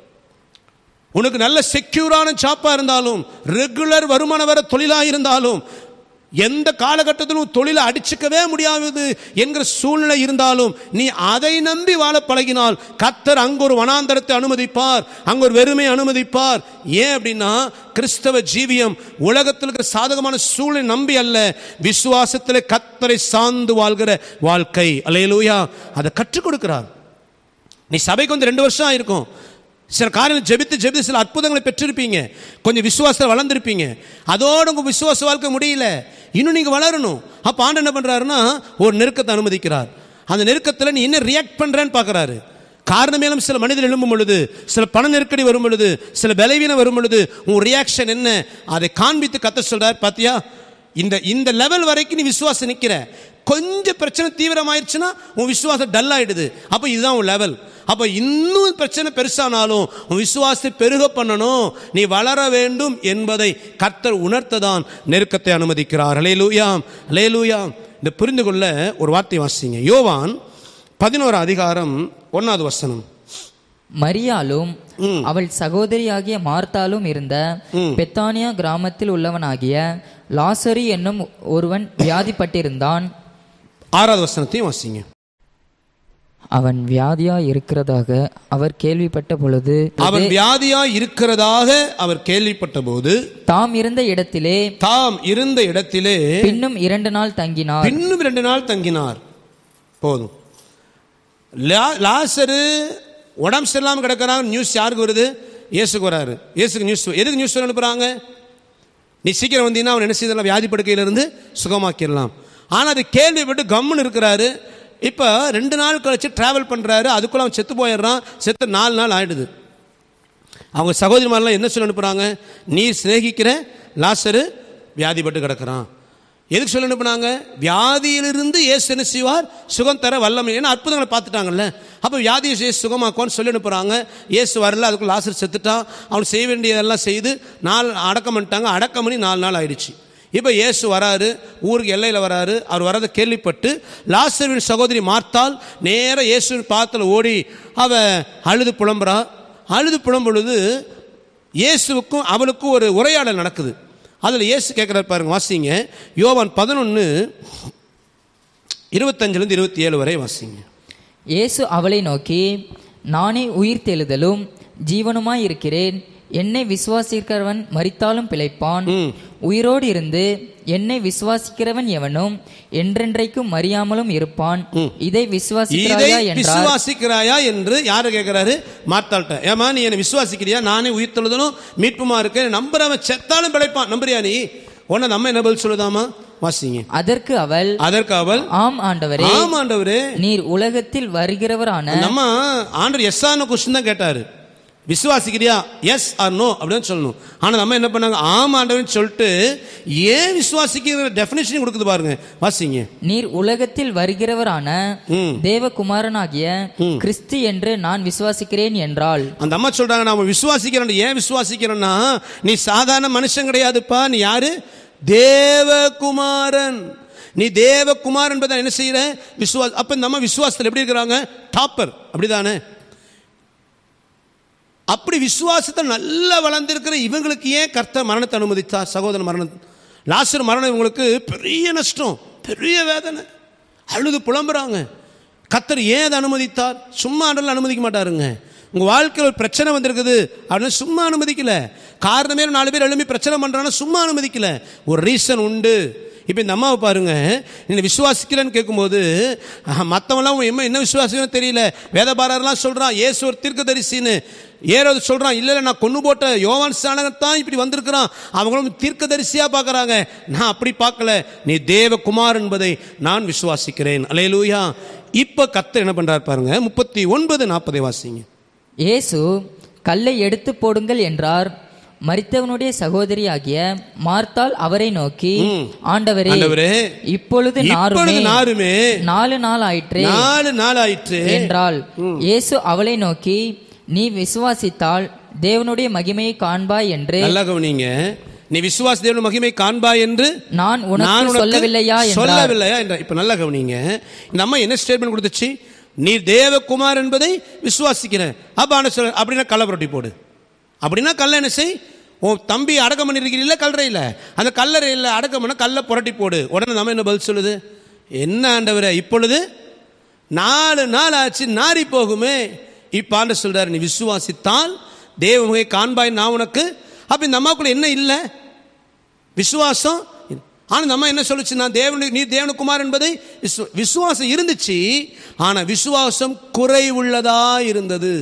உனக்கு நல்ல செக்யூரான ஜாப்பா இருந்தாலும், ரெகுலர் வருமானம் வர தொழிலாக இருந்தாலும், எந்த காலகட்டத்திலும் தொழிலை அடிச்சுக்கவே முடியாது என்கிற சூழ்நிலை இருந்தாலும், நீ அதை நம்பி வாழ பழகினால் கர்த்தர் அங்கு ஒரு வனாந்தரத்தை அனுமதிப்பார், அங்கு ஒரு வெறுமை அனுமதிப்பார். ஏன் அப்படின்னா, கிறிஸ்தவ ஜீவியம் உலகத்தில் இருக்கிற சாதகமான சூழ்நிலை நம்பி அல்ல, விசுவாசத்தில் கர்த்தரை சார்ந்து வாழ்கிற வாழ்க்கை. அல்லேலூயா. அதை கற்றுக் கொடுக்கிறார். நீ சபைக்கு வந்து 2 வருஷம் ஆயிருக்கும், சில காரியங்கள் ஜெபித்து சில அற்புதங்களை பெற்றிருப்பீங்க, கொஞ்சம் விசுவாசத்தில் வளர்ந்துருப்பீங்க. அதோடு உங்கள் விசுவாச வாழ்க்கை முடியல, இன்னும் நீங்கள் வளரணும். அப்போ ஆண்டவர் என்ன பண்ணுறாருன்னா, ஒரு நெருக்கத்தை அனுமதிக்கிறார். அந்த நெருக்கத்தில் நீ என்ன ரியாக்ட் பண்ணுறேன்னு பார்க்குறாரு. காரணமேலும் சில மனிதர் எழும்பும் பொழுது, சில பண நெருக்கடி வரும் பொழுது, சில பலவீனம் வரும் பொழுது உன் ரியாக்ஷன் என்ன, அதை காண்பித்து கர்த்தர் சொல்றார், பாத்தியா இந்த லெவல் வரைக்கும் நீ விசுவாசம் நிற்கிற, கொஞ்சம் பிரச்சனை தீவிரமாயிருச்சுன்னா உன் விசுவாசம் டல் ஆயிடுது. அப்போ இதுதான் உன் லெவல். அப்போ இன்னும் பிரச்சனை பெருசானாலும் உன் விசுவாசத்தை பெருக பண்ணணும், நீ வளர வேண்டும் என்பதை கர்த்தர் உணர்த்ததான் நெருக்கத்தை அனுமதிக்கிறார். அல்லேலூயா, அல்லேலூயா. இந்த புரிந்து கொள்ள ஒரு வார்த்தை வாசிங்க. யோவான் 11:1. மரியாளும் அவள் சகோதரியாகிய மார்த்தாலும் இருந்த பெத்தானியா கிராமத்தில் உள்ளவனாகிய லாசரு என்னும் ஒருவன் வியாதிப்பட்டிருந்தான். 6 வாசிங்க. அவன் வியாதியா இருக்கிறதாக அவர் கேள்விப்பட்ட பொழுது, அவன் வியாதியா இருக்கிறதாக அவர் கேள்விப்பட்ட போது தாம் இருந்த இடத்திலே பின்னும் 2 நாள் தங்கினார். போதும். லாசரு உடம்பு சரியில்லாம கிடக்கிறாங்க. நியூஸ் யாருக்கு வருது? இயேசுக்கு வராரு. இயேசுக்கு நியூஸ். எதுக்கு நியூஸ் அனுப்புறாங்க? நீ சீக்கிரம் வந்தீங்கன்னா அவன் என்ன செய்யலாம், வியாதி படுக்கையிலிருந்து சுகமாக்கிடலாம். ஆனால் அது கேள்விப்பட்டு கம்முன்னு இருக்கிறாரு. இப்போ 2 நாள் கழிச்சு டிராவல் பண்ணுறாரு, அதுக்குள்ள அவன் செத்து போயிடுறான். செத்து 4 நாள் ஆயிடுது. அவங்க சகோதரிமாரெலாம் என்ன சொல்லி அனுப்புகிறாங்க? நீ சிநேகிக்கிற லாசரு வியாதிப்பட்டு கிடக்கிறான். எதுக்கு சொல்லி அனுப்புனாங்க? வியாதியிலிருந்து இயேசு என்ன செய்வார்? சுகம் தர வல்லமை. ஏன்னா அற்புதங்களை பார்த்துட்டாங்கல்ல. அப்போ வியாதியை இயேசு சுகமாக்குவான்னு சொல்லி அனுப்புகிறாங்க. இயேசு வரல, அதுக்குள்ள லாசர் செத்துட்டான். அவனுக்கு செய்ய வேண்டியதெல்லாம் செய்து அடக்கம் பண்ணிட்டாங்க. அடக்கம் பண்ணி 4 நாள் ஆயிடுச்சு. இப்போ இயேசு வராரு, ஊருக்கு எல்லையில் வராரு. அவர் வரதை கேள்விப்பட்டு லாசருவின் சகோதரி மார்த்தாள் நேராக இயேசுவின் பாதத்தில் ஓடி அவ அழுது புலம்புறா. அழுது புலம்பொழுது இயேசுவுக்கும் அவளுக்கும் ஒரு உரையாடல் நடக்குது. அதில் இயேசு கேட்குறாரு பாருங்க, வாசிங்க. யோவான் 11:25-27 வரை வாசிங்க. இயேசு அவளை நோக்கி, நானே உயிர் தெழுதலும் ஜீவனுமாய் இருக்கிறேன். என்னை விசுவாசிக்கிறவன் மரித்தாலும் பிழைப்பான். உயிரோடு இருந்து என்னை விசுவாசிக்கிறவன் எவனும் என்றென்றைக்கும் மறியாமலும் இருப்பான். இதை விசுவாசிக்கிறாயா என்று யாரு கேட்கிறாரு? மார்த்தாள்கிட்ட. ஏமா நீ என்னை விசுவாசிக்கிறியா? நானே உயிர் தெழுதலும் மீட்புமா இருக்கேன். நம்புறவன் செத்தாலும் பிழைப்பான். நம்புறியா நீ? உன்னை நம்ம என்ன பதில் சொல்லுதாமா? வாசிங்க. அதற்கு அவள் ஆம் ஆண்டவரே, ஆம் ஆண்டவரே, நீர் உலகத்தில் வருகிறவரான. நம்ம ஆண்டவர் எஸ் ஆர் நோ கொஸ்டின் தான் கேட்டாரு. விசுவாசிக்கிறியா? எஸ் ஆர் நோ அப்படின்னு சொல்லணும். ஆனா நம்ம என்ன பண்ணாங்க? ஆம் ஆண்டவர்னு சொல்லிட்டு ஏன் விசுவாசிக்கிற டெஃபினிஷன் கொடுக்குது பாருங்க. வாசிங்க. நீர் உலகத்தில் வருகிறவரான தேவகுமாரனாகிய கிறிஸ்து என்று நான் விசுவாசிக்கிறேன் என்றால். அந்த அம்மா சொல்றாங்க, நாம விசுவாசிக்கிறோம். ஏன் விசுவாசிக்கிறோம்னா, நீ சாதாரண மனுஷன் கிடையாதுப்பா. நீ யாரு? தேவகுமாரன். நீ தேவகுமாரன் என்பதை என்ன செய்யற? விசுவாசம். அப்ப நம்ம விசுவாசத்தில் எப்படி இருக்கிறாங்க? டாப்பர். அப்படிதானே? அப்படி விசுவாசத்தை நல்லா வளர்ந்திருக்கிற இவங்களுக்கு ஏன் கர்த்தர் மரணத்தை அனுமதித்தார்? சகோதரன் மரணம், லாசர் மரணம் இவங்களுக்கு பெரிய நஷ்டம், பெரிய வேதனை. அழுது புலம்புறாங்க. கர்த்தர் ஏன் அதை அனுமதித்தார்? சும்மா ஆண்டவரால் அனுமதிக்க மாட்டாருங்க. உங்க வாழ்க்கையில் ஒரு பிரச்சனை வந்திருக்குது அப்படின்னு சும்மா அனுமதிக்கல. காரணமே 4 பேர் எழுப்பி பிரச்சனை பண்றாங்கன்னா சும்மா அனுமதிக்கல. ஒரு ரீசன் உண்டு. இப்போ இந்த அம்மாவை பாருங்க, நீ விசுவாசிக்கிறேன்னு கேட்கும்போது மற்றவங்களாம் என்ன விசுவாசிக்கணும் தெரியல. வேதபாரர்லாம் சொல்றான் இயேசு ஒரு தீர்க்கதரிசின்னு. ஏரோது சொல்றான் இல்ல நான் கொண்டு போட்ட யோவான் ஸ்நானகத்தான் இப்படி வந்திருக்கிறான். அவங்களும் தீர்க்கதரிசியா பார்க்கறாங்க. நான் அப்படி பார்க்கல. நீ தேவகுமார் என்பதை நான் விசுவாசிக்கிறேன். அல்லேலூயா. இப்ப கர்த்தர் என்ன பண்றார் பாருங்க. 39:40 வாசிங்க. இயேசு கல்லை எடுத்து போடுங்கள் என்றார். மரித்தவனுடைய சகோதரி ஆகிய மார்த்தாள் அவரை நோக்கி, ஆண்டவரே, இப்பொழுது நாருமே 4 நாள் ஆயிற்று என்றாள். இயேசு அவளை நோக்கி, நீ விசுவாசித்தால் தேவனுடைய மகிமையை காண்பாய் என்று. நல்லா கவனிங்க. நீ விசுவாசி தேவனுடைய மகிமை காண்பாய் என்று நான் உனக்கு சொல்லவில்லையா என்ற. இப்ப நல்லா கவனிங்க. இந்த அம்மா என்ன ஸ்டேட்மெண்ட் கொடுத்துச்சு? நீ தேவகுமார் என்பதை விசுவாசிக்கிறேன். அப்படின்னா கல்லை புரட்டி போடு. அப்படின்னா கல்லை என்ன செய்? உன் தம்பி அடக்கம் பண்ணிருக்கிறீல்ல கல்லறையில், அந்த கல்லறையில் அடக்கம் பண்ண கல்லை புரட்டி போடு. உடனே நம்ம என்ன பதில் சொல்லுது? என்ன ஆண்டவரே, இப்பொழுது 4 நாள் ஆச்சு, நாரி போகுமே. இப்ப ஆண்டவர் சொல்றாரு, நீ விசுவாசித்தால் தேவமுகை காண்பாய் நான் உனக்கு. அப்ப இந்த அம்மாக்குள்ள என்ன இல்லை? விசுவாசம். ஆனா நம்ம என்ன சொல்லுச்சு? நான் நீ தேவனுக்குமார் என்பதை விசுவாசம் இருந்துச்சு. ஆனா விசுவாசம் குறைவுள்ளதா இருந்தது.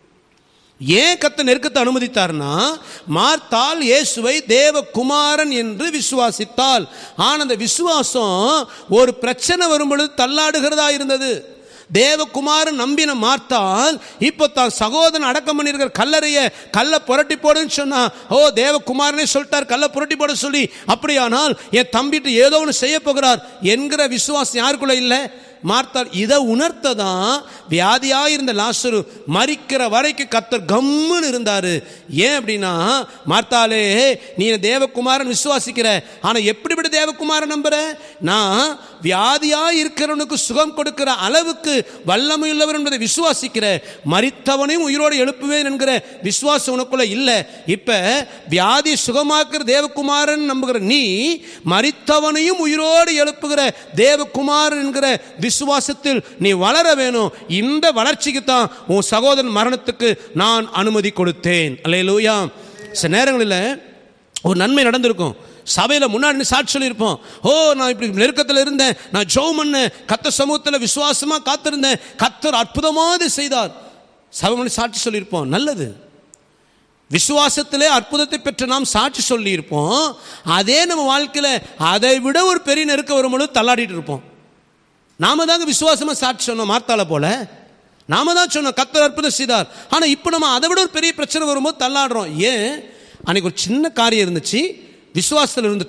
ஏன் கர்த்தர் நெருக்கத்தை அனுமதித்தார்னா, மார்த்தாள் இயேசுவை தேவகுமாரன் என்று விசுவாசித்தாள். ஆனா அந்த விசுவாசம் ஒரு பிரச்சனை வரும் பொழுது தள்ளாடுகிறதா இருந்தது. தேவகுமாரன் நம்பின மார்த்தாள் இப்போ தான் சகோதரன் அடக்கம் பண்ணிருக்கிற கல்லை புரட்டி போடுன்னு சொன்னா, ஓ தேவகுமாரனே சொல்லிட்டார் கல்லை புரட்டி போட சொல்லி, அப்படியானால் என் தம்பிட்டு ஏதோ ஒன்று செய்ய போகிறார் என்கிற விசுவாசம் யாருக்குள்ள இல்லை? மார்த்தாள். இதை உணர்த்ததான் வியாதியாயிருந்த லாசரு மரிக்கிற வரைக்கும் கர்த்தர் கம்முன்னு இருந்தாரு. ஏன் அப்படின்னா, மார்த்தாளே நீ தேவகுமாரன் விசுவாசிக்கிற, ஆனா எப்படிப்பட்ட தேவகுமாரன் நம்புற? நான் வியாதியாய் இருக்கிறவனுக்கு சுகம் கொடுக்கிற அளவுக்கு வல்லமையுள்ளவர் என்பதை விசுவாசிக்கிற, மரித்தவனையும் உயிரோடு எழுப்புவேன் என்கிற விசுவாசம் உனக்குள்ள இல்லை. இப்ப வியாதி சுகமாக்குற தேவகுமாரன் நம்புகிற நீ மரித்தவனையும் உயிரோடு எழுப்புகிற தேவகுமாரன் என்கிற விசுவாசத்தில் நீ வளர வேணும். இந்த வளர்ச்சிக்கு தான் உன் சகோதரன் மரணத்துக்கு நான் அனுமதி கொடுத்தேன். அல்லேலூயா. சில நேரங்களில் ஒரு நன்மை நடந்திருக்கும், சபையில் முன்னாடி சாட்சி சொல்லியிருப்போம். ஓ நான் இப்படி நெருக்கத்தில் இருந்தேன், நான் ஜெபம் பண்ணேன், கர்த்தர் சமூகத்தில் விசுவாசமா காத்திருந்தேன், கர்த்தர் அற்புதமாக செய்தார், சபை சாட்சி சொல்லியிருப்போம். நல்லது. விசுவாசத்திலே அற்புதத்தை பெற்று நாம் சாட்சி சொல்லியிருப்போம். அதே நம்ம வாழ்க்கையில் அதை விட ஒரு பெரிய நெருக்கம் வரும்பொழுது தள்ளாடிட்டு இருப்போம். நாம தாங்க விசுவாசமா சாட்சி சொன்னோம். மார்த்தாளை போல நாம தான் சொன்னோம் கர்த்தர் அற்புதம் செய்தார். ஆனா இப்போ நம்ம அதை விட ஒரு பெரிய பிரச்சனை வரும்போது தள்ளாடுறோம். ஏன்? அன்னைக்கு ஒரு சின்ன காரியம் இருந்துச்சு, விசுவாசத்தில் இருந்துட்டோம்,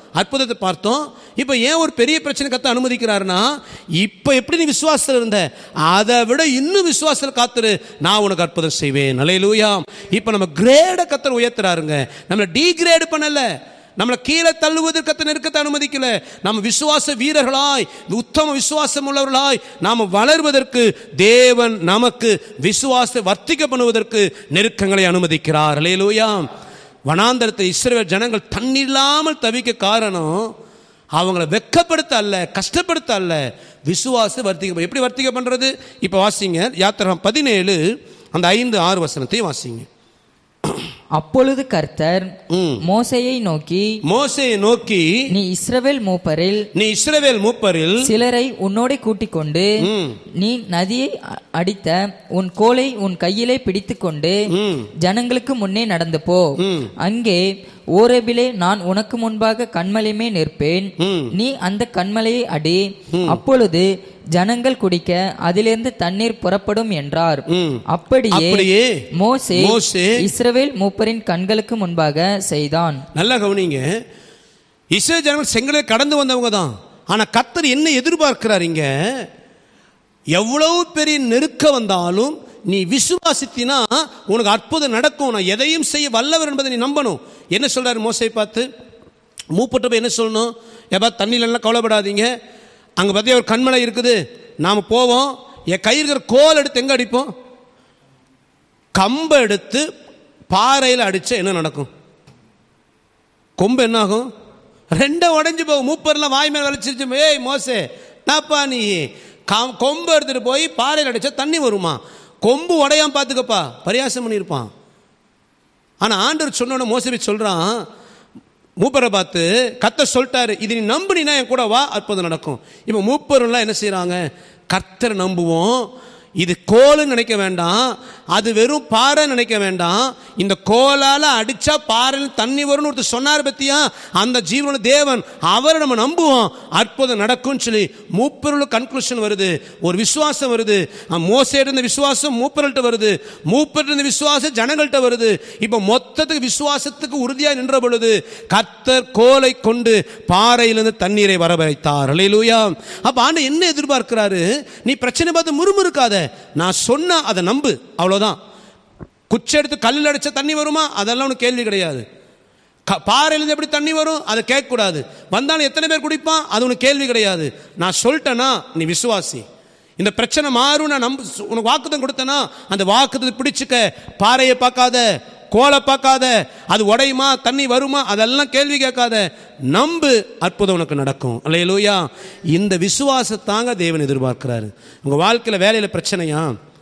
அற்புதத்தை பார்த்தோம். இப்போ ஏன் ஒரு பெரிய பிரச்சனை கத்த அனுமதிக்கிறாருன்னா, இப்போ எப்படி நீ விசுவாசத்தில் இருந்த அதை விட இன்னும் விசுவாசத்தில் காத்துரு, நான் உனக்கு அற்புதம் செய்வேன். அல்லேலூயா. இப்போ நம்ம கிரேட கத்தர் உயர்த்துறாருங்க, நம்மளை டீக்ரேட் பண்ணல, நம்மளை கீழே தள்ளுவதற்கு கத்த நெருக்கத்தை அனுமதிக்கல. நம்ம விசுவாச வீரர்களாய், உத்தம விசுவாசம் உள்ளவர்களாய் நாம் வளர்வதற்கு தேவன் நமக்கு விசுவாச வர்த்திக்க பண்ணுவதற்கு நெருக்கங்களை அனுமதிக்கிறார். அல்லேலூயா. வனாந்தரத்தில் இஸ்ரவேல் ஜனங்கள் தண்ணீர் இல்லாமல் தவிக்க காரணம் அவங்கள வெட்கப்படுத்த அல்ல, கஷ்டப்படுத்த அல்ல, விசுவாச வர்த்திக்க. எப்படி வர்த்திக்க பண்றது? இப்போ வாசிங்க யாத்திராகமம் 17 அந்த 5-6 வசனத்தையும் வாசிங்க. அப்பொழுது கர்த்தர் மோசேயை நோக்கி நீ இஸ்ரவேல் மூப்பரில் சிலரை உன்னோடே கூட்டிக் கொண்டு நீ நதியை அடித்த உன் கோலை உன் கையிலே பிடித்துக் கொண்டு ஜனங்களுக்கு முன்னே நடந்து போ. அங்கே ஓரேபிலே நான் உனக்கு முன்பாக கன்மலையுமே நிற்பேன். நீ அந்த கன்மலையை அடி, அப்பொழுது ஜனங்கள் குடிக்க அதிலிருந்து தண்ணீர் புறப்படும் என்றார். அப்படியே மோசே இஸ்ரவேல் மூப்பரின் கண்களுக்கு முன்பாக செய்தான். நல்லா கவனிங்க, இஸ்ரவேல் ஜனங்கள் செங்கலை கடந்து வந்தவங்க தான். ஆனா கர்த்தர் என்ன எதிர்பார்க்கிறார்? இங்க எவ்வளவு பெரிய நெருக்க வந்தாலும் நீ விசுவாசித்தினா உனக்கு அற்புதம் நடக்கும். நான் எதையும் செய்ய வல்லவர் என்பதை நீ நம்பணும். என்ன சொல்றாரு மோசே பார்த்து? மூப்பட்டு போய் என்ன சொல்லணும்? எப்பா தண்ணியில எல்லாம் கவலைப்படாதீங்க, அங்கே பார்த்தியா ஒரு கண்மலை இருக்குது, நாம் போவோம், என் கையில் இருக்கிற கோல் எடுத்து எங்கே அடிப்போம்? கம்பை எடுத்து பாறையில் அடித்தா என்ன நடக்கும்? கொம்பு என்ன ஆகும்? ரெண்டும் உடஞ்சி போகும். மூப்பர்லாம் வாய் மேலே வலிச்சிருச்சு. ஏய் மோசே, நாப்பா நீ கொம்பு எடுத்துகிட்டு போய் பாறையில் அடித்தா தண்ணி வருமா? கொம்பு உடையாம பார்த்துக்கப்பா, பரியாசம் பண்ணியிருப்பான். ஆனால் ஆண்டவர் சொன்னோன்னு மோசே சொல்கிறான், மூப்பரை பார்த்து கர்த்தர் சொல்லிட்டாரு, இது நீ நம்பினா என் கூட வா, அற்புதம் நடக்கும். இப்போ மூப்பரெல்லாம் என்ன செய்யறாங்க? கர்த்தரை நம்புவோம், இது கோலுன்னு நினைக்க வேண்டாம், அது வெறும் பாறை நினைக்க வேண்டாம், இந்த கோலால அடிச்சா பாறையில் தண்ணி வரும்னு ஒருத்தர் சொன்னார் பத்தியா, அந்த ஜீவன தேவன், அவரை நம்ம நம்புவோம், அற்புதம் நடக்கும் சொல்லி மூப்பர்களுக்கு கன்க்ளூஷன் வருது, ஒரு விசுவாசம் வருது. மோசே இருந்த விசுவாசம் மூப்பர்கள்ட்ட வருது, மூப்பர் இருந்த விசுவாசம் ஜனங்கள்ட்ட வருது. இப்போ மொத்தத்துக்கு விசுவாசத்துக்கு உறுதியாக நின்ற பொழுது கர்த்தர் கோலை கொண்டு பாறையிலிருந்து தண்ணீரை வர வைத்தார். அல்லேலூயா. அப்ப ஆண்டவர் என்ன எதிர்பார்க்கிறாரு? நீ பிரச்சனை பார்த்து முறுமுறுக்காத, நான் சொன்ன அதை நம்பு, அவ்வளவுதான். குச்சி எடுத்து கல்லில் அடிச்ச தண்ணி வருமா? அதெல்லாம் உனக்கு கேள்வி கிடையாது. பாறையிலிருந்து எப்படி தண்ணி வரும்? அதை கேட்கக்கூடாது. வந்தாலும் எத்தனை பேர் குடிப்பான்? அது உனக்கு கேள்வி கிடையாது. நான் சொல்லிட்டேன்னா நீ விசுவாசி, இந்த பிரச்சனை மாறும், நான் உனக்கு வாக்குத்தம் கொடுத்தேன்னா அந்த வாக்குத்தத்தை பிடிச்சுக்க. பாறையை பார்க்காத, கோலை பார்க்காத, அது உடையுமா தண்ணி வருமா அதெல்லாம் கேள்வி கேட்காத, நம்பு, அற்புதம் உனக்கு நடக்கும். அல்லேலூயா. இந்த விசுவாசத்தாங்க தேவன் எதிர்பார்க்கிறாரு. உங்க வாழ்க்கையில வேலையில பிரச்சனையா,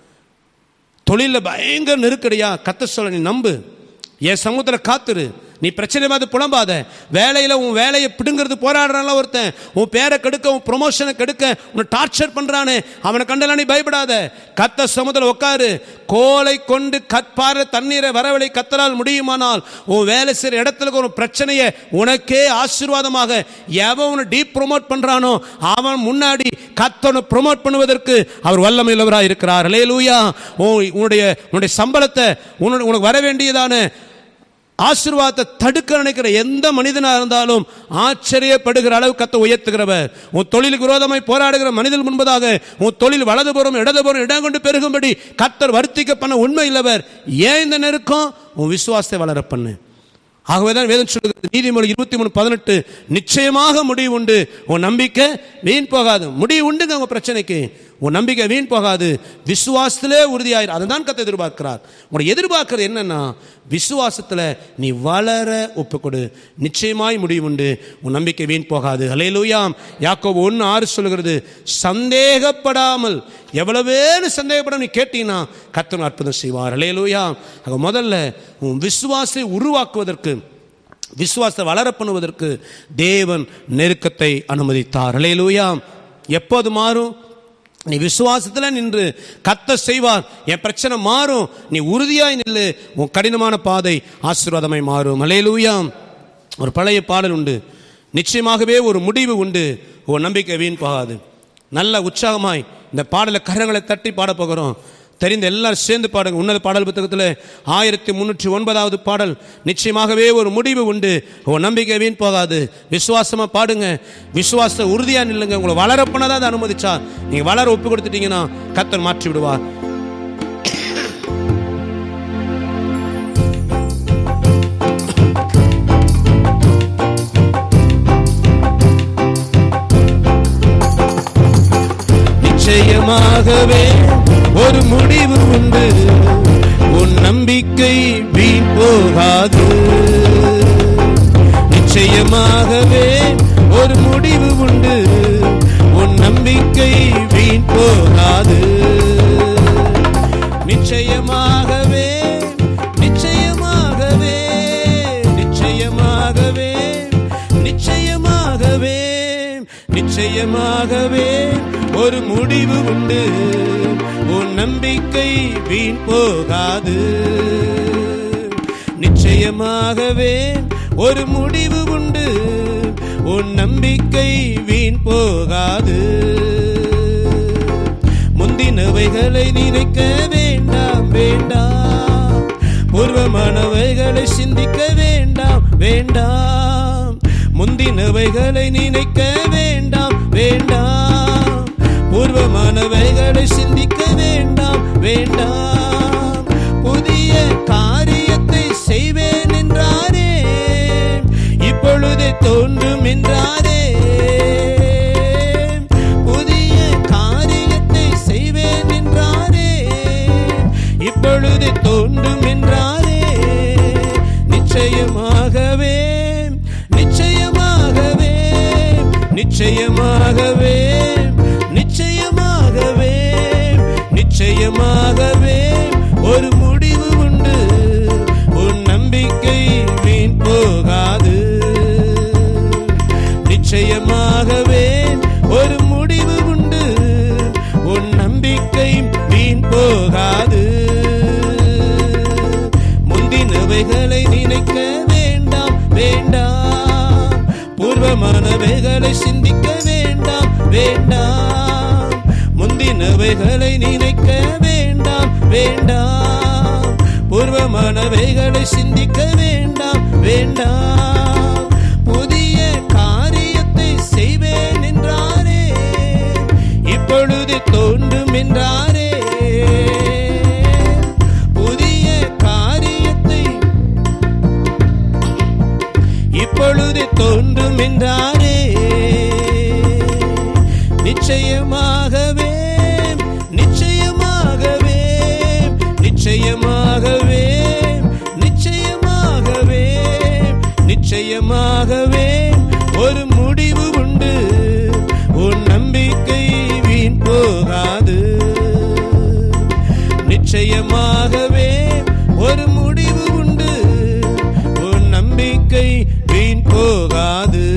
தொழிலில் பயங்கர நெருக்கடியா, கர்த்தர் சொல்ல நீ நம்பு, என் சமூகத்தில் காத்துரு, நீ பிரச்சனை பார்த்து புலம்பாத. வேலையில் உன் வேலையை பிடுங்கிறது போராடுறான்ல ஒருத்தன், உன் பேரை கெடுக்க, உன் ப்ரொமோஷனை கெடுக்க உன்னை டார்ச்சர் பண்றானே, அவனை கண்டெல்லாம் நீ பயப்படாத. கர்த்தர் சமூகத்தில் உட்காரு. கோலை கொண்டு கற்பார தண்ணீரை வரவழை கர்த்தரால் முடியுமானால் உன் வேலை செய்கிற இடத்துல ஒரு பிரச்சனையை உனக்கே ஆசீர்வாதமாக எவன் உன்னை டீப் ப்ரொமோட் பண்றானோ அவன் முன்னாடி கர்த்தனை ப்ரொமோட் பண்ணுவதற்கு அவர் வல்லமையுள்ளவராக இருக்கிறார். அல்லேலூயா. உன்னுடைய சம்பளத்தை, உனக்கு வர வேண்டியதான ஆசீர்வாதத்தை தடுக்க நினைக்கிற எந்த மனிதனாக இருந்தாலும் ஆச்சரியப்படுகிற அளவு கர்த்தர் உயர்த்துகிறவர். உன் தொழிலுக்கு விரோதமாய் போராடுகிற மனிதன் முன்பதாக உன் தொழில் வலதுபுறம் இடதுபுறம் இடம் கொண்டு பெருகும்படி கர்த்தர் வர்த்திக்க பண்ண உண்மை இல்லவர். ஏன் இந்த நெருக்கம்? உன் விசுவாசத்தை வளர பண்ணு. ஆகவேதான் வேதம் சொல்லுகிறது, நீதிமொழி 23:18, நிச்சயமாக முடிவு உண்டு, உன் நம்பிக்கை வீண் போகாது. முடிவு உண்டுங்க உங்க பிரச்சனைக்கு, உன் நம்பிக்கை வீண் போகாது, விசுவாசத்திலே உறுதியாயிரு. அதுதான் கர்த்தர் எதிர்பார்க்கிறார். உங்களை எதிர்பார்க்கிறது என்னன்னா, விசுவாசத்துல நீ வளர ஒப்புக்கொடு, நிச்சயமாய் முடிவு உண்டு, உன் நம்பிக்கை வீண் போகாது. அல்லேலூயா. யாக்கோபு 1:6 சொல்லுகிறது, சந்தேகப்படாமல், எவ்வளவேன்னு சந்தேகப்படாம நீ கேட்டீங்கன்னா கர்த்தர் அற்புதம் செய்வார். அல்லேலூயா. முதல்ல உன் விசுவாசத்தை உருவாக்குவதற்கு, விசுவாசத்தை வளர பண்ணுவதற்கு தேவன் நெருக்கத்தை அனுமதித்தார். அல்லேலூயா. எப்போது மாறும்? நீ விசுவாசத்தில் நின்று கர்த்தர் செய்வார். என் பிரச்சனை மாறும், நீ உறுதியாய் நில்லு, உன் கடினமான பாதை ஆசீர்வாதமாய் மாறும். அல்லேலூயா. ஒரு பழைய பாடல் உண்டு, நிச்சயமாகவே ஒரு முடிவு உண்டு, உன் நம்பிக்கை வீண் போகாது. நல்ல உற்சாகமாய் இந்த பாடலை கரங்களை தட்டி பாட போகிறோம். தெரிந்த எல்லாரும் சேர்ந்து பாடுங்க. உன்னத பாடல் புத்தகத்தில் 1309வது பாடல். நிச்சயமாகவே ஒரு முடிவு உண்டு, உன் நம்பிக்கை வீண் போகாது. விசுவாசமா பாடுங்க, விசுவாச உறுதியா நில்லுங்க. உங்களை வளரப்பனதான் அதை அனுமதிச்சார். நீங்க வளர ஒப்பு கொடுத்துட்டீங்கன்னா கர்த்தர் மாற்றி விடுவார். நிச்சயமாகவே ஒரு முடிவு உண்டு, உன் நம்பிக்கை வீண் போகாது. நிச்சயமாகவே ஒரு முடிவு உண்டு, உன் நம்பிக்கை வீண் போகாது. நிச்சயமாகவே நிச்சயமாகவே நிச்சயமாகவே நிச்சயமாகவே நிச்சயமாகவே ஒரு முடிவு உண்டு, உன் நம்பிக்கை வீண் போகாது. நிச்சயமாகவே ஒரு முடிவு உண்டு, உன் நம்பிக்கை வீண் போகாது. முந்தினவைகளை நினைக்க வேண்டாம் வேண்டாம், பூர்வமானவைகளை சிந்திக்க வேண்டாம் வேண்டாம். முந்தினவைகளை நினைக்க வேண்டாம் வேண்டாம், பூர்வமானவைகளை சிந்திக்க வேண்டாம் வேண்டாம். புதிய காரியத்தை செய்வேன் என்றாரே, இப்பொழுதே தோன்றும் என்றாரே. புதிய காரியத்தை செய்வேன் என்றாரே, இப்பொழுதே தோன்றும் என்றாரே. நிச்சயமாகவே நிச்சயமாகவே நிச்சயமாகவே நிச்சயமாகவே நிச்சயமாகவே ஒரு முடிவு உண்டு, உன் நம்பிக்கை வீண் போகாது. நிச்சயமாகவே ஒரு முடிவு உண்டு, உன் நம்பிக்கை வீண் போகாது. முந்தினவைகளை நினைக்க வேண்டாம் வேண்டாம், பூர்வமானவைகளை சிந்திக்க வேண்டாம் வேண்டாம். முந்தினவைகளை நினைக்க வேண்டாம் வேண்டாம், பூர்வமானவைகளை சிந்திக்க வேண்டாம் வேண்டாம். புதிய காரியத்தை செய்வேன் என்றாரே, இப்பொழுது தோன்றும் என்றாரே. புதிய காரியத்தை இப்பொழுது தோன்றும் என்றாரே. நிச்சயமாகவே நிச்சயமாகவே நிச்சயமாகவே நிச்சயமாகவே நிச்சயமாகவே ஒரு முடிவு உண்டு, உன் நம்பிக்கை வீண் போகாது. நிச்சயமாகவே ஒரு முடிவு உண்டு, உன் நம்பிக்கை வீண் போகாது.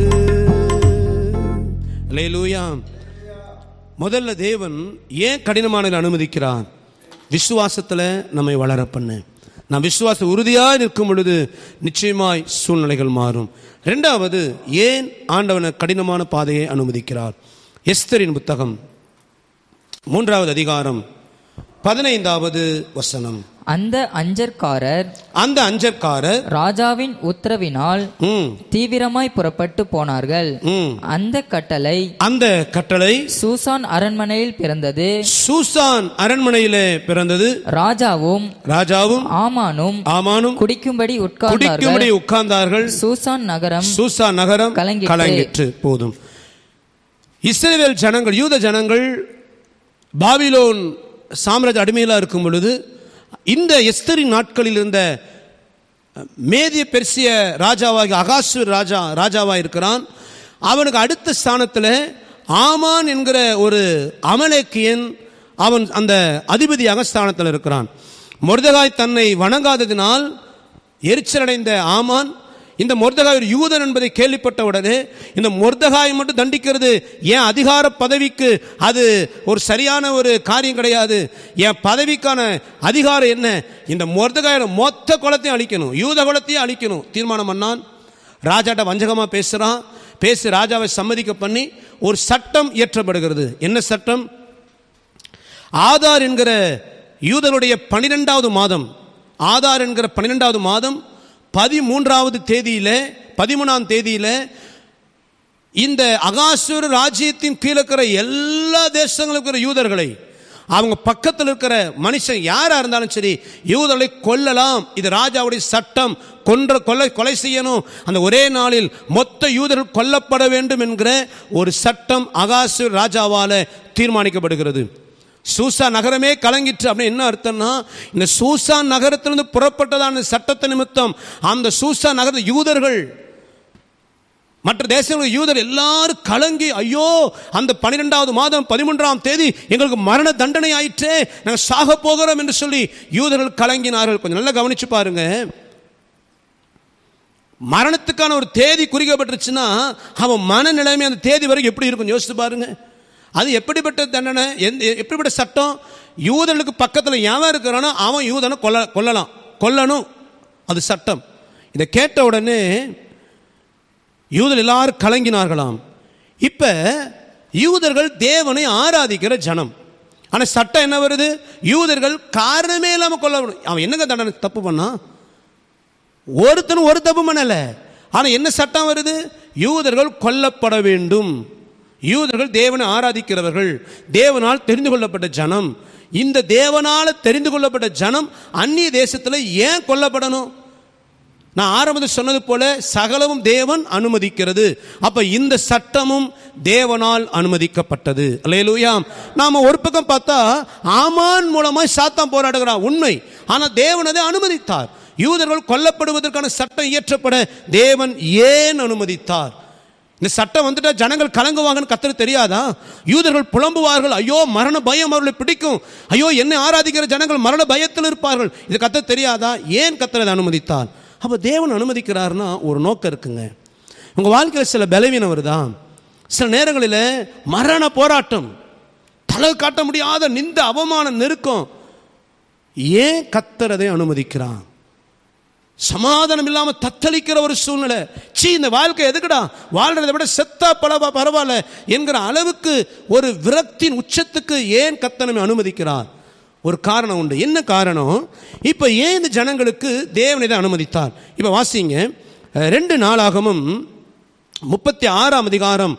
அல்லேலூயா. முதல்ல தேவன் ஏன் கடினமான அனுமதிக்கிறார்? விசுவாசத்துல நம்மை வளர பண்ண. நாம் விசுவாச உறுதியாக நிற்கும் பொழுது நிச்சயமாய் சூழ்நிலைகள் மாறும். இரண்டாவது, ஏன் ஆண்டவன கடினமான பாதையை அனுமதிக்கிறார்? எஸ்தரின் புத்தகம் 3வது அதிகாரம் 15வது வசனம். அந்த அஞ்சற்காரர் ராஜாவின் உத்தரவினால் தீவிரமாய் புறப்பட்டு போனார்கள். அந்த கட்டளை சூசான் அரண்மனையில் பிறந்தது. சூசான் அரண்மனையிலே பிறந்தது. ராஜாவும் ஆமானும் குடிக்கும்படி உட்கார்ந்தார்கள். சூசான் நகரம் கலங்கிற்று. போதும். இஸ்ரவேல் ஜனங்கள், யூத ஜனங்கள் பாபிலோன் சாம்ராஜ்ய அடிமையில இருக்கும் பொழுது, இந்த எஸ்தரின் நாட்களில் இருந்த மேதிய பெர்சிய ராஜாவாகி அகாசுர் ராஜாவாக இருக்கிறான். அவனுக்கு அடுத்த ஸ்தானத்தில் ஆமான் என்கிற ஒரு அமலேக்கியன், அவன் அந்த அதிபதியாக ஸ்தானத்தில் இருக்கிறான். மொர்தெகாய் தன்னை வணங்காததினால் எரிச்சலடைந்த ஆமான் இந்த மொர்தெகாய் ஒரு யூதன் என்பதை கேள்விப்பட்ட உடனே இந்த மொர்தெகாய் மட்டும் தண்டிக்கிறது ஏன் அதிகார பதவிக்கு அது ஒரு சரியான ஒரு காரியம் கிடையாது. என் பதவிக்கான அதிகாரம் என்ன? இந்த மொர்தெகாய் மொத்த குலத்தையும் அழிக்கணும், யூத குலத்தையும் அழிக்கணும் தீர்மானம் பண்ணான். ராஜாட்ட வஞ்சகமாக பேசி ராஜாவை சம்மதிக்க பண்ணி ஒரு சட்டம் இயற்றப்படுகிறது. என்ன சட்டம்? ஆதார் என்கிற யூதருடைய 12வது மாதம், ஆதார் என்கிற 12வது மாதம் 13வது தேதியில 13ஆம் தேதியில இந்த அகாசுர ராஜ்யத்தின் கீழே இருக்கிற எல்லா தேசங்களும் இருக்கிற யூதர்களை, அவங்க பக்கத்தில் இருக்கிற மனுஷன் யாரா இருந்தாலும் சரி, யூதர்களை கொல்லலாம். இது ராஜாவுடைய சட்டம். கொலை செய்யணும். அந்த ஒரே நாளில் மொத்த யூதர்கள் கொல்லப்பட வேண்டும் என்கிற ஒரு சட்டம் அகாசுர ராஜாவால தீர்மானிக்கப்படுகிறது. சூசா நகரமே கலங்கிற்று. அப்படின்னு என்ன அர்த்தம்னா, இந்த சூசா நகரத்திலிருந்து புறப்பட்டதான சட்டத்தை நிமித்தம் அந்த சூசா நகர யூதர்கள், மற்ற தேசங்கள் யூதர் எல்லாரும் கலங்கி, ஐயோ அந்த 12வது மாதம் 13ஆம் தேதி எங்களுக்கு மரண தண்டனை ஆயிற்றே, நாங்கள் சாக போகிறோம் என்று சொல்லி யூதர்கள் கலங்கினார்கள். கொஞ்சம் நல்லா கவனிச்சு பாருங்க. மரணத்துக்கான ஒரு தேதி குறிக்கப்பட்டுருச்சுன்னா அவன் மனநிலைமை அந்த தேதி வரைக்கும் எப்படி இருக்கும் யோசிச்சு பாருங்க. அது எப்படிப்பட்ட தண்டனை, எப்படிப்பட்ட சட்டம்? யூதர்களுக்கு பக்கத்தில் எவன் இருக்கிறானோ அவன் யூதனை கொல்லணும். அது சட்டம். இதை கேட்ட உடனே யூதர்கள் எல்லாரும் கலங்கினார்களாம். இப்ப யூதர்கள் தேவனை ஆராதிக்கிற ஜனம். ஆனா சட்டம் என்ன வருது? யூதர்கள் காரணமே இல்லாம கொல்லணும். அவன் என்னங்க தண்டனை தப்பு பண்ணா? ஒருத்தனும் ஒரு தப்பு பண்ணல. ஆனா என்ன சட்டம் வருது? யூதர்கள் கொல்லப்பட வேண்டும். யூதர்கள் தேவனை ஆராதிக்கிறவர்கள், தேவனால் தெரிந்து கொள்ளப்பட்ட ஜனம். இந்த தேவனால தெரிந்து கொள்ளப்பட்ட ஜனம் அந்நிய தேசத்தில் ஏன் கொல்லப்படணும்? நான் ஆரம்பத்தில் சொன்னது போல சகலமும் தேவன் அனுமதிக்கிறது. அப்ப இந்த சட்டமும் தேவனால் அனுமதிக்கப்பட்டது. அல்லேலூயா. நாம ஒரு பக்கம் பார்த்தா ஆமான் மூலமாய் சாத்தான் போராடுகிறான், உண்மை. ஆனா தேவன் அதை அனுமதித்தார். யூதர்கள் கொல்லப்படுவதற்கான சட்டம் இயற்றப்பட தேவன் ஏன் அனுமதித்தார்? இந்த சட்டம் வந்துட்டா ஜனங்கள் கலங்குவாங்கன்னு கர்த்தருக்கு தெரியாதா? யூதர்கள் புலம்புவார்கள், ஐயோ மரண பயம் அவர்களை பிடிக்கும், ஐயோ என்னை ஆராதிக்கிற ஜனங்கள் மரண பயத்தில் இருப்பார்கள். இது கர்த்தருக்கு தெரியாதா? ஏன் கர்த்தர் அதை அனுமதித்தார்? அப்போ தேவன் அனுமதிக்கிறார்னா ஒரு நோக்கம் இருக்குங்க. உங்கள் வாழ்க்கையில் சில பலவீனம் வருதா? சில நேரங்களில் மரண போராட்டம், தலை காட்ட முடியாத நிந்த அவமானம், நெருக்கம். ஏன் கர்த்தர் அதை அனுமதிக்கிறான்? சமாதானம் இல்லாம தத்தளிக்கிற ஒரு சூழ்நிலை. இந்த வாழ்க்கை எதுக்குடா, வாழ்றதை விட செத்தா பரவாயில்ல என்கிற அளவுக்கு ஒரு விரக்தியின் உச்சத்துக்கு ஏன் கர்த்தர் அனுமதிக்கிறார்? ஒரு காரணம் உண்டு. என்ன காரணம்? இப்ப ஏன் இந்த ஜனங்களுக்கு தேவன் இதை அனுமதித்தார்? இப்ப வாசிங்க 2 நாளாகமும் 36ஆம் அதிகாரம்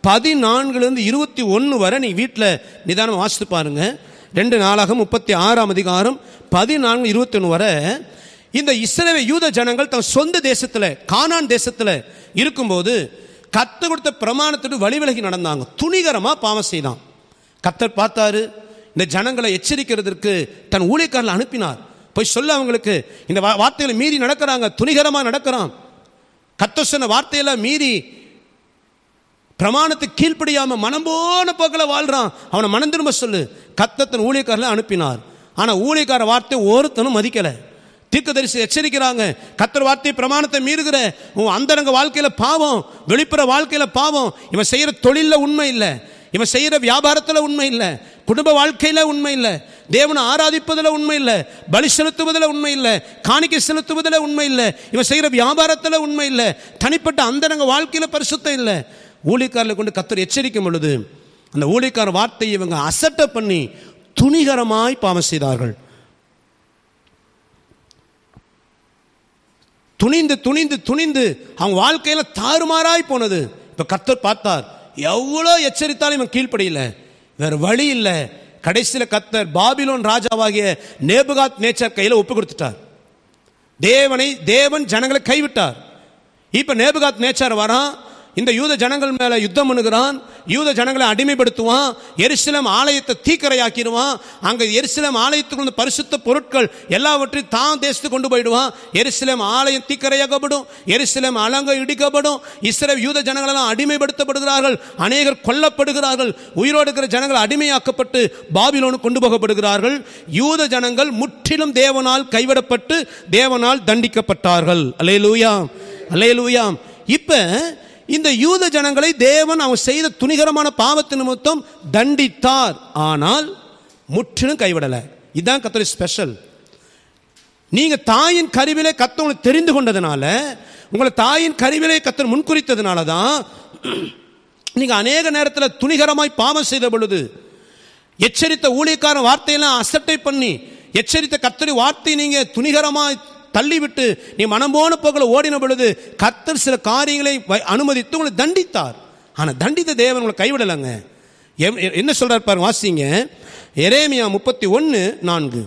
14 21 வரை நீ வீட்டில் நிதானம் வாசித்து பாருங்க. 2 நாளாகம் 36ஆம் அதிகாரம் 14 21 வரை இந்த இஸ்ரவேல் யூத ஜனங்கள் தன் சொந்த தேசத்துல கானான் தேசத்துல இருக்கும்போது கர்த்தர் கொடுத்த பிரமாணத்துக்கு வழிவிலகி நடந்தாங்க. துணிகரமா பாவம் செய்தான். கர்த்தர் பார்த்தாரு, இந்த ஜனங்களை எச்சரிக்கிறதுக்கு தன் ஊழியக்காரர்களை அனுப்பினார். போய் சொல்ல அவங்களுக்கு இந்த வார்த்தைகளை மீறி நடக்கிறாங்க, துணிகரமா நடக்கிறான், கர்த்தர் சொன்ன வார்த்தையெல்லாம் மீறி பிரமாணத்துக்கு கீழ்ப்படியாம மனம் போன போக்கில் வாழ்றான், அவனை மனம் திரும்ப சொல்லு. கர்த்தர் தன் ஊழியக்காரர்களை அனுப்பினார். ஆனா ஊழியக்கார வார்த்தை ஒருத்தனும் மதிக்கல. தீர்க்கதரிசி எச்சரிக்கிறாங்க, கர்த்தர் வார்த்தை பிரமாணத்தை மீறுகிற உன் அந்தரங்க வாழ்க்கையில பாவம், வெளிப்புற வாழ்க்கையில பாவம், இவன் செய்யற தொழில உண்மை இல்லை, இவன் செய்யற வியாபாரத்தில் உண்மை இல்லை, குடும்ப வாழ்க்கையில உண்மை இல்லை, தேவனை ஆராதிப்பதில் உண்மை இல்லை, பலி செலுத்துவதில் உண்மை இல்லை, காணிக்கை செலுத்துவதில் உண்மை இல்லை, இவன் செய்யற வியாபாரத்தில் உண்மை இல்லை, தனிப்பட்ட அந்தரங்க வாழ்க்கையில பரிசுத்தம் இல்லை. ஊழியக்காரர்களை கொண்டு கர்த்தர் எச்சரிக்கும் பொழுது அந்த ஊழியக்கார வார்த்தையை இவங்க அசட்டை பண்ணி துணிகரமாய் பாவம் செய்தார்கள். துணிந்து துணிந்து துணிந்து அவங்க வாழ்க்கையில தாறுமாறாய் போனது. இப்ப கர்த்தர் பார்த்தார், எவ்வளோ எச்சரித்தாலும் இவன் கீழ்ப்படியில, வேற வழி இல்லை. கடைசியில் கர்த்தர் பாபிலோன் ராஜாவாகிய நேபுகாத் நேச்சார் கையில ஒப்பு கொடுத்துட்டார். தேவன் ஜனங்களை கைவிட்டார். இப்ப நேபுகாத் நேச்சார் வரான், இந்த யூத ஜனங்கள் மேல யுத்தம் பண்ணுகிறான், யூத ஜனங்களை அடிமைப்படுத்துவான், எருசலேம் ஆலயத்தை தீக்கரையாக்கிடுவான், அங்க எருசலேம் ஆலயத்துக்கு பரிசுத்த பொருட்கள் எல்லாவற்றையும் தான் தேசத்துக்கு கொண்டு போயிடுவான். எருசலேம் ஆலயம் தீக்கரையாக்கப்படும், எருசலேம் அலங்க இடிக்கப்படும், இஸ்ரவேல் யூத ஜனங்கள் எல்லாம் அடிமைப்படுத்தப்படுகிறார்கள், அநேகர் கொல்லப்படுகிறார்கள், உயிரோடு இருக்கிற ஜனங்கள் அடிமையாக்கப்பட்டு பாபிலோனுக்கு கொண்டு போகப்படுகிறார்கள். யூத ஜனங்கள் முற்றிலும் தேவனால் கைவிடப்பட்டு தேவனால் தண்டிக்கப்பட்டார்கள். அல்லேலூயா, அல்லேலூயா. இப்ப இந்த யூத ஜனங்களை தேவன் அவன் செய்த துணிகரமான பாவத்தின் நிமித்தம் தண்டித்தார், ஆனால் முற்றிலும் கைவிடல. இதுதான் கர்த்தருடைய ஸ்பெஷல். நீங்க தாயின் கருவிலே கர்த்தர் உங்களை தெரிந்து கொண்டதுனால, உங்களை தாயின் கருவிலே கர்த்தர் முன்குறித்ததுனால தான் நீங்க அநேக நேரத்தில் துணிகரமாய் பாவம் செய்த பொழுது எச்சரித்த ஊழியக்காரன் வார்த்தையெல்லாம் அசட்டை பண்ணி, எச்சரித்த கர்த்தருடைய வார்த்தை நீங்க துணிகரமாய் தள்ளிவிட்டு நீ மனம் போன போகல ஓடின பொழுது கர்த்தர் சில காரியங்களை அனுமதித்து உங்களை தண்டித்தார். ஆனா தண்டித்த தேவன் உங்களை கைவிடலைங்க. என்ன சொல்றார் பாருங்க, வாசிங்க. எரேமியா 31:4.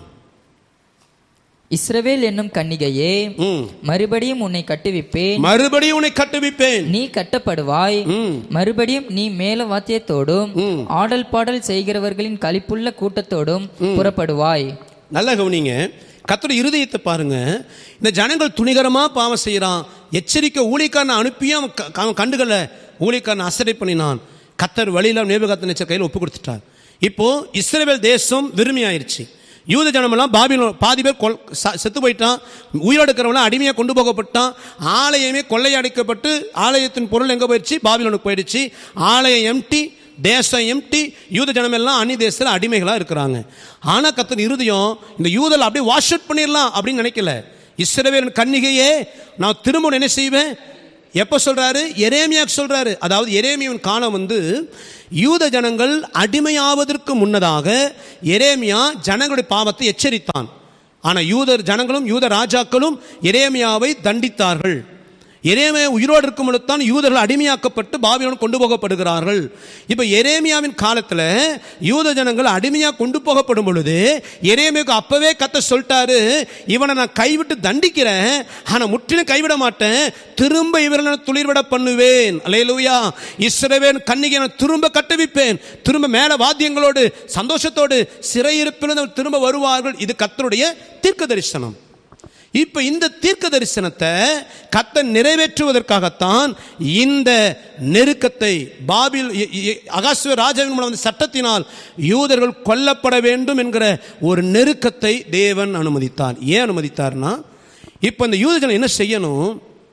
இஸ்ரவேல் என்னும் கன்னிகையே, மறுபடியும் உன்னை கட்டுவிப்பேன், நீ கட்டப்படுவாய். மறுபடியும் நீ மேல வாத்தியத்தோடும் ஆடல் பாடல் செய்கிறவர்களின் களிப்புள்ள கூட்டத்தோடும் புறப்படுவாய். நல்ல கவனிங்க, கர்த்தருடைய இருதயத்தை பாருங்க. இந்த ஜனங்கள் துணிகரமா பாவம் செய்யறான். எச்சரிக்கை ஊழியக்காரனை அனுப்பியும் அவன் கண்டுகல. ஊழியக்காரனை அசட்டை பண்ணினான். கர்த்தர் வழியில நேபுகாத்நேச்சர் கையில் ஒப்பு கொடுத்துட்டார். இப்போ இஸ்ரவேல் தேசம் விரும்பி ஆயிடுச்சு. யூத ஜனமெல்லாம் பாபிலோன் பாதி பேர் செத்து போயிட்டான். உயிரோடு இருக்கிறவங்களாம் அடிமையாக கொண்டு போகப்பட்டான். ஆலயமே கொள்ளையடிக்கப்பட்டு ஆலயத்தின் பொருள் எங்கே போயிடுச்சு? பாபிலோனுக்கு போயிடுச்சு. ஆலயம் எம்டி, தேசம் எம்டி. யூத ஜனம் எல்லாம் அந்நிய தேசத்தில் அடிமைகளாக இருக்கிறாங்க. ஆனால் கர்த்தர் இருதயம் இந்த யூதல் அப்படியே வாஷ் அவுட் பண்ணிடலாம் அப்படின்னு நினைக்கல. இஸ்ரவேல் கன்னிகையே, நான் திரும்ப என்ன செய்வேன்? எப்போ சொல்றாரு? எரேமியாக்கு சொல்றாரு. அதாவது எரேமியாவின் காலம் யூத ஜனங்கள் அடிமையாவதற்கு முன்னதாக எரேமியா ஜனங்களுடைய பாவத்தை எச்சரித்தான். ஆனால் யூதர் ஜனங்களும் யூத ராஜாக்களும் எரேமியாவை தண்டித்தார்கள். எரேமியா உயிரோடு இருக்கும் பொழுது தான் யூதர்கள் அடிமையாக்கப்பட்டு பாபிலோன் கொண்டு போகப்படுகிறார்கள். இப்போ எரேமியாவின் காலத்தில் யூத ஜனங்கள் அடிமையாக கொண்டு போகப்படும் பொழுது எரேமியாவுக்கு அப்பவே கர்த்தர் சொல்லிட்டாரு, இவனை நான் கைவிட்டு தண்டிக்கிறேன், ஆனால் முற்றிலும் கைவிட மாட்டேன், திரும்ப இவரை நான் துளிர்விட பண்ணுவேன். அல்லேலூயா. இஸ்ரவேல் கன்னிகை நான் திரும்ப கட்டுவிப்பேன். திரும்ப மேல வாத்தியங்களோடு சந்தோஷத்தோடு சிறையிருப்பில் திரும்ப வருவார்கள். இது கர்த்தருடைய தீர்க்க தரிசனம். இப்ப இந்த தீர்க்க தரிசனத்தை கர்த்தர் நிறைவேற்றுவதற்காகத்தான் இந்த நெருக்கத்தை பாபில் அகாஸ்வேரு ராஜாவின் மூலம் சட்டத்தினால் யூதர்கள் கொல்லப்பட வேண்டும் என்கிற ஒரு நெருக்கத்தை தேவன் அனுமதித்தார். ஏன் அனுமதித்தார்னா, இப்ப இந்த யூத ஜனம் என்ன செய்யணும்?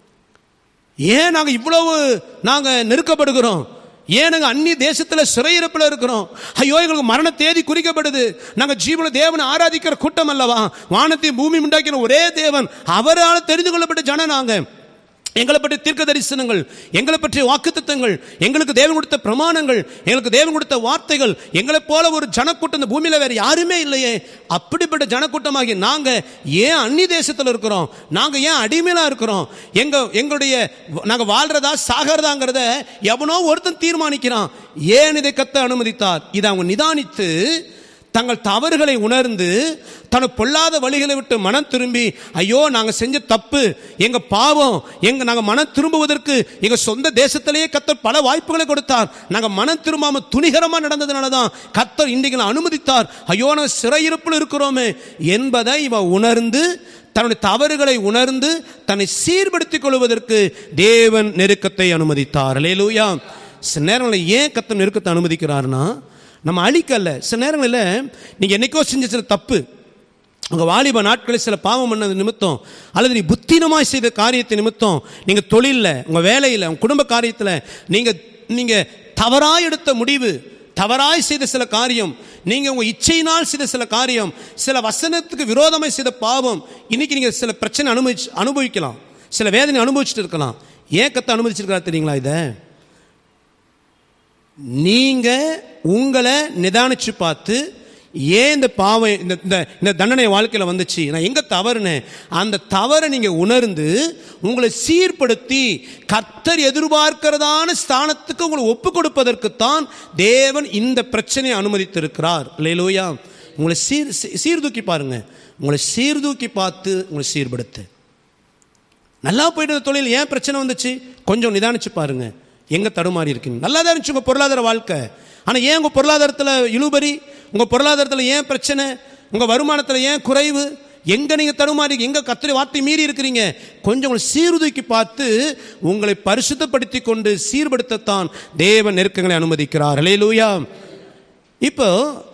ஏன் நாங்க இவ்வளவு நெருக்கப்படுகிறோம்? ஏன் நாங்கள் அந்நிய தேசத்தில் சிறையிருப்பில் இருக்கிறோம்? ஐயோ, எங்களுக்கு மரண தேதி குறிக்கப்படுது. நாங்கள் ஜீவன தேவனை ஆராதிக்கிற கூட்டம் அல்லவா? வானத்தையும் பூமி உண்டாக்கின ஒரே தேவன், அவரால் தெரிந்து கொள்ளப்பட்ட ஜனம் நாங்கள். எங்களை பற்றிய தீர்க்க தரிசனங்கள், எங்களை பற்றிய வாக்குத்தத்தங்கள், எங்களுக்கு தேவன் கொடுத்த பிரமாணங்கள், எங்களுக்கு தேவன் கொடுத்த வார்த்தைகள், எங்களை போல ஒரு ஜனக்கூட்டம் இந்த பூமியில் வேற யாருமே இல்லையே. அப்படிப்பட்ட ஜனக்கூட்டமாகி நாங்க ஏன் அந்நிய தேசத்தில் இருக்கிறோம்? நாங்க ஏன் அடிமையா இருக்கிறோம்? எங்களுடைய நாங்க வாழ்றதா சாகிறதாங்கிறத எவனோ ஒருத்தன் தீர்மானிக்கிறான். ஏன் இதை கர்த்தர் அனுமதித்தார்? இதை அவங்க நிதானித்து தங்கள் தவறுகளை உணர்ந்து தன் பொல்லாத வழிகளை விட்டு மனம் திரும்பி, ஐயோ நாங்கள் செஞ்ச தப்பு, எங்க பாவம், நாங்கள் மனம் திரும்புவதற்கு எங்க சொந்த தேசத்திலேயே கர்த்தர் பல வாய்ப்புகளை கொடுத்தார். நாங்கள் மனம் திரும்பாம துணிகரமாக நடந்ததுனால தான் கர்த்தர் இன்றைக்கு அனுமதித்தார். ஐயோ நாங்கள் சிறையிருப்பில் இருக்கிறோமே என்பதை இவன் உணர்ந்து தன்னுடைய தவறுகளை உணர்ந்து தன்னை சீர்படுத்திக் கொள்வதற்கு தேவன் நெருக்கத்தை அனுமதித்தார். அல்லேலூயா. சில நேரங்களில் ஏன் கர்த்தர் நெருக்கத்தை அனுமதிக்கிறார்னா, நம்ம அழிக்கல. சில நேரங்களில் நீங்கள் என்னைக்கோ செஞ்ச சில தப்பு, உங்கள் வாலிப நாட்களில் சில பாவம் பண்ணது நிமித்தம், அல்லது நீ புத்தினமாய் செய்த காரியத்தை நிமித்தம், நீங்கள் தொழிலில், உங்கள் வேலையில், உங்கள் குடும்ப காரியத்தில் நீங்கள் தவறாய் எடுத்த முடிவு, தவறாய் செய்த சில காரியம், நீங்கள் உங்கள் இச்சையினால் செய்த சில காரியம், சில வசனத்துக்கு விரோதமாய் செய்த பாவம், இன்னைக்கு நீங்கள் சில பிரச்சனை அனுபவிக்கலாம், சில வேதனை அனுபவிச்சுட்டு இருக்கலாம். ஏன் கர்த்தர் அனுமதிச்சிருக்காரு தெரியுங்களா? இதை நீங்க உங்களை நிதானிச்சு பார்த்து, ஏன் இந்த பாவம் இந்த தண்டனை வாழ்க்கையில் வந்துச்சு, நான் எங்க தவறுன்னு அந்த தவறை நீங்க உணர்ந்து உங்களை சீர்படுத்தி கர்த்தர் எதிர்பார்க்கிறதான ஸ்தானத்துக்கு உங்களை ஒப்பு கொடுப்பதற்குத்தான் தேவன் இந்த பிரச்சனையை அனுமதித்திருக்கிறார். அல்லேலூயா. உங்களை சீர்தூக்கி பாருங்க. உங்களை சீர்தூக்கி பார்த்து உங்களை சீர்படுத்து. நல்லா போயிட்டு தொழில் ஏன் பிரச்சனை வந்துச்சு? கொஞ்சம் நிதானிச்சு பாருங்க. எங்க தடுமாறி இருக்கீங்க? நல்லா தான் இருந்துச்சு உங்க பொருளாதார வாழ்க்கை, ஆனால் ஏன் உங்க பொருளாதாரத்தில் இழுபறி, உங்க பொருளாதாரத்தில் ஏன் பிரச்சனை, உங்க வருமானத்தில் ஏன் குறைவு, எங்க நீங்க தடுமாறி, எங்க கர்த்தருடைய வார்த்தை மீறி இருக்கிறீங்க? கொஞ்சம் உங்களை சீர்தூக்கி பார்த்து உங்களை பரிசுத்தப்படுத்தி கொண்டு சீர்படுத்தத்தான் தேவன் நெருக்கங்களை அனுமதிக்கிறார். அல்லேலூயா. இப்போ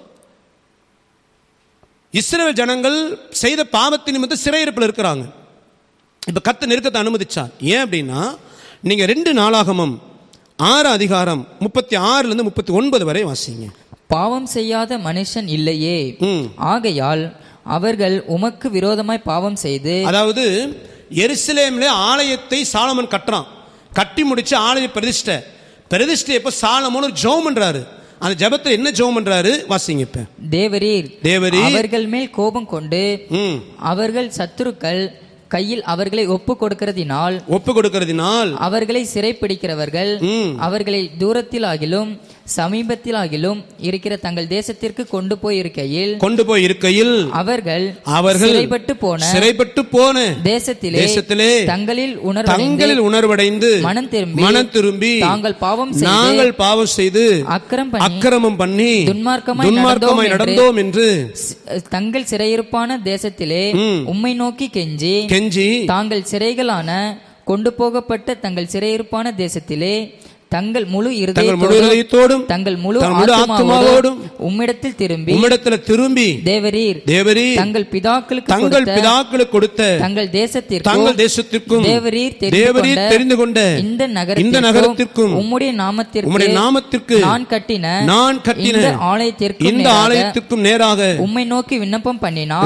இஸ்ரவேல் ஜனங்கள் செய்த பாவத்தின் நிமித்தம் சிறையிருப்பில் இருக்கிறாங்க. இப்ப கர்த்தர் நெருக்கத்தை அனுமதிச்சார். ஏன் அப்படின்னா, நீங்க 2 நாளாகமம் 6 அதிகாரம் 36 39 வரை வாசிங்க. பாவம் செய்யாத மனுஷன் இல்லையே, ஆகையால் அவர்கள் உமக்கு விரோதமாய் பாவம் செய்து. அதாவது எருசலேமிலே ஆலயத்தை சாலமன் கட்டுறான். கட்டி முடிச்சு ஆலய பிரதிஷ்டை எப்ப சாலமோன் ஒரு ஜெபம் பண்றாரு. அந்த ஜெபத்துல என்ன ஜெபம் பண்றாரு வாசிங்க இப்ப. தேவரீர் அவர்கள் மேல் கோபம் கொண்டு அவர்கள் சத்துருக்கள் கையில் அவர்களை ஒப்பு கொடுக்கிறதினால் அவர்களை சிறைப்பிடிக்கிறவர்கள் அவர்களை தூரத்தில் ஆகிலும் சமீபத்தில் ஆகிலும் இருக்கிற தங்கள் தேசத்திற்கு கொண்டு போய் இருக்கையில் அவர்கள் சிறைப்பட்டு போன தேசத்திலே தங்களில் உணர்வடைந்து மனம் திரும்பி நாங்கள் பாவம் செய்து அக்கிரமம் பண்ணி துன்மார்க்கமாய் நடந்தோம் என்று தங்கள் சிறையிருப்பான தேசத்திலே உம்மை நோக்கி கெஞ்சி தாங்கள் சிறைகளான கொண்டு போகப்பட்ட தங்கள் சிறையிருப்பான தேசத்திலே தங்கள் முழு இருதயத்தோடும் தங்கள் முழு ஆத்துமாவோடும் உம்மிடத்தில் திரும்பி தேவரீர் தங்கள் பிதாக்களுக்கு கொடுத்த தங்கள் தேசத்திற்கும் தேவரீர் தெரிந்து கொண்ட இந்த நகரத்திற்கும் உம்முடைய நாமத்திற்கு நான் கட்டின இந்த ஆலயத்திற்கும் நேராக உம்மை நோக்கி விண்ணப்பம்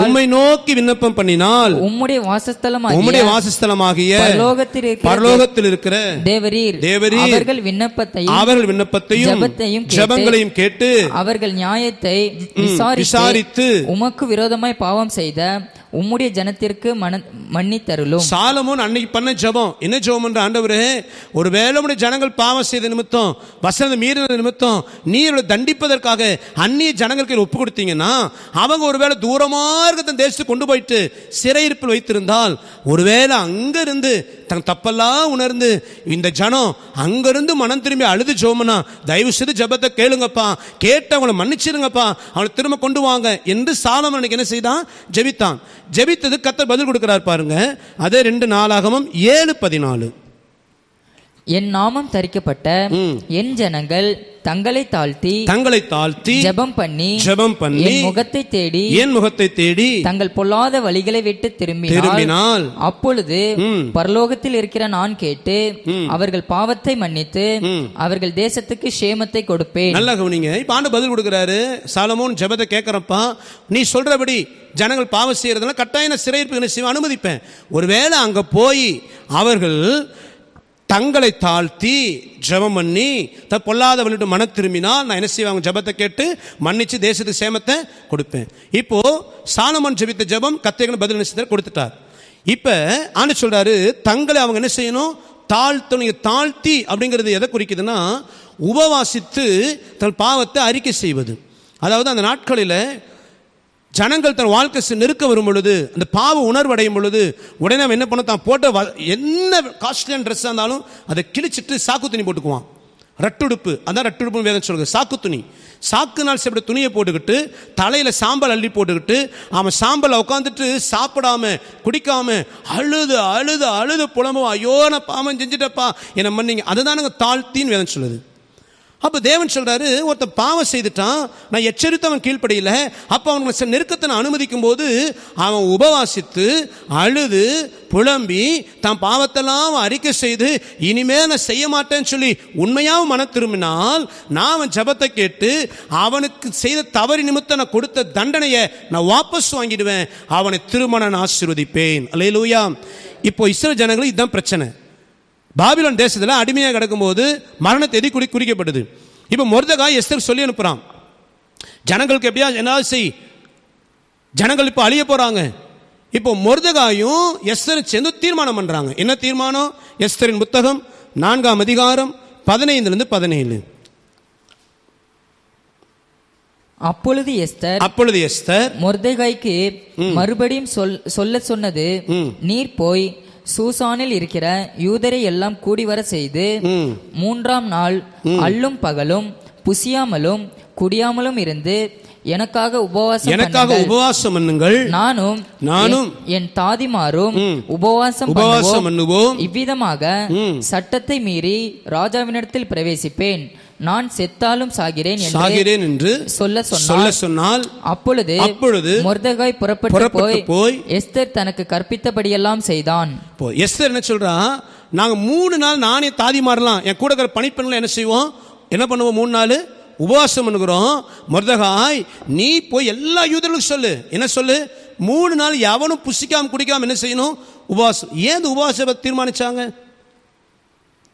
பண்ணினால் உம்முடைய வாசஸ்தலமாகிய பரலோகத்தில் இருக்கிற தேவரீர் அவர்கள் விண்ணப்பத்தையும் ஜெபங்களையும் கேட்டு அவர்கள் நியாயத்தை விசாரித்து உமக்கு விரோதமாய் பாவம் செய்த உம்முடைய ஜனத்திற்கு மன்னித்தருளும். சாலமோன் அன்னைக்கு பண்ண ஜெபம் என்ன ஜெபம் என்ற ஆண்டவரே, ஒருவேளை உம்முடைய ஜனங்கள் பாவம் செய்த நிமித்தம் வசனத்தை மீறின நிமித்தம் நீர் தண்டிப்பதற்காக அந்நிய ஜனங்களுக்கு ஒப்பு கொடுத்தீங்கன்னா அவங்க ஒருவேளை தூரமா இருக்க தேசத்துக்கு கொண்டு போயிட்டு சிறையிருப்பில் வைத்திருந்தால் ஒருவேளை அங்கிருந்து தன் தப்பெல்லாம் உணர்ந்து இந்த ஜனம் அங்கிருந்து மனம் திரும்பி அழுது ஜெபம்னா தயவு செய்து ஜெபத்தை கேளுங்கப்பா, கேட்டு அவங்களை மன்னிச்சிருங்கப்பா, அவங்களை திரும்ப கொண்டு வாங்க என்று சாலமோன் என்ன செய்தான்? ஜெபித்தான். ஜெபித்தது கர்த்தர் பதில் கொடுக்கிறார் பாருங்க. அதே 2 நாளாகமம் 7:14. என் நாமம் தரிக்கப்பட்ட என் ஜனங்கள் தங்களை தாழ்த்தி ஜெபம் பண்ணி என் முகத்தை தேடி தங்கள் பொல்லாத வழிகளை விட்டு திரும்பினால் அப்பொழுது பரலோகத்தில் இருக்கிற நான் கேட்டு அவர்கள் பாவத்தை மன்னித்து அவர்கள் தேசத்துக்கு சேமத்தை கொடுப்பேன். நல்லா கவனிங்க. இப்ப ஆண்டவர் பதில் கொடுக்கிறாரு. சாலமோன் ஜெபத்தை கேட்கிறப்பா, நீ சொல்றபடி ஜனங்கள் பாவம் செய்யறதுனால கட்டாயம் சிறையிருப்பு அனுமதிப்பேன். ஒருவேளை அங்க போய் அவர்கள் தங்களை தாழ்த்தி ஜெபம் பண்ணி பொல்லாத வழிட்டு மன திரும்பினால் நான் என்ன செய்வேன்? ஜெபத்தை கேட்டு மன்னிச்சு தேசத்துக்கு சேமத்தை கொடுப்பேன். இப்போ சாலமோன் ஜெபித்த ஜெபம் கர்த்தர் பதில் என்ன கொடுத்துட்டார். இப்ப ஆண்டவர் சொல்றாரு, தங்களை அவங்க என்ன செய்யணும்? தாழ்த்தி அப்படிங்கிறது எதை குறிக்குதுன்னா உபவாசித்து தன் பாவத்தை அறிக்கை செய்வது. அதாவது அந்த நாட்களில் ஜனங்கள் தன் வாழ்க்கை நெருக்க வரும் பொழுது, அந்த பாவ உணர்வு அடையும் பொழுது உடனே என்ன பண்ண, தான் போட்ட என்ன காஸ்ட்லியான ட்ரெஸ் இருந்தாலும் அதை கிழிச்சிட்டு சாக்கு துணி போட்டுக்குவான். ரட்டுடுப்பு, அதான் ரட்டுடுப்புன்னு வேதம் சொல்லுது. சாக்கு துணி, சாக்குனால் செய்யப்பட்ட துணியை போட்டுக்கிட்டு தலையில் சாம்பல் அள்ளி போட்டுக்கிட்டு அவன் சாம்பல் உட்காந்துட்டு சாப்பிடாம குடிக்காம அழுது அழுது அழுது புலம்புவான். ஐயோ நான் பாவம் செஞ்சுட்டப்பா என்ன மன்னிங்க. அதுதானுங்க தாழ்த்தின்னு வேதம் சொல்லுது. அப்போ தேவன் சொல்றாரு, ஒருத்தன் பாவம் செய்துட்டான், நான் எச்சரித்து அவன் கீழ்ப்படியில, அப்போ அவனுக்கு நெருக்கத்தை நான் அனுமதிக்கும் போது அவன் உபவாசித்து அழுது புலம்பி தன் பாவத்தெல்லாம் அறிக்கை செய்து இனிமே நான் செய்ய மாட்டேன்னு சொல்லி உண்மையாகவும் மன திரும்பினால் நான் அவன் ஜெபத்தை கேட்டு அவனுக்கு செய்த தவறு நிமித்தம் நான் கொடுத்த தண்டனையை நான் வாபஸ் வாங்கிடுவேன், அவனை திரும்ப நான் ஆசீர்வதிப்பேன். அல்லேலூயா. இப்போ இஸ்ரவேல் ஜனங்களுக்கு இதுதான் பிரச்சனை. பாபிலோன் தேசத்தில் அடிமையாக கிடக்கும்போது மரண தேதி குறிக்கப்படுது. இப்போ மொர்தெகாய் எஸ்தர் சொல்லி அனுப்புறான், ஜனங்களுக்கு எப்படியா என்ன செய், ஜனங்கள் இப்போ அழிய போறாங்க. இப்போ மொர்தெகாயும் எஸ்தரும் சேர்ந்து தீர்மானம் பண்றாங்க. என்ன தீர்மானம்? எஸ்தரின் புத்தகம் 4ஆம் அதிகாரம் 15-17. அப்பொழுது எஸ்தர் மொர்தெகாய்க்கு மறுபடியும் சொல்ல சொன்னது, நீர் போய் சூசானில் இருக்கிற யூதரை எல்லாம் கூடி வர செய்து 3ஆம் நாள் அல்லும் பகலும் புசியாமலும் குடியாமலும் இருந்து எனக்காக உபவாசம் பண்ணுங்கள். நானும் என் தாதிமாரும் உபவாசம் பண்ணுவோம். இவ்விதமாக சட்டத்தை மீறி ராஜாவினிடத்தில் பிரவேசிப்பேன். நான் செத்தாலும் சாகிறேன் என்று சொல்ல சொன்னால் அப்பொழுது மொர்தெகாய் புறப்பட்டு போய் எஸ்தர் தனக்கு கற்பித்தபடியெல்லாம் செய்தான். எஸ்தர் என்ன சொல்றா, நாங்க 3 நாள் நானே தாதி மாறலாம், என் கூட இருக்கிற பணிப்பெண்களை என்ன செய்வோம், என்ன பண்ணுவோம், 3 நாள் உபவாசம் பண்ணுகிறோம். மொர்தெகாய் நீ போய் எல்லா யூதர்களுக்கும் சொல்லு, என்ன சொல்லு, 3 நாள் எவனும் புசிக்காம குடிக்காம என்ன செய்யணும், உபவாசம். ஏன் உபவாசம் தீர்மானிச்சாங்க?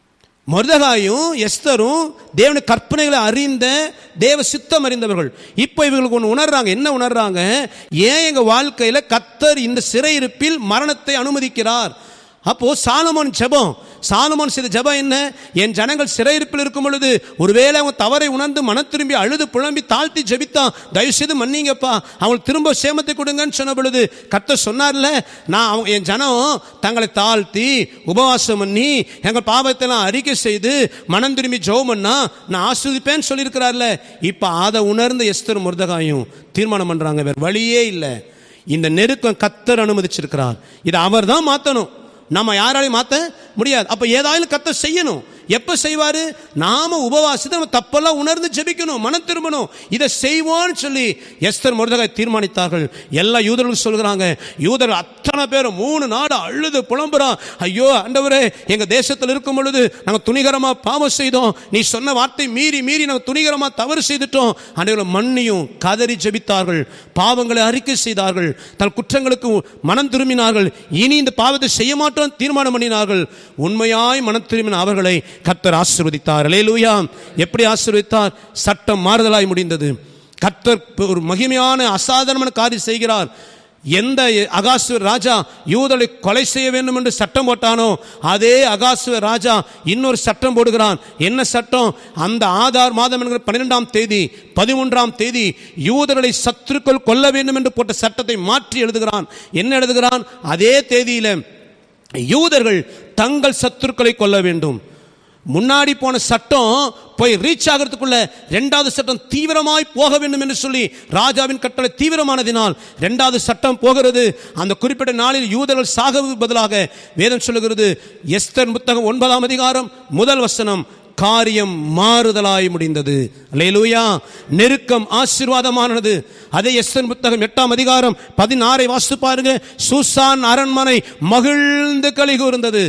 மொர்தெகாயும் எஸ்தரும் தேவனுடைய கற்பனைகளை அறிந்த தேவ சித்தம் அறிந்தவர்கள். இப்போ இவங்களுக்கு ஒன்று உணர்றாங்க. என்ன உணர்றாங்க? ஏன் எங்க வாழ்க்கையில கர்த்தர் இந்த சிறையிருப்பில் மரணத்தை அனுமதிக்கிறார்? அப்போ சாலமோன் ஜெபம், சாலமோன் செய்த ஜெபம் என்ன? என் ஜனங்கள் சிறையிருப்பில் இருக்கும் பொழுது ஒருவேளை அவங்க தவறை உணர்ந்து மனம் திரும்பி அழுது புலம்பி தாழ்த்தி ஜெபித்தான், தயவு செய்து மன்னிங்கப்பா, அவங்களுக்கு திரும்ப சேமத்தை கொடுங்கன்னு சொன்ன பொழுது கர்த்தர் சொன்னார்ல, நான் என் ஜனம் தங்களை தாழ்த்தி உபவாசம் பண்ணி எங்கள் பாவத்தெல்லாம் அறிக்கை செய்து மனம் திரும்பி ஜெபம் பண்ணா நான் ஆசீர்வதிப்பேன்னு சொல்லியிருக்கிறார்ல. இப்போ அதை உணர்ந்த எஸ்தர் மொர்தெகாயும் தீர்மானம் பண்றாங்க, வேற வழியே இல்லை, இந்த நெருக்கம் கர்த்தர் அனுமதிச்சிருக்கிறார், இதை அவர் தான் மாற்றணும், நம்ம யாராலையும் மாற்ற முடியாது. அப்ப ஏதாவது கர்த்தர் செய்யணும். எப்ப செய்வாரு? நாம உபவாசித்து நம்ம தப்பெல்லாம் உணர்ந்து ஜெபிக்கணும், மனம் திரும்பணும், இதை செய்வோன்னு சொல்லி எஸ்தர் மொர்தெகாய் தீர்மானித்தார்கள். எல்லா யூதர்களும் சொல்கிறாங்க, யூதர்கள் அத்தனை பேரும் 3 நாடு அழுது புலம்புறான், ஐயோ ஆண்டவரே, எங்க தேசத்தில் இருக்கும் பொழுது நாங்கள் துணிகரமா பாவம் செய்தோம், நீ சொன்ன வார்த்தை மீறி மீறி நாங்கள் துணிகரமா தவறு செய்துட்டோம், ஆண்டவரே மன்னியும் கதறி ஜெபித்தார்கள், பாவங்களை அறிக்கை செய்தார்கள், தன் குற்றங்களுக்கு மனம் திரும்பினார்கள், இனி இந்த பாவத்தை செய்ய மாட்டோம் தீர்மானம் பண்ணினார்கள். உண்மையாய் மனம் திரும்பின அவர்களை கர்த்தர் ஆசீர்வதித்தார். அல்லேலூயா. எப்படி ஆசீர்வதித்தார்? சட்டம் மாறுதலாய் முடிந்தது. கர்த்தர் ஒரு மகிமையான அசாதாரணமான காரியம் செய்கிறார். எந்த அகாசுவர் ராஜா யூதரை கொலை செய்ய வேண்டும் என்று சட்டம் போட்டானோ அதே அகாசுவர் ராஜா இன்னொரு சட்டம் போடுகிறான். என்ன சட்டம்? அந்த ஆதார் மாதம் என்கிற 12ஆம் தேதி 13ஆம் தேதி யூதர்களை சத்துருக்கள் கொல்ல வேண்டும் என்று போட்ட சட்டத்தை மாற்றி எழுதுகிறான். என்ன எழுதுகிறான்? அதே தேதியில யூதர்கள் தங்கள் சத்துருக்களை கொல்ல வேண்டும். முன்னாடி போன சட்டம் போய் ரீச் ஆகிறதுக்குள்ள 2வது சட்டம் தீவிரமாய் போக வேண்டும் என்று சொல்லி ராஜாவின் கட்டளை தீவிரமானதினால் 2வது சட்டம் போகிறது. அந்த குறிப்பிட்ட நாளில் யூதர்கள் சாகவும் பதிலாக வேதம் சொல்லுகிறது, எஸ்தர் புத்தகம் 9ஆம் அதிகாரம் 1 வசனம், காரியம் மாறுதலாய் முடிந்தது. அல்லேலூயா. நெருக்கம் ஆசீர்வாதமானது. அதே எஸ்தர் புத்தகம் 8ஆம் அதிகாரம் 16 வாசித்து பாருங்க. சூசான் அரண்மனை மகிழ்ந்து களி கூர்ந்தது.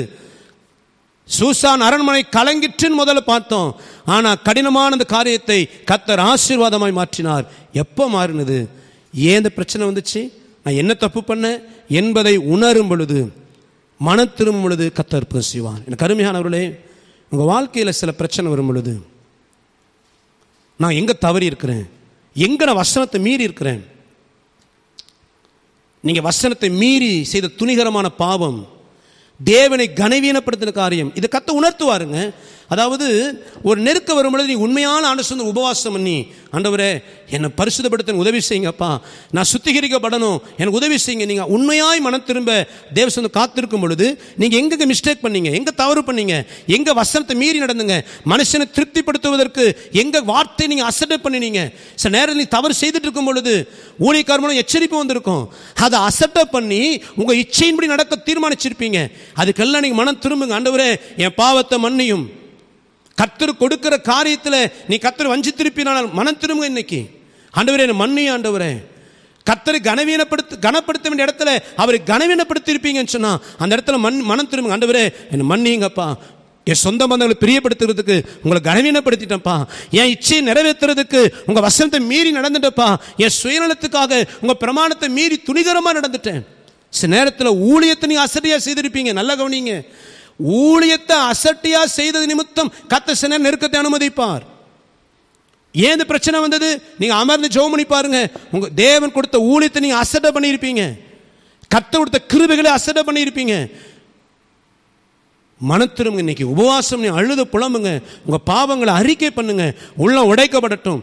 சூசான் அரண்மனை கலங்கிற்றின் முதல்ல பார்த்தோம். ஆனா கடினமான அந்த காரியத்தை கர்த்தர் ஆசீர்வாதமாய் மாற்றினார். எப்போ மாறினது? ஏன் இந்த பிரச்சனை வந்துச்சு, நான் என்ன தப்பு பண்ண என்பதை உணரும் பொழுது, மனம் திரும்பும் பொழுது கர்த்தர் பேசுவார். எனக்கு அருமையானவர்களே, உங்க வாழ்க்கையில சில பிரச்சனை வரும் பொழுது நான் எங்க தவறி இருக்கிறேன், எங்க நான் வசனத்தை மீறி இருக்கிறேன், நீங்க வசனத்தை மீறி செய்த துணிகரமான பாவம், தேவனை கனவீனப்படுத்தின காரியம், இதை கர்த்தர் உணர்த்துவாருங்க. அதாவது ஒரு நெருக்க வரும்பொழுது நீ உண்மையான ஆண்டவரை உபவாசம் பண்ணி, ஆண்டவரே என்னை பரிசுத்தப்படுத்த உதவி செய்யுங்கப்பா, நான் சுத்திகரிக்கப்படணும், எனக்கு உதவி செய்யுங்க, நீங்க உண்மையாய் மனம் திரும்ப தேவசனம் காத்திருக்கும் பொழுது நீங்க எங்க மிஸ்டேக் பண்ணீங்க, எங்க தவறு பண்ணீங்க, எங்க வசனத்தை மீறி நடந்துங்க, மனுஷனை திருப்திப்படுத்துவதற்கு எங்க வார்த்தை நீங்க அசட்டை பண்ணினீங்க. சில நேரம் நீ தவறு செய்துட்டு இருக்கும் பொழுது ஊழியக்காரமான எச்சரிப்பு வந்திருக்கும், அதை அசட்டை பண்ணி உங்க இச்சையின்படி நடக்க தீர்மானிச்சிருப்பீங்க. அதுக்கெல்லாம் நீங்க மனம் திரும்புங்க. ஆண்டவரே என் பாவத்தை மன்னியும். கர்த்தர் கொடுக்கிற காரியத்தில் நீ கர்த்தர் வஞ்சித்திருப்பினால் மனம் திரும்புங்க. இன்னைக்கு ஆண்டவரே என்ன மன்னியும், ஆண்டவரே கர்த்தரை கனப்படுத்த வேண்டிய இடத்துல அவரை கனவீனப்படுத்தி இருப்பீங்கன்னு சொன்னா அந்த இடத்துல மனம் திரும்புங்க. ஆண்டவரே என்ன மன்னியுங்கப்பா, என் சொந்த பந்தங்களை பிரியப்படுத்துறதுக்கு உங்களை கனவீனப்படுத்திட்டப்பா, என் இச்சையை நிறைவேற்றுறதுக்கு உங்க வசனத்தை மீறி நடந்துட்டப்பா, என் சுயநலத்துக்காக உங்க பிரமாணத்தை மீறி துணிகரமா நடந்துட்டேன். சில நேரத்தில் ஊழியத்தை நீங்க அசட்டியா செய்திருப்பீங்க. நல்ல கவனிங்க, ஊழியத்தை அசட்டியா செய்தது நிமித்தம் கர்த்தர் சில நெருக்கத்தை அனுமதிப்பார். ஏன் இந்த பிரச்சனை வந்தது? நீங்க அமர்ந்து ஜெபம் பண்ணி பாருங்க. உங்க தேவன் கொடுத்த ஊழியத்தை நீங்க அசட்டை பண்ணியிருப்பீங்க, கர்த்தர் கொடுத்த கிருபைகளை அசட்டை பண்ணியிருப்பீங்க. மனத்திருங்க. இன்னைக்கு உபவாசம், நீ அழுது புலம்புங்க, உங்க பாவங்களை அறிக்கை பண்ணுங்க, உள்ளம் உடைக்கப்படட்டும்.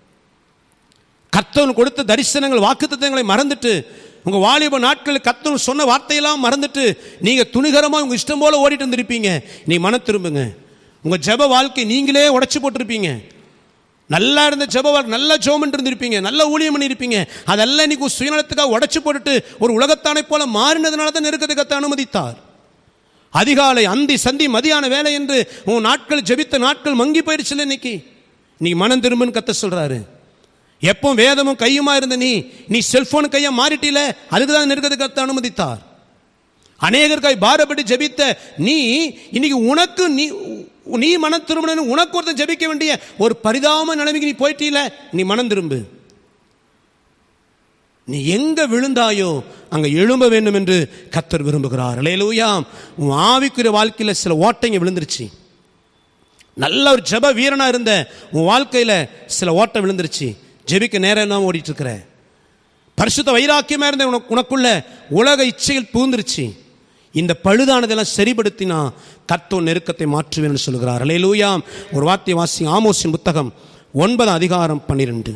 கர்த்தர் கொடுத்த தரிசனங்கள் வாக்குத்தத்தங்களை மறந்துட்டு, உங்க வாலிப நாட்களில் கர்த்தர் சொன்ன வார்த்தையெல்லாம் மறந்துட்டு நீங்க துணிகரமா உங்க இஷ்டம் போல ஓடிட்டு வந்திருப்பீங்க. நீ மனம் திரும்புங்க. உங்க ஜெப வாழ்க்கை நீங்களே உடைச்சு போட்டிருப்பீங்க. நல்லா இருந்த ஜெப வாழ்க்கை, நல்ல ஜெபம் இருந்திருப்பீங்க, நல்ல ஊழியம் பண்ணியிருப்பீங்க. அதெல்லாம் இன்னைக்கு சுயநலத்துக்காக உடைச்சு போட்டுட்டு ஒரு உலகத்தானை போல மாறினதுனால தான் நெருக்கத்தை கர்த்தர் அனுமதித்தார். அதிகாலை அந்தி சந்தி மதியான வேலை என்று உன் நாட்கள் ஜெபித்த நாட்கள் மங்கி போயிடுச்சு. இன்னைக்கு நீ மனம் திரும்புன்னு கர்த்தர் சொல்றாரு. எப்போ வேதமும் கையுமா இருந்த நீ செல்போன் கையா மாறிட்டில, அதுக்குதான் நெருக்கத்தை கர்த்தர் அனுமதித்தார். அநேகருக்காய் பாரப்பட்டு ஜெபித்த நீ இன்னைக்கு உனக்கு நீ மனம் திரும்பணும், உனக்கு ஒருத்தன் ஜெபிக்க வேண்டிய ஒரு பரிதாப நிலைமைக்கு நீ போயிட்டீல. நீ மனம் திரும்பு. நீ எங்க விழுந்தாயோ அங்க எழும்ப வேண்டும் என்று கர்த்தர் விரும்புகிறார். அல்லேலூயா. உன் ஆவிக்குரிய வாழ்க்கையில் சில ஓட்டைங்க விழுந்துருச்சு. நல்ல ஒரு ஜெப வீரனா இருந்த உன் வாழ்க்கையில சில ஓட்டம் விழுந்துருச்சு, ஜெபிக்க நேரம் இல்லாமல் ஓடிட்டு இருக்கிற. பரிசுத்த வைராக்கியமா இருந்த உனக்குள்ள உலக இச்சைகள் பூந்துருச்சு. இந்த பழுதானதெல்லாம் சரிபடுத்தினா கர்த்தர் நெருக்கத்தை மாற்றுவேன்னு சொல்கிறார். அல்லேலூயா. ஒரு வார்த்தை வாசி, ஆமோஸின் புத்தகம் 9:12.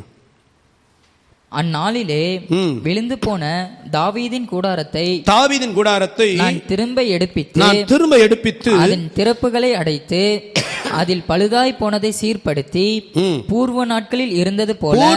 அந்நாளிலே விழுந்து போன தாவீதின் கூடாரத்தை நான் திரும்ப எடுப்பித்து அதன் திறப்புகளை அடைத்து அதில் பழுதாய் போனதை சீர்படுத்தி பூர்வ நாட்களில் இருந்தது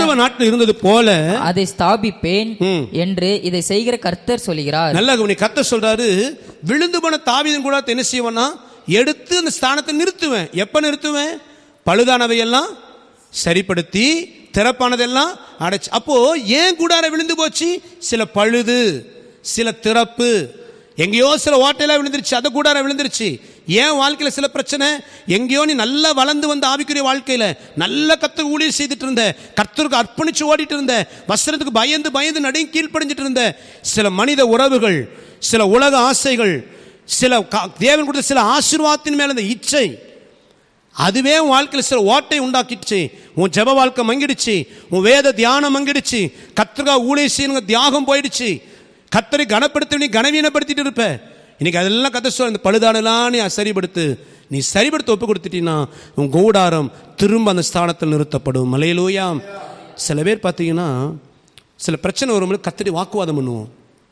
போல அதை ஸ்தாபிப்பேன் என்று இதை செய்கிற கர்த்தர் சொல்கிறார். நல்ல கவனி, கர்த்தர் சொல்றாரு, விழுந்து போன தாவீதின் கூடாரத்தை என்ன செய்வேன்னா எடுத்து அந்த ஸ்தானத்தை நிறுத்துவேன். எப்ப நிறுத்துவேன்? பழுதானவையெல்லாம் சரிப்படுத்தி திறப்பானதெல்லாம் அடைச்சு. அப்போ ஏன் கூடாரம் விழுந்து போச்சு? சில பழுது, சில திறப்பு, எங்கேயோ சில ஓட்டையெல்லாம் விழுந்துருச்சு, அது கூடாரம் விழுந்துருச்சு. ஏன் வாழ்க்கையில சில பிரச்சனை? எங்கேயோ நீ நல்லா வளர்ந்து வந்த ஆவிக்குரிய வாழ்க்கையில நல்ல கர்த்தருக்கு ஊழியம் செய்துட்டு இருந்த, கர்த்தருக்கு அர்ப்பணிச்சு ஓடிட்டு இருந்த, வஸ்திரத்துக்கு பயந்து பயந்து நடுங்கி கீழ்ப்படிஞ்சிட்டு இருந்த சில மனித உறவுகள், சில உலக ஆசைகள், சில தேவன் கொடுத்த சில ஆசீர்வாதத்தின் மேல இந்த இச்சை, அதுவே உன் வாழ்க்கையில் சில ஓட்டை உண்டாக்கிடுச்சு. உன் ஜெப வாழ்க்கை மங்கிடுச்சு, உன் வேத தியானம் மங்கிடுச்சு, கர்த்தருக்காக ஊழியம் செய்யணுங்க தியாகம் போயிடுச்சு, கர்த்தரை கனப்படுத்த நீ கனவீனப்படுத்திட்டு இருப்ப. இன்னைக்கு அதெல்லாம் கர்த்தர் சொல்ற, இந்த பழுதானெல்லாம் நீ சரிபடுத்து. நீ சரிபடுத்த ஒப்பு கொடுத்துட்டீங்கன்னா உன் கூடாரம் திரும்ப அந்த ஸ்தானத்தில் நிறுத்தப்படும். அல்லேலூயா. சில பேர் பார்த்தீங்கன்னா சில பிரச்சனை வரும்போது கர்த்தரை வாக்குவாதம் பண்ணுவோம்.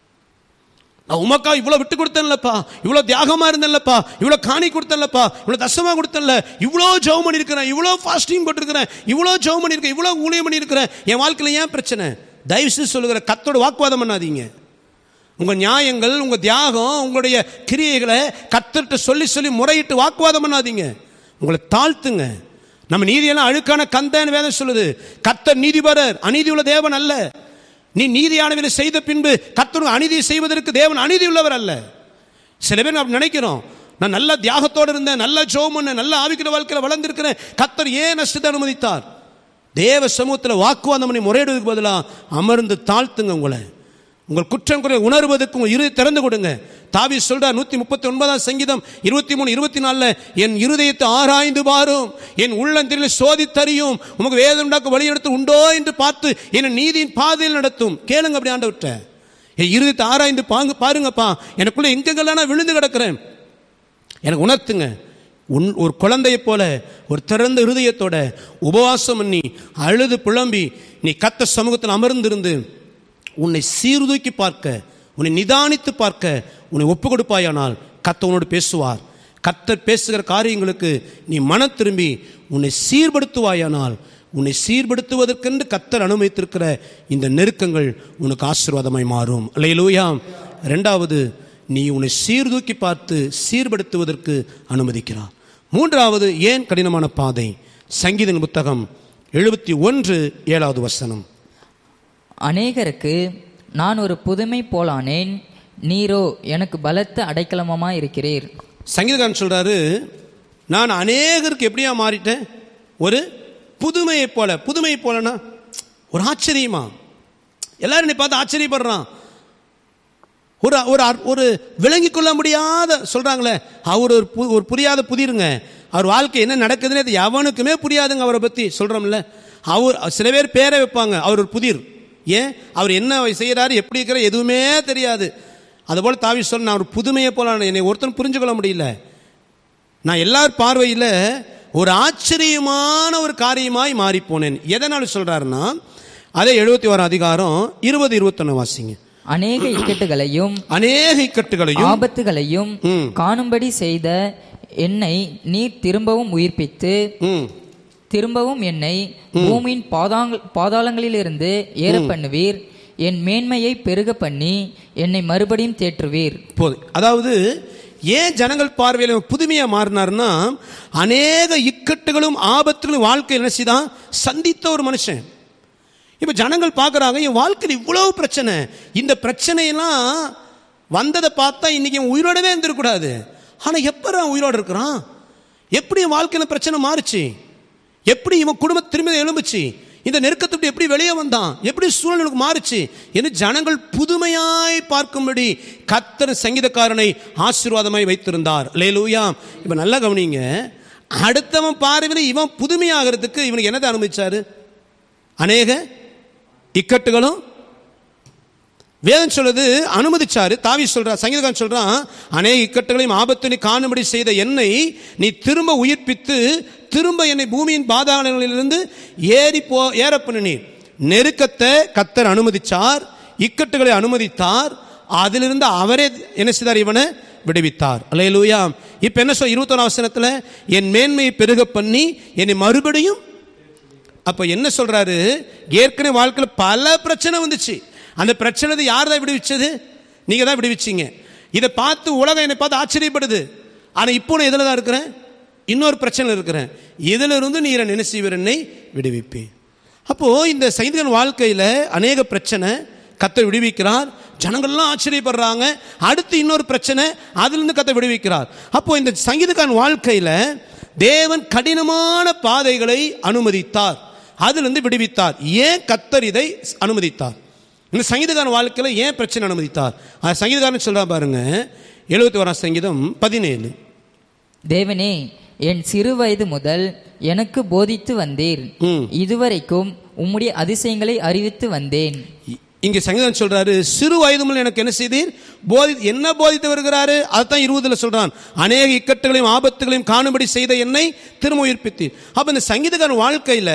நான் உமக்கா இவ்வளோ விட்டு கொடுத்தேன்லப்பா, இவ்வளோ தியாகமாக இருந்தேன்லப்பா, இவ்வளோ காணி கொடுத்தேன்லப்பா, இவ்வளோ தசமாக கொடுத்தேன்ல, இவ்வளோ ஜெபம் பண்ணியிருக்கிறேன், இவ்வளோ ஃபாஸ்டிங் போட்டிருக்கிறேன், இவ்வளோ ஜெபம் பண்ணியிருக்கேன், இவ்வளோ ஊழியம் பண்ணியிருக்கிறேன், என் வாழ்க்கையில் ஏன் பிரச்சனை? தயவுசெய்து சொல்லுகிற, கர்த்தரோட வாக்குவாதம் பண்ணாதீங்க. உங்கள் நியாயங்கள், உங்கள் தியாகம், உங்களுடைய கிரியைகளை கர்த்தர்கிட்ட சொல்லி சொல்லி முறையிட்டு வாக்குவாதம் பண்ணாதீங்க. உங்களை தாழ்த்துங்க. நம்ம நீதியெல்லாம் அழுக்கான கந்தன்னு வேதம் சொல்லுது. கர்த்தர் நீதிபரர், அநீதி உள்ள தேவன் அல்ல. நீ நீதியானவனை செய்த பின்பு கர்த்தருக்கு அநீதி செய்வதற்கு தேவன் அநீதி உள்ளவர் அல்ல. சில பேர் அப்படி நினைக்கிறோம், நான் நல்ல தியாகத்தோடு இருந்தேன், நல்ல ஜெபம் பண்ணேன், நல்ல ஆவிக்குரிய வாழ்க்கையில் வளர்ந்திருக்கிறேன், கர்த்தர் ஏன் நஷ்டத்தை அனுமதித்தார்? தேவ சமூகத்தில் வாக்குவாதம் பண்ணி முறையிடுவதற்கு பதிலாக அமர்ந்து தாழ்த்துங்க. உங்கள் குற்றம் குறை உணர்வதற்கு உங்கள் இருதயத்தை திறந்து கொடுங்க. தாவீது சொல்றார் 139 சங்கீதம் 23, 24, என் இருதயத்தை ஆராய்ந்து பாரும், என் உள்ளத்தில் சோதித்தறியும், உமக்கு வேதம் உண்டாக்க வழி நடத்த உண்டோ என்று பார்த்து என்னை நீதியின் பாதையில் நடத்தும். கேளுங்க அப்படி ஆண்டவர்கிட்ட, என் இருதயத்தை ஆராய்ந்து பாருங்கப்பா, எனக்குள்ள எங்கெங்கெல்லாம் நான் விழுந்து கிடக்கிறேன், எனக்கு உணர்த்துங்க. ஒரு குழந்தையை போல ஒரு திறந்த இருதயத்தோட உபவாசம் பண்ணி அழுது புலம்பி நீ கர்த்தர் சமூகத்தில் அமர்ந்திருந்து உன்னை சீர்தூக்கி பார்க்க, உன்னை நிதானித்து பார்க்க உன்னை ஒப்பு கொடுப்பாயானால் கர்த்தர் உன்னோடு பேசுவார். கர்த்தர் பேசுகிற காரியங்களுக்கு நீ மனம் திரும்பி உன்னை சீர்படுத்துவாயானால், உன்னை சீர்படுத்துவதற்கென்று கர்த்தர் அனுமதித்திருக்கிற இந்த நெருக்கங்கள் உனக்கு ஆசீர்வாதமாய் மாறும். அல்லேலூயா. இரண்டாவது, நீ உன்னை சீர்தூக்கி பார்த்து சீர்படுத்துவதற்கு அனுமதிக்கிறார். மூன்றாவது, ஏன் கடினமான பாதை? சங்கீதன் புத்தகம் 71:7. அநேகருக்கு நான் ஒரு புதுமை போலானேன், நீரோ எனக்கு பலத்த அடைக்கலமா இருக்கிறீர். சங்கீதக்காரன் சொல்றாரு, நான் அநேகருக்கு எப்படியா மாறிட்டேன்? ஒரு புதுமையை போல. புதுமையை போலனா ஒரு ஆச்சரியமா, எல்லாரும் நீ பார்த்து ஆச்சரியப்படுறான். ஒரு ஒரு விளங்கி கொள்ள முடியாத சொல்றாங்களே, அவர் ஒரு புரியாத புதிருங்க. அவர் வாழ்க்கை என்ன நடக்குதுன்னு அது எவனுக்குமே புரியாதுங்க. அவரை பத்தி சொல்றோம்ல, அவர் சில பேர் பேரை வைப்பாங்க, அவர் ஒரு புதிர். ஏன்? அவர் என்ன செய்யறாரு, எப்படி இருக்கிற எதுவுமே தெரியாது. அதுபோல் தாவீது சொல்ல, நான் ஒரு புதுமையை போல என்னை ஒருத்தன் புரிஞ்சு கொள்ள முடியல, நான் எல்லார் பார்வையில் ஒரு ஆச்சரியமான ஒரு காரியமாய் மாறி போனேன். எதனால சொல்றாருன்னா, அதே 71:20-21 வாசிங்க. அநேக இக்கட்டுகளையும் ஆபத்துகளையும் காணும்படி செய்த என்னை நீர் திரும்பவும் உயிர்ப்பித்து திரும்பவும் என்னை பூமியின் பாதாளங்களிலிருந்து ஏற பண்ணுவீர், என் மேன்மையை பெருக பண்ணி என்னை மறுபடியும் தேற்றுவீர். அதாவது ஏன் ஜனங்கள் பார்வையில் புதுமையா மாறினார்னா, அநேக இக்கட்டுகளும் ஆபத்துகளும் வாழ்க்கையில் என்ன செய்தான் சந்தித்த ஒரு மனுஷன். இப்ப ஜனங்கள் பார்க்கறாங்க, என் வாழ்க்கையில் இவ்வளவு பிரச்சனை, இந்த பிரச்சனையெல்லாம் வந்ததை பார்த்தா இன்னைக்கு உயிரோடவே இருந்திருக்கூடாது. ஆனா எப்ப உயிரோடு இருக்கிறான்? எப்படி என் வாழ்க்கையில பிரச்சனை மாறுச்சு? எப்படி இவன் குடும்பம் திரும்ப எழும்புச்சு? இந்த நெருக்கத்தை எப்படி வெளியே வந்தான்? எப்படி சூழலுக்கு மாறுச்சு என்று ஜனங்கள் புதுமையாய் பார்க்கும்படி கர்த்தர் சங்கீதக்காரனை ஆசீர்வாதமாய் வைத்திருந்தார். அல்லேலூயா. இப்ப நல்லா கவனிங்க, அடுத்தவன் பார்வையில் இவன் புதுமையாகிறதுக்கு இவனுக்கு என்னதை அனுமதிச்சாரு? அநேக இக்கட்டுகளும் வேதம் சொல்லுது அனுமதிச்சாரு. தாவீது சொல்றான், சங்கீதக்காரன் சொல்றான், அநேக இக்கட்டுகளையும் ஆபத்தினை காணும்படி செய்த என்னை நீ திரும்ப உயிர்ப்பித்து திரும்ப என்னை பூமியின் பாதாளங்களிலிருந்து ஏற பண்ணினீர். நெருக்கத்தை கர்த்தர் அனுமதிச்சார், இக்கட்டுகளை அனுமதித்தார், அதிலிருந்து அவரே என்ன செய்தார்? இவனை விடுவித்தார். அல்லேலூயா. இப்ப என்ன சொல்ல 21 வசனத்துல, என் மேன்மையை பெருக பண்ணி என்னை மறுபடியும். அப்ப என்ன சொல்றாரு? ஏற்கனவே வாழ்க்கையில் பல பிரச்சனை வந்துச்சு. அந்த பிரச்சனை யார் தான் விடுவிச்சது? நீங்க தான் விடுவிச்சீங்க. இதை பார்த்து உலகம் என்னை பார்த்து ஆச்சரியப்படுது. ஆனா இப்போ நான் எதுல தான் இருக்கிறேன்? இன்னொரு பிரச்சனை இருக்கிறேன். இதுல இருந்து நீ நினைச்சீவர் என்னை விடுவிப்பேன். அப்போ இந்த சங்கீதக்காரன் வாழ்க்கையில அநேக பிரச்சனை, கர்த்தர் விடுவிக்கிறார். ஜனங்கள்லாம் ஆச்சரியப்படுறாங்க. அடுத்து இன்னொரு பிரச்சனை, அதிலிருந்து கர்த்தர் விடுவிக்கிறார். அப்போ இந்த சங்கீதக்காரன் வாழ்க்கையில தேவன் கடினமான பாதைகளை அனுமதித்தார், அதிலிருந்து விடுவித்தார். ஏன் கர்த்தர் இதை அனுமதித்தார்? இந்த சங்கீதக்காரன் வாழ்க்கையில ஏன் பிரச்சனை அனுமதித்தார்? சங்கீதக்காரன் சொல்றா பாருங்க, 71 சங்கீதம் 17. தேவனே, என் சிறு வயது முதல் எனக்கு போதித்து வந்தீர், இதுவரைக்கும் உம்முடைய அதிசயங்களை அறிவித்து வந்தேன். இங்க சங்கீதம் சொல்றாரு, சிறு வயது முதல் எனக்கு என்ன செய்தீர்? என்ன போதித்து வருகிறாரு? அதுதான் 20 சொல்றான், அநேக இக்கட்டுகளையும் ஆபத்துகளையும் காணும்படி செய்த என்னை திரும்ப உயிர்ப்பித்தீர். அப்ப இந்த சங்கீதக்காரன் வாழ்க்கையில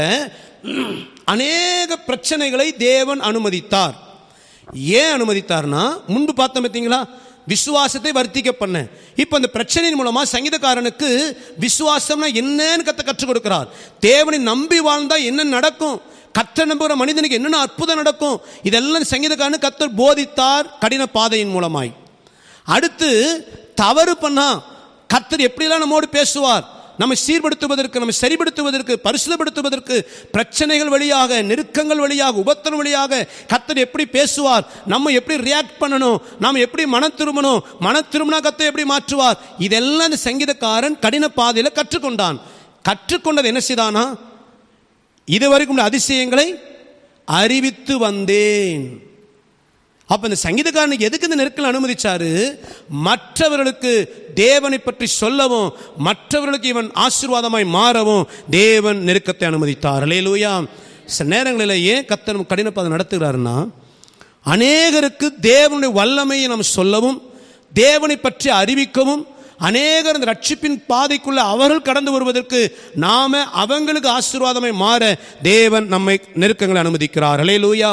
அநேக பிரச்சனைகளை தேவன் அனுமதித்தார். ஏன் அனுமதித்தார்னா, முன்பு பார்த்தோம் பார்த்தீங்களா, விசுவாசத்தை வர்த்திக்க பண்ண. இப்ப அந்த பிரச்சனையின் மூலமா சங்கீதக்காரனுக்கு விசுவாசம்னா என்னன்னு கற்றுக் கொடுக்கிறார். தேவனை நம்பி வாழ்ந்தா என்ன நடக்கும், கர்த்தர் நம்புகிற மனிதனுக்கு என்னென்ன அற்புதம் நடக்கும், இதெல்லாம் சங்கீதக்காரனுக்கு கர்த்தர் போதித்தார் கடின பாதையின் மூலமாய். அடுத்து தவறு பண்ணா கர்த்தர் எப்படிலாம் நம்மோடு பேசுவார், நம்மை சீர்படுத்துவதற்கு, நம்மை சரிபடுத்துவதற்கு, பரிசுத்தப்படுத்துவதற்கு, பிரச்சனைகள் வழியாக, நெருக்கங்கள் வழியாக, உபத்திரம் வழியாக கர்த்தர் எப்படி பேசுவார், நம்ம எப்படி ரியாக்ட் பண்ணணும், நாம் எப்படி மனம் திரும்பினா கர்த்தர் எப்படி மாற்றுவார், இதெல்லாம் இந்த சங்கீதக்காரன் கடின பாதையில் கற்றுக்கொண்டான். கற்றுக்கொண்டது என்ன செய்தானா, இதுவரைக்கும் அதிசயங்களை அறிவித்து வந்தேன். அப்ப இந்த சங்கீதக்காரனுக்கு எதுக்கு இந்த நெருக்கல் அனுமதிச்சாரு? மற்றவர்களுக்கு தேவனை பற்றி சொல்லவும், மற்றவர்களுக்கு இவன் ஆசீர்வாதமாய் மாறவும் தேவன் நெருக்கத்தை அனுமதித்தார். அல்லேலூயா. சில நேரங்களில் ஏன் கர்த்தர் கடின பாதை நடத்துகிறாருன்னா, அநேகருக்கு தேவனுடைய வல்லமையை நாம் சொல்லவும், தேவனை பற்றி அறிவிக்கவும், அநேகர் அந்த ரட்சிப்பின் பாதைக்குள்ள அவர்கள் கடந்து வருவதற்கு நாம அவங்களுக்கு ஆசீர்வாதமாய் மாற தேவன் நம்மை நெருக்கங்களை அனுமதிக்கிறார். அல்லேலூயா.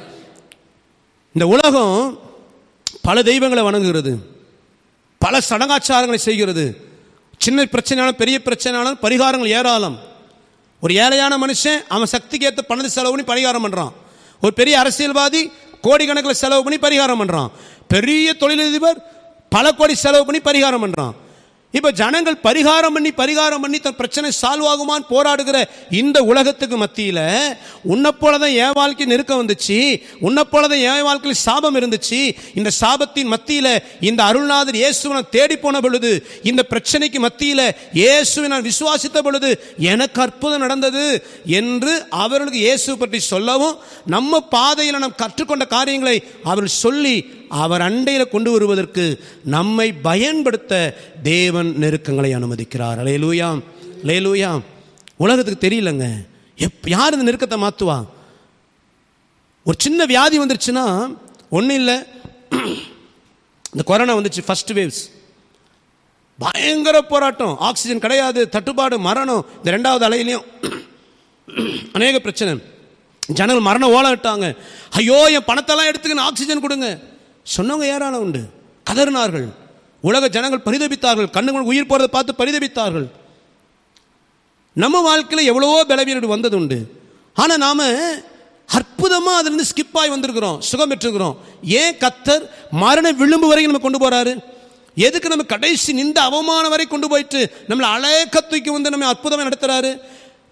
இந்த உலகம் பல தெய்வங்களை வணங்குகிறது, பல சடங்காச்சாரங்களை செய்கிறது. சின்ன பிரச்சனையாலும் பெரிய பிரச்சனையாலும் பரிகாரங்கள் ஏராளம். ஒரு ஏழையான மனுஷன் அவன் சக்திக்கு ஏற்ற பணத்தை செலவு பண்ணி பரிகாரம் பண்றான். ஒரு பெரிய அரசியல்வாதி கோடிக்கணக்கில் செலவு பண்ணி பரிகாரம் பண்றான். பெரிய தொழிலதிபர் பல கோடி செலவு பண்ணி பரிகாரம் பண்றான். இப்ப ஜனங்கள் பரிகாரம் பண்ணி தன் பிரச்சனை சால்வ் ஆகுமான்னு போராடுகிற இந்த உலகத்துக்கு மத்தியில உன்னை போலதான் என் வாழ்க்கை நெருக்கம் வந்துச்சு, உன்னை போலதான் என் வாழ்க்கையில் சாபம் இருந்துச்சு. இந்த சாபத்தின் மத்தியில இந்த அருள்நாதர் இயேசுவை நான் தேடி போன பொழுது, இந்த பிரச்சனைக்கு மத்தியில இயேசுவை நான் விசுவாசித்த பொழுது எனக்கு அற்புதம் நடந்தது என்று அவர்களுக்கு இயேசு பற்றி சொல்லவும், நம்ம பாதையில் நாம் கற்றுக்கொண்ட காரியங்களை அவர்கள் சொல்லி அவர் அண்டையில் கொண்டு வருவதற்கு நம்மை பயன்படுத்த தேவன் நெருக்கங்களை அனுமதிக்கிறார். அல்லேலூயா, அல்லேலூயா. உலகத்துக்கு தெரியலங்க யார் இந்த நெருக்கத்தை மாற்றுவா. ஒரு சின்ன வியாதி வந்துருச்சுன்னா ஒன்றும் இல்லை, இந்த கொரோனா வந்துச்சு, ஃபர்ஸ்ட் வேவ்ஸ், பயங்கர போராட்டம், ஆக்சிஜன் கிடையாது, தட்டுப்பாடு, மரணம். இந்த 2வது அலையிலையும் அநேக பிரச்சனை, ஜனங்கள் மரண ஓலம் விட்டாங்க. ஐயோ என் பணத்தெல்லாம் எடுத்துக்கணும், ஆக்சிஜன் கொடுங்க சொன்னவங்க ஏராளம் உண்டு. கதறினார்கள், உலக ஜனங்கள் பரிதபித்தார்கள், கண்ணுகள் உயிர் போறதை பார்த்து பரிதபித்தார்கள். நம்ம வாழ்க்கையில் எவ்வளவோ பலவீனம் வந்தது உண்டு. ஆனா நாம அற்புதமா அதிலிருந்து ஸ்கிப் ஆகி வந்திருக்கிறோம், சுகம் பெற்றிருக்கிறோம். ஏன் கர்த்தர் மரண விளிம்பு வரைக்கும் நம்ம கொண்டு போறாரு? எதுக்கு நம்ம கடைசி நிந்த அவமானம் வரை கொண்டு போயிட்டு நம்மளை அழைக்க தூக்கி வந்து நம்ம அற்புதமா நடத்துறாரு?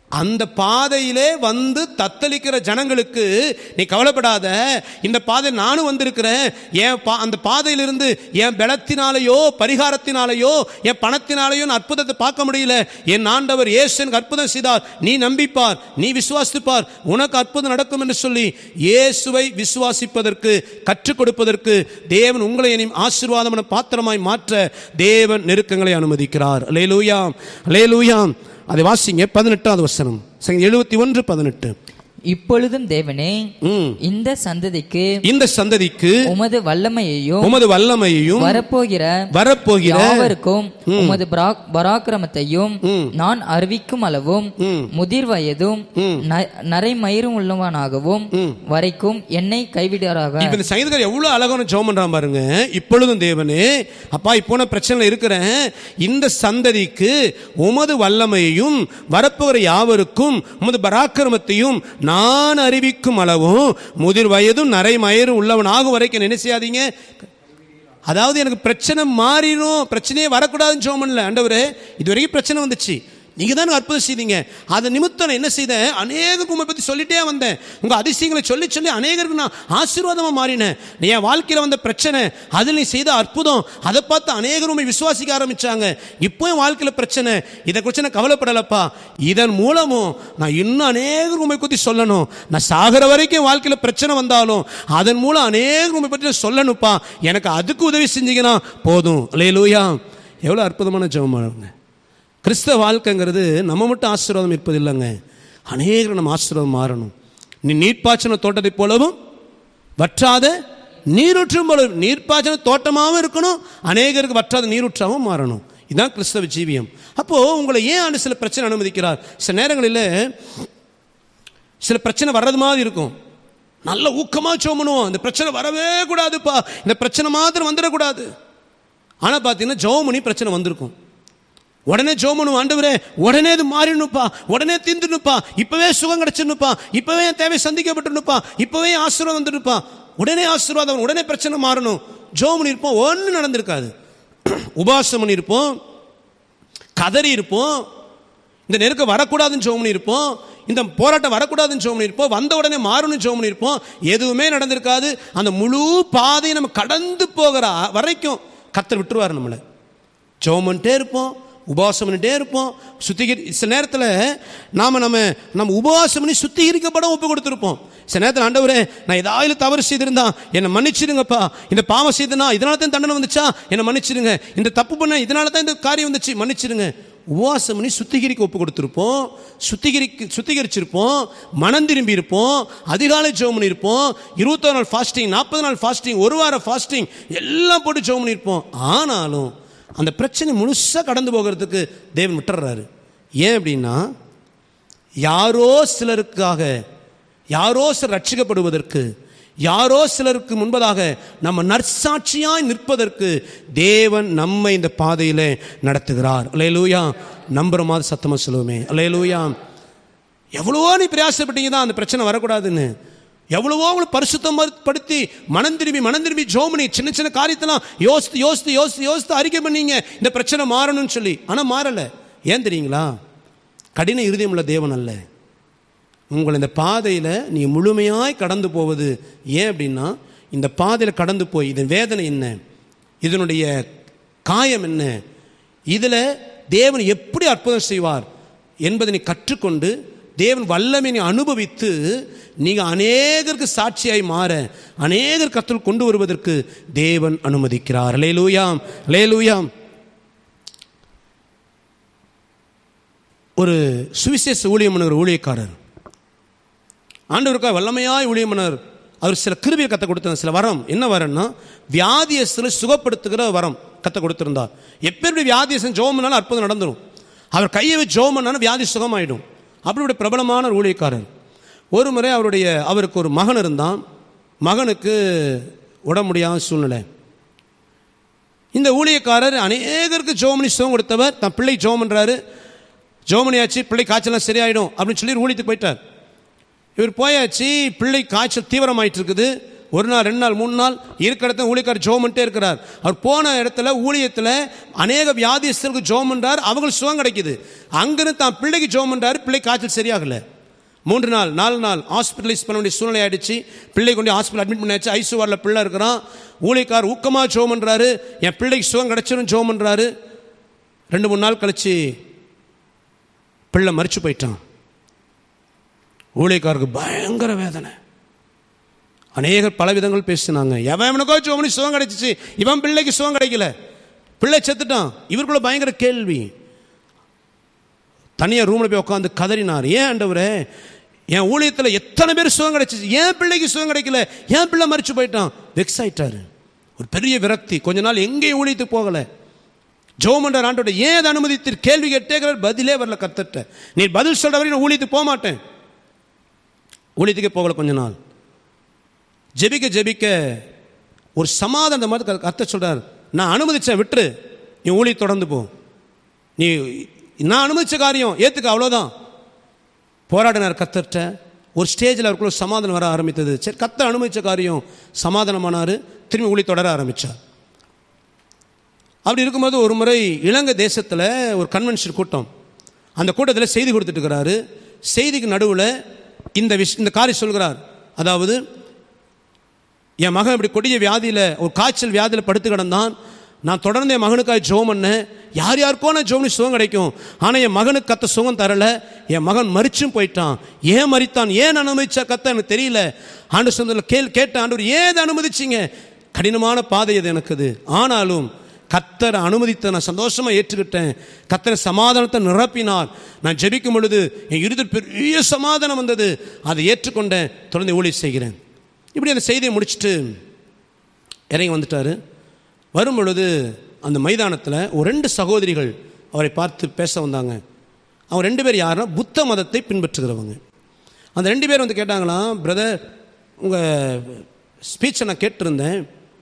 அந்த பாதையிலே வந்து தத்தளிக்கிற ஜனங்களுக்கு நீ கவலைப்படாத, இந்த பாதையில் நானும் வந்திருக்கிறேன். அந்த பாதையிலிருந்து என் பலத்தினாலேயோ பரிகாரத்தினாலேயோ என் பணத்தினாலேயோ நான் அற்புதத்தை பார்க்க முடியல. என் ஆண்டவர் இயேசு எனக்கு அற்புதம் செய்தார், நீ நம்பிப்பார், நீ விசுவாசிப்பார், உனக்கு அற்புதம் நடக்கும் என்று சொல்லி இயேசுவை விசுவாசிப்பதற்கு கற்றுக் கொடுப்பதற்கு தேவன் உங்களை ஆசீர்வாதமான பாத்திரமாய் மாற்ற தேவன் நெருக்கங்களை அனுமதிக்கிறார். அல்லேலூயா, அல்லேலூயா. அதை வாசிங்க, 18வது வசனம், 71:18. இப்பொழுதும் தேவனே, இந்த சந்ததிக்கு உமது வல்லமையையும் வரப்போகிற யாவருக்கும் உமது பராக்கிரமத்தையும் நான் அறிவிக்கும் அளவும் முதிர் வயதும் நரைமயிரும் உள்ளவனாகவும் வரைக்கும் என்னை கைவிடாராக. இப்ப இந்த சங்கீதக்காரர் எவ்வளவு அழகான ஜெபம் பண்றான் பாருங்க. இப்பொழுதும் தேவனே, அப்பா இப்போ நான் பிரச்சனை இருக்கிறேன், இந்த சந்ததிக்கு உமது வல்லமையையும் வரப்போகிற யாவருக்கும் உமது பராக்கிரமத்தையும் நான் அறிவிக்கும் அளவும் முதிர் வயதும் நரைமயிரும் உள்ளவனாகும் வரைக்கும் என்ன செய்யாதீங்க. அதாவது எனக்கு பிரச்சனை மாறிடும், பிரச்சனையே வரக்கூடாதுன்னு ஜெபம் பண்ணல. ஆண்டவரே, இதுவரைக்கும் பிரச்சனை வந்துச்சு, நீங்க தான் அற்புதம் செய்தீங்க, அது நிமித்தம் என்ன செய்தேன், அநேகருக்கு உங்களை பற்றி சொல்லிட்டே வந்தேன், உங்க அதிசயங்களை சொல்லி சொல்லி அநேகருக்கு நான் ஆசீர்வாதமா மாறினேன். என் வாழ்க்கையில் வந்த பிரச்சனை, அதில் நீ செய்த அற்புதம், அதை பார்த்து அநேகர் உண்மை விசுவாசிக்க ஆரம்பிச்சாங்க. இப்போ என் வாழ்க்கையில் பிரச்சனை, இதை குறித்து நான் கவலைப்படலப்பா, இதன் மூலமும் நான் இன்னும் அநேகர் உண்மை பற்றி சொல்லணும். நான் சாகிற வரைக்கும் வாழ்க்கையில் பிரச்சனை வந்தாலும் அதன் மூலம் அநேகர் உண்மை பற்றி சொல்லணும்ப்பா, எனக்கு அதுக்கு உதவி செஞ்சீங்கன்னா போதும். அல்லேலூயா. எவ்வளோ அற்புதமான ஜெபம். கிறிஸ்தவ வாழ்க்கைங்கிறது நம்ம மட்டும் ஆசீர்வாதம் இருப்பது இல்லைங்க, அநேகர் நம்ம ஆசீர்வாதம் மாறணும். நீ நீர்ப்பாய்ச்சின தோட்டத்தை போலவும் வற்றாத நீரூற்றும் போல, நீர்ப்பாய்ச்சின தோட்டமாகவும் இருக்கணும், அநேகருக்கு வற்றாத நீரூற்றாகவும் மாறணும். இதுதான் கிறிஸ்தவ ஜீவியம். அப்போ உங்களை ஏன் சில பிரச்சனை அனுமதிக்கிறார்? சில நேரங்களில் சில பிரச்சனை வர்றது மாதிரி இருக்கும், நல்ல ஊக்கமாக சோமனும், இந்த பிரச்சனை வரவே கூடாதுப்பா, இந்த பிரச்சனை மாத்திரம் வந்துடக்கூடாது. ஆனால் பார்த்தீங்கன்னா ஜெபம் பிரச்சனை வந்திருக்கும், உடனே ஜெபம், ஆண்டவரே உடனே இது மாறிடணுப்பா, உடனே தீர்ந்துடணுப்பா, இப்பவே சுகம் கிடைச்சிடணுப்பா, இப்பவே என் தேவை சந்திக்கப்பட்டுனுப்பா, இப்பவே ஆசீர்வாதம் வந்துடுப்பா, உடனே ஆசீர்வாதம், உடனே பிரச்சனை மாறணும். ஜெபம் இருப்போம், ஒன்றும் நடந்திருக்காது. உபாசம் இருப்போம், கதறி இருப்போம், இந்த நெருக்கம் வரக்கூடாதுன்னு ஜெபம் இருப்போம், இந்த போராட்டம் வரக்கூடாதுன்னு ஜெபம் இருப்போம், வந்த உடனே மாறணும் ஜெபம் இருப்போம், எதுவுமே நடந்திருக்காது. அந்த முழு பாதையை நம்ம கடந்து போகிற வரைக்கும் கர்த்தர் விட்டுருவார் நம்மளை. ஜெபம் பண்ணிட்டே இருப்போம், உபவாசம் பண்ணிட்டே இருப்போம், சில நேரத்தில் நம்ம உபவாசம் பண்ணி சுத்திகரிக்கப்பட ஒப்பு கொடுத்துருப்போம். சில நேரத்தில் ஆண்டவரே நான் ஏதாவது தவறு செய்திருந்தா என்னை மன்னிச்சிடுங்கப்பா, இந்த பாவம் செய்தனா இதனால தான் தண்டனை வந்துச்சா என்னை மன்னிச்சிடுங்க, இந்த தப்பு பண்ண இதனால தான் இந்த காரியம் வந்துச்சு மன்னிச்சிடுங்க. உபவாசம் பண்ணி சுத்திகரிக்க ஒப்பு கொடுத்துருப்போம், சுத்திகரிச்சிருப்போம், மனம் திரும்பி இருப்போம், அதிகாலை ஜெபம் பண்ணியிருப்போம், 21 நாள் ஃபாஸ்டிங், 40 நாள் ஃபாஸ்டிங், ஒரு வாரம் ஃபாஸ்டிங் எல்லாம் போட்டு ஜெபம் பண்ணியிருப்போம். ஆனாலும் அந்த பிரச்சனை முழுசாக கடந்து போகிறதுக்கு தேவன் விட்டுறாரு. ஏன் அப்படின்னா, யாரோ சிலருக்காக, யாரோ சிலர் ரட்சிக்கப்படுவதற்கு, யாரோ சிலருக்கு முன்பதாக நம்ம நற்சாட்சியாய் நிற்பதற்கு தேவன் நம்மை இந்த பாதையிலே நடத்துகிறார். அல்லேலூயா. நம்புற மாதிரி சத்தமாக சொல்லுவோமே அல்லேலூயா. எவ்வளவோ நீ பிரயாசப்பட்டீங்க தான் அந்த பிரச்சனை வரக்கூடாதுன்னு, எவ்வளவோ உங்களை பரிசுத்தம் படுத்தி மனம் திரும்பி ஜோமனி சின்ன சின்ன காரியத்தெல்லாம் யோசித்து அறிக்கை பண்ணீங்க இந்த பிரச்சனை மாறணும்னு சொல்லி. ஆனால் மாறலை. ஏன் தெரியுங்களா? கடின இருதயம் உள்ள தேவன் அல்ல. உங்களை இந்த பாதையில் நீங்கள் முழுமையாய் கடந்து போவது ஏன் அப்படின்னா, இந்த பாதையில் கடந்து போய் இதன் வேதனை என்ன, இதனுடைய காயம் என்ன, இதில் தேவன் எப்படி அற்புதம் செய்வார் என்பதை கற்றுக்கொண்டு தேவன் வல்லமையை அனுபவித்து நீங்கள் அநேகருக்கு சாட்சியாய் மாற, அநேகர் கர்த்தர் கொண்டு வருவதற்கு தேவன் அனுமதிக்கிறார். அல்லேலூயா, அல்லேலூயா. ஒரு சுவிசேஷ ஊழியமனர் ஊழியக்காரர், ஆண்டவருக்காக வல்லமையாய் ஊழியமனர், அவர் சில கிருபையை கற்றுக் கொடுத்தார். சில வரம், என்ன வரம்னா வியாதியஸ்தரை சுகப்படுத்துகிற வரம் கற்றுக் கொடுத்திருந்தார். எப்படி வியாதியஸ்தன் ஜெபம் பண்ணாலும் அற்புதம் நடந்துடும். அவர் கையை வச்சு ஜெபம் பண்ணாலும் வியாதி சுகமாயிடும். அப்படி பிரபலமான ஊழியக்காரர். ஒரு முறை அவருக்கு ஒரு மகன் இருந்தான். மகனுக்கு உடம்பு முடியாத சூழ்நிலை. இந்த ஊழியக்காரர் அநேகருக்கு ஜெபம் பண்ணி சுகம் கொடுத்தவர். தன் பிள்ளை ஜெபம் பண்ணுறாரு, ஜெபம் பண்ணியாச்சு, பிள்ளை காய்ச்சலாம் சரியாயிடும் அப்படின்னு சொல்லி ஊழியத்துக்கு போயிட்டார். இவர் போயாச்சு, பிள்ளை காய்ச்சல் தீவிரமாயிட்டு இருக்குது, 1 நாள் 2 நாள் 3 நாள் இருக்கிற இடத்துல ஊழியக்காரர் ஜெபம் பண்ணிட்டே இருக்கிறார். அவர் போன இடத்துல ஊழியத்தில் அநேக வியாதிஸ்தர்களுக்கு ஜெபம் பண்றார், அவங்களுக்கு சுகம் கிடைக்குது. அங்கிருந்து தான் பிள்ளைக்கு ஜெபம் பண்றாரு, பிள்ளை காய்ச்சல் சரியாகல. 3 நாள் 4 நாள் ஹாஸ்பிட்டலைஸ் பண்ண வேண்டிய சூழ்நிலை ஆயிடுச்சு. பிள்ளை கொண்டு ஹாஸ்பிட்டல் அட்மிட் பண்ணியாச்சு. ஐசியூஆரில் பிள்ளை இருக்கிறான். ஊழியக்காரர் ஊக்கமாக ஜெபம் பண்றாரு, என் பிள்ளைக்கு சுகம் கிடைச்சிடும் ஜெபம் பண்றாரு. 2-3 நாள் கழிச்சு பிள்ளை மரிச்சு போயிட்டான். ஊழியக்காரருக்கு பயங்கர வேதனை. அநேகர் பல விதங்கள் பேசினாங்க. எவனுக்கோ ஜெபம் சுகம் கிடைச்சிச்சு, இவன் பிள்ளைக்கு சுகம் கிடைக்கல, பிள்ளை செத்துட்டான். இவருக்குள்ள பயங்கர கேள்வி. தனியாக ரூமில் போய் உட்காந்து கதறினார், ஏன் ஆண்டவரே, என் ஊழியத்தில் எத்தனை பேர் சுகம் கிடைச்சிச்சு, ஏன் பிள்ளைக்கு சுகம் கிடைக்கல, ஏன் பிள்ளை மரிச்சு போயிட்டான். வெக்ஸ் ஆயிட்டாரு. ஒரு பெரிய விரக்தி. கொஞ்ச நாள் எங்கேயும் ஊழியத்துக்கு போகலை. ஜெபம் பண்றார், ஆண்டவரே ஏன் அதை அனுமதித்தீர், கேள்வி கேட்டேங்கிறார், பதிலே வரல. கர்த்தர்ட்ட நீ பதில் சொல்ற வரைக்கும் நான் ஊழியத்துக்கு போக மாட்டேன். ஊழியத்துக்கே போகல. கொஞ்ச நாள் ஜெபிக்க ஜெபிக்க ஒரு சமாதான மாதிரி கர்த்தர் சொல்றார், நான் அனுமதிச்சேன், விட்டுரு, நீ ஊழிய தொடர்ந்து போ, நீ நான் அனுமதிச்ச காரியம் ஏத்துக்க, அவ்வளோதான். போராடினார் கர்த்தர்ட்ட. ஒரு ஸ்டேஜில் அவருக்குள்ள சமாதானம் வர ஆரம்பித்தது. சரி, கர்த்தர் அனுமதிச்ச காரியம் சமாதானமானார். திரும்பி ஊழிய தொடர ஆரம்பித்தார். அப்படி இருக்கும்போது ஒரு முறை இலங்கை தேசத்தில் ஒரு கன்வென்ஷன் கூட்டம். அந்த கூட்டத்தில் செய்தி கொடுத்துட்டு இருக்கிறாரு. செய்திக்கு நடுவில் இந்த காரியம் சொல்கிறார். அதாவது என் மகன் இப்படி கொடிய வியாதியில், ஒரு காய்ச்சல் வியாதியில் படுத்து கிடந்தான். நான் தொடர்ந்து என் மகனுக்காக ஜெபம் பண்ணேன். யார் யாருக்கோ நான் ஜெபம் சுகம் கிடைக்கும், ஆனால் என் மகனுக்கு கத்த சுகம் தரலை. என் மகன் மரிச்சும் போயிட்டான். ஏன் மரித்தான், ஏன் அனுமதிச்சா கத்த எனக்கு தெரியல. ஆண்டு சொந்தத்தில் கேட்ட, ஆண்டவர் ஏன் அனுமதிச்சிங்க, கடினமான பாதை அது எனக்கு அது. ஆனாலும் கத்தரை அனுமதித்த நான் சந்தோஷமா ஏற்றுக்கிட்டேன். கத்தரை சமாதானத்தை நிரப்பினார். நான் ஜெபிக்கும் பொழுது என் இருதயத்தில் பெரிய சமாதானம் வந்தது. அதை ஏற்றுக்கொண்டேன். தொடர்ந்து ஊழியம் செய்கிறேன். இப்படி அந்த செய்தியை முடிச்சுட்டு இறங்கி வந்துட்டாரு. வரும் பொழுது அந்த மைதானத்தில் ஒரு 2 சகோதரிகள் அவரை பார்த்து பேச வந்தாங்க. அவங்க 2 பேர் யாருன்னா புத்த மதத்தை பின்பற்றுகிறவங்க. அந்த 2 பேர் வந்து கேட்டாங்களாம், பிரதர் உங்கள் ஸ்பீச்சை நான் கேட்டிருந்தேன்,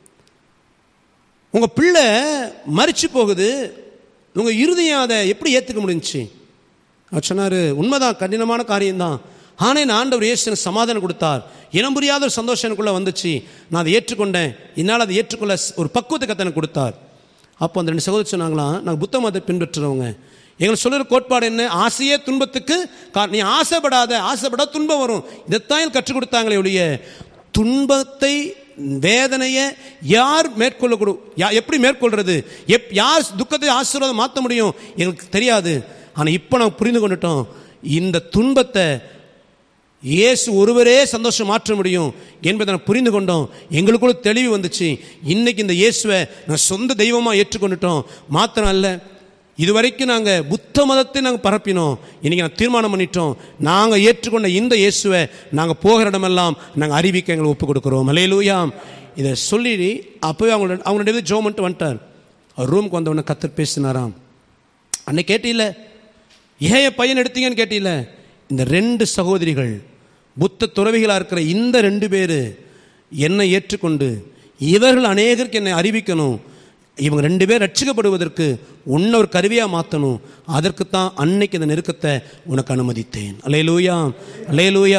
உங்கள் பிள்ளை மரிச்சு போகுது, உங்கள் இருதயம் அதை எப்படி ஏற்றுக்க முடிஞ்சிச்சு. அவர் சொன்னார், உண்மைதான், கடினமான காரியம்தான், ஆனால் என் ஆண்டவர் இயேசு சமாதானம் கொடுத்தார். இனம் புரியாத ஒரு சந்தோஷம் எனக்குள்ளே வந்துச்சு. நான் அதை ஏற்றுக்கொண்டேன். என்னால் அதை ஏற்றுக்கொள்ள ஒரு பக்குவத்தை கத்தனை கொடுத்தார். அப்போ அந்த 2 சகோதரி சொன்னாங்களாம், நாங்கள் புத்த மதத்தை பின்பற்றுறவங்க, எங்களுக்கு சொல்லுற கோட்பாடு என்ன, ஆசையே துன்பத்துக்கு நீ ஆசைப்படாத துன்பம் வரும். இதைத்தான் எனக்கு கற்றுக் கொடுத்தாங்களே ஒழிய, துன்பத்தை வேதனையை யார் எப்படி மேற்கொள்றது, யார் துக்கத்தை ஆசீர்வாதம் மாற்ற முடியும் எங்களுக்கு தெரியாது. ஆனால் இப்போ நான் புரிந்து கொண்டுட்டோம், இந்த துன்பத்தை இயேசு ஒருவரே சந்தோஷம் மாற்ற முடியும் என்பதை நான் புரிந்து கொண்டோம். எங்களுக்குள்ள தெளிவு வந்துச்சு. இன்னைக்கு இந்த இயேசுவை நான் சொந்த தெய்வமாக ஏற்றுக்கொண்டுட்டோம். மாத்திரம் அல்ல, இதுவரைக்கும் நாங்கள் புத்த மதத்தை நாங்கள் பரப்பினோம். இன்றைக்கி நான் தீர்மானம் பண்ணிட்டோம், நாங்கள் ஏற்றுக்கொண்ட இந்த இயேசுவை நாங்கள் போகிற இடமெல்லாம் நாங்கள் அறிவிக்க எங்களை ஒப்புக் கொடுக்குறோம். அல்லேலூயா. இதை சொல்லி அப்போவே அவங்களோட ஜெபம் பண்ணிட்டு வந்துட்டார். அவர் ரூமுக்கு வந்தவொடனே கர்த்தர் பேசினாராம், அன்னைக்கு கேட்டீல, ஏன் என் பையன் எடுத்தீங்கன்னு கேட்டீல, இந்த 2 சகோதரிகள் புத்த துறவிகளாக இருக்கிற இந்த 2 பேர் என்னை ஏற்றுக்கொண்டு இவர்கள் அநேகருக்கு என்னை அறிவிக்கணும், இவங்க 2 பேர் ரட்சிக்கப்படுவதற்கு உன்னை ஒரு கருவியாக மாற்றணும், அதற்குத்தான் அன்னைக்கு இந்த நெருக்கத்தை உனக்கு அனுமதித்தேன். அல்லேலூயா, அல்லேலூயா.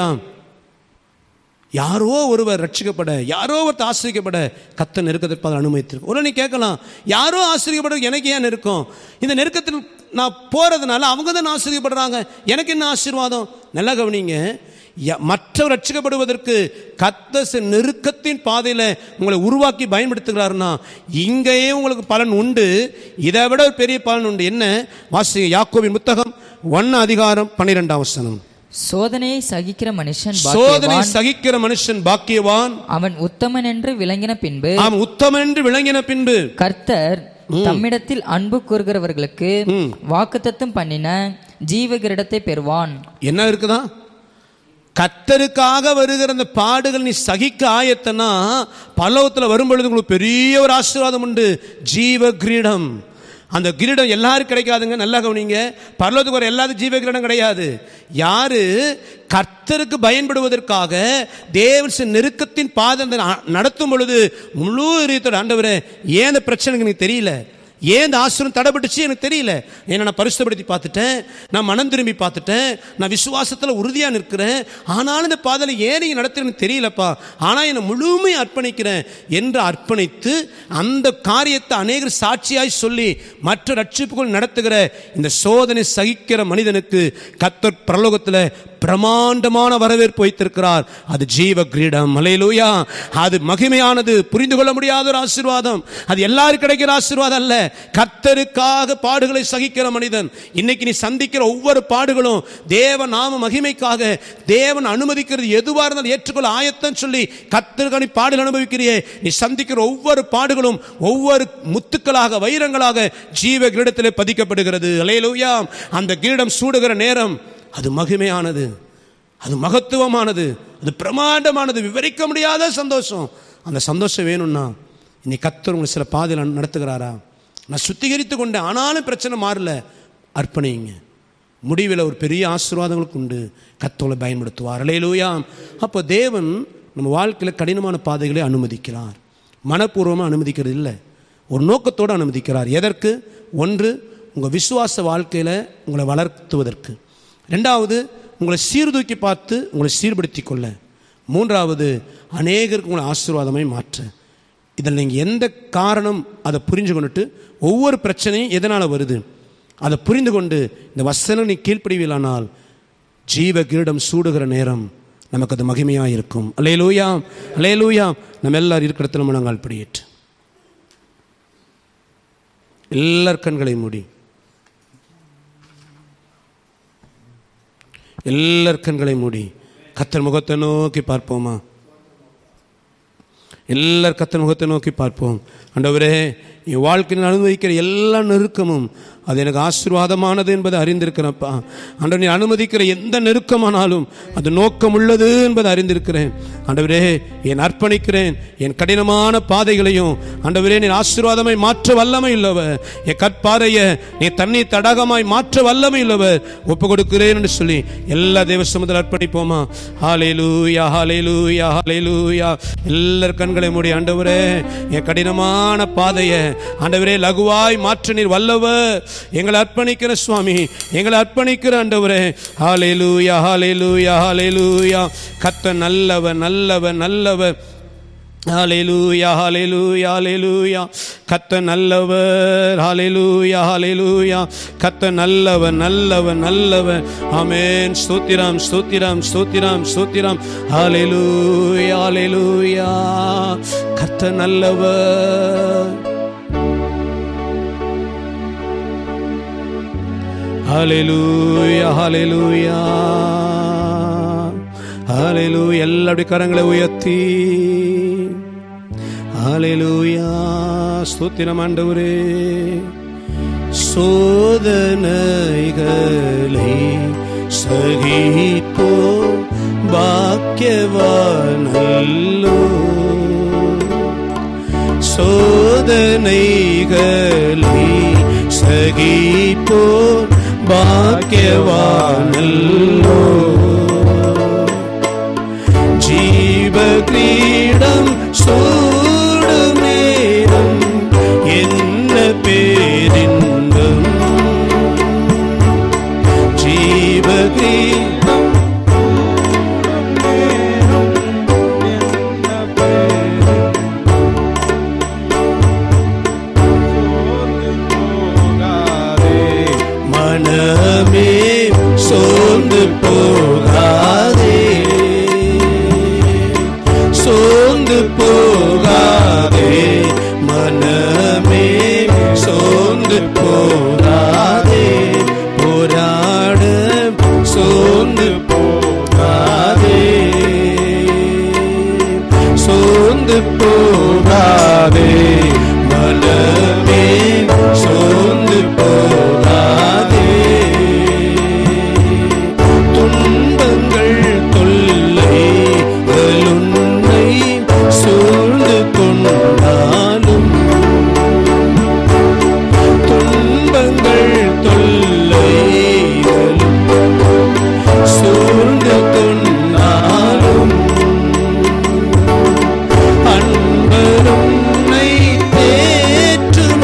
யாரோ ஒருவர் ரட்சிக்கப்பட, யாரோ ஒருத்தர் ஆசிரியப்பட கத்த நெருக்கத்தை அனுமதித்திருக்கு. ஒரு நீ கேட்கலாம், யாரோ ஆசிரியப்பட எனக்கு ஏன் நெருக்கம், இந்த நெருக்கத்தில் நான் போறதுனால அவங்க தான் ஆசிரியப்படுறாங்க, எனக்கு என்ன ஆசீர்வாதம். நல்லா கவனிங்க, மற்றவர் ரட்சிக்கப்படுவதற்கு கர்த்தர் நெருக்கத்தின் பாதையில் உங்களை உருவாக்கி பயன்படுத்துகிறாருன்னா இங்கேயே உங்களுக்கு பலன் உண்டு. இதை விட ஒரு பெரிய பலன் உண்டு. என்ன வாசிங்க, யாக்கோபின் புத்தகம் 1:12. சோதனையை சகிக்கிற மனுஷன் பாக்கியவான், அவன் உத்தமன் என்று விளங்கின பின்பு கர்த்தர் தம்மிடத்தில் அன்பு கூறுகிறவர்களுக்கு வாக்குத்தத்தம் பண்ணின ஜீவகிரீடத்தை பெறுவான். என்ன இருக்குதா? கர்த்தருக்காக வருகிற அந்த பாடுகள் நீ சகிக்க ஆயத்தனா பரலோகத்தில் வரும்பொழுது உங்களுக்கு பெரிய ஒரு ஆசீர்வாதம் உண்டு, ஜீவ கிரீடம். அந்த கிரீடம் எல்லாரும் கிடைக்காதுங்க. நல்லா கவனிங்க, பரலோகத்துக்கு வர எல்லாத்துக்கும் ஜீவ கிரீடம் கிடையாது. யாரு கர்த்தருக்கு பயன்படுவதற்காக தேவன் நெருக்கத்தின் பாதை நடத்தும் பொழுது முழு இதயத்தோட, ஆண்டவரே ஏன் அந்த பிரச்சனைக்கு எனக்கு தெரியல, ஏன் இந்த ஆசீர்வாதம் தடைபட்டுச்சு எனக்கு தெரியல. ஏன்னா நான் பரிசுத்தப்படுத்தி பார்த்துட்டேன், நான் மனம் திரும்பி பார்த்துட்டேன், நான் விசுவாசத்தில் உறுதியாக நிற்கிறேன். ஆனாலும் இந்த பாதையில் ஏன் நீங்கள் நடத்துறேன்னு தெரியலப்பா, ஆனால் என்னை முழுமையாக அர்ப்பணிக்கிறேன் என்று அர்ப்பணித்து அந்த காரியத்தை அநேகர் சாட்சியாய் சொல்லி மற்ற ரட்சிப்புகள் நடத்துகிற இந்த சோதனை சகிக்கிற மனிதனுக்கு கர்த்தர் பரலோகத்தில் பிரமாண்டமான வரவேற்பு வைத்திருக்கிறார். அது ஜீவ கிரீடம். அல்லேலூயா. அது மகிமையானது, புரிந்து கொள்ள முடியாத ஒரு ஆசீர்வாதம். அது எல்லாரும் கிடைக்கிற ஆசீர்வாதம் அல்ல. கர்த்தருக்காக பாடுகளை சகிக்கிற மனிதன், இன்னைக்கு நீ சந்திக்கிற ஒவ்வொரு பாடுகளும் தேவ நாம மகிமைக்காக, தேவன் அனுமதிக்கிறது எதுவாக இருந்தாலும் ஏற்றுக்கொள்ள ஆயத்தம் சொல்லி கர்த்தருக்காக நீ பாடல் அனுபவிக்கிறியே, நீ சந்திக்கிற ஒவ்வொரு பாடுகளும் ஒவ்வொரு முத்துக்களாக வைரங்களாக ஜீவ கிரீடத்திலே பதிக்கப்படுகிறது. அல்லேலூயா. அந்த கிரீடம் சூடுகிற நேரம் அது மகிமையானது, அது மகத்துவமானது, அது பிரமாண்டமானது, விவரிக்க முடியாத சந்தோஷம். அந்த சந்தோஷம் வேணும்னா இன்னைக்கு கர்த்தர் உங்களை சில பாதையில் நடத்துகிறாரா? நான் சுத்திகரித்து கொண்டேன், ஆனாலும் பிரச்சனை மாறல, அர்ப்பணிங்க. முடிவில் ஒரு பெரிய ஆசீர்வாதங்களுக்கு உண்டு. கர்த்தரை பயன்படுத்துவார். அல்லேலூயா. அப்போ தேவன் நம்ம வாழ்க்கையில் கடினமான பாதைகளை அனுமதிக்கிறார். மனப்பூர்வமாக அனுமதிக்கிறது இல்லை, ஒரு நோக்கத்தோடு அனுமதிக்கிறார். எதற்கு? ஒன்று, உங்கள் விசுவாச வாழ்க்கையில் உங்களை வளர்த்துவதற்கு. ரெண்டாவது, உங்களை சீர்தூக்கி பார்த்து உங்களை சீர்படுத்தி கொள்ள. மூன்றாவது, அநேகருக்கு உங்களை ஆசீர்வாதமாய் மாற்ற. இதில் நீங்கள் எந்த காரணம் அதை புரிஞ்சு கொண்டுட்டு ஒவ்வொரு பிரச்சனையும் எதனால் வருது அதை புரிந்து கொண்டு இந்த வசனம் நீ கீழ்ப்படிவிலானால் ஜீவ கிரீடம் சூடுகிற நேரம் நமக்கு அது மகிமையாக இருக்கும். அல்லேலூயா. அல்லேலூயா. நம்ம எல்லாரும் இருக்கிற இடத்துல முழங்கால் படியேற்று எல்லார் கண்களை மூடி எல்லார் கண்களை மூடி கர்த்தர் முகத்தை நோக்கி பார்ப்போமா? எல்லார் கர்த்தர் முகத்தை நோக்கி பார்ப்போம். ஆண்டவரே, என் வாழ்க்கையில் அனுமதிக்கிற எல்லா நெருக்கமும் அது எனக்கு ஆசீர்வாதமானது என்பதை அறிந்திருக்கிறேன்ப்பா. ஆண்டவர், நீ அனுமதிக்கிற எந்த நெருக்கமானாலும் அது நோக்கம் உள்ளது என்பதை அறிந்திருக்கிறேன். ஆண்டவரே, என் அர்ப்பணிக்கிறேன். என் கடினமான பாதைகளையும் ஆண்டவரே நீ ஆசீர்வாதமாய் மாற்ற வல்லமை உள்ளவர். என் கற்பாறையை நீ தண்ணீர் தடாகமாய் மாற்ற வல்லமை உள்ளவர். ஒப்பு கொடுக்கிறேன் என்று சொல்லி எல்லா தேவ சமூகத்தில் அர்ப்பணிப்போமா? ஹல்லேலூயா, ஹல்லேலூயா, ஹல்லேலூயா. எல்லார் கண்களை மூடி, ஆண்டவரே, என் கடினமான பாதையை ஆண்டவரே லகுவாய் மாற்ற நீர் வல்லவர். எங்களை அர்ப்பணிக்கிற சுவாமி, எங்களை அர்ப்பணிக்கிற ஆண்டவரே. ஹல்லேலூயா, ஹல்லேலூயா, ஹல்லேலூயா. கர்த்தர் நல்லவர், நல்லவர், நல்லவர். ஹல்லேலூயா, ஹல்லேலூயா, ஹல்லேலூயா. கர்த்தர் நல்லவர். ஹல்லேலூயா, ஹல்லேலூயா. கர்த்தர் நல்லவர், நல்லவர், நல்லவர். ஆமென். ஸ்தோத்திரம், ஸ்தோத்திரம், ஸ்தோத்திரம், ஸ்தோத்திரம். ஹல்லேலூயா, ஹல்லேலூயா. கர்த்தர் நல்லவர். ஹல்லேலூயா, ஹல்லேலூயா, ஹல்லேலூயா. எல்லாருடைய கரங்களை உயர்த்தி ஹல்லேலூயா. ஸ்தோத்திரம் ஆண்டவரே. சோதனைகளை சகிப்போ பாக்கியவானல்லோ. சோதனைகளை சகிப்போ பாக்கியவானல்லோ. ஜீவ கிரீடம் சூடும் நேரம் என்ன பேரின்பம். ஜீவ கிரீடம் மனமே சோர்ந்து போகாதே, சோர்ந்து போகாதே. மனமே சோர்ந்து போகாதே. போராட சோர்ந்து போகாதே, சோர்ந்து போகாதே. மனமே சோர்ந்து போகாதே. துன்பங்கள் தொல்லைகள் உன்னை சூழ்ந்து கொண்டாலும், துன்பங்கள் தொல்லைகள் சூழ்ந்து கொண்டாலும், அன்பர் உன்னை தேற்றுவார்.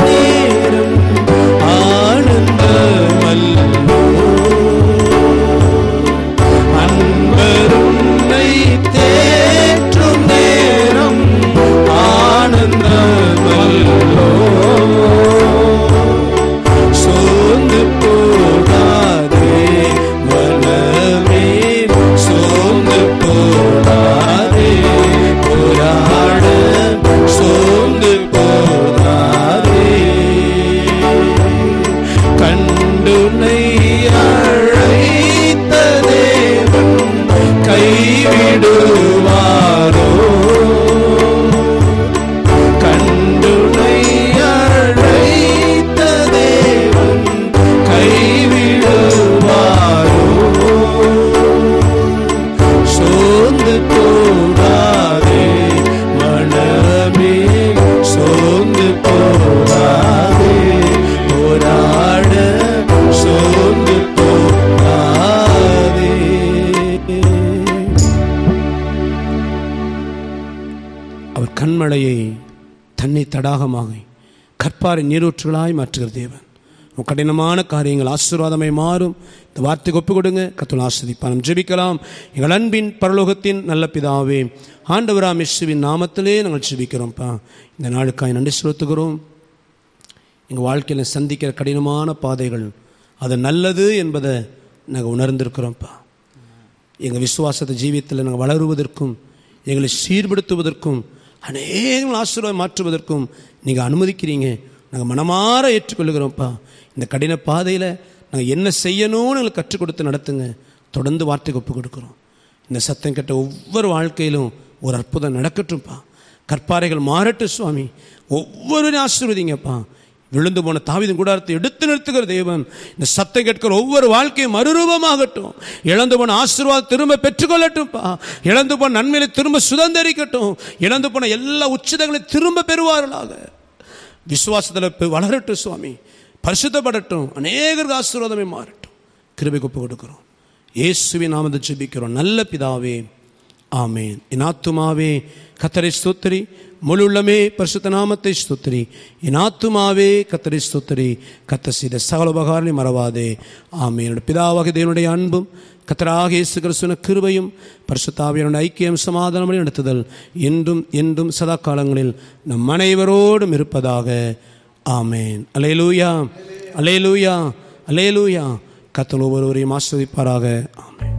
அவர் கண்மலையை தண்ணி தடாகமாக கற்பாறை நீரூற்றுகளாய் மாற்றுகிற தேவன். கடினமான காரியங்கள் ஆசீர்வாதமாய் மாறும். இந்த வார்த்தைக்கு ஒப்பு கொடுங்க. கர்த்தர் ஆசீர்வதிப்பார். நாம் ஜெபிக்கலாம். எங்கள் அன்பின் பரலோகத்தின் நல்ல பிதாவே, ஆண்டவராம் இயேசுவின் நாமத்திலே நாங்கள் ஜெபிக்கிறோம்ப்பா. இந்த நாளுக்காய் நன்றி செலுத்துகிறோம். எங்கள் வாழ்க்கையில் சந்திக்கிற கடினமான பாதைகள் அது நல்லது என்பதை நாங்கள் உணர்ந்திருக்கிறோம்ப்பா. எங்கள் விசுவாசத்தை ஜீவியத்தில் நாங்கள் வளருவதற்கும் எங்களை சீர்படுத்துவதற்கும் அநேகங்கள் ஆசீர்வாதம் மாற்றுவதற்கும் நீங்கள் அனுமதிக்கிறீங்க. நாங்கள் மனமாற ஏற்றுக்கொள்கிறோம்ப்பா. இந்த கடின பாதையில் நாங்கள் என்ன செய்யணும்னு எங்களுக்கு கற்றுக் கொடுத்து நடத்துங்க. தொடர்ந்து வார்த்தைக்கு ஒப்பு கொடுக்குறோம். இந்த சத்தம் கேட்ட ஒவ்வொரு வாழ்க்கையிலும் ஒரு அற்புதம் நடக்கட்டும்ப்பா. கற்பாறைகள் மாறட்டும் சுவாமி. ஒவ்வொருவரையும் ஆசீர்வதிங்கப்பா. விழுந்து போன தாவீதின் கூடாரத்தை எடுத்து நிறுத்துகிற தேவன், இந்த சத்தம் கேட்கிற ஒவ்வொரு வாழ்க்கையும் மறுரூபமாகட்டும். இழந்து போன ஆசீர்வாதம் திரும்ப பெற்றுக்கொள்ளட்டும்ப்பா. இழந்து போன நன்மையை திரும்ப சுதந்திரிக்கட்டும். இழந்து போன எல்லா உச்சிதங்களை திரும்ப பெறுவார்களாக. விசுவாசத்தில் வளரட்டும் சுவாமி. பரிசுத்தப்படட்டும். அநேகருக்கு ஆசீர்வாதமே மாறட்டும். கிருபைக்கு ஒப்பு கொடுக்கிறோம். இயேசுவின் நாமத்தை ஜெபிக்கிறோம் நல்ல பிதாவே, ஆமேன். என் ஆத்துமாவே கர்த்தரை ஸ்தோத்திரி, முழு உள்ளமே பரிசுத்த நாமத்தை ஸ்தோத்திரி. என் ஆத்துமாவே கர்த்தரை ஸ்தோத்திரி, கர்த்தர் செய்த சகல உபகாரங்களை மறவாதே. ஆமேன். என்னுடைய பிதாவாகிய தேவனுடைய அன்பும் கர்த்தராகிய இயேசு கிறிஸ்துவின் கிருபையும் பரிசுத்த ஆவியானவருடைய ஐக்கியம் சமாதானம் நடத்துதல் என்றும் என்றும் சதா காலங்களில் நம் அனைவரோடும் இருப்பதாக. ஆமேன். அல்லேலூயா, அல்லேலூயா, அல்லேலூயா. கர்த்தர் ஒவ்வொருவரையும் ஆசீர்வதிப்பாராக. ஆமேன்.